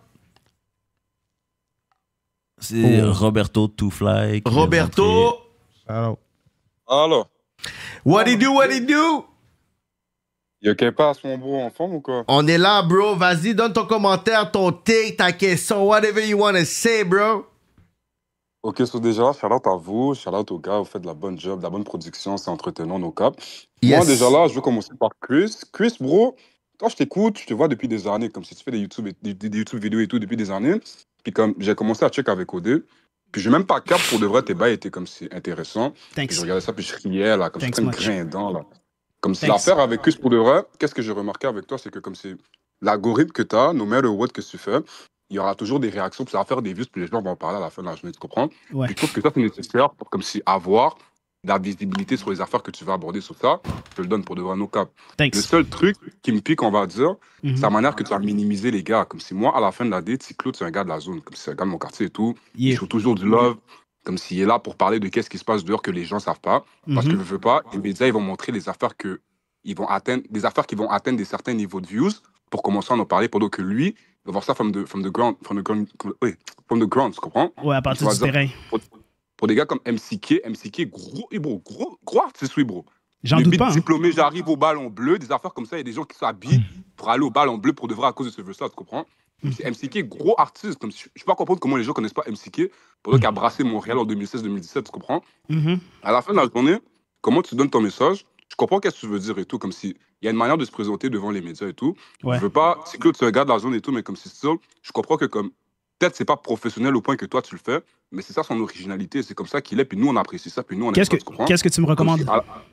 C'est Oh. Roberto Two Fly. qui vient Roberto. Alors, Alors, What it do, what it do? y'a qu'un passe, mon bro, en forme ou quoi? On est là, bro. Vas-y, donne ton commentaire, ton take, ta question, whatever you want to say, bro. Ok, so déjà, shout out à vous, shout out aux gars, vous faites de la bonne job, de la bonne production, c'est entretenant nos caps. Yes. Moi, déjà là, je veux commencer par Chris. Chris, bro, quand je t'écoute, je te vois depuis des années, comme si tu fais des YouTube, et- des, des YouTube vidéos et tout depuis des années. Puis comme j'ai commencé à check avec O D, puis j'ai même pas cap pour de vrai, tes bails étaient comme si intéressants. Puis je Thanks. regardais ça, puis je riais, là, comme Thanks si un much. grain dedans, là. Comme si Thanks. l'affaire avec Chris pour de vrai, qu'est-ce que j'ai remarqué avec toi, c'est que comme c'est l'algorithme que tu as, no matter what que tu fais, il y aura toujours des réactions, puis ça va faire des vues, puis les gens vont en parler à la fin de la journée, tu comprends? Ouais. Puis je trouve que ça, c'est nécessaire pour comme si avoir de la visibilité sur les affaires que tu vas aborder sur ça, je te le donne pour de vrai, no cap. Thanks. Le seul truc qui me pique, on va dire, Mhm. c'est la manière que tu as minimisé les gars. Comme si moi, à la fin de la date, si Claude, c'est un gars de la zone, comme si c'est un gars de mon quartier et tout, Yeah. il joue toujours du love, comme s'il est là pour parler de qu'est-ce qui se passe dehors que les gens savent pas. Parce Mhm. que je veux pas, les médias, ils vont montrer les affaires que ils vont atteindre, des affaires qui vont atteindre des certains niveaux de views pour commencer à en parler, pendant que lui, il va voir ça from the, from the ground, from the ground, oui, from the ground, tu comprends? Ouais, à partir Tu du vas dire- terrain. Pour, pour des gars comme M C K, M C K, gros, et bro, gros, gros artiste, oui, bro. J'en les doute beats pas. Hein. diplômés, j'arrive au ballon bleu, des affaires comme ça, il y a des gens qui s'habillent pour aller au ballon bleu pour de vrai à cause de ce verse-là, tu comprends? C'est M C K, gros artiste. Comme, je ne peux pas comprendre comment les gens ne connaissent pas M C K pendant qu'il a brassé Montréal en deux mille seize deux mille dix-sept, tu comprends? Mm-hmm. À la fin de la journée, comment tu donnes ton message? Je comprends qu'est-ce que tu veux dire et tout, comme si il y a une manière de se présenter devant les médias et tout. Ouais. Je veux pas, c'est que tu regardes la zone et tout, mais comme si c'est ça, je comprends que comme peut-être c'est pas professionnel au point que toi tu le fais, mais c'est ça son originalité, c'est comme ça qu'il est, puis nous on apprécie ça, puis nous on Qu'est-ce que, qu'est-ce que tu me recommandes?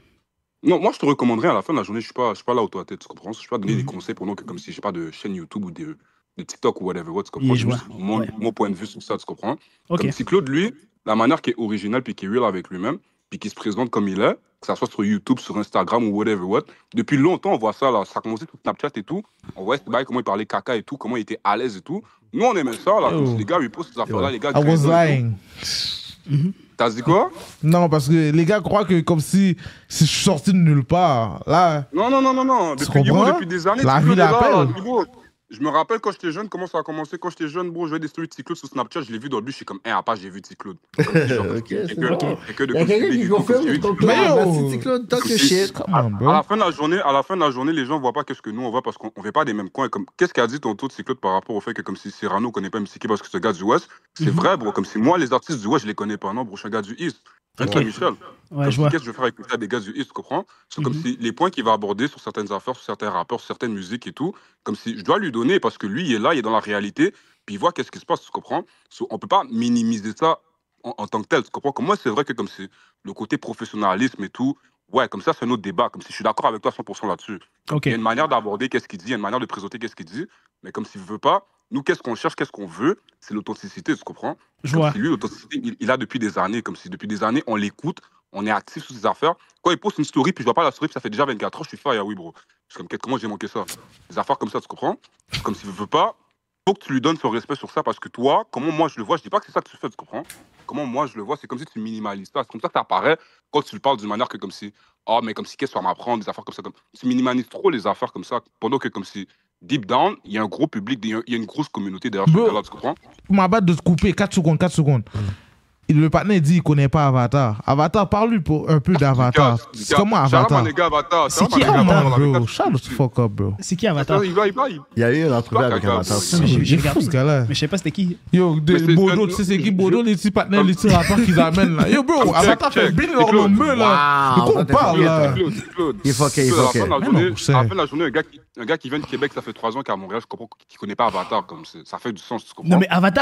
Non, moi je te recommanderais à la fin de la journée, je suis pas, je suis pas là où toi tête, tu comprends? Je suis pas donner mm-hmm. des conseils pendant que comme si j'ai pas de chaîne YouTube ou de, de TikTok ou whatever, what, tu comprends? Juste mon, ouais. mon point de vue sur ça, tu comprends? Okay. Comme si Claude, lui, la manière qui est originale puis qui est real avec lui-même, puis qui se présente comme il est, que ça soit sur YouTube, sur Instagram ou whatever, what. Depuis longtemps, on voit ça, là. Ça a commencé sur Snapchat et tout. On voit bah, comment il parlait caca et tout, comment il était à l'aise et tout. Nous, on aimait ça, là. Oh. Les gars, ils postent ces affaires-là, les gars. I was lying. Mm-hmm. T'as dit quoi? Non, parce que les gars croient que comme si, si je suis sorti de nulle part. Là. Non, non, non, non, non. Depuis, yo, depuis des années, la vie l'appelle. Je me rappelle quand j'étais jeune, comment ça a commencé. Quand j'étais jeune, bro, je voyais des stories de T-Claude sur Snapchat, je l'ai vu dans le but, je suis comme, hein, à part, j'ai vu T-Claude. Ok, c'est bon. Il y a quelqu'un qui confirme que ton T-Claude, talk your shit. À la fin de la journée, à la fin de la journée, les gens voient pas qu'est-ce que nous on voit parce qu'on fait pas des mêmes coins. Qu'est-ce qu'a dit ton taux de T-Claude par rapport au fait que comme si Cyrano connaît pas M C K parce que c'est un gars du West, c'est vrai, bro. Comme si moi, les artistes du West, je les connais pas, non, bro, je suis un gars du East. Okay. Michel. Ouais, Qu'est-ce que je veux faire écouter à des gars du East, tu comprends? C'est mm-hmm. comme si les points qu'il va aborder sur certaines affaires, sur certains rappeurs, sur certaines musiques et tout, comme si je dois lui donner parce que lui, il est là, il est dans la réalité, puis il voit qu'est-ce qui se passe, tu comprends? So, on peut pas minimiser ça en, en tant que tel, tu comprends? Comme moi, c'est vrai que comme c'est le côté professionnalisme et tout, ouais, comme ça, c'est un autre débat, comme si je suis d'accord avec toi à cent pour cent là-dessus. Okay. Il y a une manière d'aborder qu'est-ce qu'il dit, il y a une manière de présenter qu'est-ce qu'il dit, mais comme s'il veut pas, nous, qu'est-ce qu'on cherche, qu'est-ce qu'on veut, c'est l'authenticité, tu comprends? Je comme vois. Si lui, l'authenticité, il, il a depuis des années, comme si depuis des années, on l'écoute, on est actif sur ses affaires. Quand il poste une story, puis je vois pas la story, puis ça fait déjà vingt-quatre heures, je suis fire, oui, bro. Je suis comme, comment j'ai manqué ça? Des affaires comme ça, tu comprends? Comme s'il veut pas, faut que tu lui donnes son respect sur ça, parce que toi, comment moi je le vois, je dis pas que c'est ça que tu fais, tu comprends? Comment moi je le vois, c'est comme si tu minimalises ça. C'est comme ça que ça apparaît quand tu le parles d'une manière que comme si, oh, mais comme si qu'est-ce que ça va m'apprendre, des affaires comme ça. Comme... Tu minimalises trop les affaires comme ça, pendant que comme si, deep down, il y a un gros public, il y a une grosse communauté derrière ce gars-là, tu comprends? Ma batte de te couper, quatre secondes, quatre secondes. Mm. Le partenaire dit qu'il connaît pas Avatar. Avatar, parle-lui pour un peu d'Avatar. C'est comment Avatar? C'est qui Avatar, bro? Shut the fuck up, bro. C'est qui Avatar? Il va, il va, il... il y a eu un entrevue avec Avatar. J'ai fou ce gars-là. Mais je sais pas c'était qui. Yo, Bodo, tu sais c'est qui Bodo, les petits partenaires, les petits rappeurs qu'ils amènent là. Yo, bro, Avatar fait bien leur nom là. De quoi on parle là? Il faut qu'il faut qu'il. À la fin de la journée, un gars qui vient de Québec, ça fait trois ans qu'à Montréal, je comprends qu'il connaît pas Avatar. Ça fait du sens, tu comprends? Non, mais Avatar.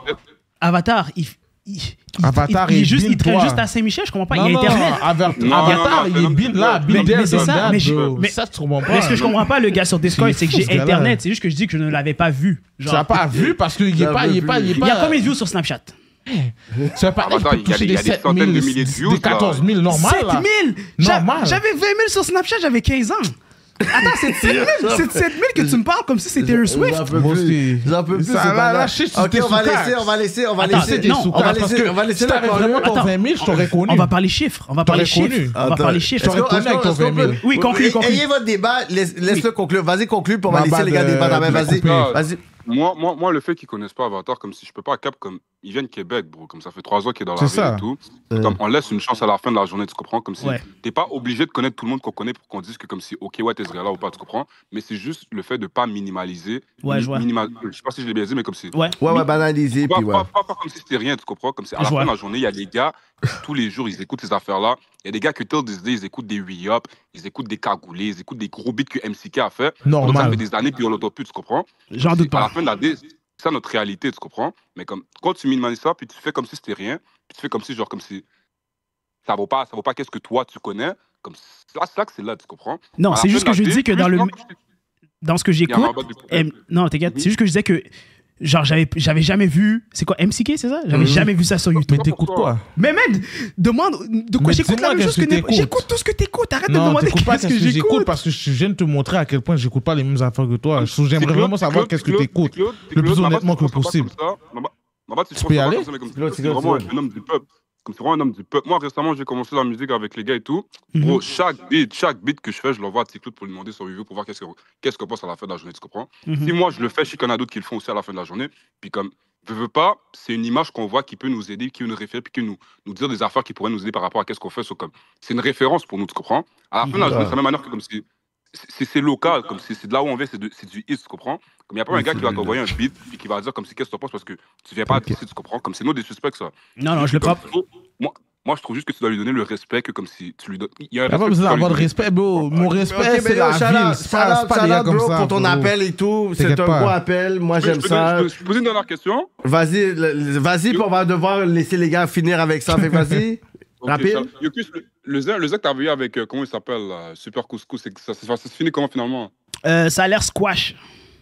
Avatar, il. Il, Avatar, il, il, il, juste, il traîne toi. juste à Saint-Michel, je comprends pas. Non, il y a Internet. Non, Avatar, non, Avatar non, non, il est bien là, bien mais, mais c'est ça, mais, je, mais ça, tu comprends pas. Mais ce que je comprends pas, le gars sur Discord, c'est que j'ai Internet. C'est juste que je dis que je ne l'avais pas vu. Genre, tu l'as pas vu parce qu'il n'est pas, il est pas, il est pas. Il y a combien de views sur Snapchat? Tu vas pas toucher des sept mille, des quatorze mille normal. sept mille. J'avais vingt mille sur Snapchat, j'avais quinze ans. Attends, c'est sept mille, c'est sept mille que tu me parles comme si c'était Taylor Swift. J'en peux plus. J'en peux plus. Ça va lâcher sur Ok, on va laisser, on va laisser, on va laisser. Non, on va laisser, on va laisser la vraiment ton vingt mille, je t'aurais connu. On va parler chiffres. On va parler chiffres. On va parler chiffres. Je t'aurais connu avec ton vingt mille. Oui, conclue, conclue. Ayez votre débat, laisse-le conclure. Vas-y, conclue, puis on va laisser les gars débattre. Vas-y, vas-y. Moi, moi, moi, le fait qu'ils connaissent pas Avatar, comme si je peux pas cap, comme ils viennent de Québec, bro, comme ça fait trois ans qu'il est dans la ville et tout. Euh. Comme on laisse une chance à la fin de la journée, tu comprends? Comme si ouais. T'es pas obligé de connaître tout le monde qu'on connaît pour qu'on dise que comme si, ok, ouais, t'es ce gars-là ou pas, tu comprends? Mais c'est juste le fait de pas minimaliser. Ouais, je vois. Minimal... Je sais pas si je l'ai bien dit, mais comme si. Ouais, ouais, ouais, banaliser. Pas, puis ouais. pas, pas, pas comme si c'était rien, tu comprends? Comme si à la fin de la journée, il y a des gars, tous les jours, ils écoutent ces affaires-là. Il y a des gars qui, till this day, ils écoutent des re-up, ils écoutent des cagoulés, ils écoutent des gros beats que M C K a fait. Normal. Ça fait des années, puis on l'entend plus, tu comprends? J'en doute pas. À la fin de la day, c'est ça notre réalité, tu comprends? Mais comme, quand tu minimalises ça, puis tu fais comme si c'était rien, puis tu fais comme si, genre, comme si ça vaut pas, ça vaut pas qu'est-ce que toi, tu connais, comme là, c'est là que c'est là, tu comprends? Non, c'est juste que je dis que dans le... Dans ce que j'écoute... Non, t'inquiète, c'est juste que je disais que... Genre, j'avais, j'avais jamais vu. C'est quoi, M C K, c'est ça? J'avais mmh. jamais vu ça sur YouTube. Mais t'écoutes quoi? Mais man, demande de quoi j'écoute la même chose que t'écoutes. J'écoute tout ce que t'écoutes. Arrête non, de demander qu'est-ce que j'écoute. Parce que je viens de te montrer à quel point j'écoute pas les mêmes affaires que toi. J'aimerais vraiment savoir qu'est-ce que t'écoutes. Le plus honnêtement que possible. Tu peux y aller? C'est vraiment un homme du peuple. Comme c'est vraiment un homme du peuple. Moi, récemment, j'ai commencé la musique avec les gars et tout. Mm-hmm. Bro, chaque beat, chaque beat que je fais, je l'envoie à T-Claude pour lui demander son review pour voir qu'est-ce qu'on qu'est-ce qu'on pense à la fin de la journée, tu comprends? Mm-hmm. Si moi, je le fais, je sais qu'il y en a d'autres qui le font aussi à la fin de la journée. Puis comme, veux, veux pas, c'est une image qu'on voit qui peut nous aider, qui peut nous référer, puis qui nous, nous dire des affaires qui pourraient nous aider par rapport à qu'est-ce qu'on fait. So, comme, c'est une référence pour nous, tu comprends? À la fin de la journée, c'est la même manière que comme si c'est local, comme si c'est de là où on vient, c'est du East, tu comprends? Comme il n'y a pas un gars qui va t'envoyer un beat et qui va dire comme si qu'est-ce que tu penses parce que tu viens pas okay. d'ici, tu comprends? Comme c'est nous des suspects, ça. Non, non, je le prends. Moi, moi, je trouve juste que tu dois lui donner le respect que comme si tu lui donnes. Il y a pas besoin d'avoir de respect, bro. Mon respect, c'est la ville. C'est pas, pas des gars comme ça. Pour ton appel et tout, c'est un beau appel. Moi, j'aime ça. Je peux poser une dernière question? Vas-y, vas-y, on va devoir laisser les gars finir avec ça. Fait vas-y. Rapide. Le Z que t'as vu avec, comment il s'appelle, Super Couscous, ça se finit comment finalement? Ça a l'air squash.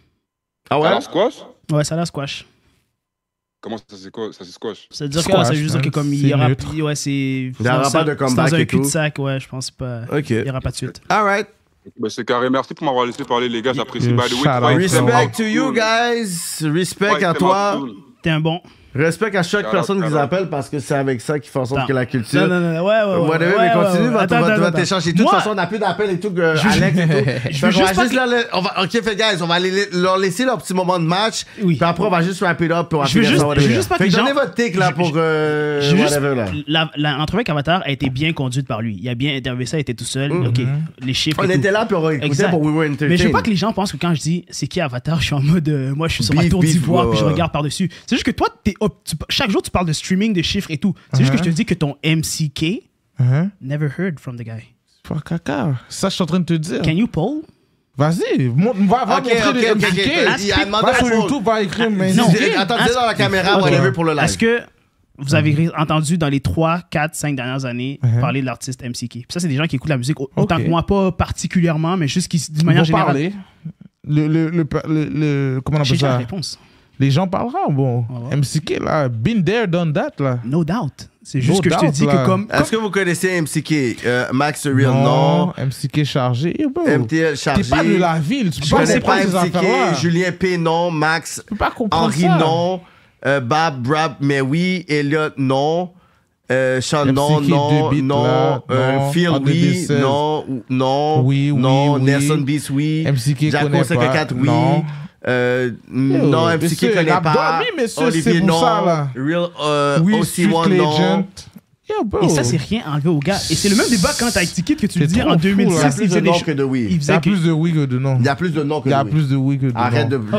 Ah ouais? Ça a l'air squash? Ouais, ça a l'air squash. Comment ça c'est quoi ça c'est squash? C'est-à-dire que c'est juste que comme il y aura ouais c'est il y aura pas de comeback dans un et tout. cul-de-sac, ouais, je pense pas. OK. Il y aura pas de suite. All right. Ben c'est carré, merci pour m'avoir laissé parler les gars, j'apprécie. By the way, respect to you guys, respect à toi. T'es un bon. Respect à chaque personne qui nous appelle parce que c'est avec ça qu'ils font en sorte que la culture. Non, non, non, ouais, ouais. Ouais, ouais, mais continue, ouais, ouais. va, va t'échanger. De toute façon, on n'a plus d'appels et tout, euh, Alex et tout. Je veux juste on va juste leur, on va, ok, fait, guys, on va les, leur laisser leur petit moment de match. Oui. Puis après, on va juste wrap it up. Puis on va je veux juste, je veux juste pas que les gens. Donnez votre take là pour. Euh, je, whatever, juste, là. L'entrevue avec Avatar a été bien conduite par lui. Il a bien interviewé ça, il était tout seul. Mm-hmm. Ok, les chiffres. On était là, puis on écoutait pour We Were Entertained. Mais je veux pas que les gens pensent que quand je dis c'est qui Avatar, je suis en mode. Moi, je suis sur ma tour d'ivoire, puis je regarde par-dessus. C'est juste que toi, chaque jour, tu parles de streaming, de chiffres et tout. C'est uh-huh. juste que je te dis que ton M C K, uh-huh. never heard from the guy. Pas caca. Ça, je suis en train de te dire. Can you poll? Vas-y, va, va okay, montrer okay, les okay, M C K. Okay. Il a demandé va sur YouTube, va écrire. Mais non, attends, dis dans la caméra, whatever pour le live. Est-ce que vous avez uh-huh. entendu dans les trois, quatre, cinq dernières années uh-huh. parler de l'artiste M C K? Puis ça, c'est des gens qui écoutent la musique autant okay. que moi, pas particulièrement, mais juste qui, d'une manière générale. Parler. Le, le, le, le, le, comment on appelle ça? J'ai la réponse. Les gens parleront, bon. Ah ouais. M C K, là, been there, done that, là. No doubt. C'est juste no que doubt, je te dis là. que comme... Est-ce que vous connaissez M C K? Euh, Max the Real, non. non. M C K chargé, bro. M T L chargé. T'es pas de la ville, tu peux pas connais pas M C K. Julien P, non. Max, tu peux pas comprendre Henri, ça. non. Euh, Bab, Brab, mais oui. Elliot, non. Euh, Sean, non, non, bits, non, là, euh, non. Phil, oui, non, non, oui, non. Oui, Nelson Beast, oui. M C K Jaco connaît pas. quatre, oui. Non. Euh, non, M C K connaît pas. Oui, monsieur, c'est pour ça, là. Real, euh, oui, O C un, non. Yeah, et ça, c'est rien enlevé au gars. Et c'est le même débat quand t'as Ticket que tu le dis en deux mille six. Il y a plus de noms que de oui. Il y a plus de oui que de non. Il y a plus de noms que de oui. Il y a plus de oui que de non. Arrête de.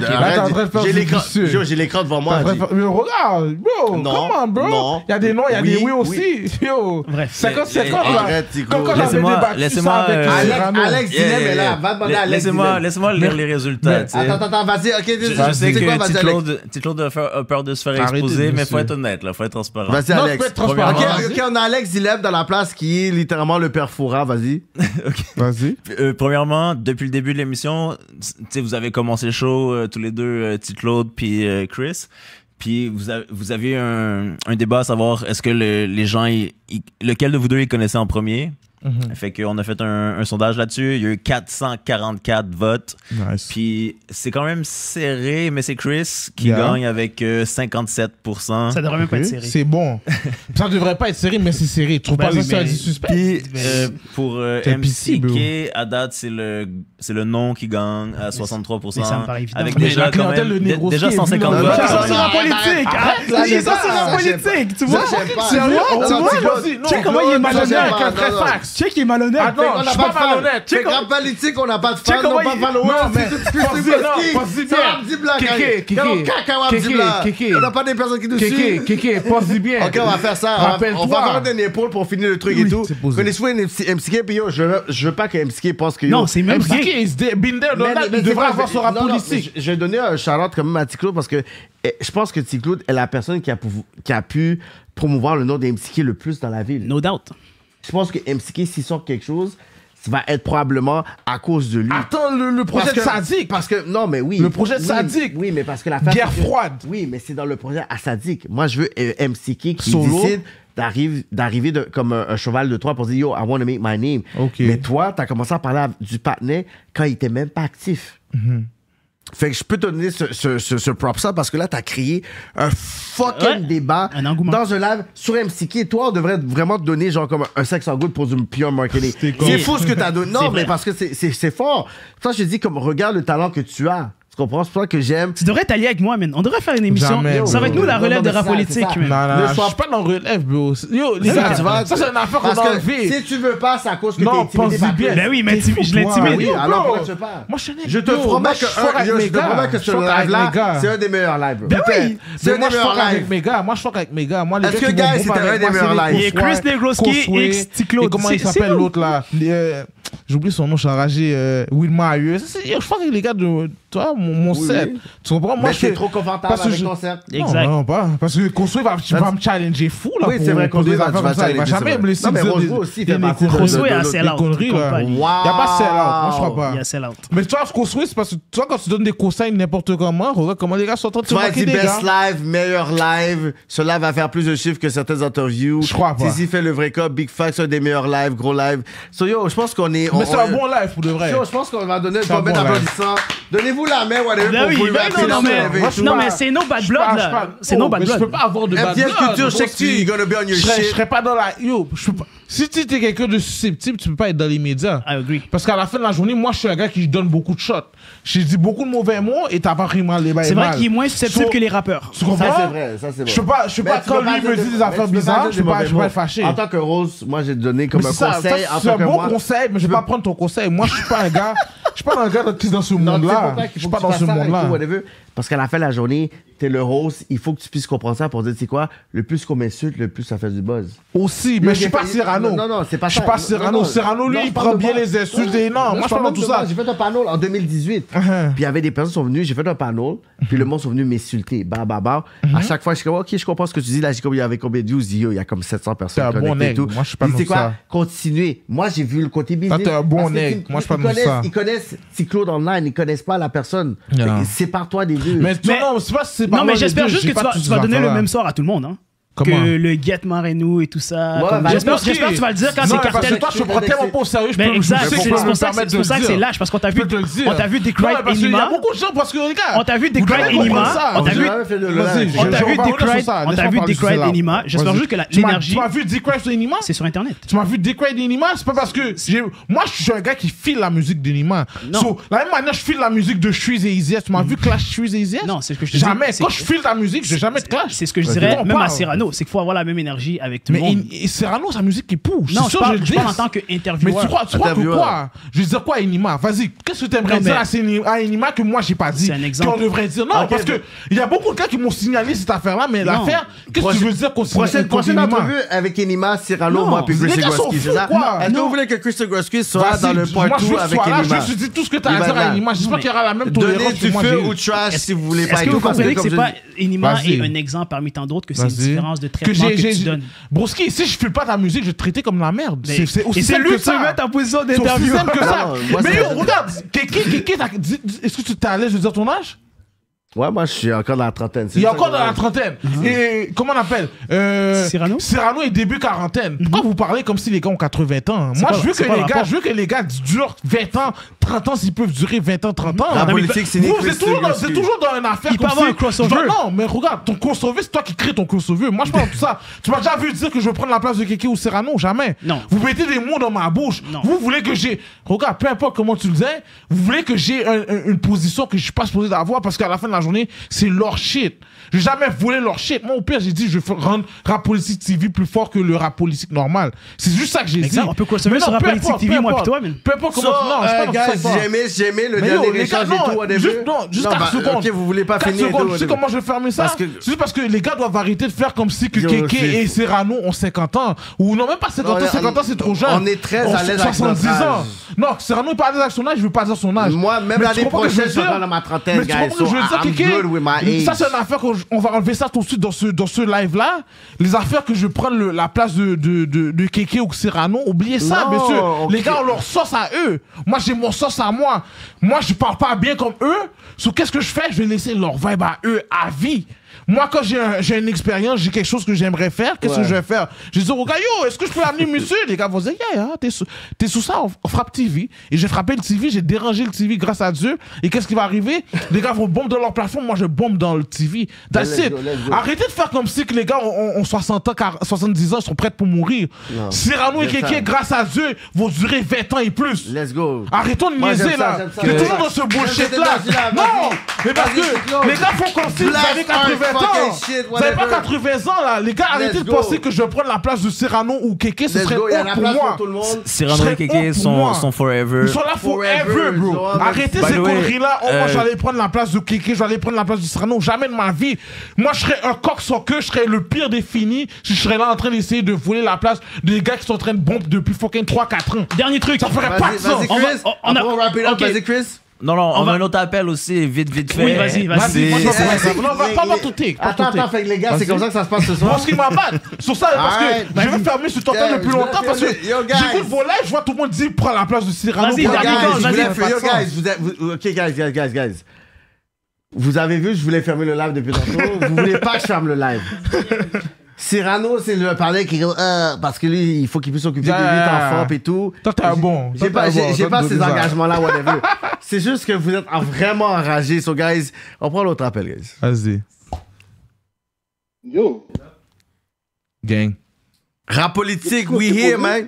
J'ai l'écran devant moi. Mais regarde, bro. Comment, bro? Il y a des noms, il y a des oui aussi. Yo. Bref. cinquante cinquante, là. Comme quand j'avais débattu ça avec Alex Dilem est là. Va demander à Alex Dilem. Laisse-moi lire les résultats. Attends, attends, vas-y. Ok, je sais que T-Claude a peur de se faire exposer, mais faut être honnête, là. Faut être transparent. Vas-y, Alex. Ok, on a Alex Dilem dans la place qui est littéralement le père Foura, vas-y. Okay. Vas-y. Euh, premièrement, depuis le début de l'émission, vous avez commencé le show euh, tous les deux, euh, T-Claude puis euh, Chris. Puis vous, a, vous avez un, un débat à savoir est-ce que le, les gens, y, y, lequel de vous deux ils connaissaient en premier. Mm-hmm. Fait qu'on a fait un, un sondage là-dessus. Il y a eu quatre cent quarante-quatre votes. Nice. Puis c'est quand même serré, mais c'est Chris qui yeah. gagne avec euh, cinquante-sept pour cent. Ça devrait même okay. pas être serré. C'est bon. Ça devrait pas être serré, mais c'est serré. Tu trouves bah, pas oui, ça mais... du suspect? Puis euh, pour euh, M C K, à date, c'est le, c'est le nom qui gagne à soixante-trois pour cent. Mais ça me paraît évident. Avec déjà, la quand même, d- déjà cent cinquante votes. Ça, c'est la politique. Ça, c'est la politique. Tu vois? Sérieux? Tu vois? Tu sais comment il est malhonnête avec un vrai fax? Tu sais qu'il est malhonnête. Ah non, je suis pas malhonnête. Tu sais grave politique, on n'a pas de fans, on n'a pas de followers. Non, mais on n'a pas des personnes qui nous suivent. Kéké, pense-y bien. Ok, on va faire ça. On va faire un épaule pour finir le truc et tout. Connaissez-vous M C K, puis yo, je veux pas que M C K pense que yo... Non, c'est même M C K, il devrait avoir son rap politique. Je vais donner un shout-out quand même à T-Claude parce que je pense que T-Claude est la personne qui a pu promouvoir le nom de M C K le plus dans la ville. No doubt. Je pense que M C K, s'il sort quelque chose, ça va être probablement à cause de lui. Attends, le, le projet de Sadik. Parce que, non, mais oui. Le projet de oui, Sadik. Oui, mais parce que la guerre froide. Oui, mais c'est dans le projet à Sadik. Moi, je veux euh, M C K qui Solo. décide d'arriver, d'arriver de, comme un, un cheval de Troie pour dire, yo, I want to make my name. Okay. Mais toi, t'as commencé à parler à, du partenaire quand il était même pas actif. Mm-hmm. Fait que je peux te donner ce, ce, ce, ce prop-ça parce que là, t'as créé un fucking ouais. débat un engouement. Dans un live sur M C K. Toi, on devrait vraiment te donner genre comme un sex en good pour du pure marketing. C'est fou ce que t'as donné. Non, mais parce que c'est, c'est, c'est fort. Ça, je te dis, comme, regarde le talent que tu as. Tu comprends? C'est pour ça que j'aime. Tu devrais t'allier avec moi, man. On devrait faire une émission. Jamais, ça va être nous la relève de rap politique, man. Non, non, non, je suis pas dans relève, bro. Yo, les gars, ça c'est une affaire qu'on a enlevée. Si tu veux pas, c'est à cause que t'es intimidé par bien. Ben oui, mais je l'intimide. Oui, alors pourquoi tu veux pas? Moi, je Je te promets que ce live-là, c'est un des meilleurs lives. Ben oui! C'est un des meilleurs lives. Avec mes gars. Moi, je fuck avec mes gars. Moi, les Est-ce que, gars, c'était un des meilleurs lives? Il y a Chris Negroski, X Ticlo. Comment il s'appelle l'autre là? J'oublie son nom, je suis enragé. Will Myers. Je fuck avec les gars de toi, mon set. Tu comprends? Moi, je suis trop confortable avec ton set. Exact. Non, pas. Parce que Construit va me challenger fou là. Oui, c'est vrai, Construit va me challenger. Il va jamais me laisser dire des Construit à sell out. Il n'y a pas sell out. Moi, je crois pas. Il y a sell out. Mais tu vois, Construit, c'est parce que toi, quand tu donnes des conseils n'importe comment, regarde comment les gars sont en train de se moquer des gars. Best live, meilleur live. Ce live va faire plus de chiffres que certaines interviews. Je crois pas. Tizi fait le vrai cas. Big Facts, un des meilleurs lives, gros live. So yo, je pense qu'on est. Mais c'est un bon live pour de vrai. Yo, je pense qu'on va donner un bon applaudissement. Donnez-vous la main, whatever. Ben oui, ben non, mais, non, mais c'est no bad blood, là. C'est no bad blood. Je peux pas avoir de bad blood. M T L Culture, je sais que tu you're gonna be on your shit. Je serais pas dans la... Yo, je peux pas... Si tu es quelqu'un de susceptible, tu peux pas être dans les médias. I agree. Parce qu'à la fin de la journée, moi, je suis un gars qui donne beaucoup de shots. J'ai dit beaucoup de mauvais mots et t'as pas pris mal les bails. C'est vrai qu'il est moins susceptible so, que les rappeurs. Tu comprends? Ça, c'est vrai. Ça, c'est vrai. Je peux pas, je peux pas quand lui me dit des affaires bizarres, je peux pas, je peux pas être fâché. En tant que Rose, moi, j'ai donné comme un ça, conseil. C'est un bon conseil, mais je vais pas prendre ton conseil. Moi, je suis pas un gars, je suis pas un gars qui est dans ce monde-là. Je suis pas dans ce monde-là. Parce qu'à la fin de la journée, t'es le host, il faut que tu puisses comprendre ça pour dire, tu sais quoi, le plus qu'on m'insulte, le plus ça fait du buzz. Aussi, mais je suis pas Cyrano. Non, non, c'est pas ça. Je suis pas Cyrano. Cyrano, lui, il prend bien les insultes et non, moi, je parle de tout ça. J'ai fait un panel en deux mille dix-huit. Puis il y avait des personnes qui sont venues, j'ai fait un panel, puis le monde sont venus m'insulter. Bah, bah, bah. À chaque fois, je suis comme, ok, je comprends ce que tu dis. Là, j'ai comme, il y avait combien de views? Il y a comme sept cents personnes. T'es un bon nègre. Moi, je suis pas dans ça. C'est quoi? Continuez. Moi, j'ai vu le côté business. T'es un bon nègre. Moi, je suis pas dans ça. Ils connaissent Ticlo online, ils connaissent pas la personne. Sépare-toi des deux. Mais non, c'est pas c'est pas non, mais j'espère juste que tu vas, tu vas donner le même sort à tout le monde. Hein. Comment? Que le Get Marino et tout ça. Ouais, bah, j'espère que tu vas le dire quand c'est cartel. Toi, je prends tellement pas au sérieux. Ben exact, c'est pour ça que c'est lâche. Parce qu'on t'a vu on t'a vu Dick Wright et Nima. Il y a beaucoup de gens parce que, regarde. On t'a vu Dick Wright et Nima. On t'a vu Dick Wright On t'a vu Dick Wright et Nima. J'espère juste que l'énergie. Tu m'as vu Dick Wright et Nima? C'est sur Internet. Tu m'as vu Dick Wright et Nima? C'est pas parce que. Moi, je suis un gars qui file la musique de Nima. Non. La même manière, je file la musique de Shreeze et Easy S. Tu m'as vu clash Shreeze et Easy S? Non, c'est ce que je te dis. Jamais. Quand je file ta musique, je vais jamais te clash. C'est ce que je dirais, même à Cyrano. C'est qu'il faut avoir la même énergie avec tout le monde. Mais Cyrano, sa musique, il pousse. Non, je parle, je parle en tant qu'intervieweur. Mais tu crois, tu crois que quoi? Je veux dire quoi, Enima? Vas-y, qu'est-ce que tu aimerais dire à Enima que moi, j'ai pas dit? C'est un exemple. Qu'on devrait dire. Non, parce que il y a beaucoup de gars qui m'ont signalé cette affaire-là, mais l'affaire, qu'est-ce que tu veux dire qu'on signale? Prochaine entrevue avec Enima, Cyrano, moi, puis Chris Groski, c'est ça? Est-ce que vous voulez que Chris Groski soit dans le point deux avec Enima? Je dis tout ce que tu as à dire à Enima. J'espère qu'il y aura la même tolérance. Donnez du feu ou trash si vous voulez pas. Est-ce que vous comprenez que c'est pas Enima est un exemple parmi tant d'autres, que c'est une différence de traitement que tu donnes? Broski, si je file pas ta musique, je vais te traiter comme la merde. C'est aussi simple que ça. Et c'est lui qui se met en position d'interview. C'est aussi simple que ça. Mais regarde, est-ce que tu t'es à l'aise de dire ton âge? Ouais, moi, je suis encore dans la trentaine. Il est encore dans la trentaine. Et comment on appelle euh, Cyrano Cyrano est début quarantaine. Pourquoi vous parlez comme si les gars ont quatre-vingts ans? Moi, je veux que les gars, je veux que les gars durent vingt ans, trente ans, s'ils peuvent durer vingt ans, trente ans. La politique, c'est vous, c'est toujours, dans, toujours dans une affaire. Il peut avoir un crossover. Non, mais regarde, ton crossover, c'est toi qui crée ton crossover. Moi, je parle de tout ça. Tu m'as déjà vu dire que je veux prendre la place de Kéké ou Cyrano? Jamais. Non. Vous mettez des mots dans ma bouche. Non. Vous voulez que j'ai. Regarde, peu importe comment tu le dis, vous voulez que j'ai un, un, une position que je suis pas supposé d'avoir parce qu'à la fin de la journée, c'est leur shit. J'ai jamais volé leur shit. Moi, au pire, j'ai dit, je vais rendre Rap Politique T V plus fort que le Rap Politique normal. C'est juste ça que j'ai dit. On peut consommer sur Rap Politique T V, moi et toi, mais. Peu importe comment. Non, je sais pas. J'ai aimé, j'ai aimé le dernier échange et tout, au début. Juste, non, juste quatre secondes. Ok, vous voulez pas finir. Tu sais comment je vais fermer ça? C'est juste parce que les gars doivent arrêter de faire comme si que Kéké et Cyrano ont cinquante ans. Ou non, même pas cinquante ans, cinquante ans, c'est trop jeune. On est très à l'aise avec soixante-dix ans. Non, Cyrano n'est pas à l'aise avec son âge, je veux pas dire son âge. Moi, même l'année prochaine, je suis dans ma trentaine, guys. Je veux dire, Kéké, ça, c'est une affaire qu'on va enlever ça tout de suite dans ce, dans ce live-là. Les affaires que je prends le, la place de, de, de, de Kéké ou Cyrano, oubliez ça, non, monsieur. Okay. Les gars ont leur sauce à eux. Moi, j'ai mon sauce à moi. Moi, je parle pas bien comme eux. So, qu'est-ce que je fais? Je vais laisser leur vibe à eux à vie. Moi, quand j'ai un, j'ai une expérience, j'ai quelque chose que j'aimerais faire, qu'est-ce ouais. que je vais faire? Je dis au gars, yo, est-ce que je peux l'amener, monsieur? Les gars vont dire, yeah, yeah, t'es sous, t'es sous ça, on, on frappe T V. Et j'ai frappé le T V, j'ai dérangé le T V grâce à Dieu. Et qu'est-ce qui va arriver? Les gars vont bomber dans leur plateforme, moi je bombe dans le T V. That's it. Arrêtez de faire comme si que les gars ont, ont soixante ans, soixante-dix ans, ils sont prêts pour mourir. Non. Cyrano et Kéké, grâce à Dieu, vont durer vingt ans et plus. Let's go. Arrêtons de niaiser là. T'es toujours dans ce bullshit là. Non, mais parce que les gars font comme si vous avez quatre-vingts ans. Vous n'avez pas quatre-vingts ans là. Les gars, arrêtez de penser que je vais prendre la place de Cyrano ou Kéké. Ce serait honte pour moi. Cyrano et Kéké sont, sont forever. Ils sont là forever, bro. Arrêtez ces conneries là. Moi, j'allais prendre la place de Kéké, j'allais prendre la place de Cyrano. Jamais de ma vie. Moi, je serais un coq sans queue. Je serais le pire des finis. Je serais là en train d'essayer de voler la place des gars qui sont en train de bomber depuis fucking trois quatre ans. Dernier truc. Ça ferait pas de sens. On va, on a... wrap it up, vas-y, Chris. Non, non, on, on va... a un autre appel aussi, vite, vite fait. Oui, vas-y, vas-y. Vas-y, non, on va pas voir tout tic. Attends, attends, fait que les gars, c'est comme ça que ça se passe ce soir. Parce qu'ils m'abattent. Sur ça, parce que je vais fermer ce temps depuis longtemps, parce que j'écoute vos lives, je vois tout le monde dire prends la place de Cyrano. Vas-y, vas-y, yo, guys, ok, guys, guys, guys, guys. Vous avez vu, je voulais fermer le live depuis tantôt. Vous voulez pas que je ferme le live. Cyrano, c'est le parler qui euh, parce que lui, il faut qu'il puisse s'occuper yeah, de lui, en forme et tout. Toi, t'es un bon. J'ai pas, j'ai, j'ai pas ces engagements-là, whatever. C'est juste que vous êtes vraiment enragés. So, guys, on prend l'autre appel, guys. Vas-y. Yo. Gang. Rap politique, we here, man.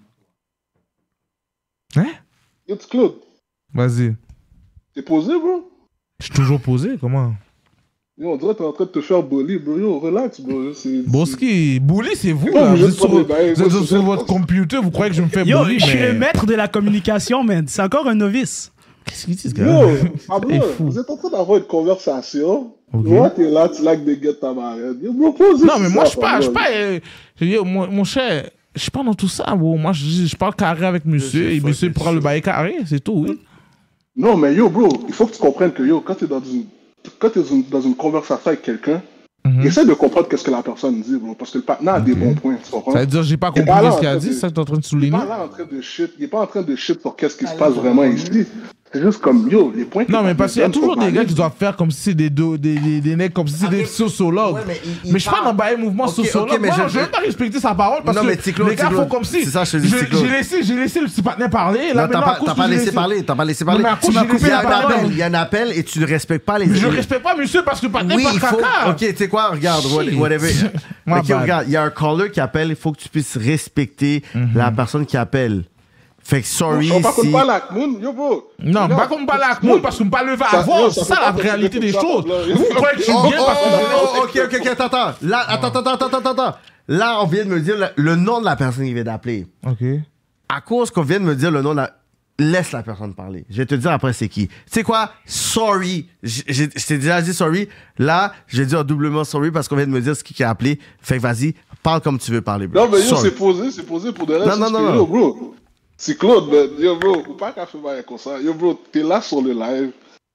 Hein? Yo, c'est Claude. Vas-y. T'es posé, bro? Je suis toujours posé, comment? Yo, on dirait que t'es en train de te faire bully, bro. Yo, relax, bro. Boski, bully, c'est vous, là. Vous êtes sur, vous êtes sur votre computer, vous croyez que je me fais bully? Yo, je suis le maître de la communication, man. C'est encore un novice. Qu'est-ce qu'il dit, ce gars? Yo, Pablo, vous êtes en train d'avoir une conversation. Okay. Moi, t'es là, tu like des gars de ta marraine. Yo, bro, pose. Non, mais moi, je suis pas, je suis pas, euh, yo, mon, mon cher, je suis pas dans tout ça, bro. Moi, je, je parle carré avec monsieur, et monsieur prend le bail carré, c'est tout, oui. Non, mais yo, bro, il faut que tu comprennes que, yo, quand t'es dans une Quand tu es dans une conversation avec quelqu'un, mm-hmm. essaie de comprendre qu'est-ce que la personne dit, bro, parce que le partenaire okay. a des bons points. Tu comprends? Ça veut dire que j'ai pas compris ce qu'il a dit, c'est ça que tu es en train de souligner? Il n'est pas là en train de shit, il n'est pas en train de shit sur qu'est-ce qui se passe vraiment ici. C'est juste comme, yo, les points que non, mais parce qu'il y a toujours des gars qui doivent faire comme si c'est des, des, des, des mecs, comme si c'est des sociologues. Ouais, mais il, il mais je suis pas dans le mouvement okay, sociologue. Okay, moi, je ne vais pas respecter sa parole parce non, que Ticlo, les gars font comme si. C'est ça, je te dis, J'ai laissé, j'ai laissé le petit partenaire parler. Là, non, t'as pas, pas laissé parler. T'as pas laissé parler. Tu m'as coupé la parole. Il y a un appel et tu ne respectes pas les. Je ne respecte pas monsieur parce que le partenaire passe caca. Ok, tu sais quoi, regarde, whatever. Ok, regarde, il y a un caller qui appelle, il faut que tu puisses respecter la personne qui appelle. Fait que sorry on si... pas la Moon, yo bro. Non, pas comme pas la Moon parce qu'on pas levé avant. C'est ça la réalité des choses. Vous croyez que je suis bien parce que... Ok, ok, ok, attends, attends. Là, attends, attends, attends, attends, attends. Là, on vient de me dire le, le nom de la personne qui vient d'appeler. Ok. À cause qu'on vient de me dire le nom de la... Laisse la personne parler. Je vais te dire après c'est qui. Tu sais quoi? Sorry. Je t'ai déjà dit sorry. Là, je vais dire doublement sorry parce qu'on vient de me dire ce qui a appelé. Fait que vas-y, parle comme tu veux parler, bro. Non, mais yo, c'est posé, c'est posé pour de reste. Non, non, non, non. Bro. C'est Claude, mais yo bro, faut pas qu'à faire mal comme ça. Yo bro, t'es là sur le live.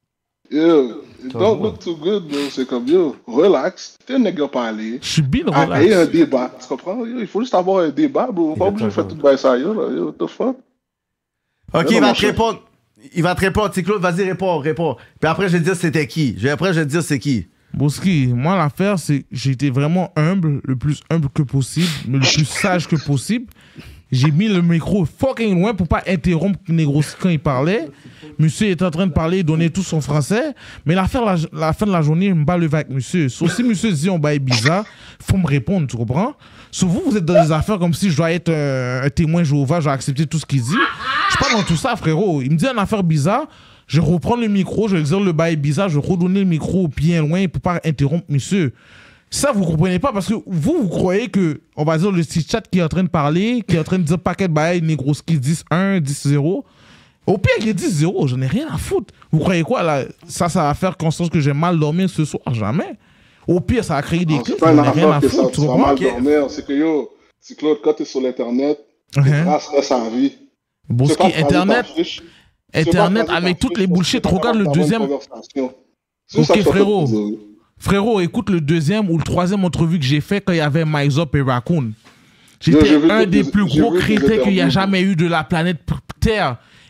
Yo, it don't look too good, bro. C'est comme yo, relax. T'es un nègre parler. Je suis bien relax. Il y a un débat, tu comprends? Yo, il faut juste avoir un débat, bro. Pas obligé de faire tout le bail ça, yo, là. Yo, what the fuck? Ok, il va te répondre. Il va te répondre. C'est Claude, vas-y, réponds, réponds. Puis après, je vais te dire c'était qui. Après, je vais te dire c'est qui. Boski, moi, l'affaire, c'est que j'ai été vraiment humble, le plus humble que possible, mais le plus sage que possible. J'ai mis le micro fucking loin pour pas interrompre Negroski quand il parlait. Monsieur est en train de parler, donner tout son français. Mais la fin, la, la fin de la journée, je me bats le avec monsieur. Sauf si monsieur dit on baille bizarre, faut me répondre, tu comprends? Sauf vous, vous êtes dans des affaires comme si je dois être un, un témoin Jéhovah, je dois accepter tout ce qu'il dit. Je suis pas dans tout ça, frérot. Il me dit une affaire bizarre, je reprends le micro, je vais dire le bail bizarre, je redonne le micro bien loin pour pas interrompre monsieur. Ça, vous comprenez pas parce que vous, vous croyez que, on va dire, le petit chat qui est en train de parler, qui est en train de dire paquet de bail, Negroski dix un, dix zéro. Au pire, il est dix zéro, j'en ai rien à foutre. Vous croyez quoi, là? Ça, ça va faire conscience que j'ai mal dormi ce soir? Jamais. Au pire, ça va créer des clips, j'en ai rien à foutre. C'est pas mal dormir, c'est que yo, c'est Claude, quand t'es sur l'Internet, grâce à sa vie. Boski, Internet, Internet, avec toutes les bullshit, regarde le deuxième. Ok, frérot. Frérot, écoute le deuxième ou le troisième entrevue que j'ai fait quand il y avait Mize Up et Raccoon. J'étais un des plus gros crétins qu'il y a jamais eu de la planète Terre.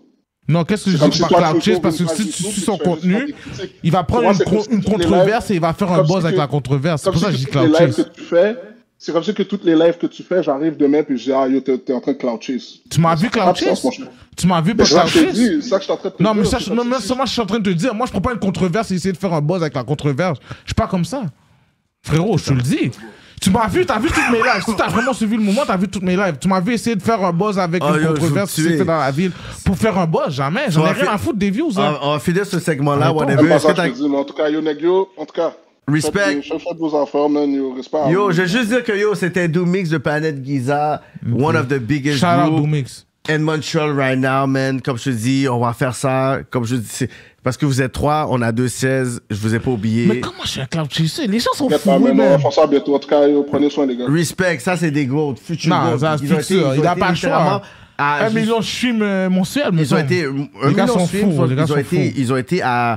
Non, qu'est-ce que je dis par cloud chase? Parce que si tu suis son contenu, il va prendre une controverse et il va faire un buzz avec la controverse. C'est pour ça que je dis cloud chase. C'est comme ça que toutes les lives que tu fais, j'arrive demain puis je dis, ah yo, t'es en train de cloud chase. Tu m'as vu cloud chase? Tu m'as vu pas cloud chase? C'est ça que je suis en train de te non, dire. Mais ça, non, mais ça, moi, je suis en train de te dire. Moi, je prends pas une controverse et essayer de faire un buzz avec la controverse. Je suis pas comme ça. Frérot, je te le dis. Tu m'as vu, t'as vu toutes mes lives. Si t'as vraiment suivi le mouvement, t'as vu toutes mes lives. Tu m'as vu essayer de faire un buzz avec oh, une yo, controverse qui s'est fait dans la ville pour faire un buzz. Jamais. J'en ai rien à foutre des views. On va finir ce segment-là, whatever. En tout cas, yo, Negio, en tout cas, Respect. Faites vos affaires, man. Yo, respect. Yo, je veux juste dire que yo, c'était Doomix de Planète Giza. Okay. One of the biggest Shout out Doomix. in Montreal right now, man. Comme je te dis, on va faire ça. Comme je dis, parce que vous êtes trois, on a deux seize. Je vous ai pas oublié. Mais comment je suis un cloud chaser? Les gens sont fous, pas, mais non, on va faire ça bientôt. En tout cas, yo, prenez soin, les gars. Respect, ça, c'est des gros futurs. Non, ça, c'est futur. Il n'a pas le choix. Un juste... million de streams mensuels, mais ils ont été. Les gars sont fous. Les gars sont fous. Ils ont été à.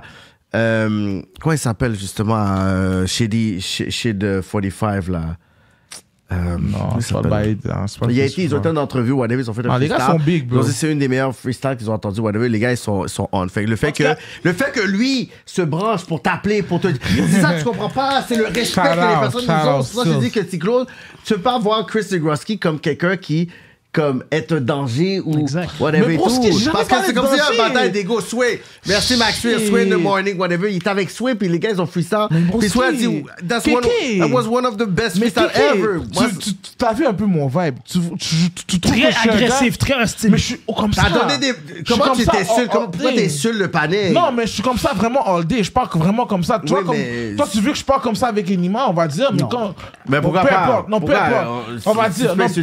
Euh, comment il s'appelle justement euh, chez des chez de quarante-cinq là. Euh, non, c'est pas le bail. Il a été, ils ont été en entrevue, whatever, ils ont fait un ah, les gars sont big, bro. C'est une des meilleures freestyles qu'ils ont entendu, whatever. Les gars, ils sont, ils sont on. Fait, le, fait que, le fait que lui se branche pour t'appeler, pour te dire, c'est ça que tu comprends pas, c'est le respect que les personnes nous ont. C'est ça que je dis que T-Claude, tu peux pas voir Chris Zegroski comme quelqu'un qui comme être un danger ou exact. whatever mais et tout. Parce que c'est comme si il y a une bataille d'ego. Sway. Merci Maxwell, Sway in the morning, whatever. Il était avec Sway, puis les gars, ils ont freestyle. Puis Sway a dit, That's one, that was one of the best freestyle ever. Tu, tu as vu un peu mon vibe. Tu, tu, tu, tu trouves très que agressif, très hostile. Mais je suis comme ça. Des... Comment tu étais seul? Pourquoi t'es seul le panel? Non, mais je suis comme ça vraiment all day. Je parle vraiment comme ça. Toi, toi, tu veux que je parle comme ça avec Enima, on va dire. Mais quand. Mais pourquoi pas? Non, peu importe. On va dire. Tu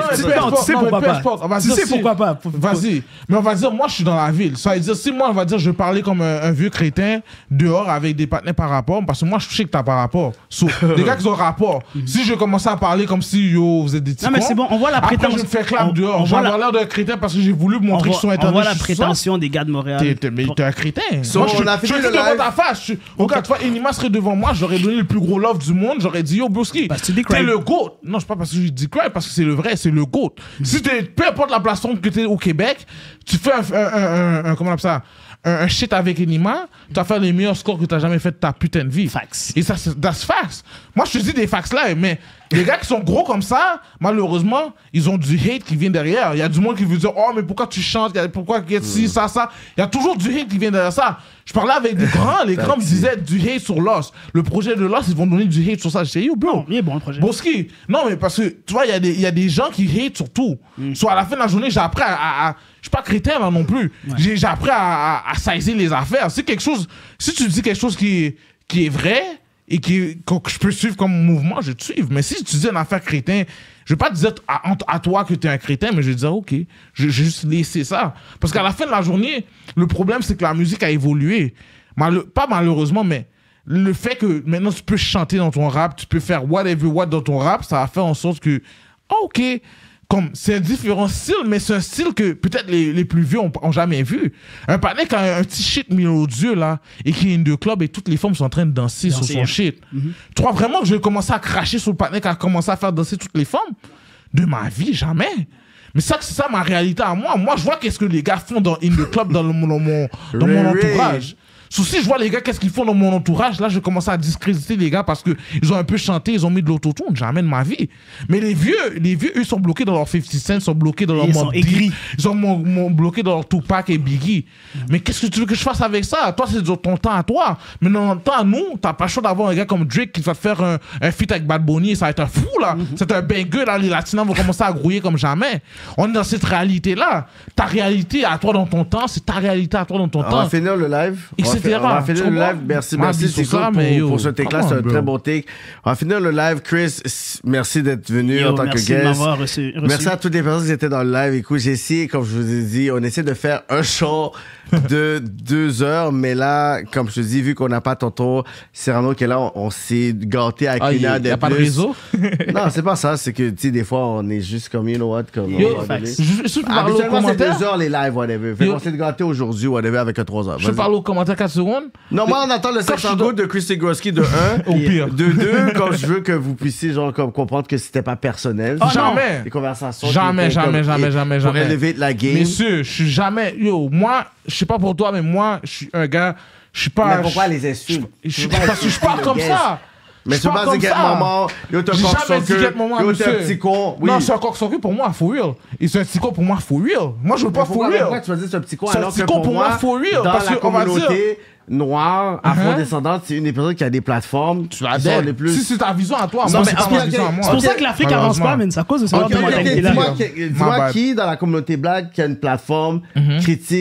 sais pourquoi pas. Tu sais pourquoi pas. Vas-y. Mais on va dire, moi, je suis dans la ville. Ça veut dire, si moi, on va dire, je parlais comme un, un vieux crétin dehors avec des partenaires par rapport, parce que moi, je sais que t'as par rapport. So, les gars qui ont rapport. Si je commence à parler comme si, yo, vous êtes des petits non, mais c'est bon, on voit la prétention. Après, je me fais clap dehors. J'ai la... l'air d'un crétin parce que j'ai voulu montrer qu'ils sont internet. On voit la prétention des gars de Montréal. Mais t'es un crétin. So, moi, je, on a fait je suis devant ta face. Regarde, toi, Enima serait devant moi, j'aurais donné le plus gros love du monde, j'aurais dit, yo, Broski, t'es le GOAT. Non, c'est pas parce que je dis cry, parce que c'est le vrai, c'est le GOAT. Si t'es, peu importe la plateforme que t'es au Québec, tu fais un, un, un, un, un comment on appelle ça, un, un shit avec Enima, tu vas faire les meilleurs scores que tu n'as jamais fait de ta putain de vie. Facts. Et ça, c'est that's facts. Moi, je te dis des facts là, mais les gars qui sont gros comme ça, malheureusement, ils ont du hate qui vient derrière. Il y a du monde qui veut dire, oh, mais pourquoi tu chantes, pourquoi get ci, ça, ça. Il y a toujours du hate qui vient derrière ça. Je parlais avec des grands, les grands me disaient du hate sur Lost. Le projet de Lost, ils vont donner du hate sur ça. Je dis, yo, bro. Non, il est bon le projet. Boski. Non, mais parce que, tu vois, il y, y a des gens qui hate sur tout. Mm. Soit à la fin de la journée, j'ai appris à. à, à je suis pas crétin là non plus. Ouais. J'ai, j'ai appris à, à, à saisir les affaires. Si quelque chose, si tu dis quelque chose qui, qui est vrai et qui, que je peux suivre comme mouvement, je vais te suivre. Mais si tu dis une affaire crétin, je vais pas te dire à, à toi que tu es un crétin, mais je vais te dire, OK, je vais juste laisser ça. Parce qu'à la fin de la journée, le problème, c'est que la musique a évolué. Mal, pas malheureusement, mais le fait que maintenant tu peux chanter dans ton rap, tu peux faire whatever what dans ton rap, ça va faire en sorte que, OK, comme c'est un différent style, mais c'est un style que peut-être les, les plus vieux ont, ont jamais vu. Un panneau qui a un, un petit shit mélodieux là, et qui est une de club et toutes les femmes sont en train de danser, danser sur son shit. Mm-hmm. Tu crois vraiment que je vais commencer à cracher sur le panneau qui a commencé à faire danser toutes les femmes? De ma vie, jamais. Mais ça, c'est ça ma réalité à moi. Moi, je vois qu'est-ce que les gars font dans in the club, dans, le, dans mon, dans mon entourage. So, si je vois les gars, qu'est-ce qu'ils font dans mon entourage, là, je commence à discréditer les gars parce qu'ils ont un peu chanté, ils ont mis de l'autotune, jamais de ma vie. Mais les vieux, les vieux, eux, sont bloqués dans leur cinquante cent, sont bloqués dans leur Mobb Deep, ils sont mon, mon, bloqués dans leur Tupac et Biggie. Mm. Mais qu'est-ce que tu veux que je fasse avec ça? Toi, c'est ton temps à toi. Mais dans le temps à nous, t'as pas le choix d'avoir un gars comme Drake qui va te faire un, un feat avec Bad Bunny, ça va être un fou, là. Mm-hmm. C'est un banger, là, les Latinos vont commencer à grouiller comme jamais. On est dans cette réalité-là. Ta réalité à toi dans ton temps, c'est ta réalité à toi dans ton on temps. On va finir le live. Etc. On va finir le live. Merci, merci T-Claude pour, yo, pour ce take-là. C'est un bro. Très bon take. On va finir le live. Chris, merci d'être venu yo, en tant que guest. Merci reçu, reçu. Merci à toutes les personnes qui étaient dans le live. Écoute, j'ai essayé, comme je vous ai dit, on essaie de faire un show de deux heures, mais là, comme je te dis, vu qu'on n'a pas Tonton Cyrano qui est là, on, on s'est gâté avec ah, une heure de plus. Il n'y a pas de réseau? Non, c'est pas ça. C'est que, tu sais, des fois, on est juste comme, you know what, comme... Yo, je parle aux commentaires. C'est deux heures les lives, whatever. Fait qu'on s'est gâté aujourd'hui, whatever, avec un trois heures. Je parle aux commentaires quatre secondes? Non, moi, on attend le sept cent deux de Chris Zegroski de un. Au pire. De deux, comme je veux que vous puissiez, genre, comme, comprendre que c'était pas personnel. Oh, jamais. Les conversations. Jamais, jamais, jamais, jamais, jamais. Pour élever la game. Messieurs, je suis jamais... Yo, moi, je sais pas pour toi, mais moi, je suis un gars... Je suis pas... Mais pourquoi les insultes? Parce que je parle comme ça. Mais tu vas dire get maman, yo t'es un coq-soqueux, yo t'es un petit con. Oui. Non, c'est un coq-soqueux pour moi, for real. Et c'est un petit con pour moi, for real. Moi, je veux pas for real. Pourquoi tu vas dire c'est un petit con alors que pour moi, for real. Dans la communauté noire, afro-descendante, c'est une des personnes qui a des plateformes. Tu la donnes. Si c'est ta vision à toi, moi, c'est pas ma vision à moi. C'est pour ça que l'Afrique avance pas, mais c'est à cause de ça. Dis-moi qui, dans la communauté black, qui a une plateforme critique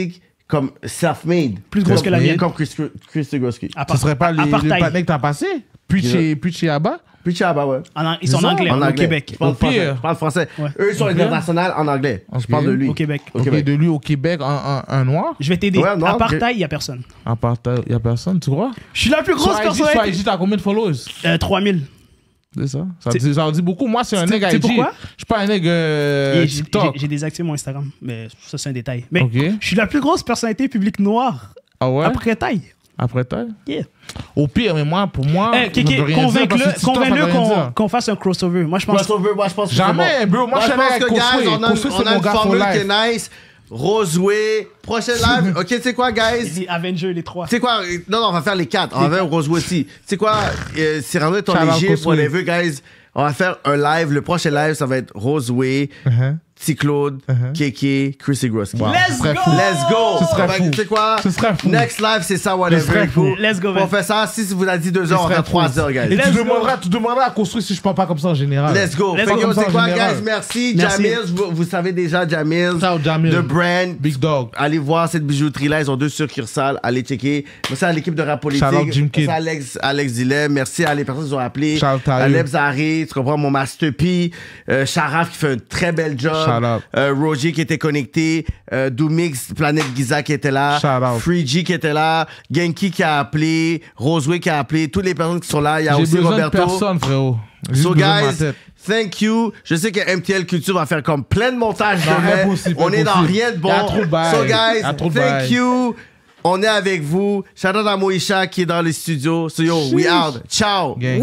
comme self-made. Plus grosse que la mienne. Comme Chris, Chris Sigurski. Ce serait pas les, les panneaux que t'as passé? Puis chez, puis chez Abba? Puis chez Abba, ouais. En, ils sont en anglais, en au anglais. Québec. Je parle français. Je parle français. Ouais. Eux, ils sont okay. internationaux en anglais. Okay. Je parle de lui. Au Québec. Au Québec. Okay, de lui au Québec, un, un, un noir? Je vais t'aider. Ouais, à part taille, il n'y a personne. À part taille, il n'y a personne, tu crois? Je suis la plus grosse personne. Sur I G, t'as combien de followers? euh, trois mille. C'est ça. Ça, dit, ça en dit beaucoup. Moi, c'est un nègre I G. C'est pourquoi? Je suis pas un nègre euh, TikTok. J'ai désactivé mon Instagram, mais ça, c'est un détail. Mais okay. je suis la plus grosse personnalité publique noire. Ah ouais? Après taille. Après taille? Yeah. Au pire, mais moi, pour moi, hey, Kéké, convainc-le convainc qu'on qu fasse un crossover. Moi, je pense. Crossover, moi, je pense que jamais, bro. Moi, moi je pense que, guys, on a, on a une formule qui est nice. Roseway, prochain live. Ok, tu sais quoi, guys? Les Avengers, les trois. Tu sais quoi? Non, non, on va faire les quatre. On va faire Roseway aussi. Tu sais quoi? Euh, Cyrano est en Égypte, whatever, guys. On va faire un live. Le prochain live, ça va être Roseway, uh-huh. T-Claude, uh-huh. Kéké, Chris Sigurski. Wow. Let's go! Let's go! Ce serait fou. Tu sais quoi? Ce serait fou. Next live, c'est ça, whatever. Fou. Let's go, man. On fait ça. Si vous avez dit deux heures, on va faire trois heures, guys. Et tu demanderas, tu demanderas à construire si je parle pas comme ça en général. Let's go. Let's fait go. que c'est quoi, guys? Merci. Merci. Jamil, vous, vous savez déjà, Jamil. Ciao, Jamil. The Brand. Big Dog. Allez voir cette bijouterie-là. Ils ont deux succursales. Allez checker. Merci à l'équipe de Rap Politique. Jim Merci à Alex, Alex Dillet. Merci à les personnes qui ont appelé. Shout Aleb Zahari. Tu comprends? Mon Master P. Euh, Sharaf qui fait un très bel job. Euh, Roger qui était connecté. Euh, Doomix, Planète Giza qui était là. Free G qui était là. Genki qui a appelé. Roseway qui a appelé. Toutes les personnes qui sont là. Il y a aussi Roberto. J'ai besoin de personne, frérot. So guys, thank you. Je sais que M T L Culture va faire comme plein de montages. Non, possible, on est dans rien de bon. Trop de so guys, thank bail. you. On est avec vous. Shout out à Moïcha qui est dans les studios. So yo, we out. Ciao. Yeah,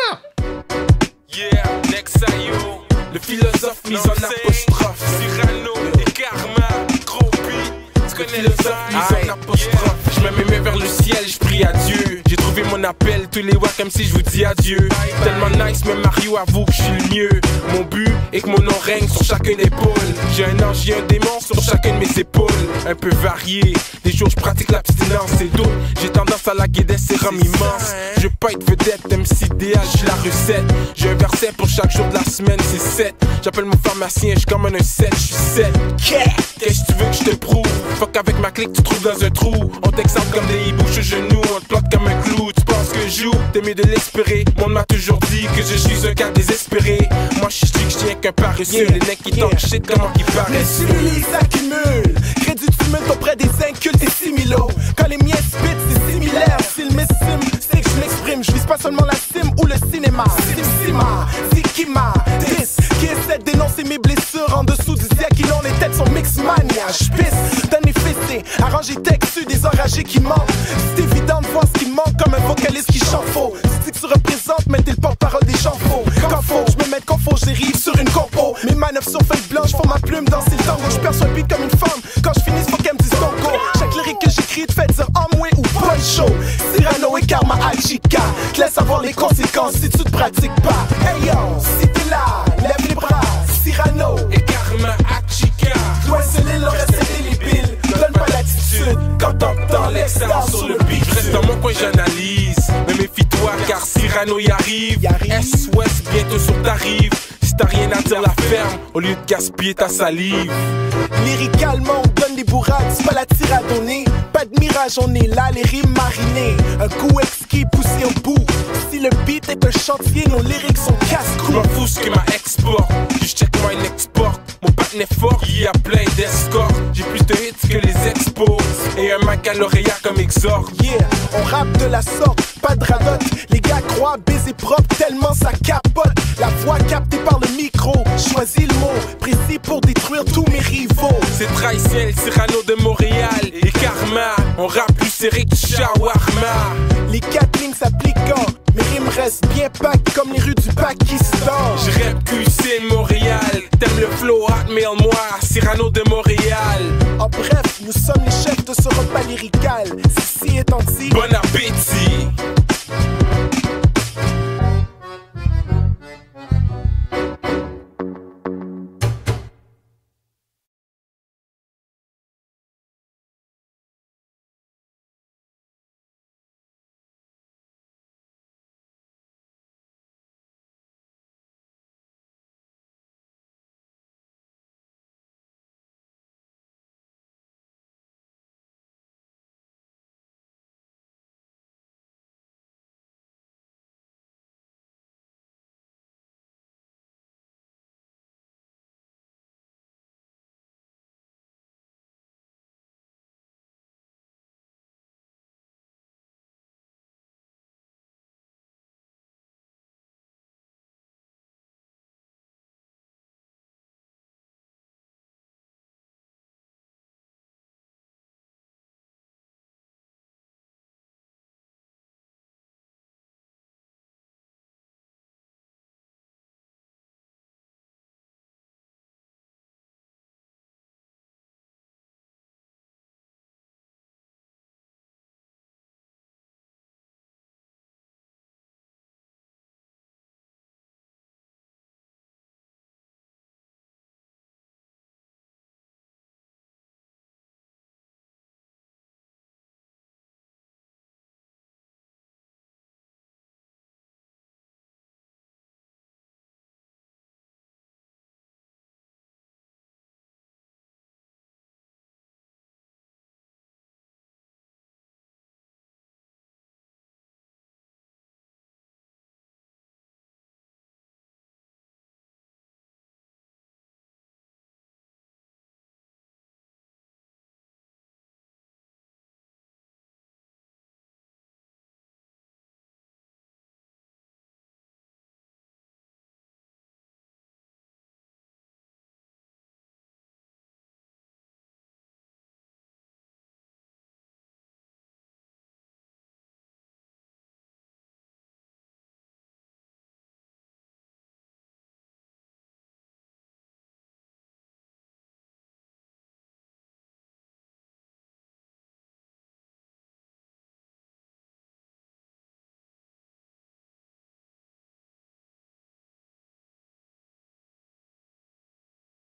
next à yo. Le philosophe mis en apostrophe. Cyrano et Karma, gros beat. Tu connais le philosophe mis en apostrophe. Je me mets vers le ciel, je prie à Dieu. J'ai trouvé mon appel, tous les Wack M C, je vous dis adieu. Tellement nice, même Mario avoue que je suis le mieux. Mon but est que mon nom règne sur chacune épaule. J'ai un ange, j'ai un démon sur chacune de mes épaules. Un peu varié, des jours je pratique l'abstinence, c'est d'autres. J'ai tendance à la guider, c'est rhum immense. Je veux pas être vedette, M C idéal, j'ai la recette. J'ai un verset pour chaque jour de la semaine, c'est sept. J'appelle mon pharmacien, je commande un sept, je suis sept. Qu'est-ce que tu veux que je te prouve? Fuck avec ma clique, tu trouves dans un trou. On t'exemple comme des hiboux, je genoux, on te plante comme un clou. Tu penses que je joue, t'es mieux de l'espérer. Mon m'a toujours dit que je suis un gars désespéré. Moi je dis que je tiens qu'un paresseux. Les necks qui talk shit, comment qu'ils paraissent. Les simili s'accumulent. Crédit tu mènes auprès des incultes et similos. Quand les miens spit, c'est similaire. S'ils m'estiment, c'est que je m'exprime. Je vise pas seulement la cime ou le cinéma. Sim Sima, Zikima, Dis, qui essaie de dénoncer mes blessures en dessous du ziak. Qui l'on les têtes sont mixmania. J'pisse, donne les fessés, arrangé textu des enragés qui mentent. C'est évident de voir ce qui manque comme un vocaliste qui chante faux. C'est que tu représentes, mais t'es le porte-parole des gens faux. Quand faut, je me mets quand faut, j'arrive sur une compo. Mes manœuvres sur feuille blanche font ma plume dans le tango. Je perçois le beat comme une femme. Quand je finis, faut qu'elle me dise ton go. Chaque lyrique que j'écris te fait dire Amway ou Poncho. Cyrano et Karma Achika. Te laisse savoir les conséquences si tu te pratiques pas. Hey yo, si t'es là, lève les bras. Cyrano et Karma Achika. Toi seul il leur reste indélébile. Donne pas l'attitude quand t'entends l'extase sur le beat. Je reste dans mon coin, j'analyse. Mais méfie-toi car Cyrano y arrive. S-Ouest bientôt sur ta rive. Si t'as rien à dire, la ferme au lieu de gaspiller ta salive. Lyricalement, on donne des bourrades, c'est pas la tire à donner. Pas de mirage, on est là, les rimes marinées. Un coup exquis poussé au bout. Si le beat est un chantier, nos lyrics sont casse-cou. M'en fous ce que ma exporte. Je check moi une export. Mon patin est fort, il y a plein d'escorts. J'ai plus de hits que les expos. Et un baccalauréat comme exhort. Yeah, on rappe de la sorte, pas de radote. Les gars croient baiser propre tellement ça capote. La voix captée par le micro. Choisis le mot précis pour détruire tous mes rivaux. C'est Traiciel, Cyrano de Montréal et Karma. On rappe plus serré que shawarma. Les quatre lignes s'appliquant, mes rimes restent bien pack comme les rues du Pakistan. Je rappe Q C Montréal. T'aimes le flow, hotmail moi, Cyrano de Montréal. En bref, nous sommes les chefs de ce repas lyrical. Ceci étant dit, bon appétit.